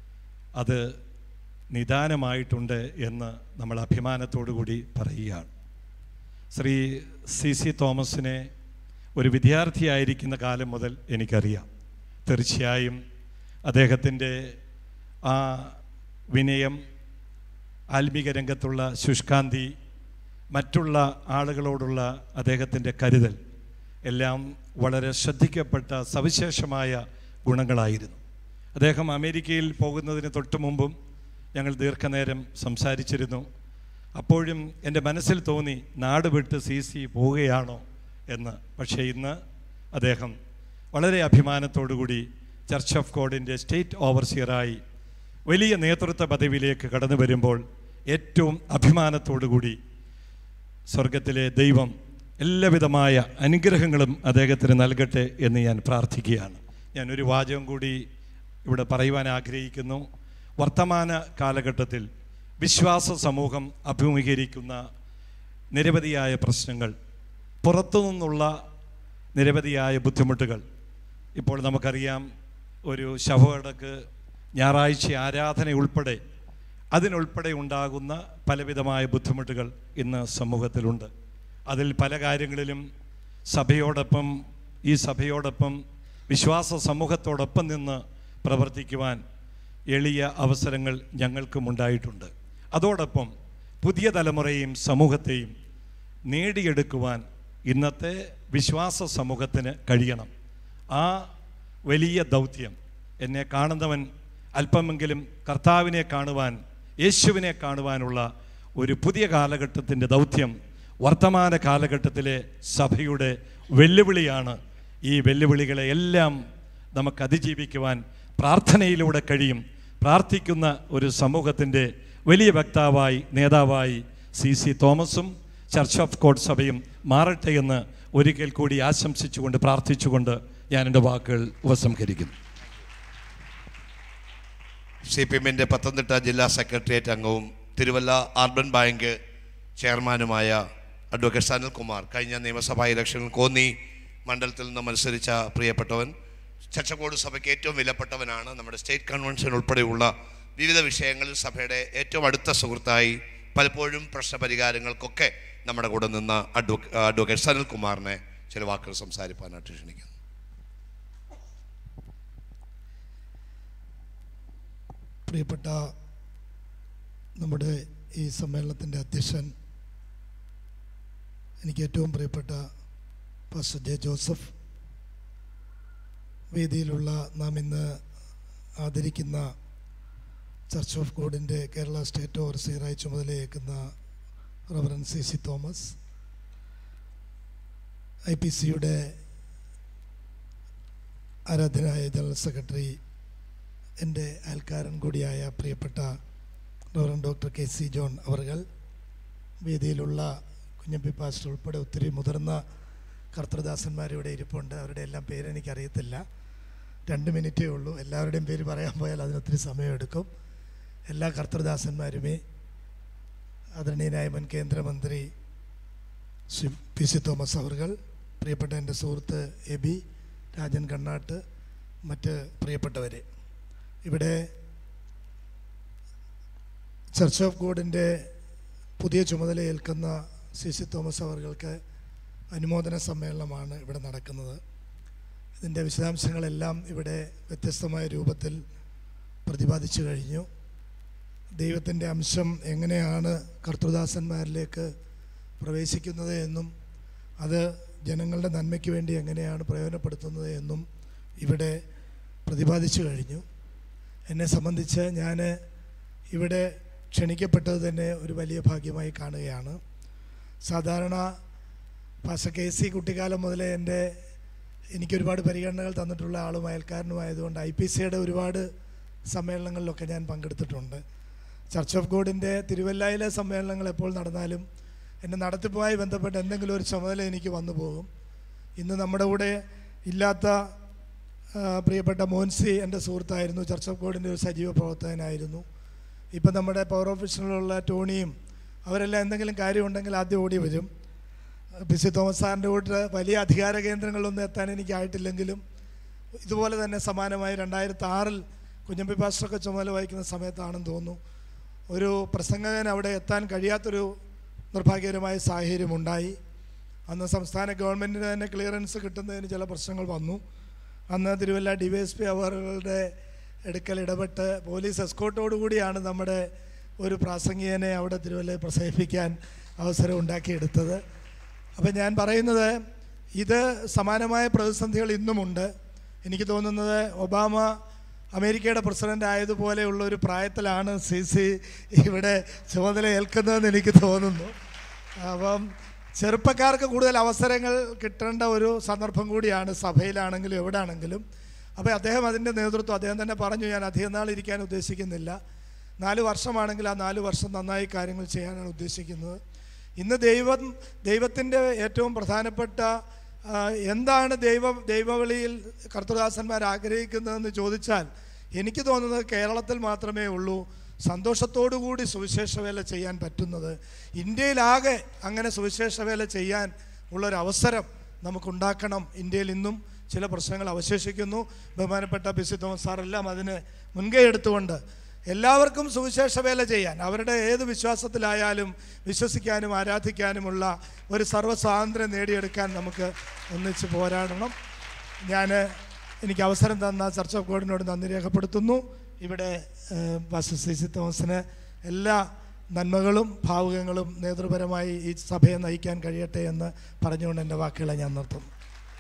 അത് നിദാനമായിട്ടുണ്ട് എന്ന് നമ്മൾ അഭിമാനത്തോടു കൂടി പറയുകയാണ്. ശ്രീ സി സി തോമസിനെ ഒരു വിദ്യാർത്ഥിയായിരിക്കുന്ന കാലം മുതൽ എനിക്കറിയാം. തീർച്ചയായും അദ്ദേഹത്തിൻ്റെ ആ വിനയം, ആത്മീക രംഗത്തുള്ള ശുഷ്കാന്തി, മറ്റുള്ള ആളുകളോടുള്ള അദ്ദേഹത്തിൻ്റെ കരുതൽ എല്ലാം വളരെ ശ്രദ്ധിക്കപ്പെട്ട സവിശേഷമായ ഗുണങ്ങളായിരുന്നു. അദ്ദേഹം അമേരിക്കയിൽ പോകുന്നതിന് തൊട്ട് മുമ്പും ഞങ്ങൾ ദീർഘനേരം സംസാരിച്ചിരുന്നു. അപ്പോഴും എൻ്റെ മനസ്സിൽ തോന്നി നാട് വിട്ട് സി സി പോവുകയാണോ എന്ന്. പക്ഷേ ഇന്ന് അദ്ദേഹം വളരെ അഭിമാനത്തോടുകൂടി ചർച്ച് ഓഫ് ഗോഡിൻ്റെ സ്റ്റേറ്റ് ഓവർസിയറായി വലിയ നേതൃത്വ പദവിയിലേക്ക് കടന്നു വരുമ്പോൾ ഏറ്റവും അഭിമാനത്തോടുകൂടി സ്വർഗത്തിലെ ദൈവം എല്ലാവിധമായ അനുഗ്രഹങ്ങളും അദ്ദേഹത്തിന് നൽകട്ടെ എന്ന് ഞാൻ പ്രാർത്ഥിക്കുകയാണ്. ഞാനൊരു വാചകം കൂടി ഇവിടെ പറയുവാൻ ആഗ്രഹിക്കുന്നു. വർത്തമാന കാലഘട്ടത്തിൽ വിശ്വാസ സമൂഹം അഭിമുഖീകരിക്കുന്ന നിരവധിയായ പ്രശ്നങ്ങൾ, പുറത്തു നിന്നുള്ള നിരവധിയായ ബുദ്ധിമുട്ടുകൾ. ഇപ്പോൾ നമുക്കറിയാം, ഒരു ശവമടക്ക് ഞായറാഴ്ച ആരാധന ഉൾപ്പെടെ അതിനുൾപ്പെടെ ഉണ്ടാകുന്ന പലവിധമായ ബുദ്ധിമുട്ടുകൾ ഇന്ന് സമൂഹത്തിലുണ്ട്. അതിൽ പല കാര്യങ്ങളിലും സഭയോടൊപ്പം ഈ സഭയോടൊപ്പം വിശ്വാസ സമൂഹത്തോടൊപ്പം നിന്ന് പ്രവർത്തിക്കുവാൻ എളിയ അവസരങ്ങൾ ഞങ്ങൾക്കും ഉണ്ടായിട്ടുണ്ട്. അതോടൊപ്പം പുതിയ തലമുറയെയും സമൂഹത്തെയും നേടിയെടുക്കുവാൻ ഇന്നത്തെ വിശ്വാസ സമൂഹത്തിന് കഴിയണം. ആ വലിയ ദൗത്യം എന്നെ കാണുന്നവൻ അല്പമെങ്കിലും കർത്താവിനെ കാണുവാൻ, യേശുവിനെ കാണുവാനുള്ള ഒരു പുതിയ കാലഘട്ടത്തിൻ്റെ ദൗത്യം വർത്തമാന കാലഘട്ടത്തിലെ സഭയുടെ വെല്ലുവിളിയാണ്. ഈ വെല്ലുവിളികളെ എല്ലാം നമുക്ക് അതിജീവിക്കുവാൻ പ്രാർത്ഥനയിലൂടെ കഴിയും. പ്രാർത്ഥിക്കുന്ന ഒരു സമൂഹത്തിൻ്റെ വലിയ വക്താവായി, നേതാവായി സി സി തോമസും ചർച്ച് ഓഫ് ഗോഡ് സഭയും മാറട്ടെ എന്ന് ഒരിക്കൽ കൂടി ആശംസിച്ചുകൊണ്ട് പ്രാർത്ഥിച്ചുകൊണ്ട് ഞാൻ എൻ്റെ വാക്കുകൾ ഉപസംഹരിക്കുന്നു. സി പി എമ്മിൻ്റെ പത്തനംതിട്ട ജില്ലാ സെക്രട്ടേറിയറ്റ് അംഗവും തിരുവല്ല അർബൻ ബാങ്ക് ചെയർമാനുമായ അഡ്വക്കേറ്റ് സനൽകുമാർ, കഴിഞ്ഞ നിയമസഭാ ഇലക്ഷനിൽ കോന്നി മണ്ഡലത്തിൽ നിന്ന് മത്സരിച്ച പ്രിയപ്പെട്ടവൻ, ചർച്ചക്കോട് സഭയ്ക്ക് ഏറ്റവും വിലപ്പെട്ടവനാണ്. നമ്മുടെ സ്റ്റേറ്റ് കൺവെൻഷൻ ഉൾപ്പെടെയുള്ള വിവിധ വിഷയങ്ങളിൽ സഭയുടെ ഏറ്റവും അടുത്ത സുഹൃത്തായി പലപ്പോഴും പ്രശ്നപരിഹാരങ്ങൾക്കൊക്കെ നമ്മുടെ കൂടെ നിന്ന അഡ്വ അഡ്വക്കേറ്റ് സനൽകുമാറിനെ ചില വാക്കുകൾ സംസാരിക്കാനായിട്ട് ക്ഷണിക്കുന്നു. പ്രിയപ്പെട്ട നമ്മുടെ ഈ സമ്മേളനത്തിൻ്റെ അധ്യക്ഷൻ, എനിക്ക് ഏറ്റവും പ്രിയപ്പെട്ട പാസ്റ്റർ ജെ ജോസഫ്, വേദിയിലുള്ള നാം ഇന്ന് ആദരിക്കുന്ന ചർച്ച് ഓഫ് ഗോഡിൻ്റെ കേരള സ്റ്റേറ്റ് ഓവർസിയറായി ചുമതലയേക്കുന്ന reverend C C Thomas, I P സിയുടെ ആരാധനായ ജനറൽ സെക്രട്ടറി, എൻ്റെ അയൽക്കാരൻ കൂടിയായ പ്രിയപ്പെട്ട reverend doctor K C John അവർകൾ, വേദിയിലുള്ള കുഞ്ഞമ്പി പാസ്റ്റർ ഉൾപ്പെടെ ഒത്തിരി മുതിർന്ന കർത്തൃദാസന്മാരിവിടെ ഇരിപ്പുണ്ട്. അവരുടെ എല്ലാം പേരെനിക്കറിയത്തില്ല, രണ്ട് മിനിറ്റേ ഉള്ളൂ. എല്ലാവരുടെയും പേര് പറയാൻ പോയാൽ അതിനൊത്തിരി സമയമെടുക്കും. എല്ലാ കർത്തൃദാസന്മാരുമേ, ആദരണീയനായ മുൻ കേന്ദ്രമന്ത്രി ശ്രീ പി സി തോമസ് അവർകൾ, പ്രിയപ്പെട്ട എൻ്റെ സുഹൃത്ത് എ ബി രാജൻ കണ്ണാട്ട്, മറ്റ് പ്രിയപ്പെട്ടവരെ, ഇവിടെ ചർച്ച് ഓഫ് ഗോഡിൻ്റെ പുതിയ ചുമതല ഏൽക്കുന്ന സി സി തോമസ് അവർക്ക് അനുമോദന സമ്മേളനമാണ് ഇവിടെ നടക്കുന്നത്. ഇതിൻ്റെ വിശദാംശങ്ങളെല്ലാം ഇവിടെ വ്യത്യസ്തമായ രൂപത്തിൽ പ്രതിപാദിച്ചു കഴിഞ്ഞു. ദൈവത്തിൻ്റെ അംശം എങ്ങനെയാണ് കർത്തൃദാസന്മാരിലേക്ക് പ്രവേശിക്കുന്നത് എന്നും അത് ജനങ്ങളുടെ നന്മയ്ക്ക് വേണ്ടി എങ്ങനെയാണ് പ്രയോജനപ്പെടുത്തുന്നത് എന്നും ഇവിടെ പ്രതിപാദിച്ചു കഴിഞ്ഞു. എന്നെ സംബന്ധിച്ച് ഞാൻ ഇവിടെ ക്ഷണിക്കപ്പെട്ടത് തന്നെ ഒരു വലിയ ഭാഗ്യമായി കാണുകയാണ്. സാധാരണ പാസ്റ്റർ കെ സി കുട്ടിക്കാലം മുതലേ എൻ്റെ എനിക്കൊരുപാട് പരിഗണനകൾ തന്നിട്ടുള്ള ആളും അയൽക്കാരനുമായതുകൊണ്ട് ഐ പി സിയുടെ ഒരുപാട് സമ്മേളനങ്ങളിലൊക്കെ ഞാൻ പങ്കെടുത്തിട്ടുണ്ട്. ചർച്ച് ഓഫ് ഗോഡിൻ്റെ തിരുവല്ലയിലെ സമ്മേളനങ്ങൾ എപ്പോൾ നടന്നാലും എൻ്റെ നടത്തിപ്പുമായി ബന്ധപ്പെട്ട് എന്തെങ്കിലും ഒരു ചുമതല എനിക്ക് വന്നു പോകും. ഇന്ന് നമ്മുടെ കൂടെ ഇല്ലാത്ത പ്രിയപ്പെട്ട മോൻസി എൻ്റെ സുഹൃത്തായിരുന്നു, ചർച്ച് ഓഫ് ഗോഡിൻ്റെ ഒരു സജീവ പ്രവർത്തകനായിരുന്നു. ഇപ്പം നമ്മുടെ പവർ ഓഫീസിലുള്ള ടോണിയും അവരെല്ലാം എന്തെങ്കിലും കാര്യമുണ്ടെങ്കിൽ ആദ്യം ഓടി വരും. പി സി തോമസ് സാറിൻ്റെ കൂട്ട് വലിയ അധികാര കേന്ദ്രങ്ങളിലൊന്നും എത്താൻ എനിക്കായിട്ടില്ലെങ്കിലും ഇതുപോലെ തന്നെ സമാനമായി രണ്ടായിരത്തി ആറിൽ കുഞ്ഞമ്പി പാസ്റ്ററൊക്കെ ചുമതല വഹിക്കുന്ന സമയത്താണെന്ന് തോന്നുന്നു, ഒരു പ്രസംഗകൻ അവിടെ എത്താൻ കഴിയാത്തൊരു നിർഭാഗ്യകരമായ സാഹചര്യമുണ്ടായി. അന്ന് സംസ്ഥാന ഗവൺമെൻറ്റിന് തന്നെ ക്ലിയറൻസ് കിട്ടുന്നതിന് ചില പ്രശ്നങ്ങൾ വന്നു. അന്ന് Thiruvalla D Y S P അവരുടെ എടുക്കൽ ഇടപെട്ട് പോലീസ് എസ്കോർട്ടോടുകൂടിയാണ് നമ്മുടെ ഒരു പ്രാസംഗികനെ അവിടെ തിരുവല്ലയിൽ പ്രസംഗിപ്പിക്കാൻ അവസരം ഉണ്ടാക്കിയെടുത്തത്. അപ്പം ഞാൻ പറയുന്നത്, ഇത് സമാനമായ പ്രതിസന്ധികൾ ഇന്നുമുണ്ട്. എനിക്ക് തോന്നുന്നത് ഒബാമ അമേരിക്കയുടെ പ്രസിഡൻ്റ് ആയതുപോലെയുള്ള ഒരു പ്രായത്തിലാണ് സി സി ഇവിടെ ചുമതല ഏൽക്കുന്നതെന്ന് എനിക്ക് തോന്നുന്നു. അപ്പം ചെറുപ്പക്കാർക്ക് കൂടുതൽ അവസരങ്ങൾ കിട്ടേണ്ട ഒരു സന്ദർഭം കൂടിയാണ്, സഭയിലാണെങ്കിലും എവിടെ ആണെങ്കിലും. അപ്പോൾ അദ്ദേഹം അതിൻ്റെ നേതൃത്വം, അദ്ദേഹം തന്നെ പറഞ്ഞു, ഞാൻ അധികം നാൾ ഇരിക്കാൻ ഉദ്ദേശിക്കുന്നില്ല, നാല് വർഷമാണെങ്കിൽ ആ നാല് വർഷം നന്നായി കാര്യങ്ങൾ ചെയ്യാനാണ് ഉദ്ദേശിക്കുന്നത്. ഇന്ന് ദൈവം ദൈവത്തിൻ്റെ ഏറ്റവും പ്രധാനപ്പെട്ട എന്താണ് ദൈവ ദൈവവിളിയിൽ കർത്തൃദാസന്മാർ ആഗ്രഹിക്കുന്നതെന്ന് ചോദിച്ചാൽ എനിക്ക് തോന്നുന്നത് കേരളത്തിൽ മാത്രമേ ഉള്ളൂ സന്തോഷത്തോടുകൂടി സുവിശേഷ വേല ചെയ്യാൻ പറ്റുന്നത്. ഇന്ത്യയിലാകെ അങ്ങനെ സുവിശേഷ വേല ചെയ്യാൻ ഉള്ളൊരവസരം നമുക്കുണ്ടാക്കണം. ഇന്ത്യയിൽ ഇന്നും ചില പ്രശ്നങ്ങൾ അവശേഷിക്കുന്നു. ബഹുമാനപ്പെട്ട പി സി തോമസ് സാറെല്ലാം അതിന് മുൻകൈ എടുത്തുകൊണ്ട് എല്ലാവർക്കും സുവിശേഷ വേല ചെയ്യാൻ, അവരുടെ ഏത് വിശ്വാസത്തിലായാലും വിശ്വസിക്കാനും ആരാധിക്കാനുമുള്ള ഒരു സർവ്വസ്വാതന്ത്ര്യം നേടിയെടുക്കാൻ നമുക്ക് ഒന്നിച്ച് പോരാടണം. ഞാൻ എനിക്ക് അവസരം തന്ന ചർച്ച് ഓഫ് ഗോഡിനോട് നന്ദി രേഖപ്പെടുത്തുന്നു. ഇവിടെ പാസ്റ്റർ സി സി തോമസിന് എല്ലാ നന്മകളും ഭാവുകങ്ങളും നേതൃപരമായി ഈ സഭയെ നയിക്കാൻ കഴിയട്ടെ എന്ന് പറഞ്ഞുകൊണ്ട് എൻ്റെ വാക്കുകളെ ഞാൻ നിർത്തുന്നു.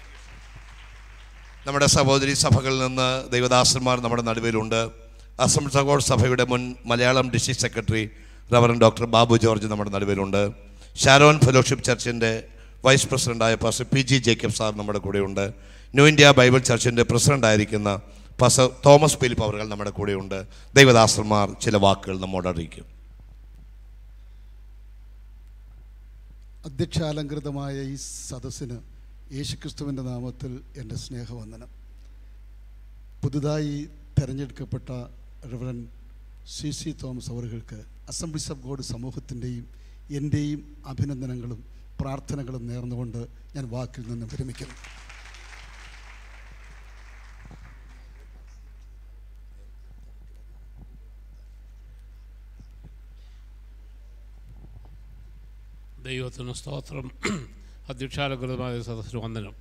നമ്മുടെ സഹോദരി സഭകളിൽ നിന്ന് ദൈവദാസന്മാർ നമ്മുടെ നടുവിലുണ്ട്. അസംബ്ലീസ് ഓഫ് ഗോഡ് സഭയുടെ മുൻ Malayalam district secretary reverend doctor Babu George നമ്മുടെ നടുവിലുണ്ട്. ഷാരോൺ ഫെലോഷിപ്പ് ചർച്ചിൻ്റെ വൈസ് പ്രസിഡൻ്റായ pastor P G Jacob sir നമ്മുടെ കൂടെയുണ്ട്. ന്യൂ ഇന്ത്യ ബൈബിൾ ചർച്ചിൻ്റെ പ്രസിഡൻ്റായിരിക്കുന്ന പാസ്റ്റർ തോമസ് ഫിലിപ്പ് അവർ നമ്മുടെ കൂടെയുണ്ട്. ദൈവദാസന്മാർ ചില വാക്കുകൾ നമ്മോട് അറിയിക്കും. അധ്യക്ഷാലങ്കൃതമായ ഈ സദസ്സിന് യേശുക്രിസ്തുവിൻ്റെ നാമത്തിൽ എൻ്റെ സ്നേഹവന്ദനം. പുതുതായി തിരഞ്ഞെടുക്കപ്പെട്ട റവറൻഡ് സി സി തോമസ് അവർക്ക് അസംബ്ലീസ് ഓഫ് ഗോഡ് സമൂഹത്തിൻ്റെയും എൻ്റെയും അഭിനന്ദനങ്ങളും പ്രാർത്ഥനകളും നേർന്നുകൊണ്ട് ഞാൻ വാക്കിൽ നിന്ന് വിരമിക്കുന്നു. ദൈവത്തിന് സ്തോത്രം. അധ്യക്ഷാലകൃതമായ സദസ്സിന് വന്ദനം.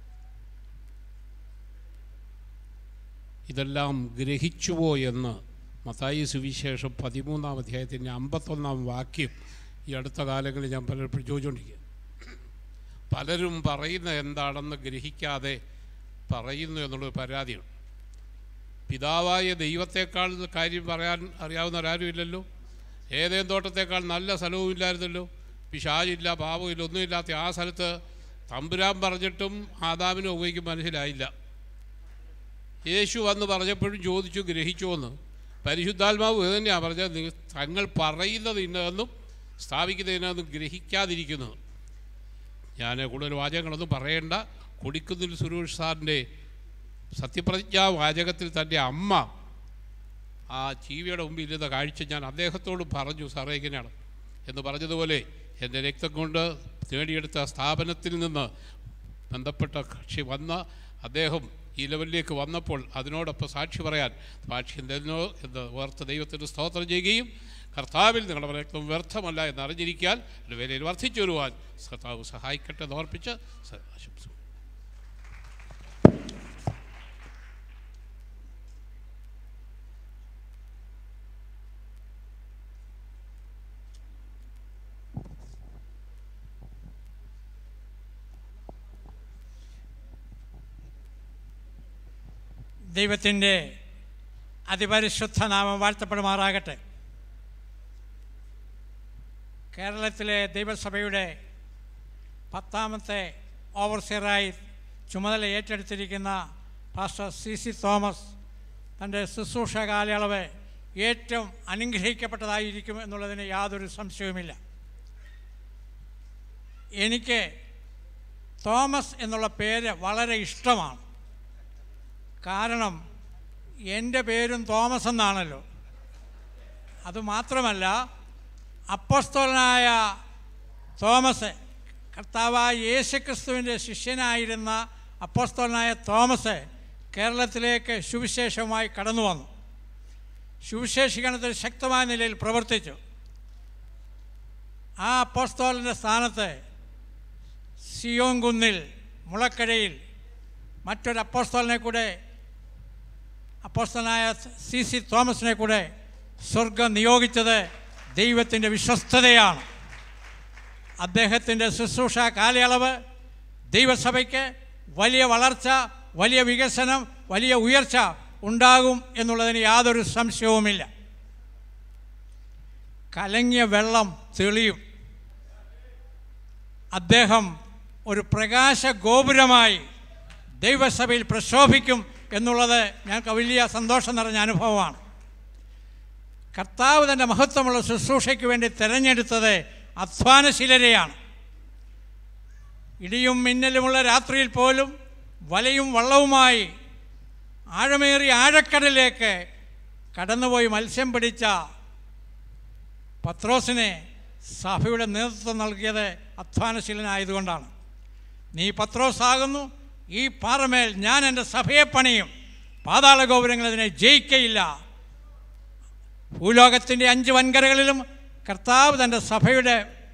ഇതെല്ലാം ഗ്രഹിച്ചുവോ എന്ന് മത്തായി സുവിശേഷം പതിമൂന്നാം അധ്യായത്തിൻ്റെ അമ്പത്തൊന്നാം വാക്യം ഈ അടുത്ത കാലങ്ങളിൽ ഞാൻ പലപ്പോഴും ചോദിച്ചുകൊണ്ടിരിക്കുക. പലരും പറയുന്ന എന്താണെന്ന് ഗ്രഹിക്കാതെ പറയുന്നു എന്നുള്ളൊരു പരാതിയാണ്. പിതാവായ ദൈവത്തെക്കാൾ കാര്യം പറയാൻ അറിയാവുന്നവരാരും ഇല്ലല്ലോ. ഏതേം തോട്ടത്തേക്കാൾ നല്ല സ്ഥലവും ഇല്ലായിരുന്നല്ലോ. പിശാചില്ല, പാപമില്ല, ഒന്നുമില്ലാത്ത ആ സ്ഥലത്ത് തമ്പുരാൻ പറഞ്ഞിട്ടും ആദാമിനും ഹവ്വയ്ക്കും മനസ്സിലായില്ല. യേശു വന്ന് പറഞ്ഞപ്പോഴും ചോദിച്ചു ഗ്രഹിച്ചുവെന്ന്. പരിശുദ്ധാത്മാവ് ഇത് തന്നെയാണ് പറഞ്ഞത്, നിങ്ങൾ തങ്ങൾ പറയുന്നത് ഇന്നതെന്നും സ്ഥാപിക്കുന്നത് ഇന്നതെന്നും ഗ്രഹിക്കാതിരിക്കുന്നത്. ഞാൻ കൂടുതൽ വാചകങ്ങളൊന്നും പറയേണ്ട. കൊടിക്കുന്നിൽ സുരേഷ് സാറിൻ്റെ സത്യപ്രതിജ്ഞാ വാചകത്തിൽ തൻ്റെ അമ്മ ആ ജീവിയുടെ മുമ്പിൽ ഇരുന്ന കാഴ്ച ഞാൻ അദ്ദേഹത്തോട് പറഞ്ഞു, സാറേ ഇങ്ങനെയാണ് എന്ന് പറഞ്ഞതുപോലെ എൻ്റെ രക്തം കൊണ്ട് നേടിയെടുത്ത സ്ഥാപനത്തിൽ നിന്ന് ബന്ധപ്പെട്ട കക്ഷി വന്ന അദ്ദേഹം ഈ ലെവലിലേക്ക് വന്നപ്പോൾ അതിനോടൊപ്പം സാക്ഷി പറയാൻ സാക്ഷി എന്തെന്നോ എന്ന് ഓർത്ത് ദൈവത്തിന് സ്തോത്രം ചെയ്യുകയും കർത്താവിൽ നിങ്ങളുടെ രക്തം വ്യർത്ഥമല്ല എന്ന് അറിഞ്ഞിരിക്കാൻ ഒരു വിലയിൽ വർദ്ധിച്ചു വരുവാൻ കർത്താവ് സഹായിക്കട്ടെ എന്ന് ഓർപ്പിച്ച് ആശംസ. ദൈവത്തിൻ്റെ അതിപരിശുദ്ധ നാമം വാഴ്ത്തപ്പെടുമാറാകട്ടെ. കേരളത്തിലെ ദൈവസഭയുടെ പത്താമത്തെ ഓവർസിയറായി ചുമതല ഏറ്റെടുത്തിരിക്കുന്ന പാസ്റ്റർ സി സി തോമസ് തൻ്റെ ശുശ്രൂഷ കാലയളവ് ഏറ്റവും അനുഗ്രഹിക്കപ്പെട്ടതായിരിക്കും എന്നുള്ളതിന് യാതൊരു സംശയവുമില്ല. എനിക്ക് തോമസ് എന്നുള്ള പേര് വളരെ ഇഷ്ടമാണ്. കാരണം എൻ്റെ പേരും തോമസ് എന്നാണല്ലോ. അതുമാത്രമല്ല, അപ്പോസ്തലനായ തോമസ്, കർത്താവായ യേശുക്രിസ്തുവിൻ്റെ ശിഷ്യനായിരുന്ന അപ്പോസ്തലനായ തോമസ് കേരളത്തിലേക്ക് സുവിശേഷമായി കടന്നു വന്നു. സുവിശേഷീകരണത്തിൽ ശക്തമായ നിലയിൽ പ്രവർത്തിച്ചു. ആ അപ്പോസ്തലൻ്റെ സ്ഥാനത്ത് സിയോൻ കുന്നിൽ മുളക്കരയിൽ മറ്റൊരു അപ്പോസ്തലനെ കൂടെ, അപ്പോസ്തലനായ സി സി തോമസിനെ കൂടെ സ്വർഗം നിയോഗിച്ചത് ദൈവത്തിൻ്റെ വിശ്വസ്തതയാണ്. അദ്ദേഹത്തിൻ്റെ ശുശ്രൂഷ കാലയളവ് ദൈവസഭയ്ക്ക് വലിയ വളർച്ച, വലിയ വികസനം, വലിയ ഉയർച്ച ഉണ്ടാകും എന്നുള്ളതിന് യാതൊരു സംശയവുമില്ല. കലങ്ങിയ വെള്ളം തെളിയും. അദ്ദേഹം ഒരു പ്രകാശ ഗോപുരമായി ദൈവസഭയിൽ പ്രശോഭിക്കും എന്നുള്ളത് ഞങ്ങൾക്ക് വലിയ സന്തോഷം നിറഞ്ഞ അനുഭവമാണ്. കർത്താവ് തൻ്റെ മഹത്വമുള്ള ശുശ്രൂഷയ്ക്ക് വേണ്ടി തിരഞ്ഞെടുത്തത് അധ്വാനശീലരെയാണ്. ഇടിയും മിന്നലുമുള്ള രാത്രിയിൽ പോലും വലയും വള്ളവുമായി ആഴമേറിയ ആഴക്കടലിലേക്ക് കടന്നുപോയി മത്സ്യം പിടിച്ച പത്രോസിനെ സഭയുടെ നേതൃത്വം നൽകിയത് അധ്വാനശീലനായതുകൊണ്ടാണ്. നീ പത്രോസാകുന്നു, ഈ പാറമേൽ ഞാൻ എൻ്റെ സഭയെ പണിയും, പാതാള ഗോപുരങ്ങൾ അതിനെ ജയിക്കയില്ല. ഭൂലോകത്തിൻ്റെ അഞ്ച് വൻകരകളിലും കർത്താവ് തൻ്റെ സഭയുടെ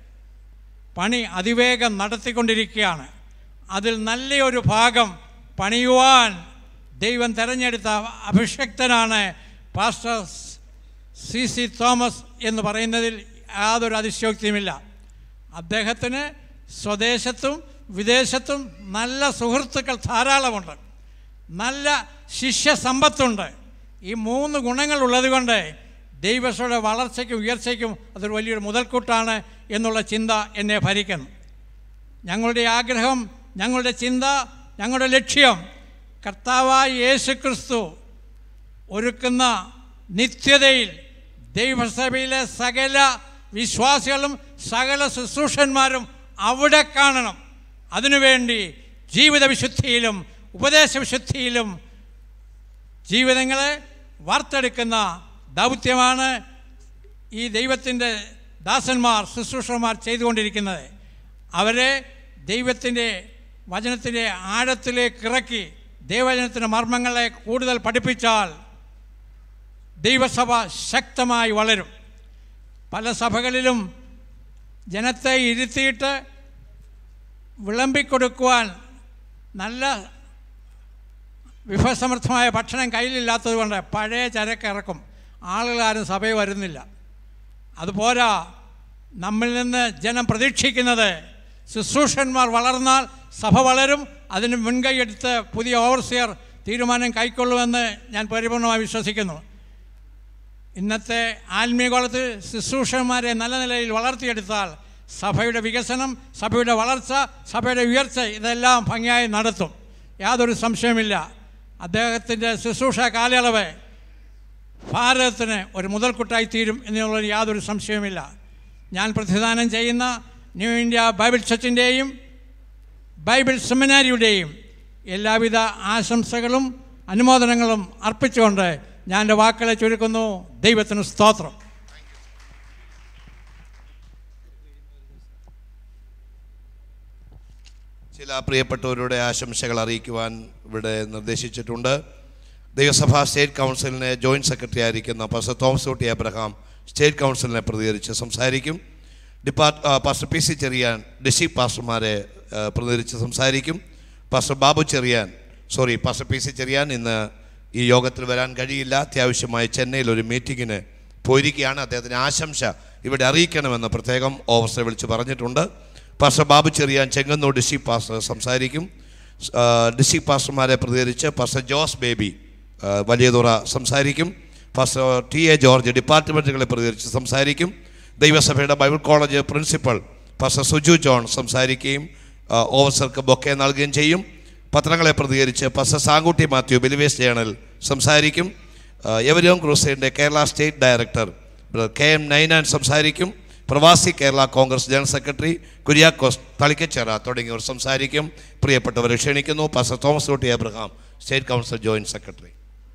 പണി അതിവേഗം നടത്തിക്കൊണ്ടിരിക്കുകയാണ്. അതിൽ നല്ലൊരു ഭാഗം പണിയുവാൻ ദൈവം തിരഞ്ഞെടുത്ത അഭിഷക്തനാണ് പാസ്റ്റർ സി സി തോമസ് എന്ന് പറയുന്നതിൽ യാതൊരു അതിശയോക്തിയുമില്ല. അദ്ദേഹത്തിന് സ്വദേശത്തും വിദേശത്തും നല്ല സുഹൃത്തുക്കൾ ധാരാളമുണ്ട്, നല്ല ശിഷ്യസമ്പത്തുണ്ട്. ഈ മൂന്ന് ഗുണങ്ങളുള്ളത് കൊണ്ട് ദൈവസഭയുടെ വളർച്ചയ്ക്കും ഉയർച്ചയ്ക്കും അതൊരു വലിയൊരു മുതൽക്കൂട്ടാണ് എന്നുള്ള ചിന്ത എന്നെ ഭരിക്കുന്നു. ഞങ്ങളുടെ ആഗ്രഹം, ഞങ്ങളുടെ ചിന്ത, ഞങ്ങളുടെ ലക്ഷ്യം കർത്താവായ യേശുക്രിസ്തു ഒരുക്കുന്ന നിത്യതയിൽ ദൈവസഭയിലെ സകല വിശ്വാസികളും സകല ശുശ്രൂഷന്മാരും അവിടെ കാണണം. അതിനുവേണ്ടി ജീവിത വിശുദ്ധിയിലും ഉപദേശവിശുദ്ധിയിലും ജീവിതങ്ങളെ വാർത്തെടുക്കുന്ന ദൗത്യമാണ് ഈ ദൈവത്തിൻ്റെ ദാസന്മാർ ശുശ്രൂഷന്മാർ ചെയ്തുകൊണ്ടിരിക്കുന്നത്. അവരെ ദൈവത്തിൻ്റെ വചനത്തിൻ്റെ ആഴത്തിലേക്ക് ഇറക്കി ദൈവവചനത്തിൻ്റെ മർമ്മങ്ങളെ കൂടുതൽ പഠിപ്പിച്ചാൽ ദൈവസഭ ശക്തമായി വളരും. പല സഭകളിലും ജനത്തെ ഇരുത്തിയിട്ട് വിളമ്പിക്കൊടുക്കുവാൻ നല്ല വിഭവസമൃദ്ധമായ ഭക്ഷണം കയ്യിലില്ലാത്തത് കൊണ്ട് പഴയ ചരക്ക് ഇറക്കും, ആളുകളാരും സഭയിൽ വരുന്നില്ല. അതുപോരാ, നമ്മിൽ നിന്ന് ജനം പ്രതീക്ഷിക്കുന്നത് ശുശ്രൂഷന്മാർ വളർന്നാൽ സഭ വളരും, അതിന് മുൻകൈയെടുത്ത് പുതിയ ഓവർസിയർ തീരുമാനം കൈക്കൊള്ളുമെന്ന് ഞാൻ പരിപൂർണമായി വിശ്വസിക്കുന്നു. ഇന്നത്തെ ആത്മീയകോളത്തിൽ ശുശ്രൂഷന്മാരെ നല്ല നിലയിൽ വളർത്തിയെടുത്താൽ സഭയുടെ വികസനം, സഭയുടെ വളർച്ച, സഭയുടെ ഉയർച്ച ഇതെല്ലാം ഭംഗിയായി നടത്തും, യാതൊരു സംശയമില്ല. അദ്ദേഹത്തിൻ്റെ ശുശ്രൂഷ കാലയളവ് ഭാരതത്തിന് ഒരു മുതൽക്കൂട്ടായി തീരും എന്നുള്ളൊരു യാതൊരു സംശയവുമില്ല. ഞാൻ പ്രതിദാനം ചെയ്യുന്ന ന്യൂ ഇന്ത്യ ബൈബിൾ ചർച്ചിൻ്റെയും ബൈബിൾ സെമിനാരിയുടെയും എല്ലാവിധ ആശംസകളും അനുമോദനങ്ങളും അർപ്പിച്ചുകൊണ്ട് ഞാൻ എൻ്റെ വാക്കുകളെ ചുരുക്കുന്നു. ദൈവത്തിന് സ്തോത്രം. ചില പ്രിയപ്പെട്ടവരുടെ ആശംസകൾ അറിയിക്കുവാൻ ഇവിടെ നിർദ്ദേശിച്ചിട്ടുണ്ട്. ദൈവസഭാ സ്റ്റേറ്റ് കൗൺസിലിന് ജോയിൻറ്റ് സെക്രട്ടറി ആയിരിക്കുന്ന pastor Thomas Kutty Abraham state കൗൺസിലിനെ പ്രതികരിച്ച് സംസാരിക്കും. Depart pastor P C Cherian district പാസ്റ്റർമാരെ പ്രതികരിച്ച് സംസാരിക്കും. Pastor Babu Cherian sorry pastor P C Cherian ഇന്ന് ഈ യോഗത്തിൽ വരാൻ കഴിയില്ല. അത്യാവശ്യമായി ചെന്നൈയിൽ ഒരു മീറ്റിങ്ങിന് പോയിരിക്കുകയാണ്. അദ്ദേഹത്തിന് ആശംസ ഇവിടെ അറിയിക്കണമെന്ന് പ്രത്യേകം ഓവർസെ വിളിച്ച് പറഞ്ഞിട്ടുണ്ട്. Pastor Babu Cherian Chengannur district pastor സംസാരിക്കും. ഡിസ്ട്രിക്ട് പാസ്റ്റർമാരെ പ്രതികരിച്ച് പാസ്റ്റർ ജോസ് ബേബി വലിയതുറ സംസാരിക്കും. പാസ്റ്റർ ടി എ ജോർജ് ഡിപ്പാർട്ട്മെൻറ്റുകളെ പ്രതികരിച്ച് സംസാരിക്കും. ദൈവസഭയുടെ bible college principal pastor Suju John സംസാരിക്കുകയും ഓവർസർക്ക് ബൊക്കെ നൽകുകയും ചെയ്യും. പത്രങ്ങളെ പ്രതികരിച്ച് pastor Sankutty Mathew believers journal സംസാരിക്കും. എവരിയോം ക്രൂസൈഡിൻ്റെ Kerala state director K M Ninan സംസാരിക്കും. Pravasi Kerala Congress general secretary Kuriakose Thalikkachira തുടങ്ങിയവർ സംസാരിക്കും. പ്രിയപ്പെട്ടവരെ ക്ഷണിക്കുന്നു. Pastor Thomas Kutty Abraham state council joint secretary.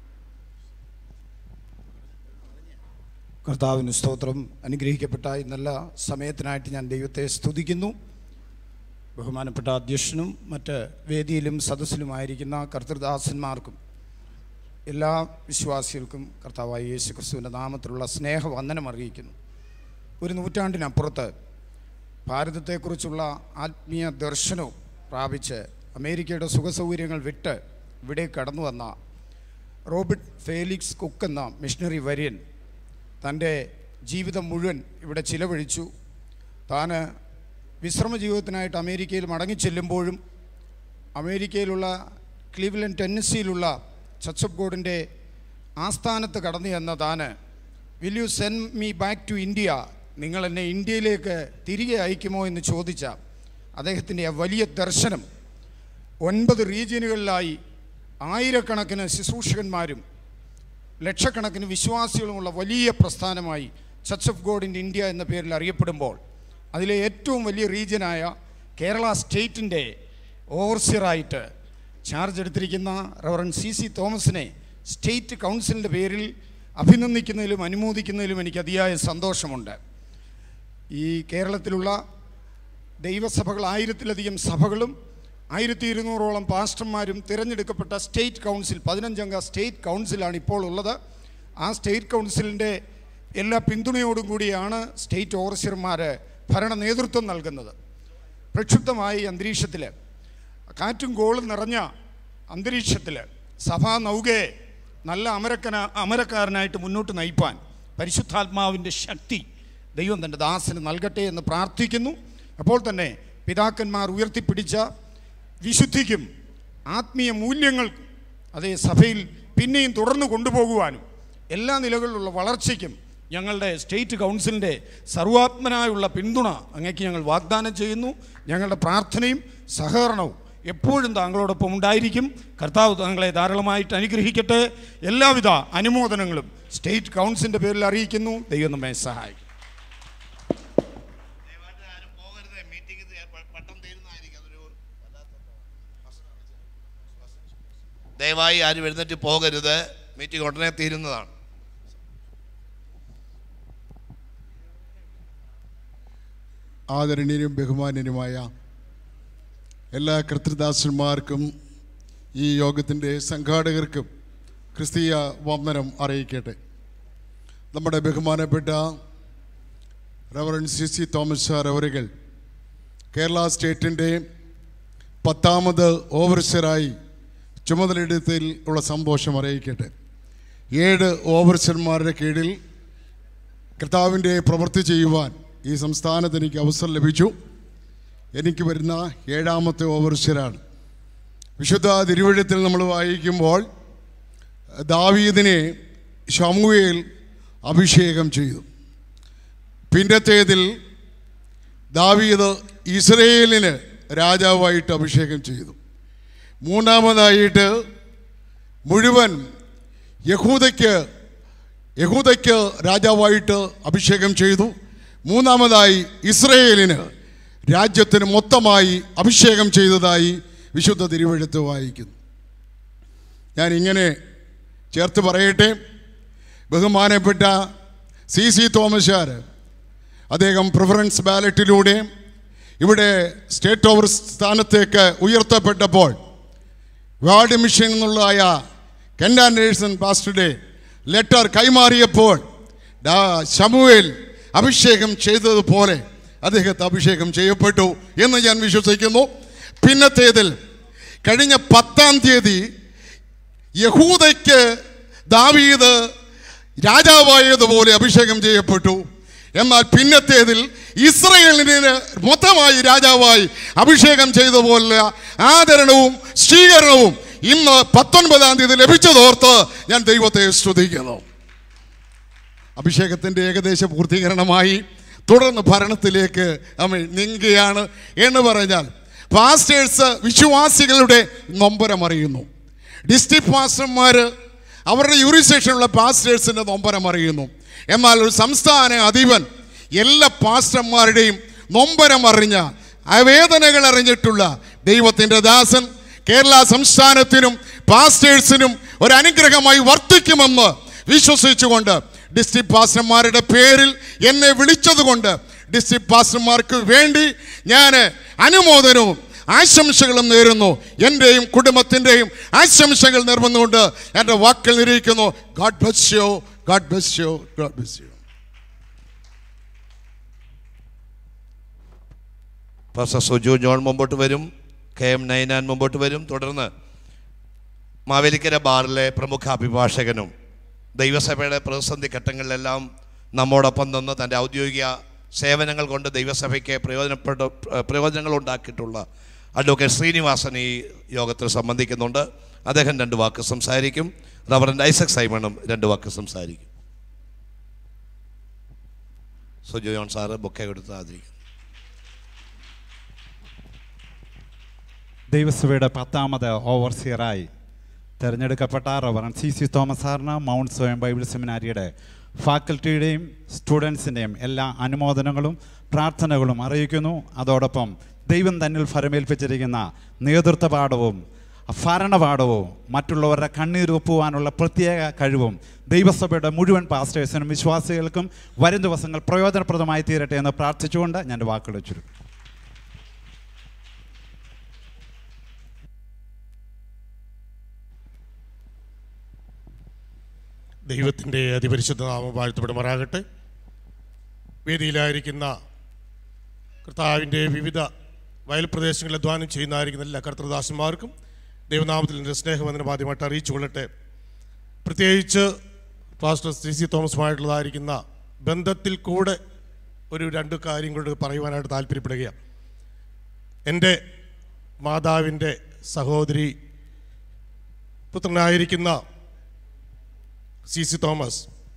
കർത്താവിന് സ്തോത്രം. അനുഗ്രഹിക്കപ്പെട്ട ഈ നല്ല സമയത്തിനായിട്ട് ഞാൻ ദൈവത്തെ സ്തുതിക്കുന്നു. ബഹുമാനപ്പെട്ട അധ്യക്ഷനും മറ്റ് വേദിയിലും സദസ്സിലുമായിരിക്കുന്ന കർത്തൃദാസന്മാർക്കും എല്ലാ വിശ്വാസികൾക്കും കർത്താവായ യേശു ക്രിസ്തുവിൻ്റെ നാമത്തിലുള്ള സ്നേഹവന്ദനം അറിയിക്കുന്നു. ഒരു നൂറ്റാണ്ടിനപ്പുറത്ത് ഭാരതത്തെക്കുറിച്ചുള്ള ആത്മീയ ദർശനവും പ്രാപിച്ച് അമേരിക്കയുടെ സുഖസൗകര്യങ്ങൾ വിട്ട് ഇവിടെ കടന്നു വന്ന റോബർട്ട് ഫേലിക്സ് കുക്ക് എന്ന മിഷണറി വര്യൻ തൻ്റെ ജീവിതം മുഴുവൻ ഇവിടെ ചിലവഴിച്ചു. താൻ വിശ്രമ ജീവിതത്തിനായിട്ട് അമേരിക്കയിൽ മടങ്ങിച്ചെല്ലുമ്പോഴും അമേരിക്കയിലുള്ള ക്ലീവ്ലൻഡ് ടെന്നസിയിലുള്ള ചർച്ച് ഓഫ് ഗോഡിൻ്റെ ആസ്ഥാനത്ത് കടന്നു ചെന്ന താൻ will you send me back to India, നിങ്ങൾ എന്നെ ഇന്ത്യയിലേക്ക് തിരികെ അയക്കുമോ എന്ന് ചോദിച്ച അദ്ദേഹത്തിൻ്റെ ആ വലിയ ദർശനം ഒൻപത് റീജിയനുകളിലായി ആയിരക്കണക്കിന് ശുശ്രൂഷകന്മാരും ലക്ഷക്കണക്കിന് വിശ്വാസികളുമുള്ള വലിയ പ്രസ്ഥാനമായി church of God in India എന്ന പേരിൽ അറിയപ്പെടുമ്പോൾ അതിലെ ഏറ്റവും വലിയ റീജിയനായ കേരള സ്റ്റേറ്റിൻ്റെ ഓവർസിയറായിട്ട് ചാർജ് എടുത്തിരിക്കുന്ന റവറൻഡ് സി സി തോമസിനെ സ്റ്റേറ്റ് കൗൺസിലിൻ്റെ പേരിൽ അഭിനന്ദിക്കുന്നതിലും അനുമോദിക്കുന്നതിലും എനിക്ക് അതിയായ സന്തോഷമുണ്ട്. ഈ കേരളത്തിലുള്ള ദൈവസഭകൾ ആയിരത്തിലധികം സഭകളും ആയിരത്തി ഇരുന്നൂറോളം പാസ്റ്റർമാരും തിരഞ്ഞെടുക്കപ്പെട്ട സ്റ്റേറ്റ് കൗൺസിൽ പതിനഞ്ചംഗ സ്റ്റേറ്റ് കൗൺസിലാണ് ഇപ്പോൾ ഉള്ളത്. ആ സ്റ്റേറ്റ് കൗൺസിലിൻ്റെ എല്ലാ പിന്തുണയോടും കൂടിയാണ് സ്റ്റേറ്റ് ഓവർസിയർമാർ ഭരണ നേതൃത്വം നൽകുന്നത്. പ്രക്ഷുബ്ധമായ അന്തരീക്ഷത്തിൽ കാറ്റും കോളും നിറഞ്ഞ അന്തരീക്ഷത്തിൽ സഭാ നൗകയെ നല്ല അമരക്കന അമരക്കാരനായിട്ട് മുന്നോട്ട് നയിപ്പാൻ പരിശുദ്ധാത്മാവിൻ്റെ ശക്തി ദൈവം തൻ്റെ ദാസന് നൽകട്ടെ എന്ന് പ്രാർത്ഥിക്കുന്നു. അപ്പോൾ തന്നെ പിതാക്കന്മാർ ഉയർത്തിപ്പിടിച്ച വിശുദ്ധിക്കും ആത്മീയ മൂല്യങ്ങൾക്കും അതേ സഭയിൽ പിന്നെയും തുടർന്ന് കൊണ്ടുപോകുവാനും എല്ലാ നിലകളിലുള്ള വളർച്ചയ്ക്കും ഞങ്ങളുടെ സ്റ്റേറ്റ് കൗൺസിലിൻ്റെ സർവാത്മനായുള്ള പിന്തുണ അങ്ങേക്ക് ഞങ്ങൾ വാഗ്ദാനം ചെയ്യുന്നു. ഞങ്ങളുടെ പ്രാർത്ഥനയും സഹകരണവും എപ്പോഴും താങ്കളോടൊപ്പം ഉണ്ടായിരിക്കും. കർത്താവ് താങ്കളെ ധാരാളമായിട്ട് അനുഗ്രഹിക്കട്ടെ. എല്ലാവിധ അനുമോദനങ്ങളും സ്റ്റേറ്റ് കൗൺസിലിൻ്റെ പേരിൽ അറിയിക്കുന്നു. ദൈവം നമ്മെ സഹായിക്കും. ദയവായി ആരും എഴുന്നേറ്റ് പോകരുത്, മീറ്റിംഗ് ഉടനെ തീരുന്നതാണ്. ആദരണീയനും ബഹുമാന്യനുമായ എല്ലാ കർത്തൃദാസന്മാർക്കും ഈ യോഗത്തിൻ്റെ സംഘാടകർക്കും ക്രിസ്തീയ വന്ദനം അറിയിക്കട്ടെ. നമ്മുടെ ബഹുമാനപ്പെട്ട reverend C C Thomas sir അവരുകൾ കേരള സ്റ്റേറ്റിൻ്റെ പത്താമത് ഓവർസിയറായി ചുമതലയെടുത്തതിൽ ഉള്ള സന്തോഷം അറിയിക്കട്ടെ. ഏഴ് ഓവർസിയർമാരുടെ കീഴിൽ കർത്താവിൻ്റെ പ്രവൃത്തി ചെയ്യുവാൻ ഈ സംസ്ഥാനത്ത് എനിക്ക് അവസരം ലഭിച്ചു. എനിക്ക് വരുന്ന ഏഴാമത്തെ ഓവർസിയറാണ്. വിശുദ്ധ തിരുവഴുത്തിൽ നമ്മൾ വായിക്കുമ്പോൾ ദാവീദിനെ ശമൂവേൽ അഭിഷേകം ചെയ്തു. പിന്നത്തേതിൽ ദാവീദ് ഇസ്രയേലിന് രാജാവായിട്ട് അഭിഷേകം ചെയ്തു. മൂന്നാമതായിട്ട് മുഴുവൻ യഹൂദയ്ക്ക് യഹൂദയ്ക്ക് രാജാവായിട്ട് അഭിഷേകം ചെയ്തു. മൂന്നാമതായി ഇസ്രയേലിന് രാജ്യത്തിന് മൊത്തമായി അഭിഷേകം ചെയ്തതായി വിശുദ്ധ തിരുവെഴുത്ത് വായിക്കുന്നു. ഞാൻ ഇങ്ങനെ ചേർത്ത് പറയട്ടെ, ബഹുമാനപ്പെട്ട സി സി തോമസാർ അദ്ദേഹം പ്രിഫറൻസ് ബാലറ്റിലൂടെ ഇവിടെ സ്റ്റേറ്റ് ഓവർ സ്ഥാനത്തേക്ക് ഉയർത്തപ്പെട്ടപ്പോൾ വാർഡ് മിഷൻ എന്നുള്ളതായ കെൻ ആൻഡേഴ്സൺ പാസ്റ്ററുടെ ലെറ്റർ കൈമാറിയപ്പോൾ ശമൂവേൽ അഭിഷേകം ചെയ്തതുപോലെ അദ്ദേഹത്തെ അഭിഷേകം ചെയ്യപ്പെട്ടു എന്ന് ഞാൻ വിശ്വസിക്കുന്നു. പിന്നത്തേതിൽ കഴിഞ്ഞ പത്താം തീയതി യഹൂദയ്ക്ക് ദാവീദ് രാജാവായതുപോലെ അഭിഷേകം ചെയ്യപ്പെട്ടു. എന്നാൽ പിന്നത്തേതിൽ ഇസ്രയേലിന് മൊത്തമായി രാജാവായി അഭിഷേകം ചെയ്തതുപോലെ ആദരണവും സ്വീകരണവും ഇന്ന് പത്തൊൻപതാം തീയതി ലഭിച്ചതോർത്ത് ഞാൻ ദൈവത്തെ സ്തുതിക്കുന്നു. അഭിഷേകത്തിൻ്റെ ഏകദേശ പൂർത്തീകരണമായി തുടർന്ന് ഭരണത്തിലേക്ക് നമ്മൾ നീങ്ങുകയാണ് എന്ന് പറഞ്ഞാൽ പാസ്റ്റേഴ്സ് വിശ്വാസികളുടെ നൊമ്പരമറിയുന്നു. ഡിസ്ട്രിക്ട് പാസ്റ്റർമാർ അവരുടെ യൂറിസേഷനുള്ള പാസ്റ്റേഴ്സിൻ്റെ നൊമ്പരമറിയുന്നു. എന്നാൽ ഒരു സംസ്ഥാന അധിപൻ എല്ലാ പാസ്റ്റർമാരുടെയും നൊമ്പരമറിഞ്ഞ ആ വേദനകൾ അറിഞ്ഞിട്ടുള്ള ദൈവത്തിൻ്റെ ദാസൻ കേരള സംസ്ഥാനത്തിനും പാസ്റ്റേഴ്സിനും ഒരു അനുഗ്രഹമായി വർത്തിക്കുമെന്ന് വിശ്വസിച്ചുകൊണ്ട് ഡിസ്ട്രിക്ട് പാസ്റ്റർമാരുടെ പേരിൽ എന്നെ വിളിച്ചതുകൊണ്ട് ഡിസ്ട്രിക്ട് പാസ്റ്റർമാർക്ക് വേണ്ടി ഞാൻ അനുമോദനവും ആശംസകളും നേരുന്നു. എൻ്റെയും കുടുംബത്തിൻ്റെയും ആശംസകൾ നേർന്നുകൊണ്ട് എൻ്റെ വാക്കുകൾ നിരീക്കുന്നു. God bless you, God bless you, God bless you. Pastor Suju John മുമ്പോട്ട് വരും. കെ എം നൈനാൻ മുമ്പോട്ട് വരും. തുടർന്ന് മാവേലിക്കര ബാറിലെ പ്രമുഖ അഭിഭാഷകനും ദൈവസഭയുടെ പ്രതിസന്ധി ഘട്ടങ്ങളിലെല്ലാം നമ്മോടൊപ്പം നിന്ന് തൻ്റെ ഔദ്യോഗിക സേവനങ്ങൾ കൊണ്ട് ദൈവസഭയ്ക്ക് പ്രയോജനപ്പെട്ട പ്രയോജനങ്ങൾ ഉണ്ടാക്കിയിട്ടുള്ള അഡ്വക്കേറ്റ് ശ്രീനിവാസൻ ഈ യോഗത്തിൽ സംബന്ധിക്കുന്നുണ്ട്. അദ്ദേഹം രണ്ട് വാക്ക് സംസാരിക്കും. റവറൻഡ് ഐസക് സൈമണും രണ്ട് വാക്ക് സംസാരിക്കും. സുജു ജോൺ സാറ് ബൊക്കെ കൊടുത്ത് ആദരിക്കും. ദൈവസഭയുടെ പത്താമത് ഓവർസിയറായി തിരഞ്ഞെടുക്കപ്പെട്ട റവറൻഡ് സി സി തോമസ് സാറിന് മൗണ്ട് സ്വയം ബൈബിൾ സെമിനാരിയുടെ ഫാക്കൽറ്റിയുടെയും സ്റ്റുഡൻസിൻ്റെയും എല്ലാ അനുമോദനങ്ങളും പ്രാർത്ഥനകളും അറിയിക്കുന്നു. അതോടൊപ്പം ദൈവം തന്നിൽ ഫലമേൽപ്പിച്ചിരിക്കുന്ന നേതൃത്വപാഠവും ഭരണപാഠവും മറ്റുള്ളവരുടെ കണ്ണീരൊപ്പുവാനുള്ള പ്രത്യേക കഴിവും ദൈവസഭയുടെ മുഴുവൻ പാസ്റ്റേഴ്സിനും വിശ്വാസികൾക്കും വരും ദിവസങ്ങൾ പ്രയോജനപ്രദമായി തീരട്ടെ എന്ന് പ്രാർത്ഥിച്ചുകൊണ്ട് ഞാൻ വാക്കുകൾ ചുരുക്കും. ദൈവത്തിൻ്റെ അതിപരിശുദ്ധ നാമം വാഴ്ത്തപ്പെടുമാറാകട്ടെ. വേദിയിലായിരിക്കുന്ന കർത്താവിൻ്റെ വിവിധ വയൽ പ്രദേശങ്ങളിൽ അധ്വാനം ചെയ്യുന്നതായിരിക്കുന്ന എല്ലാ കർത്തൃദാസന്മാർക്കും ദൈവനാമത്തിൽ എൻ്റെ സ്നേഹവന്ദനം ആദ്യമായിട്ട് അറിയിച്ചു കൊള്ളട്ടെ. പ്രത്യേകിച്ച് പാസ്റ്റർ സി സി തോമസുമായിട്ടുള്ളതായിരിക്കുന്ന ബന്ധത്തിൽ കൂടെ ഒരു രണ്ട് കാര്യം കൊണ്ട് പറയുവാനായിട്ട് താല്പര്യപ്പെടുകയാണ്. എൻ്റെ മാതാവിൻ്റെ സഹോദരി പുത്രനായിരിക്കുന്ന സി സി തോമസ്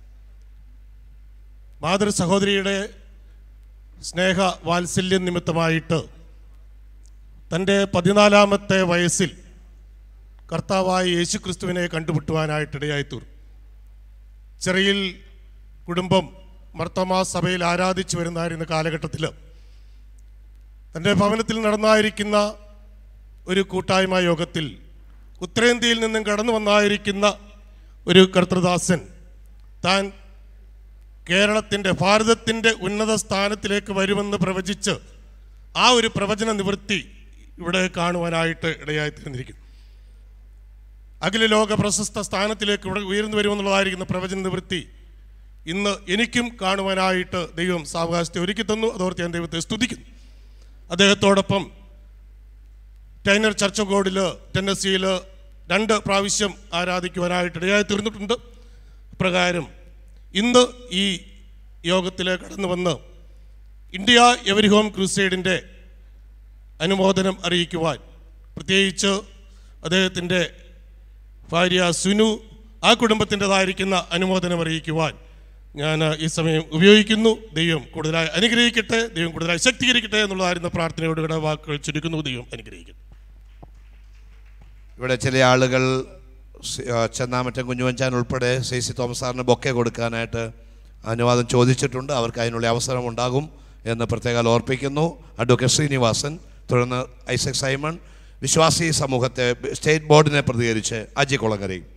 മാതൃ സഹോദരിയുടെ സ്നേഹ വാത്സല്യം നിമിത്തമായിട്ട് തൻ്റെ പതിനാലാമത്തെ വയസ്സിൽ കർത്താവായ യേശു ക്രിസ്തുവിനെ കണ്ടുമുട്ടുവാനായിട്ടിടയായിത്തീർന്നു. ചെറിയിൽ കുടുംബം മർത്തോമാ സഭയിൽ ആരാധിച്ചു വരുന്നതായിരുന്ന കാലഘട്ടത്തിൽ തൻ്റെ ഭവനത്തിൽ നടന്നായിരിക്കുന്ന ഒരു കൂട്ടായ്മ യോഗത്തിൽ ഉത്തരേന്ത്യയിൽ നിന്നും കടന്നു വന്നായിരിക്കുന്ന ഒരു കർത്തൃദാസൻ താൻ കേരളത്തിൻ്റെ ഭാരതത്തിൻ്റെ ഉന്നത സ്ഥാനത്തിലേക്ക് വരുമെന്ന് പ്രവചിച്ച് ആ ഒരു പ്രവചന നിവൃത്തി ഇവിടെ കാണുവാനായിട്ട് ഇടയായിത്തീർന്നിരിക്കുന്നു. അഖില ലോക പ്രശസ്ത സ്ഥാനത്തിലേക്ക് ഇവിടെ ഉയർന്നു വരുമെന്നുള്ളതായിരിക്കുന്ന പ്രവചന നിവൃത്തി ഇന്ന് എനിക്കും കാണുവാനായിട്ട് ദൈവം സാവകാശത്തെ ഒരുക്കി തന്നു. അതോർത്ത് ഞാൻ ദൈവത്തെ സ്തുതിക്കുന്നു. അദ്ദേഹത്തോടൊപ്പം ടൈനർ ചർച്ച് ഓഫ് ഗോഡിൽ ടെന്നസിയിൽ രണ്ട് പ്രാവശ്യം ആരാധിക്കുവാനായിട്ട് ഇടയായി തീർന്നിട്ടുണ്ട്. പ്രകാരം ഇന്ന് ഈ യോഗത്തിൽ കടന്നു വന്ന് ഇന്ത്യ എവരി ഹോം ക്രൂസൈഡിൻ്റെ അനുമോദനം അറിയിക്കുവാൻ, പ്രത്യേകിച്ച് അദ്ദേഹത്തിൻ്റെ ഭാര്യ സുനു ആ കുടുംബത്തിൻ്റെതായിരിക്കുന്ന അനുമോദനം അറിയിക്കുവാൻ ഞാൻ ഈ സമയം ഉപയോഗിക്കുന്നു. ദൈവം കൂടുതലായി അനുഗ്രഹിക്കട്ടെ, ദൈവം കൂടുതലായി ശക്തീകരിക്കട്ടെ എന്നുള്ളതായിരുന്ന പ്രാർത്ഥനയോടുകൂടെ വാക്കുകൾ ചുരുക്കുന്നു. ദൈവം അനുഗ്രഹിക്കട്ടെ. ഇവിടെ ചില ആളുകൾ ചെന്നാമറ്റം കുഞ്ഞുവഞ്ചാൻ ഉൾപ്പെടെ സി സി തോമസ് സാറിന് ബൊക്കെ കൊടുക്കാനായിട്ട് അനുവാദം ചോദിച്ചിട്ടുണ്ട്. അവർക്ക് അതിനുള്ള അവസരം ഉണ്ടാകും എന്ന് പ്രത്യേകം ഓർപ്പിക്കുന്നു. അഡ്വക്കേറ്റ് ശ്രീനിവാസൻ, തുടർന്ന് ഐസക് സൈമൺ, വിശ്വാസി സമൂഹത്തെ സ്റ്റേറ്റ് ബോർഡിനെ പ്രതികരിച്ച് അജി കുളങ്ങരയും.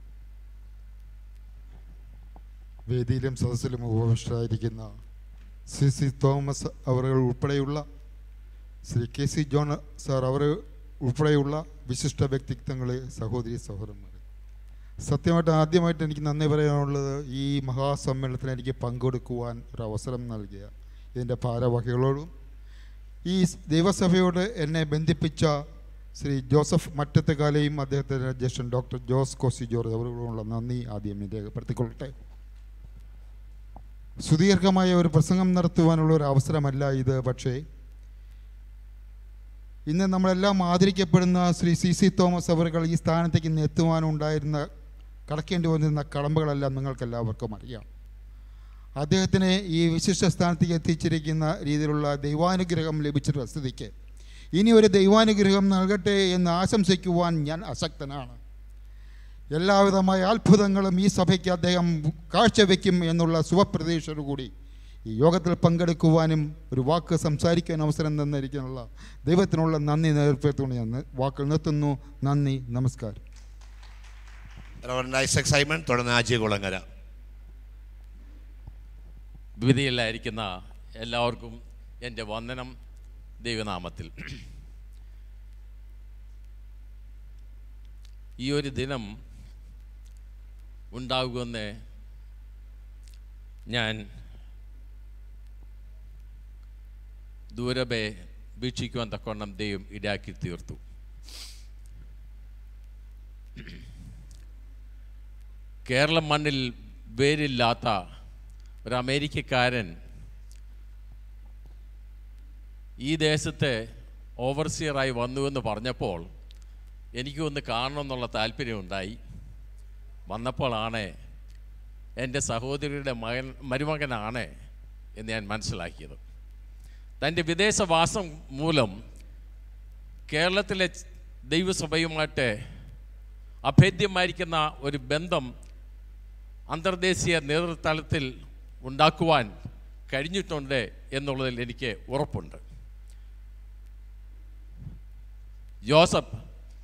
വേദിയിലും സദസ്സിലും ഉപവിഷ്ടരായിരിക്കുന്ന സി സി തോമസ് അവർ ഉൾപ്പെടെയുള്ള Shri K C John sir അവർ ഉൾപ്പെടെയുള്ള വിശിഷ്ട വ്യക്തിത്വങ്ങളെ, സഹോദരി സഹോദരന്മാരെ, സത്യമായിട്ട് ആദ്യമായിട്ട് എനിക്ക് നന്ദി പറയാനുള്ളത് ഈ മഹാസമ്മേളനത്തിൽ എനിക്ക് പങ്കെടുക്കുവാൻ ഒരു അവസരം നൽകിയ ഇതിൻ്റെ ഭാരവാഹികളോടും ഈ ദൈവസഭയോട് എന്നെ ബന്ധിപ്പിച്ച ശ്രീ ജോസഫ് മറ്റത്തുകാലയും അദ്ദേഹത്തിൻ്റെ ജ്യേഷ്ഠൻ ഡോക്ടർ ജോസ് കോസി ജോർജ് അവരോടുള്ള നന്ദി ആദ്യം രേഖപ്പെടുത്തിക്കൊള്ളട്ടെ. സുദീർഘമായ ഒരു പ്രസംഗം നടത്തുവാനുള്ള ഒരു അവസരമല്ല ഇത്. പക്ഷേ ഇന്ന് നമ്മളെല്ലാം ആദരിക്കപ്പെടുന്ന ശ്രീ സി സി തോമസ് അവர்கள் ഈ സ്ഥാനത്തേക്ക് ഇന്ന് എത്തുവാനുണ്ടായിരുന്ന കടക്കേണ്ടി വന്നിരുന്ന കടമ്പകളെല്ലാം നിങ്ങൾക്കെല്ലാവർക്കും അറിയാം. അദ്ദേഹത്തിന് ഈ വിശിഷ്ട സ്ഥാനത്തേക്ക് എത്തിച്ചിരിക്കുന്ന രീതിയിലുള്ള ദൈവാനുഗ്രഹം ലഭിച്ചിട്ടുള്ള സ്ഥിതിക്ക് ഇനി ഒരു ദൈവാനുഗ്രഹം നൽകട്ടെ എന്ന് ആശംസിക്കുവാൻ ഞാൻ അശക്തനാണ്. എല്ലാവിധമായ അത്ഭുതങ്ങളും ഈ സഭയ്ക്ക് അദ്ദേഹം കാഴ്ചവെക്കും എന്നുള്ള ശുഭപ്രതീക്ഷയോടുകൂടി ഈ യോഗത്തിൽ പങ്കെടുക്കുവാനും ഒരു വാക്ക് സംസാരിക്കാൻ അവസരം തന്നിരിക്കാനുള്ള ദൈവത്തിനുള്ള നന്ദി നേർപ്പെടുത്തുകൊണ്ട് ഞാൻ വാക്കുകൾ നിർത്തുന്നു. നന്ദി, നമസ്കാരം. ഐസക് സൈമൺ, തുടർന്ന് അജി കുളങ്ങര. വിധിയിലായിരിക്കുന്ന എല്ലാവർക്കും എൻ്റെ വന്ദനം ദൈവനാമത്തിൽ. ഈ ഒരു ദിനം ഉണ്ടാകുമെന്ന് ഞാൻ ദൂരബെ വീക്ഷിക്കുവാൻ തക്കവണ്ണം ദൈവം ഇടയാക്കി തീർത്തു. കേരള മണ്ണിൽ വേരില്ലാത്ത ഒരു അമേരിക്കക്കാരൻ ഈ ദേശത്തെ ഓവർസിയറായി വന്നുവെന്ന് പറഞ്ഞപ്പോൾ എനിക്കൊന്ന് കാണണമെന്നുള്ള താല്പര്യമുണ്ടായി. വന്നപ്പോഴാണ് എൻ്റെ സഹോദരിയുടെ മകൻ മരുമകനാണ് എന്ന് ഞാൻ മനസ്സിലാക്കിയത്. തൻ്റെ വിദേശവാസം മൂലം കേരളത്തിലെ ദൈവസഭയുമായിട്ട് അഭേദ്യമായിരിക്കുന്ന ഒരു ബന്ധം അന്തർദേശീയ നേതൃതലത്തിൽ ഉണ്ടാക്കുവാൻ കഴിഞ്ഞിട്ടുണ്ട് എന്നുള്ളതിൽ എനിക്ക് ഉറപ്പുണ്ട്. ജോസഫ്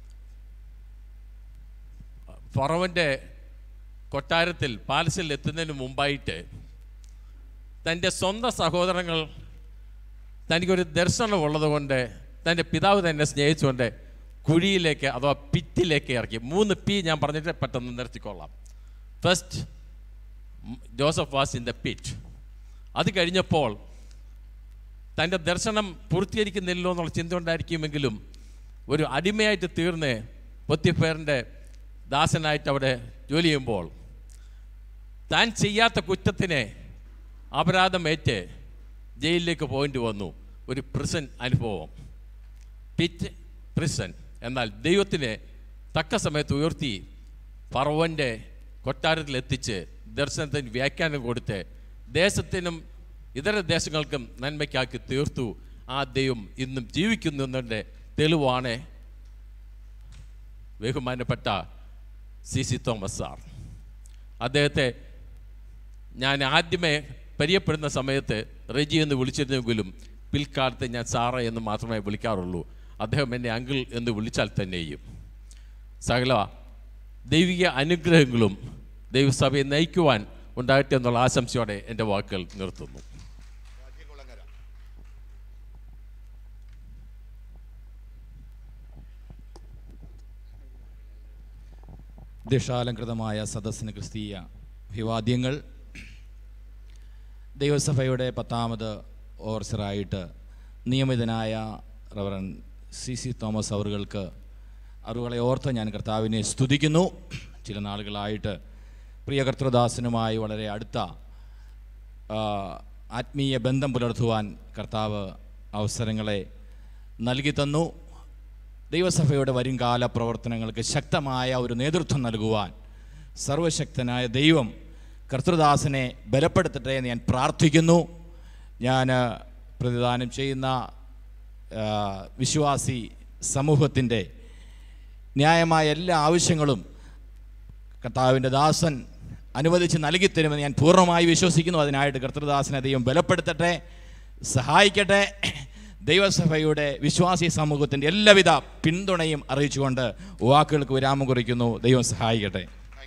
ഫറവൻ്റെ കൊട്ടാരത്തിൽ പാലസിൽ എത്തുന്നതിന് മുമ്പായിട്ട് തൻ്റെ സ്വന്തം സഹോദരങ്ങൾ തനിക്കൊരു ദർശനമുള്ളത് കൊണ്ട് തൻ്റെ പിതാവ് തന്നെ സ്നേഹിച്ചുകൊണ്ട് കുഴിയിലേക്ക് അഥവാ പിറ്റിലേക്ക് ഇറക്കി. മൂന്ന് പി ഞാൻ പറഞ്ഞിട്ട് പെട്ടെന്ന് നിർത്തിക്കൊള്ളാം. First Joseph was in the pit. അത് കഴിഞ്ഞപ്പോൾ തൻ്റെ ദർശനം പൂർത്തീകരിക്കുന്നില്ലോ എന്നുള്ള ചിന്ത ഉണ്ടായിരിക്കുമെങ്കിലും ഒരു അടിമയായിട്ട് തീർന്ന് പൊത്തിഫേറിൻ്റെ ദാസനായിട്ട് അവിടെ ജോലി ചെയ്യുമ്പോൾ താൻ ചെയ്യാത്ത കുറ്റത്തിനെ അപരാധമേറ്റ് ജയിലിലേക്ക് പോകേണ്ടി വന്നു. ഒരു പ്രിസൺ അനുഭവം, പിറ്റ് പ്രിസൺ. എന്നാൽ ദൈവത്തിനെ തക്ക സമയത്ത് ഉയർത്തി ഫറവോൻ്റെ കൊട്ടാരത്തിലെത്തിച്ച് ദർശനത്തിന് വ്യാഖ്യാനം കൊടുത്ത് ദേശത്തിനും ഇതര ദേശങ്ങൾക്കും നന്മയ്ക്കാക്കി തീർത്തു. ആ ദൈവം ഇന്നും ജീവിക്കുന്നു എന്നതിൻ്റെ തെളിവാണ് ബഹുമാനപ്പെട്ട സി സി തോമസ് സാർ. അദ്ദേഹത്തെ ഞാൻ ആദ്യമേ പരിചയപ്പെടുന്ന സമയത്ത് റെജി എന്ന് വിളിച്ചിരുന്നെങ്കിലും പിൽക്കാലത്ത് ഞാൻ സാറ എന്ന് മാത്രമേ വിളിക്കാറുള്ളൂ. അദ്ദേഹം എന്നെ അങ്കിൾ എന്ന് വിളിച്ചാൽ തന്നെയും സകല ദൈവിക അനുഗ്രഹങ്ങളും ദൈവസഭയെ നയിക്കുവാൻ ഉണ്ടാകട്ടെ എന്നുള്ള ആശംസയോടെ എൻ്റെ വാക്കുകൾ നിർത്തുന്നു. ദിഷാലങ്കൃതമായ സദസ്സിന് ക്രിസ്തീയ അഭിവാദ്യങ്ങൾ. ദൈവസഭയുടെ പത്താമത് ഓവർസറായിട്ട് നിയമിതനായ റവറൻ സി സി തോമസ് അവറുകൾക്ക് അറിവുകളെ ഓർത്ത് ഞാൻ കർത്താവിനെ സ്തുതിക്കുന്നു. ചില നാളുകളായിട്ട് പ്രിയ കർത്തൃദാസനുമായി വളരെ അടുത്ത ആത്മീയ ബന്ധം പുലർത്തുവാൻ കർത്താവ് അവസരങ്ങളെ നൽകി തന്നു. ദൈവസഭയുടെ വരുംകാല പ്രവർത്തനങ്ങൾക്ക് ശക്തമായ ഒരു നേതൃത്വം നൽകുവാൻ സർവശക്തനായ ദൈവം കർത്തൃദാസനെ ബലപ്പെടുത്തട്ടെ എന്ന് ഞാൻ പ്രാർത്ഥിക്കുന്നു. ഞാൻ പ്രതിദാനം ചെയ്യുന്ന വിശ്വാസി സമൂഹത്തിൻ്റെ ന്യായമായ എല്ലാ ആവശ്യങ്ങളും കർത്താവിൻ്റെ ദാസൻ അനുവദിച്ച് നൽകിത്തരുമെന്ന് ഞാൻ പൂർണ്ണമായി വിശ്വസിക്കുന്നു. അതിനായിട്ട് കർത്തൃദാസനെ ദൈവം ബലപ്പെടുത്തട്ടെ, സഹായിക്കട്ടെ. ദൈവസഭയുടെ വിശ്വാസി സമൂഹത്തിൻ്റെ എല്ലാവിധ പിന്തുണയും അറിയിച്ചുകൊണ്ട് വാക്കുകൾക്ക് വിരാമം കുറിക്കുന്നു. ദൈവം സഹായിക്കട്ടെ.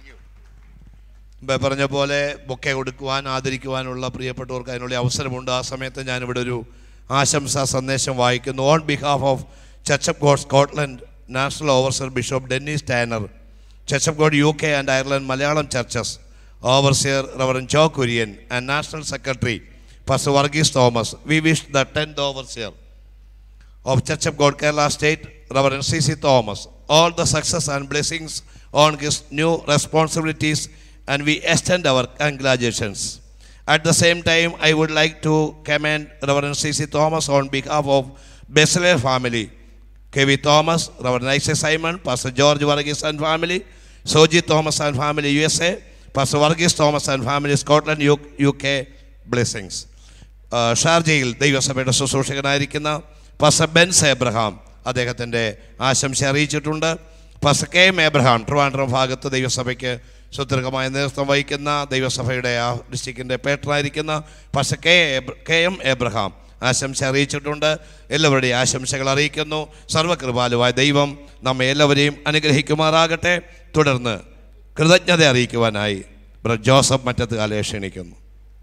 പറഞ്ഞ പോലെ ബൊക്കെ കൊടുക്കുവാൻ ആദരിക്കുവാനുള്ള പ്രിയപ്പെട്ടവർക്ക് അതിനുള്ള അവസരമുണ്ട്. ആ സമയത്ത് ഞാനിവിടെ ഒരു ആശംസാ സന്ദേശം വായിക്കുന്നു. On behalf of church of God Scotland national overseer bishop Dennis Tanner, church of God U K and Ireland Malayalam churches overseer reverend Joe Kurian and national secretary Pastor Varghese Thomas, we wish the tenth overseer of Church of God Kerala State, Reverend C C Thomas, all the success and blessings on his new responsibilities, and we extend our congratulations. At the same time, I would like to commend Reverend C C Thomas on behalf of Bessler family, K V Thomas, Reverend Isaac Simon, Pastor George Varghese and family, Soji Thomas and family U S A, Pastor Varghese Thomas and family Scotland, U K, blessings. ഷാർജയിൽ ദൈവസഭയുടെ ശുശ്രൂഷകനായിരിക്കുന്ന pastor Benz Abraham അദ്ദേഹത്തിൻ്റെ ആശംസ അറിയിച്ചിട്ടുണ്ട്. Pastor K M Abraham Trivandrum ഭാഗത്ത് ദൈവസഭയ്ക്ക് സുദീർഘമായ നേതൃത്വം വഹിക്കുന്ന ദൈവസഭയുടെ ആ ഡിസ്ട്രിക്റ്റിൻ്റെ പേട്ടറായിരിക്കുന്ന pastor K K M Abraham ആശംസ അറിയിച്ചിട്ടുണ്ട്. എല്ലാവരുടെയും ആശംസകൾ അറിയിക്കുന്നു. സർവ്വകൃപാലുവായ ദൈവം നമ്മെ എല്ലാവരെയും അനുഗ്രഹിക്കുമാറാകട്ടെ. തുടർന്ന് കൃതജ്ഞത അറിയിക്കുവാനായി ബ്രദർ ജോസഫ് മറ്റത്തുകാലെ ക്ഷണിക്കുന്നു.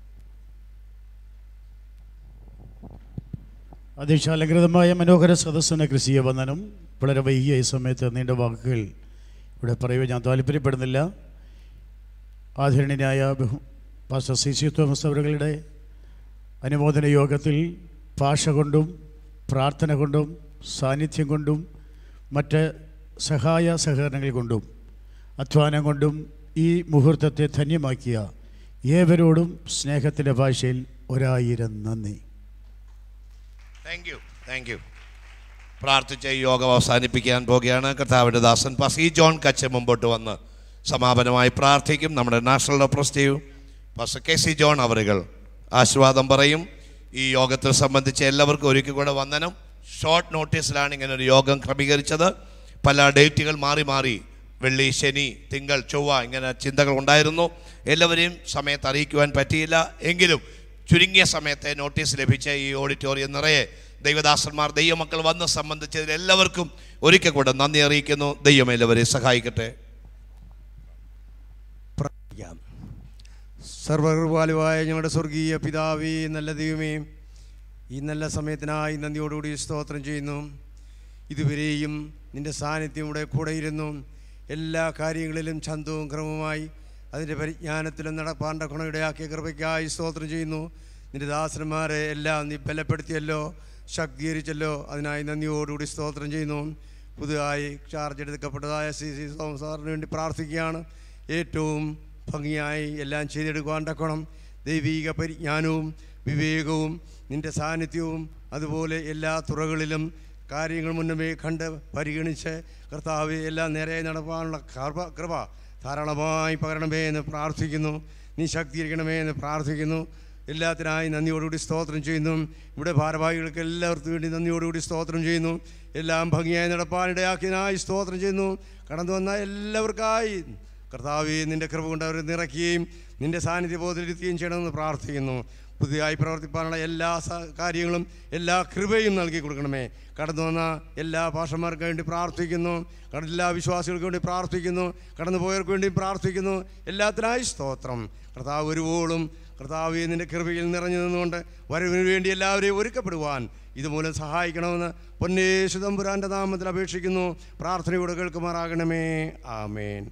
അതിശാലങ്കൃതമായ മനോഹര സദസ്സിന് ക്രിസ്തീയ വന്ദനം. വളരെ വൈകിയ ഈ സമയത്ത് നീണ്ട വാക്കുകൾ ഇവിടെ പറയുവാൻ ഞാൻ താല്പര്യപ്പെടുന്നില്ല. ആദരണീയനായ പാസ്റ്റർ സി സി തോമസ് അവരുടെ അനുമോദന യോഗത്തിൽ ഭാഷ കൊണ്ടും പ്രാർത്ഥന കൊണ്ടും സാന്നിധ്യം കൊണ്ടും മറ്റ് സഹായ സഹകരണങ്ങൾ കൊണ്ടും അധ്വാനം കൊണ്ടും ഈ മുഹൂർത്തത്തെ ധന്യമാക്കിയ ഏവരോടും സ്നേഹത്തിൻ്റെ ഭാഷയിൽ ഒരായിരം നന്ദി. താങ്ക് യു താങ്ക് യു പ്രാർത്ഥിച്ച ഈ യോഗം അവസാനിപ്പിക്കാൻ പോകുകയാണ്. കർത്താവിൻ്റെ ദാസൻ പാസ്റ്റർ ഇ ജോൺ കച്ച മുമ്പോട്ട് വന്ന് സമാപനമായി പ്രാർത്ഥിക്കും. നമ്മുടെ national representative pastor K C John അവറുകൾ ആശീർവാദം പറയും. ഈ യോഗത്തിൽ സംബന്ധിച്ച എല്ലാവർക്കും ഒരിക്കൽ കൂടെ വന്ദനം. ഷോർട്ട് നോട്ടീസിലാണ് ഇങ്ങനെ ഒരു യോഗം ക്രമീകരിച്ചത്. പല ഡേറ്റുകൾ മാറി മാറി വെള്ളി, ശനി, തിങ്കൾ, ചൊവ്വ ഇങ്ങനെ ചിന്തകൾ ഉണ്ടായിരുന്നു. എല്ലാവരെയും സമയത്ത് അറിയിക്കുവാൻ പറ്റിയില്ല. എങ്കിലും ചുരുങ്ങിയ സമയത്തെ നോട്ടീസ് ലഭിച്ച ഈ ഓഡിറ്റോറിയം നിറയെ ദൈവദാസന്മാർ ദൈവമക്കൾ വന്ന് സംബന്ധിച്ചതിൽ എല്ലാവർക്കും ഒരിക്കൽ കൂടെ നന്ദി അറിയിക്കുന്നു. ദൈവം എല്ലാവരെയും സഹായിക്കട്ടെ. സർവകൃപാലുവായ ഞങ്ങളുടെ സ്വർഗീയ പിതാവേ, നല്ല ദൈവമേ, ഈ നല്ല സമയത്തിനായി നന്ദിയോടുകൂടി സ്തോത്രം ചെയ്യുന്നു. ഇതുവരെയും നിൻ്റെ സാന്നിധ്യം ഇവിടെ കൂടെയിരുന്നു. എല്ലാ കാര്യങ്ങളിലും ചന്തവും ക്രമവുമായി അതിൻ്റെ പരിജ്ഞാനത്തിലും നടപ്പാണ്ട ഗുണയുടെയാക്കിയ കൃപയ്ക്കായി സ്തോത്രം ചെയ്യുന്നു. നിൻ്റെ ദാസന്മാരെ എല്ലാം നീ ബലപ്പെടുത്തിയല്ലോ, ശക്തീകരിച്ചല്ലോ. അതിനായി നന്ദിയോടുകൂടി സ്തോത്രം ചെയ്യുന്നു. പുതുതായി ചാർജ് എടുക്കപ്പെട്ടതായ സി സി തോമസ് സാറിന് വേണ്ടി പ്രാർത്ഥിക്കുകയാണ്. ഏറ്റവും ഭംഗിയായി എല്ലാം ചെയ്തെടുക്കുവാൻ തക്കണം ദൈവീക പരിജ്ഞാനവും വിവേകവും നിൻ്റെ സാന്നിധ്യവും അതുപോലെ എല്ലാ തുറകളിലും കാര്യങ്ങൾ മുന്നമേ കണ്ട് പരിഗണിച്ച് കർത്താവെ എല്ലാം നേരെ നടപ്പാനുള്ള കൃപ കൃപ ധാരാളമായി പകരണമേ എന്ന് പ്രാർത്ഥിക്കുന്നു. നീ ശക്തീകരിക്കണമേ എന്ന് പ്രാർത്ഥിക്കുന്നു. എല്ലാത്തിനായി നന്ദിയോടുകൂടി സ്തോത്രം ചെയ്യുന്നു. ഇവിടെ ഭാരവാഹികൾക്ക് എല്ലാവർക്കും വേണ്ടി നന്ദിയോടുകൂടി സ്തോത്രം ചെയ്യുന്നു. എല്ലാം ഭംഗിയായി നടപ്പാനിടയാക്കിയതിനായി സ്തോത്രം ചെയ്യുന്നു. കടന്നു വന്ന എല്ലാവർക്കായി കർത്താവെ നിൻ്റെ കൃപ കൊണ്ട് അവർ നിറയ്ക്കുകയും നിൻ്റെ സാന്നിധ്യ ബോധത്തിലെത്തുകയും ചെയ്യണമെന്ന് പ്രാർത്ഥിക്കുന്നു. പുതിയതായി പ്രവർത്തിപ്പാനുള്ള എല്ലാ കാര്യങ്ങളും എല്ലാ കൃപയും നൽകി കൊടുക്കണമേ. കടന്നു വന്ന എല്ലാ ഭാഷമാർക്കും വേണ്ടി പ്രാർത്ഥിക്കുന്നു. എല്ലാ വിശ്വാസികൾക്ക് വേണ്ടി പ്രാർത്ഥിക്കുന്നു. കടന്നു പോയവർക്ക് വേണ്ടി പ്രാർത്ഥിക്കുന്നു. എല്ലാത്തിനായി സ്തോത്രം. കർത്താവ് ഒരുവോളും കർത്താവ് നിൻ്റെ കൃപയിൽ നിറഞ്ഞു നിന്നുകൊണ്ട് വരവിന് വേണ്ടി എല്ലാവരെയും ഒരുക്കപ്പെടുവാൻ ഇതുമൂലം സഹായിക്കണമെന്ന് പൊന്നേശു തമ്പുരാൻ്റെ നാമത്തിൽ അപേക്ഷിക്കുന്നു. പ്രാർത്ഥനയോടെ കേൾക്കുമാറാകണമേ. ആമേൻ.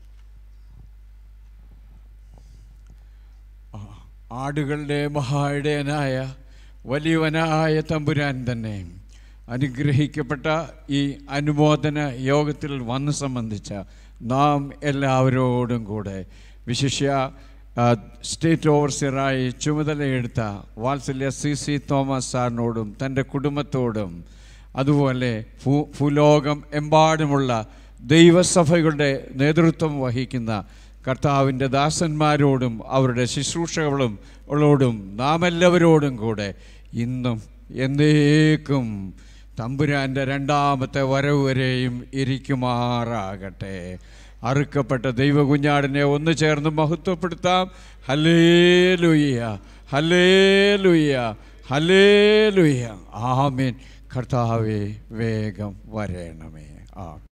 ആടുകളുടെ മഹായിടയനായ വലിയവനായ തമ്പുരാൻ തന്നെ അനുഗ്രഹിക്കപ്പെട്ട ഈ അനുമോദന യോഗത്തിൽ വന്ന് സംബന്ധിച്ച നാം എല്ലാവരോടും കൂടെ വിശിഷ്യ സ്റ്റേറ്റ് ഓവർസിയറായി ചുമതലയെടുത്ത വാത്സല്യ സി സി തോമസ് സാറിനോടും തൻ്റെ കുടുംബത്തോടും അതുപോലെ ഭൂ ഭൂലോകം എമ്പാടുമുള്ള ദൈവസഭകളുടെ നേതൃത്വം വഹിക്കുന്ന കർത്താവിൻ്റെ ദാസന്മാരോടും അവരുടെ ശുശ്രൂഷകളും ഉള്ളോടും നാം എല്ലാവരോടും കൂടെ ഇന്നും എന്നേക്കും തമ്പുരാൻ്റെ രണ്ടാമത്തെ വരവ് വരെയും ഇരിക്കുമാറാകട്ടെ. അറുക്കപ്പെട്ട ദൈവകുഞ്ഞാടിനെ ഒന്ന് ചേർന്ന് മഹത്വപ്പെടുത്താം. ഹല്ലേലൂയ, ഹല്ലേലൂയ, ഹല്ലേലൂയ. ആമേൻ. കർത്താവേ വേഗം വരണമേ. ആ